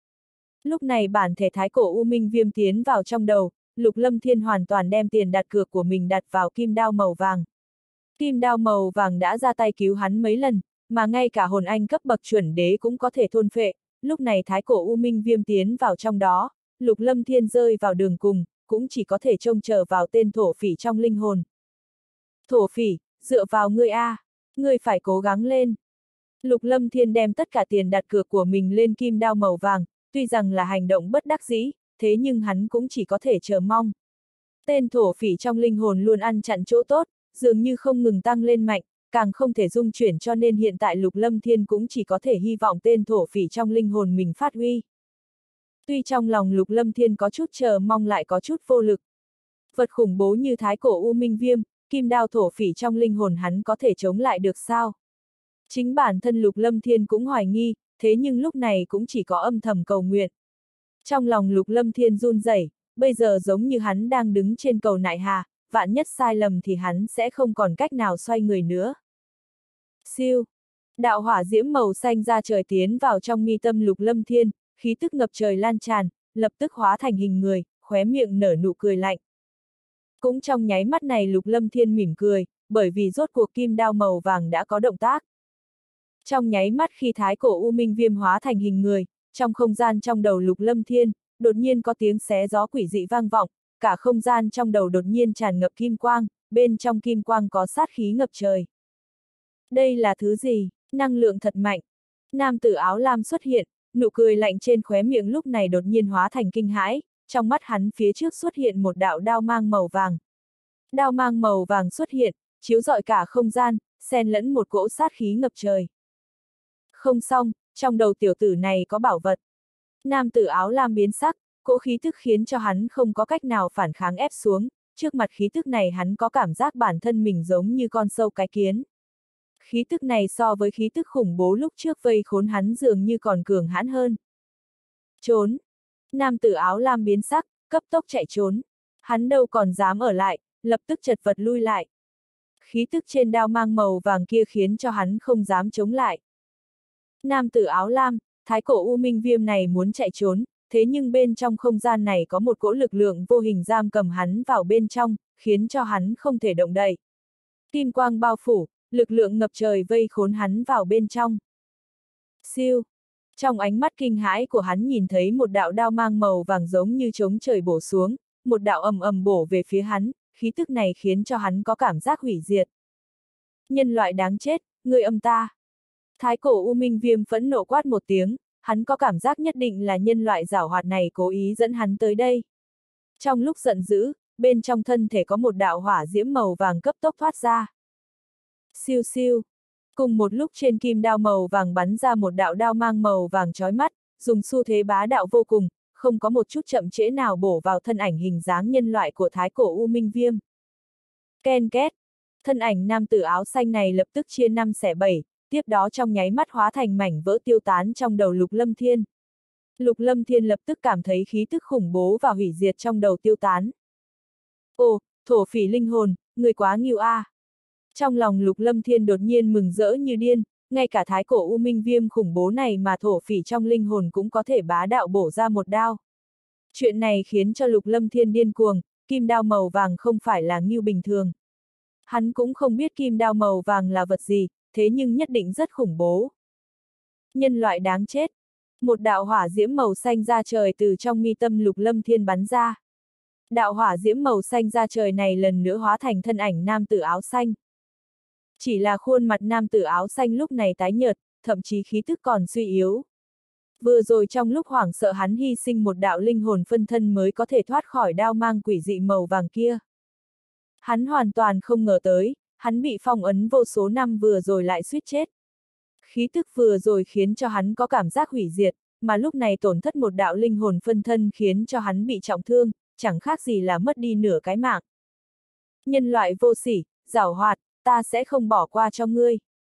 Speaker 1: Lúc này bản thể thái cổ U Minh Viêm tiến vào trong đầu, Lục Lâm Thiên hoàn toàn đem tiền đặt cược của mình đặt vào kim đao màu vàng. Kim đao màu vàng đã ra tay cứu hắn mấy lần, mà ngay cả hồn anh cấp bậc chuẩn đế cũng có thể thôn phệ, lúc này thái cổ U Minh Viêm tiến vào trong đó, Lục Lâm Thiên rơi vào đường cùng, cũng chỉ có thể trông chờ vào tên thổ phỉ trong linh hồn. Thổ phỉ, dựa vào ngươi a, ngươi phải cố gắng lên. Lục Lâm Thiên đem tất cả tiền đặt cược của mình lên kim đao màu vàng, tuy rằng là hành động bất đắc dĩ, thế nhưng hắn cũng chỉ có thể chờ mong. Tên thổ phỉ trong linh hồn luôn ăn chặn chỗ tốt, dường như không ngừng tăng lên mạnh, càng không thể dung chuyển cho nên hiện tại Lục Lâm Thiên cũng chỉ có thể hy vọng tên thổ phỉ trong linh hồn mình phát huy. Tuy trong lòng Lục Lâm Thiên có chút chờ mong lại có chút vô lực. Vật khủng bố như thái cổ U Minh Viêm, kim đao thổ phỉ trong linh hồn hắn có thể chống lại được sao? Chính bản thân Lục Lâm Thiên cũng hoài nghi, thế nhưng lúc này cũng chỉ có âm thầm cầu nguyện. Trong lòng Lục Lâm Thiên run rẩy, bây giờ giống như hắn đang đứng trên cầu nại hà, vạn nhất sai lầm thì hắn sẽ không còn cách nào xoay người nữa. Siêu! Đạo hỏa diễm màu xanh ra trời tiến vào trong mi tâm Lục Lâm Thiên, khí tức ngập trời lan tràn, lập tức hóa thành hình người, khóe miệng nở nụ cười lạnh. Cũng trong nháy mắt này Lục Lâm Thiên mỉm cười, bởi vì rốt cuộc kim đao màu vàng đã có động tác. Trong nháy mắt khi thái cổ U Minh Viêm hóa thành hình người, trong không gian trong đầu Lục Lâm Thiên, đột nhiên có tiếng xé gió quỷ dị vang vọng, cả không gian trong đầu đột nhiên tràn ngập kim quang, bên trong kim quang có sát khí ngập trời. Đây là thứ gì? Năng lượng thật mạnh. Nam tử áo lam xuất hiện, nụ cười lạnh trên khóe miệng lúc này đột nhiên hóa thành kinh hãi, trong mắt hắn phía trước xuất hiện một đạo đao mang màu vàng. Đao mang màu vàng xuất hiện, chiếu rọi cả không gian, xen lẫn một cỗ sát khí ngập trời. Không xong, trong đầu tiểu tử này có bảo vật. Nam tử áo lam biến sắc, cỗ khí tức khiến cho hắn không có cách nào phản kháng ép xuống, trước mặt khí tức này hắn có cảm giác bản thân mình giống như con sâu cái kiến. Khí tức này so với khí tức khủng bố lúc trước vây khốn hắn dường như còn cường hãn hơn. Trốn! Nam tử áo lam biến sắc, cấp tốc chạy trốn. Hắn đâu còn dám ở lại, lập tức chật vật lui lại. Khí tức trên đao mang màu vàng kia khiến cho hắn không dám chống lại. Nam tử áo lam, thái cổ U Minh Viêm này muốn chạy trốn, thế nhưng bên trong không gian này có một cỗ lực lượng vô hình giam cầm hắn vào bên trong, khiến cho hắn không thể động đậy. Kim quang bao phủ, lực lượng ngập trời vây khốn hắn vào bên trong. Siêu! Trong ánh mắt kinh hãi của hắn nhìn thấy một đạo đao mang màu vàng giống như trống trời bổ xuống, một đạo ầm ầm bổ về phía hắn, khí tức này khiến cho hắn có cảm giác hủy diệt. Nhân loại đáng chết, ngươi âm ta! Thái cổ U Minh Viêm phẫn nộ quát một tiếng, hắn có cảm giác nhất định là nhân loại giảo hoạt này cố ý dẫn hắn tới đây. Trong lúc giận dữ, bên trong thân thể có một đạo hỏa diễm màu vàng cấp tốc thoát ra. Siêu siêu! Cùng một lúc trên kim đao màu vàng bắn ra một đạo đao mang màu vàng chói mắt, dùng xu thế bá đạo vô cùng, không có một chút chậm trễ nào bổ vào thân ảnh hình dáng nhân loại của thái cổ U Minh Viêm. Ken két! Thân ảnh nam tử áo xanh này lập tức chia năm xẻ bảy, tiếp đó trong nháy mắt hóa thành mảnh vỡ tiêu tán trong đầu Lục Lâm Thiên. Lục Lâm Thiên lập tức cảm thấy khí tức khủng bố và hủy diệt trong đầu tiêu tán. Ồ, thổ phỉ linh hồn, người quá nghiêu a! À. Trong lòng Lục Lâm Thiên đột nhiên mừng rỡ như điên, ngay cả thái cổ U Minh Viêm khủng bố này mà thổ phỉ trong linh hồn cũng có thể bá đạo bổ ra một đao. Chuyện này khiến cho Lục Lâm Thiên điên cuồng, kim đao màu vàng không phải là nghiêu bình thường. Hắn cũng không biết kim đao màu vàng là vật gì, thế nhưng nhất định rất khủng bố. Nhân loại đáng chết! Một đạo hỏa diễm màu xanh ra trời từ trong mi tâm Lục Lâm Thiên bắn ra. Đạo hỏa diễm màu xanh ra trời này lần nữa hóa thành thân ảnh nam tử áo xanh. Chỉ là khuôn mặt nam tử áo xanh lúc này tái nhợt, thậm chí khí tức còn suy yếu. Vừa rồi trong lúc hoảng sợ hắn hy sinh một đạo linh hồn phân thân mới có thể thoát khỏi đao mang quỷ dị màu vàng kia. Hắn hoàn toàn không ngờ tới, hắn bị phong ấn vô số năm vừa rồi lại suýt chết. Khí tức vừa rồi khiến cho hắn có cảm giác hủy diệt, mà lúc này tổn thất một đạo linh hồn phân thân khiến cho hắn bị trọng thương, chẳng khác gì là mất đi nửa cái mạng. Nhân loại vô sỉ, giảo hoạt, ta sẽ không bỏ qua cho ngươi.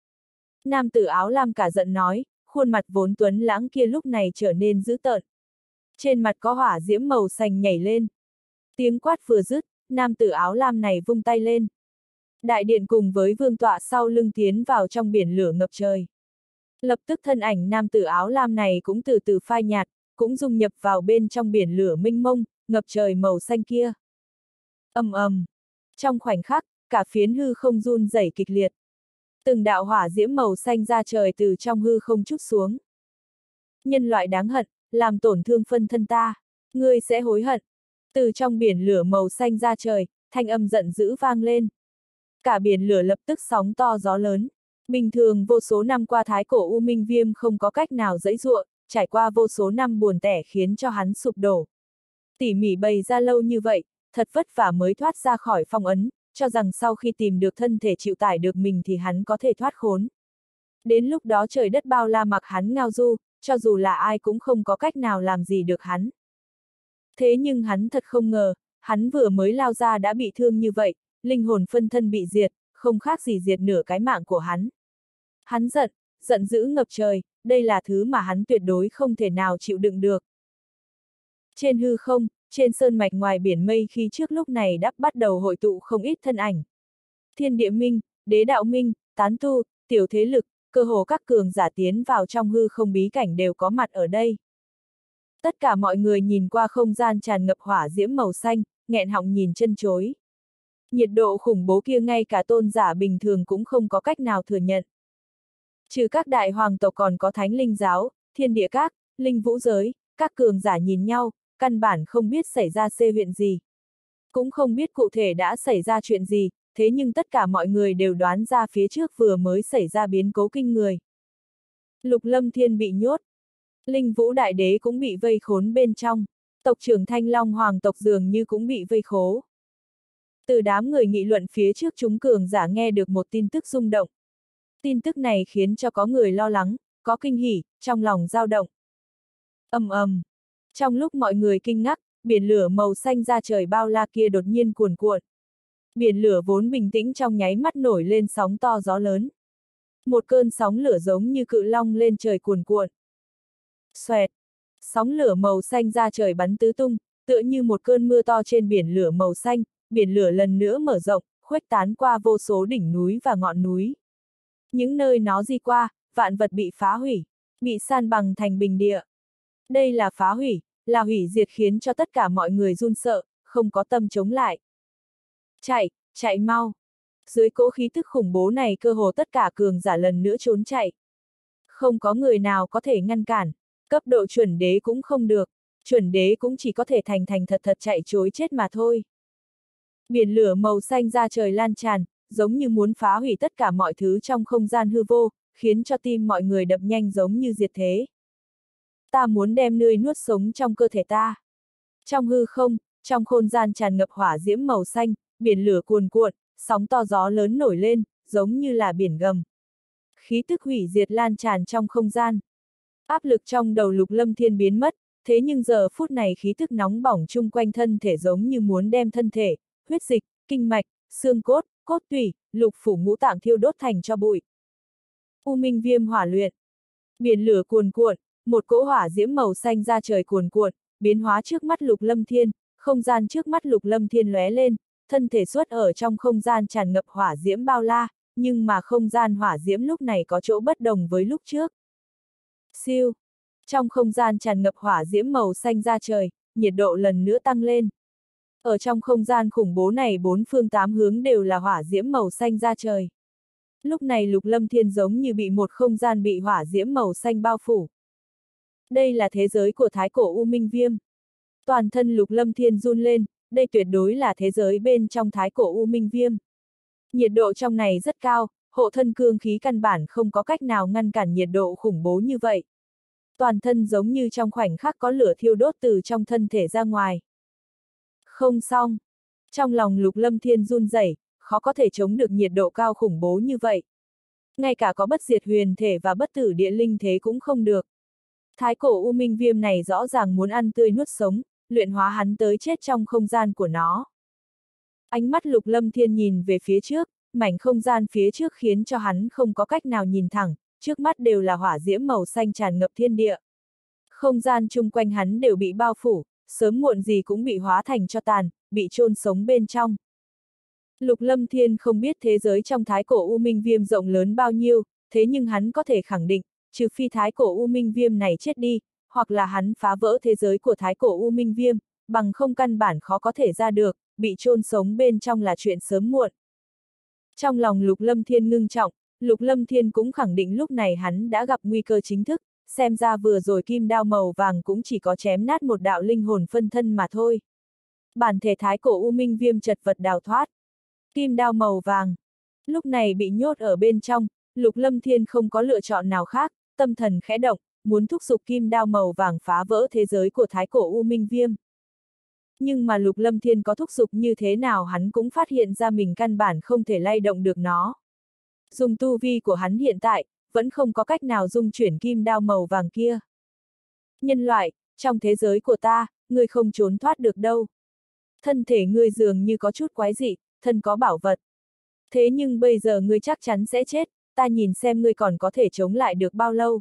Speaker 1: Nam tử áo lam cả giận nói, khuôn mặt vốn tuấn lãng kia lúc này trở nên dữ tợn. Trên mặt có hỏa diễm màu xanh nhảy lên. Tiếng quát vừa dứt, nam tử áo lam này vung tay lên. Đại điện cùng với vương tọa sau lưng tiến vào trong biển lửa ngập trời. Lập tức thân ảnh nam tử áo lam này cũng từ từ phai nhạt, cũng dung nhập vào bên trong biển lửa mênh mông, ngập trời màu xanh kia. Ầm ầm. Trong khoảnh khắc, cả phiến hư không run rẩy kịch liệt. Từng đạo hỏa diễm màu xanh ra trời từ trong hư không trút xuống. Nhân loại đáng hận, làm tổn thương phân thân ta, ngươi sẽ hối hận. Từ trong biển lửa màu xanh ra trời, thanh âm giận dữ vang lên. Cả biển lửa lập tức sóng to gió lớn. Bình thường vô số năm qua thái cổ U Minh Viêm không có cách nào giãy giụa, trải qua vô số năm buồn tẻ khiến cho hắn sụp đổ. Tỉ mỉ bày ra lâu như vậy, thật vất vả mới thoát ra khỏi phong ấn, cho rằng sau khi tìm được thân thể chịu tải được mình thì hắn có thể thoát khốn. Đến lúc đó trời đất bao la mặc hắn ngao du, cho dù là ai cũng không có cách nào làm gì được hắn. Thế nhưng hắn thật không ngờ, hắn vừa mới lao ra đã bị thương như vậy, linh hồn phân thân bị diệt, không khác gì diệt nửa cái mạng của hắn. Hắn giận, giận dữ ngập trời, đây là thứ mà hắn tuyệt đối không thể nào chịu đựng được. Trên hư không, trên sơn mạch ngoài biển mây khi trước lúc này đã bắt đầu hội tụ không ít thân ảnh. Thiên địa minh, đế đạo minh, tán tu, tiểu thế lực, cơ hồ các cường giả tiến vào trong hư không bí cảnh đều có mặt ở đây. Tất cả mọi người nhìn qua không gian tràn ngập hỏa diễm màu xanh, nghẹn họng nhìn chân chối. Nhiệt độ khủng bố kia ngay cả tôn giả bình thường cũng không có cách nào thừa nhận. Trừ các đại hoàng tộc còn có thánh linh giáo, thiên địa các, linh vũ giới, các cường giả nhìn nhau, căn bản không biết xảy ra xê huyện gì. Cũng không biết cụ thể đã xảy ra chuyện gì, thế nhưng tất cả mọi người đều đoán ra phía trước vừa mới xảy ra biến cố kinh người. Lục Lâm Thiên bị nhốt. Linh Vũ Đại Đế cũng bị vây khốn bên trong. Tộc trưởng Thanh Long Hoàng tộc dường như cũng bị vây khố. Từ đám người nghị luận phía trước chúng cường giả nghe được một tin tức rung động. Tin tức này khiến cho có người lo lắng, có kinh hỉ, trong lòng dao động. Ầm ầm. Trong lúc mọi người kinh ngạc, biển lửa màu xanh ra trời bao la kia đột nhiên cuồn cuộn. Biển lửa vốn bình tĩnh trong nháy mắt nổi lên sóng to gió lớn. Một cơn sóng lửa giống như cự long lên trời cuồn cuộn. Xoẹt. Sóng lửa màu xanh ra trời bắn tứ tung, tựa như một cơn mưa to trên biển lửa màu xanh, biển lửa lần nữa mở rộng, khuếch tán qua vô số đỉnh núi và ngọn núi. Những nơi nó di qua, vạn vật bị phá hủy, bị san bằng thành bình địa. Đây là phá hủy, là hủy diệt khiến cho tất cả mọi người run sợ, không có tâm chống lại. Chạy, chạy mau. Dưới cỗ khí tức khủng bố này cơ hồ tất cả cường giả lần nữa trốn chạy. Không có người nào có thể ngăn cản, cấp độ chuẩn đế cũng không được, chuẩn đế cũng chỉ có thể thành thành thật thật chạy trối chết mà thôi. Biển lửa màu xanh ra trời lan tràn, giống như muốn phá hủy tất cả mọi thứ trong không gian hư vô, khiến cho tim mọi người đập nhanh giống như diệt thế. Ta muốn đem ngươi nuốt sống trong cơ thể ta. Trong hư không, trong không gian tràn ngập hỏa diễm màu xanh, biển lửa cuồn cuộn, sóng to gió lớn nổi lên, giống như là biển gầm. Khí tức hủy diệt lan tràn trong không gian. Áp lực trong đầu Lục Lâm Thiên biến mất, thế nhưng giờ phút này khí tức nóng bỏng chung quanh thân thể giống như muốn đem thân thể, huyết dịch, kinh mạch, xương cốt, cốt tủy, lục phủ ngũ tạng thiêu đốt thành cho bụi. U Minh Viêm hỏa luyện. Biển lửa cuồn cuộn, một cỗ hỏa diễm màu xanh ra trời cuồn cuộn, biến hóa trước mắt Lục Lâm Thiên, không gian trước mắt Lục Lâm Thiên lóe lên, thân thể xuất ở trong không gian tràn ngập hỏa diễm bao la, nhưng mà không gian hỏa diễm lúc này có chỗ bất đồng với lúc trước. Siêu. Trong không gian tràn ngập hỏa diễm màu xanh ra trời, nhiệt độ lần nữa tăng lên. Ở trong không gian khủng bố này bốn phương tám hướng đều là hỏa diễm màu xanh ra trời. Lúc này Lục Lâm Thiên giống như bị một không gian bị hỏa diễm màu xanh bao phủ. Đây là thế giới của thái cổ U Minh Viêm. Toàn thân Lục Lâm Thiên run lên, đây tuyệt đối là thế giới bên trong thái cổ U Minh Viêm. Nhiệt độ trong này rất cao, hộ thân cương khí căn bản không có cách nào ngăn cản nhiệt độ khủng bố như vậy. Toàn thân giống như trong khoảnh khắc có lửa thiêu đốt từ trong thân thể ra ngoài. Không xong. Trong lòng Lục Lâm Thiên run rẩy, khó có thể chống được nhiệt độ cao khủng bố như vậy. Ngay cả có bất diệt huyền thể và bất tử địa linh thế cũng không được. Thái cổ U Minh Viêm này rõ ràng muốn ăn tươi nuốt sống, luyện hóa hắn tới chết trong không gian của nó. Ánh mắt Lục Lâm Thiên nhìn về phía trước, mảnh không gian phía trước khiến cho hắn không có cách nào nhìn thẳng, trước mắt đều là hỏa diễm màu xanh tràn ngập thiên địa. Không gian chung quanh hắn đều bị bao phủ, sớm muộn gì cũng bị hóa thành tro tàn, bị chôn sống bên trong. Lục Lâm Thiên không biết thế giới trong thái cổ U Minh Viêm rộng lớn bao nhiêu, thế nhưng hắn có thể khẳng định, trừ phi thái cổ U Minh Viêm này chết đi, hoặc là hắn phá vỡ thế giới của thái cổ U Minh Viêm, bằng không căn bản khó có thể ra được, bị chôn sống bên trong là chuyện sớm muộn. Trong lòng Lục Lâm Thiên ngưng trọng, Lục Lâm Thiên cũng khẳng định lúc này hắn đã gặp nguy cơ chính thức, xem ra vừa rồi kim đao màu vàng cũng chỉ có chém nát một đạo linh hồn phân thân mà thôi. Bản thể thái cổ U Minh Viêm chật vật đào thoát. Kim đao màu vàng. Lúc này bị nhốt ở bên trong, Lục Lâm Thiên không có lựa chọn nào khác, tâm thần khẽ động, muốn thúc giục kim đao màu vàng phá vỡ thế giới của thái cổ U Minh Viêm. Nhưng mà Lục Lâm Thiên có thúc giục như thế nào hắn cũng phát hiện ra mình căn bản không thể lay động được nó. Dùng tu vi của hắn hiện tại, vẫn không có cách nào dung chuyển kim đao màu vàng kia. Nhân loại, trong thế giới của ta, ngươi không trốn thoát được đâu. Thân thể ngươi dường như có chút quái dị, thân có bảo vật. Thế nhưng bây giờ ngươi chắc chắn sẽ chết, ta nhìn xem ngươi còn có thể chống lại được bao lâu.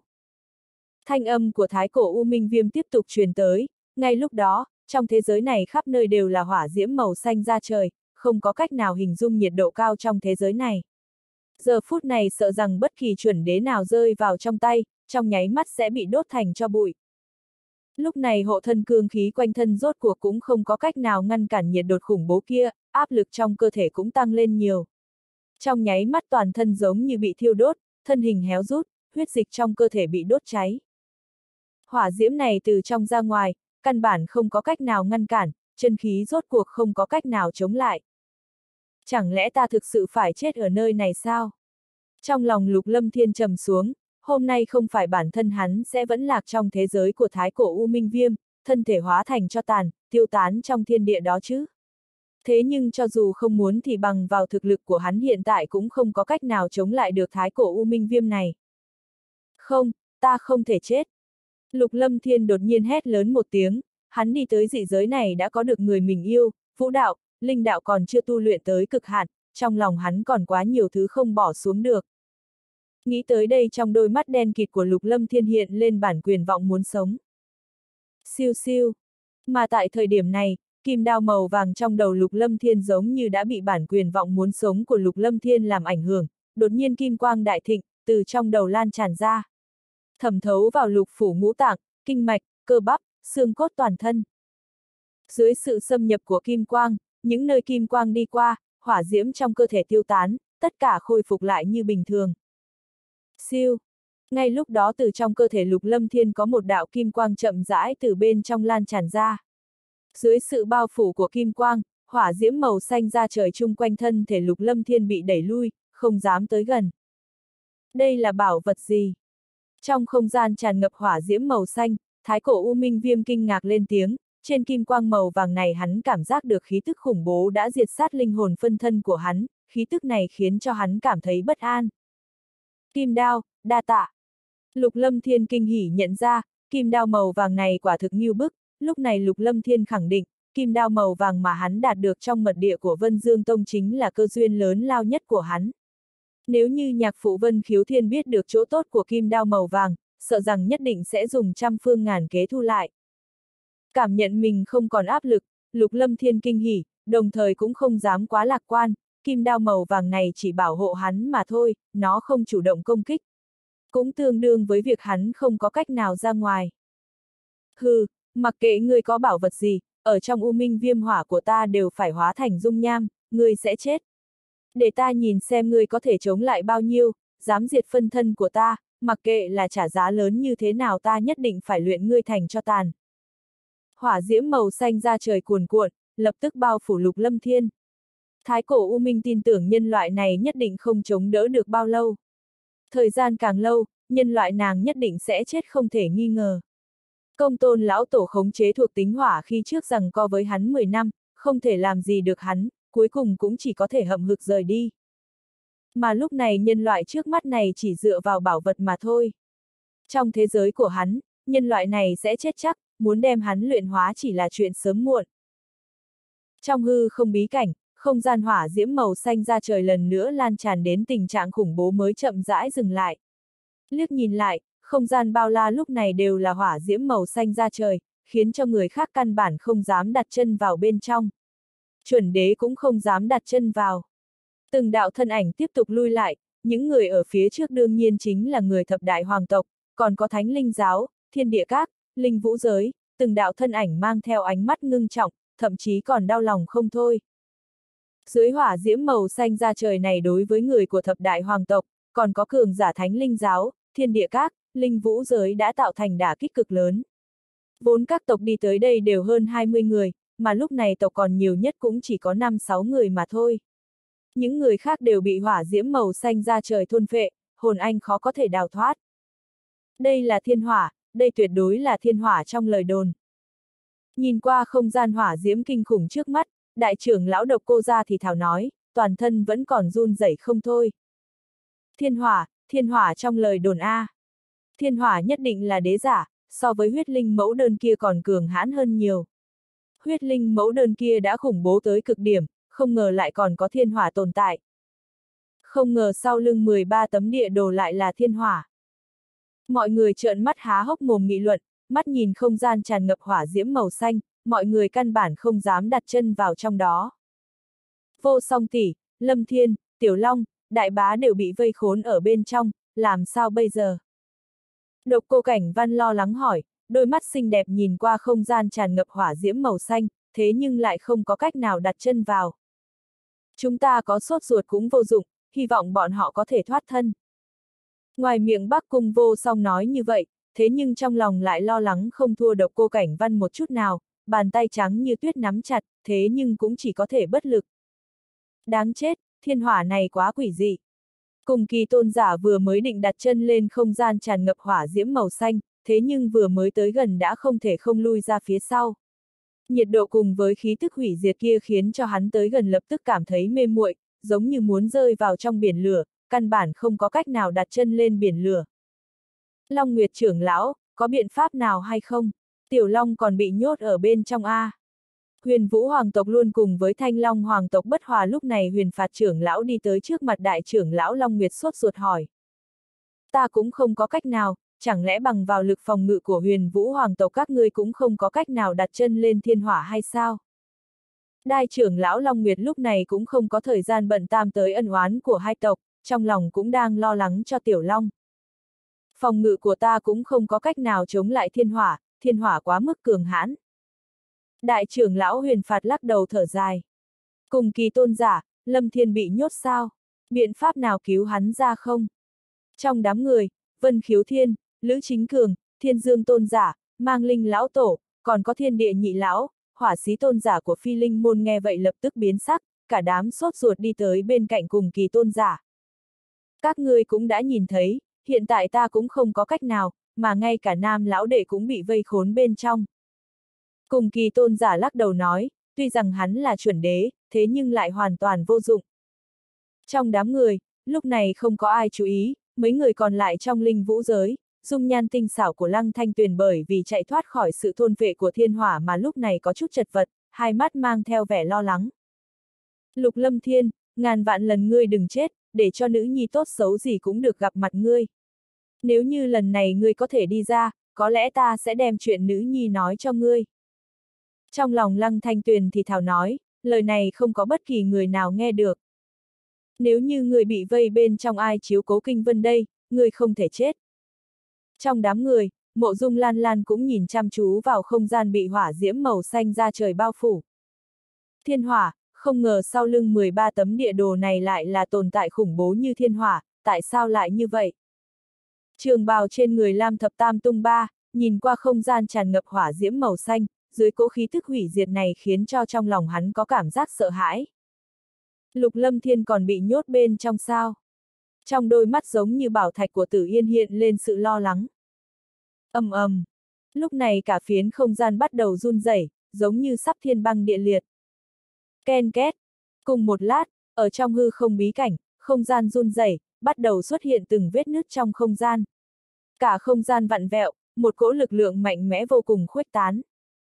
Speaker 1: Thanh âm của thái cổ U Minh Viêm tiếp tục truyền tới, ngay lúc đó, trong thế giới này khắp nơi đều là hỏa diễm màu xanh ra trời, không có cách nào hình dung nhiệt độ cao trong thế giới này. Giờ phút này sợ rằng bất kỳ chuẩn đế nào rơi vào trong tay, trong nháy mắt sẽ bị đốt thành cho bụi. Lúc này hộ thân cương khí quanh thân rốt cuộc cũng không có cách nào ngăn cản nhiệt đột khủng bố kia, áp lực trong cơ thể cũng tăng lên nhiều. Trong nháy mắt toàn thân giống như bị thiêu đốt, thân hình héo rút, huyết dịch trong cơ thể bị đốt cháy. Hỏa diễm này từ trong ra ngoài, căn bản không có cách nào ngăn cản, chân khí rốt cuộc không có cách nào chống lại. Chẳng lẽ ta thực sự phải chết ở nơi này sao? Trong lòng Lục Lâm Thiên trầm xuống, hôm nay không phải bản thân hắn sẽ vẫn lạc trong thế giới của thái cổ U Minh Viêm, thân thể hóa thành tro tàn, tiêu tán trong thiên địa đó chứ. Thế nhưng cho dù không muốn thì bằng vào thực lực của hắn hiện tại cũng không có cách nào chống lại được thái cổ U Minh Viêm này. Không, ta không thể chết. Lục Lâm Thiên đột nhiên hét lớn một tiếng, hắn đi tới dị giới này đã có được người mình yêu, vũ đạo, linh đạo còn chưa tu luyện tới cực hạn, trong lòng hắn còn quá nhiều thứ không bỏ xuống được. Nghĩ tới đây trong đôi mắt đen kịt của Lục Lâm Thiên hiện lên bản quyền vọng muốn sống. Siêu siêu. Mà tại thời điểm này, kim đao màu vàng trong đầu Lục Lâm Thiên giống như đã bị bản quyền vọng muốn sống của Lục Lâm Thiên làm ảnh hưởng, đột nhiên kim quang đại thịnh, từ trong đầu lan tràn ra. Thẩm thấu vào lục phủ ngũ tạng, kinh mạch, cơ bắp, xương cốt toàn thân. Dưới sự xâm nhập của kim quang, những nơi kim quang đi qua, hỏa diễm trong cơ thể tiêu tán, tất cả khôi phục lại như bình thường. Siêu. Ngay lúc đó từ trong cơ thể Lục Lâm Thiên có một đạo kim quang chậm rãi từ bên trong lan tràn ra. Dưới sự bao phủ của kim quang, hỏa diễm màu xanh ra trời chung quanh thân thể Lục Lâm Thiên bị đẩy lui, không dám tới gần. Đây là bảo vật gì? Trong không gian tràn ngập hỏa diễm màu xanh, thái cổ U Minh Viêm kinh ngạc lên tiếng, trên kim quang màu vàng này hắn cảm giác được khí tức khủng bố đã diệt sát linh hồn phân thân của hắn, khí tức này khiến cho hắn cảm thấy bất an. Kim đao, đa tạ. Lục Lâm Thiên kinh hỉ nhận ra, kim đao màu vàng này quả thực ngưu bức, lúc này Lục Lâm Thiên khẳng định, kim đao màu vàng mà hắn đạt được trong mật địa của Vân Dương Tông chính là cơ duyên lớn lao nhất của hắn. Nếu như nhạc phụ Vân Khiếu Thiên biết được chỗ tốt của kim đao màu vàng, sợ rằng nhất định sẽ dùng trăm phương ngàn kế thu lại. Cảm nhận mình không còn áp lực, Lục Lâm Thiên kinh hỉ, đồng thời cũng không dám quá lạc quan, kim đao màu vàng này chỉ bảo hộ hắn mà thôi, nó không chủ động công kích. Cũng tương đương với việc hắn không có cách nào ra ngoài. Hừ, mặc kệ ngươi có bảo vật gì, ở trong U Minh Viêm hỏa của ta đều phải hóa thành dung nham, ngươi sẽ chết. Để ta nhìn xem ngươi có thể chống lại bao nhiêu, dám diệt phân thân của ta, mặc kệ là trả giá lớn như thế nào ta nhất định phải luyện ngươi thành cho tàn. Hỏa diễm màu xanh ra trời cuồn cuộn, lập tức bao phủ Lục Lâm Thiên. Thái cổ U Minh tin tưởng nhân loại này nhất định không chống đỡ được bao lâu. Thời gian càng lâu, nhân loại nàng nhất định sẽ chết không thể nghi ngờ. Công tôn lão tổ khống chế thuộc tính hỏa khi trước rằng co với hắn mười năm, không thể làm gì được hắn, cuối cùng cũng chỉ có thể hậm hực rời đi. Mà lúc này nhân loại trước mắt này chỉ dựa vào bảo vật mà thôi. Trong thế giới của hắn, nhân loại này sẽ chết chắc, muốn đem hắn luyện hóa chỉ là chuyện sớm muộn. Trong hư không bí cảnh, không gian hỏa diễm màu xanh ra trời lần nữa lan tràn đến tình trạng khủng bố mới chậm rãi dừng lại. Liếc nhìn lại, không gian bao la lúc này đều là hỏa diễm màu xanh ra trời, khiến cho người khác căn bản không dám đặt chân vào bên trong. Chuẩn đế cũng không dám đặt chân vào. Từng đạo thân ảnh tiếp tục lui lại, những người ở phía trước đương nhiên chính là người thập đại hoàng tộc, còn có thánh linh giáo, thiên địa các, linh vũ giới, từng đạo thân ảnh mang theo ánh mắt ngưng trọng, thậm chí còn đau lòng không thôi. Dưới hỏa diễm màu xanh ra trời này đối với người của thập đại hoàng tộc, còn có cường giả thánh linh giáo, thiên địa các, linh vũ giới đã tạo thành đả kích cực lớn. Vốn các tộc đi tới đây đều hơn hai mươi người, mà lúc này tộc còn nhiều nhất cũng chỉ có năm sáu người mà thôi. Những người khác đều bị hỏa diễm màu xanh ra trời thôn phệ, hồn anh khó có thể đào thoát. Đây là thiên hỏa, đây tuyệt đối là thiên hỏa trong lời đồn. Nhìn qua không gian hỏa diễm kinh khủng trước mắt, đại trưởng lão Độc Cô Gia thì thào nói, toàn thân vẫn còn run rẩy không thôi. Thiên hỏa, thiên hỏa trong lời đồn A. Thiên hỏa nhất định là đế giả, so với huyết linh mẫu đơn kia còn cường hãn hơn nhiều. Huyết linh mẫu đơn kia đã khủng bố tới cực điểm, không ngờ lại còn có thiên hỏa tồn tại. Không ngờ sau lưng mười ba tấm địa đồ lại là thiên hỏa. Mọi người trợn mắt há hốc mồm nghị luận, mắt nhìn không gian tràn ngập hỏa diễm màu xanh, mọi người căn bản không dám đặt chân vào trong đó. Vô Song tỷ, Lâm Thiên, Tiểu Long, Đại Bá đều bị vây khốn ở bên trong, làm sao bây giờ? Độc Cô Cảnh Văn lo lắng hỏi, đôi mắt xinh đẹp nhìn qua không gian tràn ngập hỏa diễm màu xanh, thế nhưng lại không có cách nào đặt chân vào. Chúng ta có sốt ruột cũng vô dụng, hy vọng bọn họ có thể thoát thân. Ngoài miệng Bắc Cung Vô Song nói như vậy, thế nhưng trong lòng lại lo lắng không thua Độc Cô Cảnh Văn một chút nào, bàn tay trắng như tuyết nắm chặt, thế nhưng cũng chỉ có thể bất lực. Đáng chết, thiên hỏa này quá quỷ dị. Cùng Kỳ tôn giả vừa mới định đặt chân lên không gian tràn ngập hỏa diễm màu xanh, thế nhưng vừa mới tới gần đã không thể không lui ra phía sau. Nhiệt độ cùng với khí tức hủy diệt kia khiến cho hắn tới gần lập tức cảm thấy mê muội, giống như muốn rơi vào trong biển lửa, căn bản không có cách nào đặt chân lên biển lửa. Long Nguyệt trưởng lão, có biện pháp nào hay không? Tiểu Long còn bị nhốt ở bên trong A. Huyền Vũ Hoàng tộc luôn cùng với Thanh Long Hoàng tộc bất hòa, lúc này Huyền Phạt trưởng lão đi tới trước mặt đại trưởng lão Long Nguyệt sốt ruột hỏi. Ta cũng không có cách nào, chẳng lẽ bằng vào lực phòng ngự của Huyền Vũ Hoàng tộc các ngươi cũng không có cách nào đặt chân lên thiên hỏa hay sao? Đại trưởng lão Long Nguyệt lúc này cũng không có thời gian bận tam tới ân oán của hai tộc, trong lòng cũng đang lo lắng cho Tiểu Long. Phòng ngự của ta cũng không có cách nào chống lại thiên hỏa, thiên hỏa quá mức cường hãn. Đại trưởng lão Huyền Phạt lắc đầu thở dài. Cùng Kỳ tôn giả, Lâm Thiên bị nhốt sao? Biện pháp nào cứu hắn ra không? Trong đám người, Vân Khiếu Thiên, Lữ Chính Cường, Thiên Dương tôn giả, Mang Linh lão tổ, còn có Thiên Địa nhị lão, Hỏa Xí tôn giả của Phi Linh môn nghe vậy lập tức biến sắc, cả đám sốt ruột đi tới bên cạnh Cùng Kỳ tôn giả. Các ngươi cũng đã nhìn thấy, hiện tại ta cũng không có cách nào, mà ngay cả Nam lão đệ cũng bị vây khốn bên trong. Cùng Kỳ tôn giả lắc đầu nói, tuy rằng hắn là chuẩn đế, thế nhưng lại hoàn toàn vô dụng. Trong đám người, lúc này không có ai chú ý, mấy người còn lại trong linh vũ giới, dung nhan tinh xảo của Lăng Thanh Tuyền bởi vì chạy thoát khỏi sự thôn phệ của thiên hỏa mà lúc này có chút chật vật, hai mắt mang theo vẻ lo lắng. Lục Lâm Thiên, ngàn vạn lần ngươi đừng chết, để cho nữ nhi tốt xấu gì cũng được gặp mặt ngươi. Nếu như lần này ngươi có thể đi ra, có lẽ ta sẽ đem chuyện nữ nhi nói cho ngươi. Trong lòng Lăng Thanh Tuyền thì thào nói, lời này không có bất kỳ người nào nghe được. Nếu như người bị vây bên trong ai chiếu cố Kinh Vân đây, người không thể chết. Trong đám người, Mộ Dung Lan Lan cũng nhìn chăm chú vào không gian bị hỏa diễm màu xanh ra trời bao phủ. Thiên hỏa, không ngờ sau lưng mười ba tấm địa đồ này lại là tồn tại khủng bố như thiên hỏa, tại sao lại như vậy? Trường bào trên người Lam Thập Tam tung ba, nhìn qua không gian tràn ngập hỏa diễm màu xanh, dưới cỗ khí thức hủy diệt này khiến cho trong lòng hắn có cảm giác sợ hãi. Lục Lâm Thiên còn bị nhốt bên trong sao? Trong đôi mắt giống như bảo thạch của Tử Yên hiện lên sự lo lắng. Ầm ầm. Lúc này cả phiến không gian bắt đầu run rẩy, giống như sắp thiên băng địa liệt. Ken két. Cùng một lát, ở trong hư không bí cảnh, không gian run rẩy, bắt đầu xuất hiện từng vết nứt trong không gian. Cả không gian vặn vẹo, một cỗ lực lượng mạnh mẽ vô cùng khuếch tán.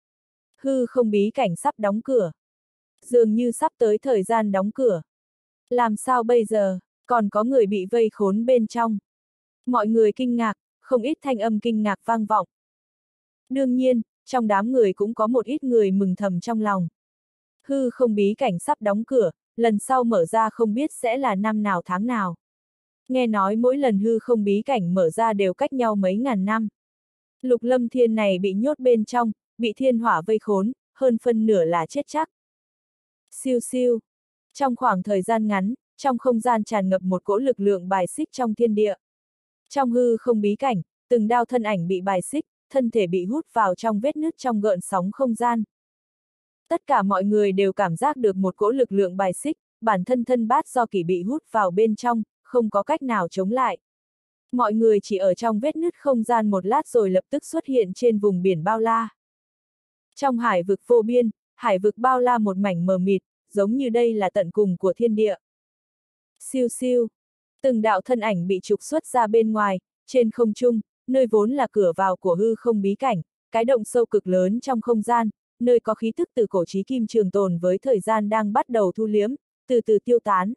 Speaker 1: Hư không bí cảnh sắp đóng cửa. Dường như sắp tới thời gian đóng cửa. Làm sao bây giờ, còn có người bị vây khốn bên trong. Mọi người kinh ngạc, không ít thanh âm kinh ngạc vang vọng. Đương nhiên, trong đám người cũng có một ít người mừng thầm trong lòng. Hư không bí cảnh sắp đóng cửa, lần sau mở ra không biết sẽ là năm nào tháng nào. Nghe nói mỗi lần hư không bí cảnh mở ra đều cách nhau mấy ngàn năm. Lục Lâm Thiên này bị nhốt bên trong, bị thiên hỏa vây khốn, hơn phân nửa là chết chắc. Siêu siêu. Trong khoảng thời gian ngắn, trong không gian tràn ngập một cỗ lực lượng bài xích trong thiên địa. Trong hư không bí cảnh, từng đao thân ảnh bị bài xích, thân thể bị hút vào trong vết nứt trong gợn sóng không gian. Tất cả mọi người đều cảm giác được một cỗ lực lượng bài xích, bản thân thân bát do kỷ bị hút vào bên trong, không có cách nào chống lại. Mọi người chỉ ở trong vết nứt không gian một lát rồi lập tức xuất hiện trên vùng biển bao la. Trong hải vực vô biên, hải vực bao la một mảnh mờ mịt, giống như đây là tận cùng của thiên địa. Siêu siêu. Từng đạo thân ảnh bị trục xuất ra bên ngoài, trên không trung, nơi vốn là cửa vào của hư không bí cảnh, cái động sâu cực lớn trong không gian, nơi có khí thức từ cổ chí kim trường tồn với thời gian đang bắt đầu thu liếm, từ từ tiêu tán.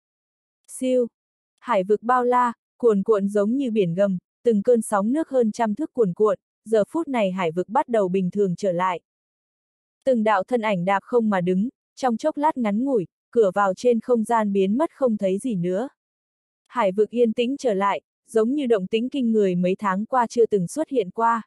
Speaker 1: Siêu. Hải vực bao la, cuồn cuộn giống như biển gầm, từng cơn sóng nước hơn trăm thước cuồn cuộn, giờ phút này hải vực bắt đầu bình thường trở lại. Từng đạo thân ảnh đạp không mà đứng, trong chốc lát ngắn ngủi, cửa vào trên không gian biến mất không thấy gì nữa. Hải vực yên tĩnh trở lại, giống như động tĩnh kinh người mấy tháng qua chưa từng xuất hiện qua.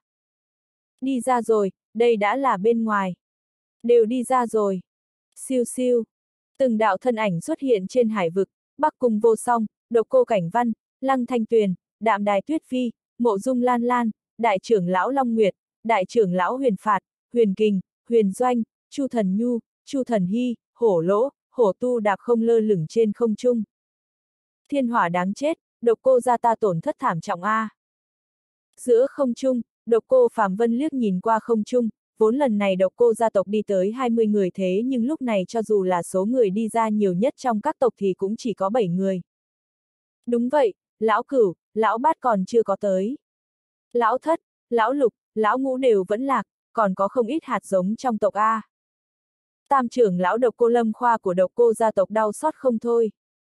Speaker 1: Đi ra rồi, đây đã là bên ngoài. Đều đi ra rồi. Siêu siêu. Từng đạo thân ảnh xuất hiện trên hải vực, Bắc Cung Vô Song, Độc Cô Cảnh Văn, Lăng Thanh Tuyền, Đạm Đài Tuyết Phi, Mộ Dung Lan Lan, Đại trưởng lão Long Nguyệt, Đại trưởng lão Huyền Phạt, Huyền Kình, Huyền Doanh, Chu Thần Nhu, Chu Thần Hy, Hổ Lỗ, Hổ Tu đạp không lơ lửng trên không trung. Thiên hỏa đáng chết, Độc Cô gia ta tổn thất thảm trọng a. Giữa không trung, Độc Cô Phàm Vân liếc nhìn qua không trung, vốn lần này Độc Cô gia tộc đi tới hai mươi người thế nhưng lúc này cho dù là số người đi ra nhiều nhất trong các tộc thì cũng chỉ có bảy người. Đúng vậy, lão Cửu, lão Bát còn chưa có tới. Lão Thất, lão Lục, lão Ngũ đều vẫn lạc, còn có không ít hạt giống trong tộc a. Tam trưởng lão Độc Cô Lâm Khoa của Độc Cô gia tộc đau xót không thôi.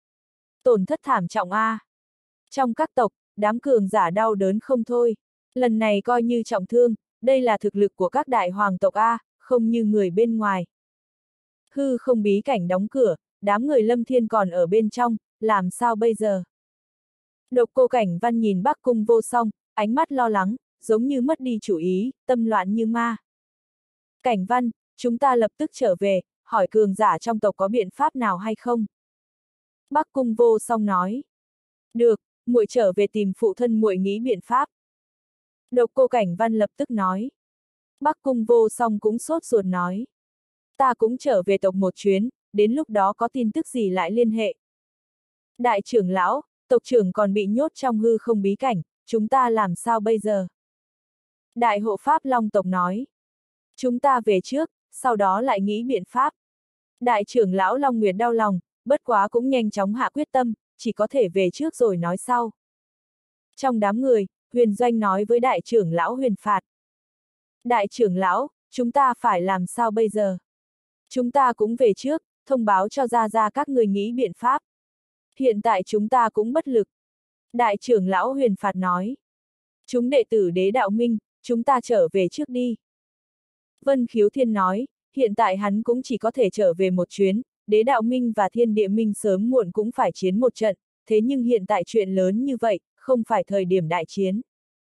Speaker 1: Tổn thất thảm trọng a. Trong các tộc, đám cường giả đau đớn không thôi. Lần này coi như trọng thương, đây là thực lực của các đại hoàng tộc a, không như người bên ngoài. Hư không bí cảnh đóng cửa, đám người Lâm Thiên còn ở bên trong, làm sao bây giờ? Độc Cô Cảnh Văn nhìn Bắc Cung Vô Song, ánh mắt lo lắng, giống như mất đi chủ ý, tâm loạn như ma. Cảnh Văn, chúng ta lập tức trở về, hỏi cường giả trong tộc có biện pháp nào hay không? Bắc Cung Vô Song nói. Được, muội trở về tìm phụ thân muội nghĩ biện pháp. Độc Cô Cảnh Văn lập tức nói. Bắc Cung Vô Song cũng sốt ruột nói. Ta cũng trở về tộc một chuyến, đến lúc đó có tin tức gì lại liên hệ. Đại trưởng lão, tộc trưởng còn bị nhốt trong hư không bí cảnh, chúng ta làm sao bây giờ? Đại hộ pháp Long tộc nói. Chúng ta về trước, sau đó lại nghĩ biện pháp. Đại trưởng lão Long Nguyệt đau lòng, bất quá cũng nhanh chóng hạ quyết tâm, chỉ có thể về trước rồi nói sau. Trong đám người, Huyền Doanh nói với đại trưởng lão Huyền Phạt. Đại trưởng lão, chúng ta phải làm sao bây giờ? Chúng ta cũng về trước, thông báo cho ra ra các người nghĩ biện pháp. Hiện tại chúng ta cũng bất lực. Đại trưởng lão Huyền Phạt nói. Chúng đệ tử Đế Đạo Minh, chúng ta trở về trước đi. Vân Khiếu Thiên nói, hiện tại hắn cũng chỉ có thể trở về một chuyến, Đế Đạo Minh và Thiên Địa Minh sớm muộn cũng phải chiến một trận, thế nhưng hiện tại chuyện lớn như vậy, không phải thời điểm đại chiến.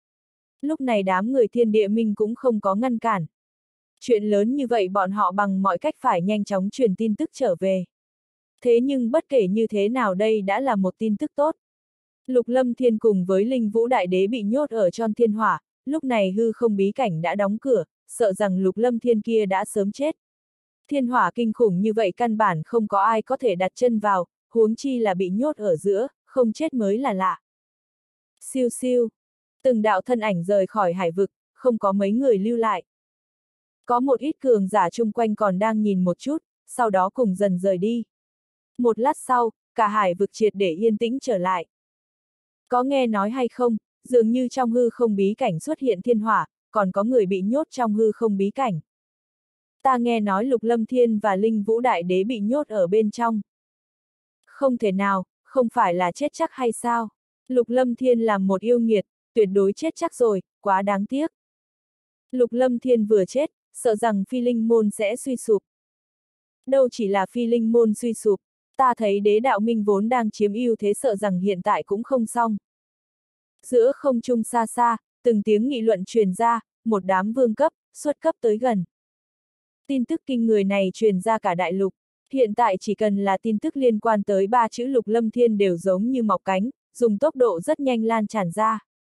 Speaker 1: Lúc này đám người Thiên Địa Minh cũng không có ngăn cản. Chuyện lớn như vậy bọn họ bằng mọi cách phải nhanh chóng truyền tin tức trở về. Thế nhưng bất kể như thế nào đây đã là một tin tức tốt. Lục Lâm Thiên cùng với Linh Vũ Đại Đế bị nhốt ở trong thiên hỏa, lúc này hư không bí cảnh đã đóng cửa, sợ rằng Lục Lâm Thiên kia đã sớm chết. Thiên hỏa kinh khủng như vậy căn bản không có ai có thể đặt chân vào, huống chi là bị nhốt ở giữa, không chết mới là lạ. Siêu siêu. Từng đạo thân ảnh rời khỏi hải vực, không có mấy người lưu lại. Có một ít cường giả chung quanh còn đang nhìn một chút, sau đó cùng dần rời đi. Một lát sau, cả hải vực triệt để yên tĩnh trở lại. Có nghe nói hay không, dường như trong hư không bí cảnh xuất hiện thiên hỏa, còn có người bị nhốt trong hư không bí cảnh. Ta nghe nói Lục Lâm Thiên và Linh Vũ Đại Đế bị nhốt ở bên trong. Không thể nào, không phải là chết chắc hay sao? Lục Lâm Thiên là một yêu nghiệt, tuyệt đối chết chắc rồi, quá đáng tiếc. Lục Lâm Thiên vừa chết, sợ rằng phi linh môn sẽ suy sụp. Đâu chỉ là phi linh môn suy sụp, ta thấy đế đạo minh vốn đang chiếm ưu thế sợ rằng hiện tại cũng không xong. Giữa không trung xa xa, từng tiếng nghị luận truyền ra, một đám vương cấp, xuất cấp tới gần. Tin tức kinh người này truyền ra cả đại lục, hiện tại chỉ cần là tin tức liên quan tới ba chữ Lục Lâm Thiên đều giống như mọc cánh, dùng tốc độ rất nhanh lan tràn ra.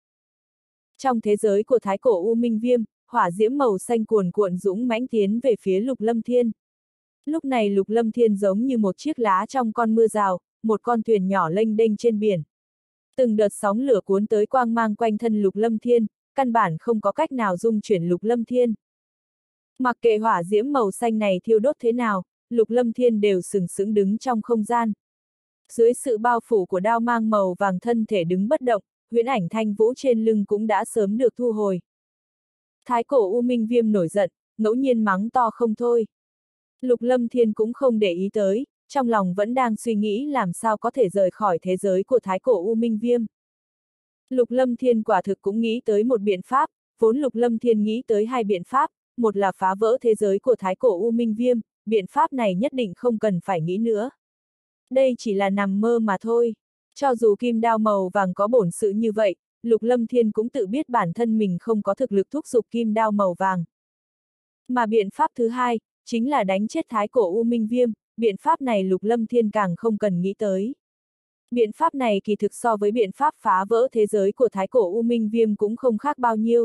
Speaker 1: Trong thế giới của thái cổ U Minh Viêm, hỏa diễm màu xanh cuồn cuộn dũng mãnh tiến về phía Lục Lâm Thiên. Lúc này Lục Lâm Thiên giống như một chiếc lá trong con mưa rào, một con thuyền nhỏ lênh đênh trên biển. Từng đợt sóng lửa cuốn tới quang mang quanh thân Lục Lâm Thiên, căn bản không có cách nào dung chuyển Lục Lâm Thiên. Mặc kệ hỏa diễm màu xanh này thiêu đốt thế nào, Lục Lâm Thiên đều sừng sững đứng trong không gian. Dưới sự bao phủ của đao mang màu vàng thân thể đứng bất động, huyễn ảnh thanh vũ trên lưng cũng đã sớm được thu hồi. Thái cổ U Minh Viêm nổi giận, ngẫu nhiên mắng to không thôi. Lục Lâm Thiên cũng không để ý tới, trong lòng vẫn đang suy nghĩ làm sao có thể rời khỏi thế giới của thái cổ U Minh Viêm. Lục Lâm Thiên quả thực cũng nghĩ tới một biện pháp, vốn Lục Lâm Thiên nghĩ tới hai biện pháp, một là phá vỡ thế giới của thái cổ U Minh Viêm, biện pháp này nhất định không cần phải nghĩ nữa. Đây chỉ là nằm mơ mà thôi. Cho dù kim đao màu vàng có bổn sự như vậy, Lục Lâm Thiên cũng tự biết bản thân mình không có thực lực thúc giục kim đao màu vàng. Mà biện pháp thứ hai, chính là đánh chết thái cổ U Minh Viêm, biện pháp này Lục Lâm Thiên càng không cần nghĩ tới. Biện pháp này kỳ thực so với biện pháp phá vỡ thế giới của thái cổ U Minh Viêm cũng không khác bao nhiêu.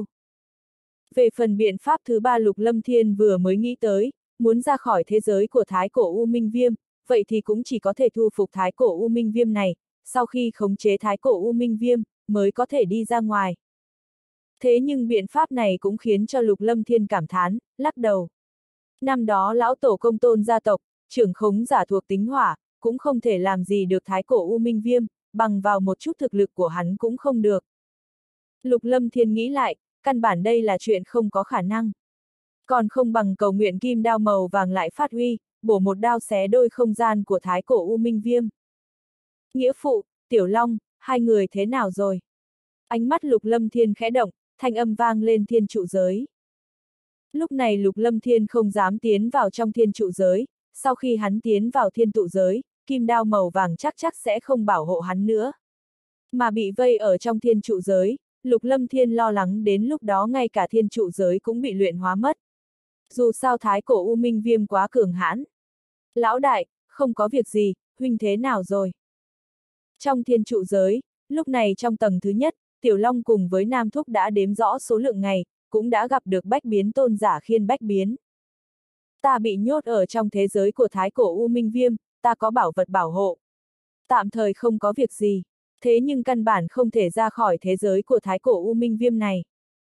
Speaker 1: Về phần biện pháp thứ ba Lục Lâm Thiên vừa mới nghĩ tới, muốn ra khỏi thế giới của thái cổ U Minh Viêm, vậy thì cũng chỉ có thể thu phục thái cổ U Minh Viêm này, sau khi khống chế thái cổ U Minh Viêm, mới có thể đi ra ngoài. Thế nhưng biện pháp này cũng khiến cho Lục Lâm Thiên cảm thán, lắc đầu. Năm đó lão tổ công tôn gia tộc, trưởng khống giả thuộc tính hỏa, cũng không thể làm gì được thái cổ U Minh Viêm, bằng vào một chút thực lực của hắn cũng không được. Lục Lâm Thiên nghĩ lại, căn bản đây là chuyện không có khả năng. Còn không bằng cầu nguyện kim đao màu vàng lại phát huy, bổ một đao xé đôi không gian của thái cổ U Minh Viêm. Nghĩa phụ, Tiểu Long, hai người thế nào rồi? Ánh mắt Lục Lâm Thiên khẽ động, thanh âm vang lên thiên trụ giới. Lúc này Lục Lâm Thiên không dám tiến vào trong thiên trụ giới, sau khi hắn tiến vào thiên tụ giới, kim đao màu vàng chắc chắc sẽ không bảo hộ hắn nữa. Mà bị vây ở trong thiên trụ giới, Lục Lâm Thiên lo lắng đến lúc đó ngay cả thiên trụ giới cũng bị luyện hóa mất. Dù sao thái cổ U Minh Viêm quá cường hãn. Lão đại, không có việc gì, huynh thế nào rồi? Trong thiên trụ giới, lúc này trong tầng thứ nhất, Tiểu Long cùng với Nam Thúc đã đếm rõ số lượng ngày, cũng đã gặp được bách biến tôn giả khiên bách biến. Ta bị nhốt ở trong thế giới của thái cổ U Minh Viêm, ta có bảo vật bảo hộ. Tạm thời không có việc gì, thế nhưng căn bản không thể ra khỏi thế giới của thái cổ U Minh Viêm này.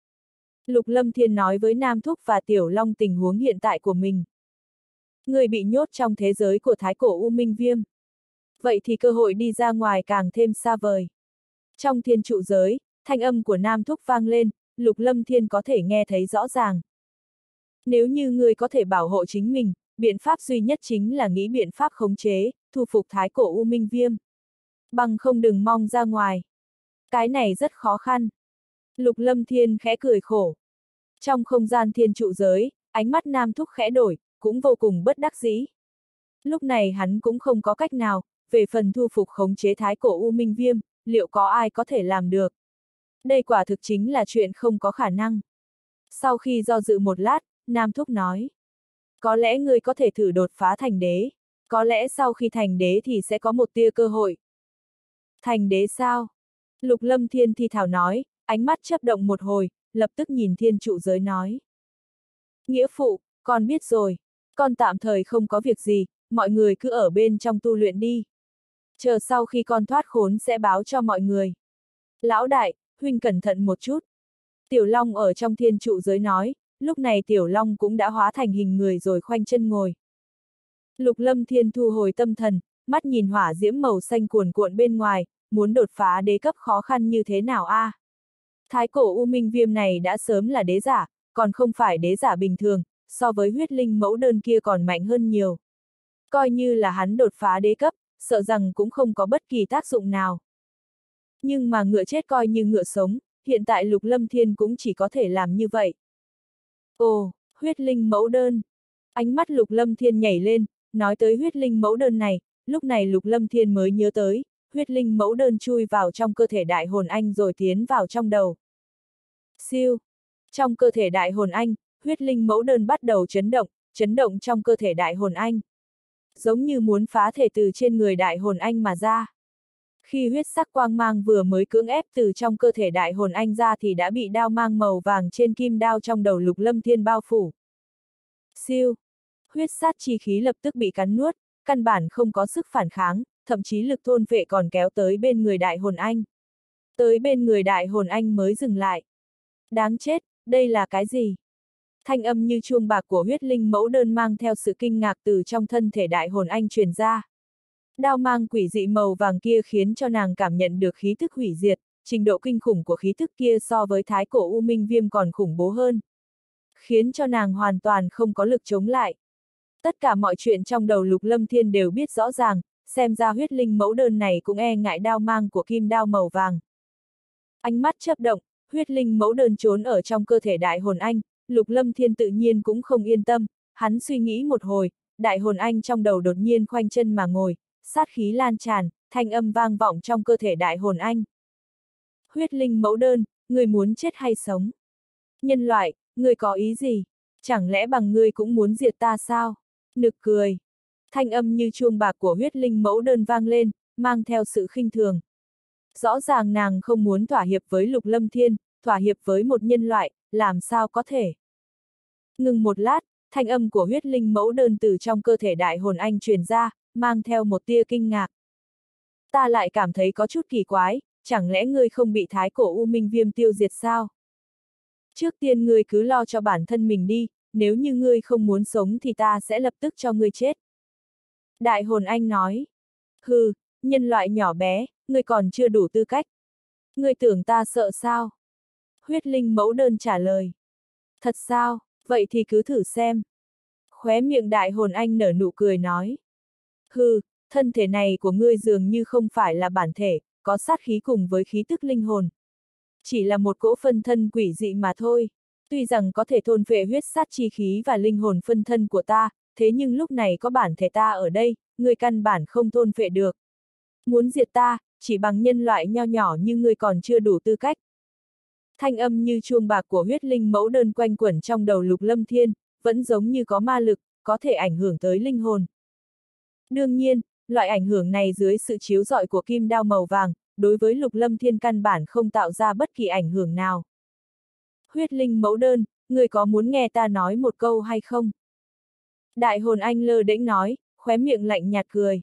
Speaker 1: Lục Lâm Thiên nói với Nam Thúc và Tiểu Long tình huống hiện tại của mình. Người bị nhốt trong thế giới của thái cổ U Minh Viêm. Vậy thì cơ hội đi ra ngoài càng thêm xa vời. Trong thiên trụ giới, thanh âm của Nam Thúc vang lên, Lục Lâm Thiên có thể nghe thấy rõ ràng. Nếu như người có thể bảo hộ chính mình, biện pháp duy nhất chính là nghĩ biện pháp khống chế, thu phục thái cổ U Minh Viêm. Bằng không đừng mong ra ngoài. Cái này rất khó khăn. Lục Lâm Thiên khẽ cười khổ. Trong không gian thiên trụ giới, ánh mắt Nam Thúc khẽ đổi, cũng vô cùng bất đắc dĩ. Lúc này hắn cũng không có cách nào, về phần thu phục khống chế thái cổ U Minh Viêm, liệu có ai có thể làm được? Đây quả thực chính là chuyện không có khả năng. Sau khi do dự một lát, Nam Thúc nói. Có lẽ ngươi có thể thử đột phá thành đế. Có lẽ sau khi thành đế thì sẽ có một tia cơ hội. Thành đế sao? Lục Lâm Thiên thì thảo nói, ánh mắt chớp động một hồi, lập tức nhìn thiên trụ giới nói. Nghĩa phụ, con biết rồi. Con tạm thời không có việc gì, mọi người cứ ở bên trong tu luyện đi. Chờ sau khi con thoát khốn sẽ báo cho mọi người. Lão đại, huynh cẩn thận một chút. Tiểu Long ở trong thiên trụ giới nói, lúc này Tiểu Long cũng đã hóa thành hình người rồi khoanh chân ngồi. Lục Lâm Thiên thu hồi tâm thần, mắt nhìn hỏa diễm màu xanh cuồn cuộn bên ngoài, muốn đột phá đế cấp khó khăn như thế nào a? À? Thái cổ U Minh Viêm này đã sớm là đế giả, còn không phải đế giả bình thường, so với huyết linh mẫu đơn kia còn mạnh hơn nhiều. Coi như là hắn đột phá đế cấp, sợ rằng cũng không có bất kỳ tác dụng nào. Nhưng mà ngựa chết coi như ngựa sống, hiện tại Lục Lâm Thiên cũng chỉ có thể làm như vậy. Ồ, huyết linh mẫu đơn. Ánh mắt Lục Lâm Thiên nhảy lên, nói tới huyết linh mẫu đơn này, lúc này Lục Lâm Thiên mới nhớ tới, huyết linh mẫu đơn chui vào trong cơ thể đại hồn anh rồi tiến vào trong đầu. Siêu. Trong cơ thể đại hồn anh, huyết linh mẫu đơn bắt đầu chấn động, chấn động trong cơ thể đại hồn anh. Giống như muốn phá thể từ trên người đại hồn anh mà ra. Khi huyết sắc quang mang vừa mới cưỡng ép từ trong cơ thể đại hồn anh ra thì đã bị đao mang màu vàng trên kim đao trong đầu Lục Lâm Thiên bao phủ. Siêu. Huyết sát chi khí lập tức bị cắn nuốt, căn bản không có sức phản kháng, thậm chí lực thôn phệ còn kéo tới bên người đại hồn anh. Tới bên người đại hồn anh mới dừng lại. Đáng chết, đây là cái gì? Thanh âm như chuông bạc của huyết linh mẫu đơn mang theo sự kinh ngạc từ trong thân thể đại hồn anh truyền ra. Đao mang quỷ dị màu vàng kia khiến cho nàng cảm nhận được khí thức hủy diệt, trình độ kinh khủng của khí thức kia so với thái cổ U Minh Viêm còn khủng bố hơn. Khiến cho nàng hoàn toàn không có lực chống lại. Tất cả mọi chuyện trong đầu Lục Lâm Thiên đều biết rõ ràng, xem ra huyết linh mẫu đơn này cũng e ngại đao mang của kim đao màu vàng. Ánh mắt chớp động, huyết linh mẫu đơn trốn ở trong cơ thể đại hồn anh, Lục Lâm Thiên tự nhiên cũng không yên tâm, hắn suy nghĩ một hồi, đại hồn anh trong đầu đột nhiên khoanh chân mà ngồi, sát khí lan tràn, thanh âm vang vọng trong cơ thể đại hồn anh. Huyết linh mẫu đơn, người muốn chết hay sống? Nhân loại, người có ý gì? Chẳng lẽ bằng ngươi cũng muốn diệt ta sao? Nực cười. Thanh âm như chuông bạc của huyết linh mẫu đơn vang lên, mang theo sự khinh thường. Rõ ràng nàng không muốn thỏa hiệp với Lục Lâm Thiên, thỏa hiệp với một nhân loại, làm sao có thể? Ngừng một lát, thanh âm của huyết linh mẫu đơn từ trong cơ thể đại hồn anh truyền ra, mang theo một tia kinh ngạc. Ta lại cảm thấy có chút kỳ quái, chẳng lẽ ngươi không bị thái cổ U Minh Viêm tiêu diệt sao? Trước tiên ngươi cứ lo cho bản thân mình đi, nếu như ngươi không muốn sống thì ta sẽ lập tức cho ngươi chết. Đại hồn anh nói. Hừ, nhân loại nhỏ bé, ngươi còn chưa đủ tư cách. Ngươi tưởng ta sợ sao? Huyết linh mẫu đơn trả lời. Thật sao, vậy thì cứ thử xem. Khóe miệng đại hồn anh nở nụ cười nói. Hừ, thân thể này của ngươi dường như không phải là bản thể, có sát khí cùng với khí tức linh hồn. Chỉ là một cỗ phân thân quỷ dị mà thôi. Tuy rằng có thể thôn phệ huyết sát chi khí và linh hồn phân thân của ta, thế nhưng lúc này có bản thể ta ở đây, ngươi căn bản không thôn phệ được. Muốn diệt ta, chỉ bằng nhân loại nho nhỏ như ngươi còn chưa đủ tư cách. Thanh âm như chuông bạc của huyết linh mẫu đơn quanh quẩn trong đầu Lục Lâm Thiên, vẫn giống như có ma lực, có thể ảnh hưởng tới linh hồn. Đương nhiên, loại ảnh hưởng này dưới sự chiếu rọi của kim đao màu vàng, đối với Lục Lâm Thiên căn bản không tạo ra bất kỳ ảnh hưởng nào. Huyết linh mẫu đơn, người có muốn nghe ta nói một câu hay không? Đại hồn anh lơ đễnh nói, khóe miệng lạnh nhạt cười.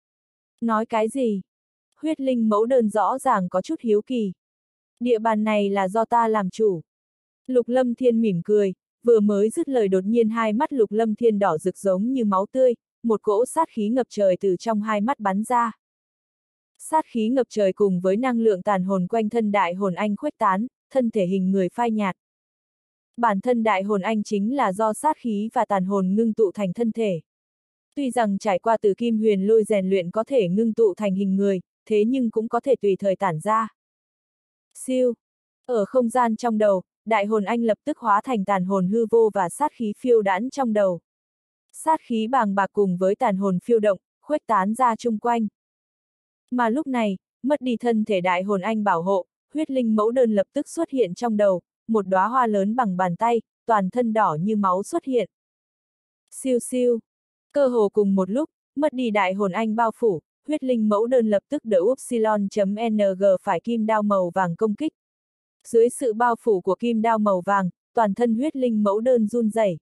Speaker 1: Nói cái gì? Huyết linh mẫu đơn rõ ràng có chút hiếu kỳ. Địa bàn này là do ta làm chủ. Lục Lâm Thiên mỉm cười, vừa mới dứt lời đột nhiên hai mắt Lục Lâm Thiên đỏ rực giống như máu tươi, một cỗ sát khí ngập trời từ trong hai mắt bắn ra. Sát khí ngập trời cùng với năng lượng tàn hồn quanh thân đại hồn anh khuếch tán, thân thể hình người phai nhạt. Bản thân đại hồn anh chính là do sát khí và tàn hồn ngưng tụ thành thân thể. Tuy rằng trải qua từ kim huyền lôi rèn luyện có thể ngưng tụ thành hình người, thế nhưng cũng có thể tùy thời tản ra. Siêu. Ở không gian trong đầu, đại hồn anh lập tức hóa thành tàn hồn hư vô và sát khí phiêu đãng trong đầu. Sát khí bàng bạc cùng với tàn hồn phiêu động, khuếch tán ra chung quanh. Mà lúc này, mất đi thân thể đại hồn anh bảo hộ, huyết linh mẫu đơn lập tức xuất hiện trong đầu, một đóa hoa lớn bằng bàn tay, toàn thân đỏ như máu xuất hiện. Siêu siêu. Cơ hồ cùng một lúc, mất đi đại hồn anh bao phủ, huyết linh mẫu đơn lập tức đỡ Upsilon.ng phải kim đao màu vàng công kích. Dưới sự bao phủ của kim đao màu vàng, toàn thân huyết linh mẫu đơn run rẩy.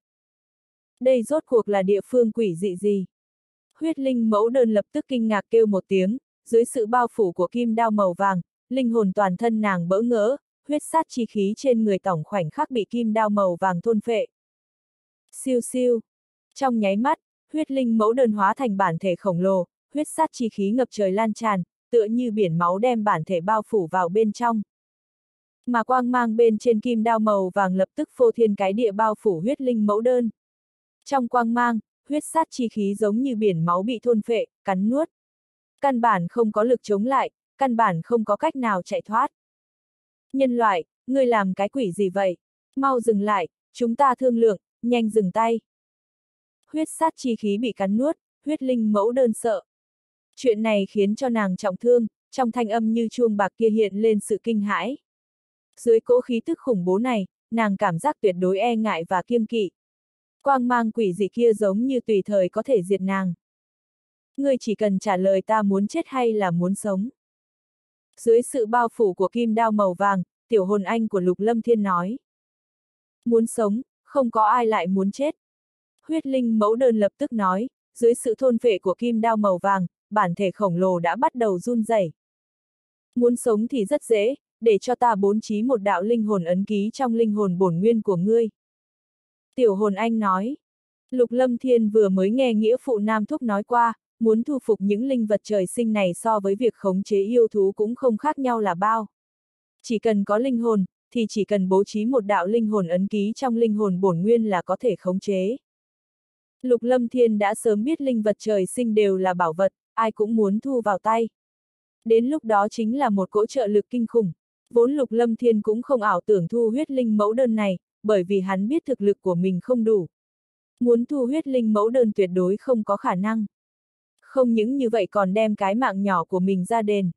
Speaker 1: Đây rốt cuộc là địa phương quỷ dị gì? Huyết linh mẫu đơn lập tức kinh ngạc kêu một tiếng, dưới sự bao phủ của kim đao màu vàng, linh hồn toàn thân nàng bỡ ngỡ, huyết sát chi khí trên người tổng khoảnh khắc bị kim đao màu vàng thôn phệ. Siêu siêu. Trong nháy mắt, huyết linh mẫu đơn hóa thành bản thể khổng lồ, huyết sát chi khí ngập trời lan tràn, tựa như biển máu đem bản thể bao phủ vào bên trong. Mà quang mang bên trên kim đao màu vàng lập tức phô thiên cái địa bao phủ huyết linh mẫu đơn. Trong quang mang, huyết sát chi khí giống như biển máu bị thôn phệ, cắn nuốt. Căn bản không có lực chống lại, căn bản không có cách nào chạy thoát. Nhân loại, ngươi làm cái quỷ gì vậy? Mau dừng lại, chúng ta thương lượng, nhanh dừng tay. Huyết sát chi khí bị cắn nuốt, huyết linh mẫu đơn sợ. Chuyện này khiến cho nàng trọng thương, trong thanh âm như chuông bạc kia hiện lên sự kinh hãi. Dưới cỗ khí tức khủng bố này, nàng cảm giác tuyệt đối e ngại và kiêng kỵ. Quang mang quỷ dị kia giống như tùy thời có thể diệt nàng. Ngươi chỉ cần trả lời ta muốn chết hay là muốn sống. Dưới sự bao phủ của kim đao màu vàng, tiểu hồn anh của Lục Lâm Thiên nói. Muốn sống, không có ai lại muốn chết. Huyết linh mẫu đơn lập tức nói, dưới sự thôn phệ của kim đao màu vàng, bản thể khổng lồ đã bắt đầu run rẩy. Muốn sống thì rất dễ, để cho ta bố trí một đạo linh hồn ấn ký trong linh hồn bổn nguyên của ngươi. Tiểu hồn anh nói. Lục Lâm Thiên vừa mới nghe nghĩa phụ Nam Thúc nói qua, muốn thu phục những linh vật trời sinh này so với việc khống chế yêu thú cũng không khác nhau là bao. Chỉ cần có linh hồn, thì chỉ cần bố trí một đạo linh hồn ấn ký trong linh hồn bổn nguyên là có thể khống chế. Lục Lâm Thiên đã sớm biết linh vật trời sinh đều là bảo vật, ai cũng muốn thu vào tay. Đến lúc đó chính là một cỗ trợ lực kinh khủng. Vốn Lục Lâm Thiên cũng không ảo tưởng thu huyết linh mẫu đơn này, bởi vì hắn biết thực lực của mình không đủ. Muốn thu huyết linh mẫu đơn tuyệt đối không có khả năng. Không những như vậy còn đem cái mạng nhỏ của mình ra đền.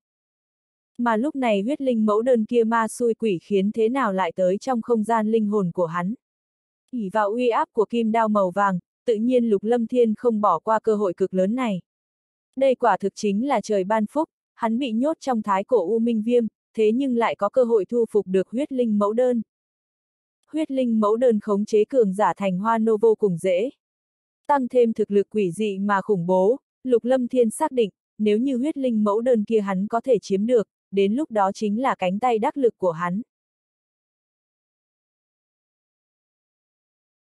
Speaker 1: Mà lúc này huyết linh mẫu đơn kia ma xui quỷ khiến thế nào lại tới trong không gian linh hồn của hắn. ỷ vào uy áp của kim đao màu vàng, tự nhiên Lục Lâm Thiên không bỏ qua cơ hội cực lớn này. Đây quả thực chính là trời ban phúc, hắn bị nhốt trong thái cổ U Minh Viêm, thế nhưng lại có cơ hội thu phục được huyết linh mẫu đơn. Huyết linh mẫu đơn khống chế cường giả thành hoa nô vô cùng dễ. Tăng thêm thực lực quỷ dị mà khủng bố, Lục Lâm Thiên xác định, nếu như huyết linh mẫu đơn kia hắn có thể chiếm được, đến lúc đó chính là cánh tay đắc lực của hắn.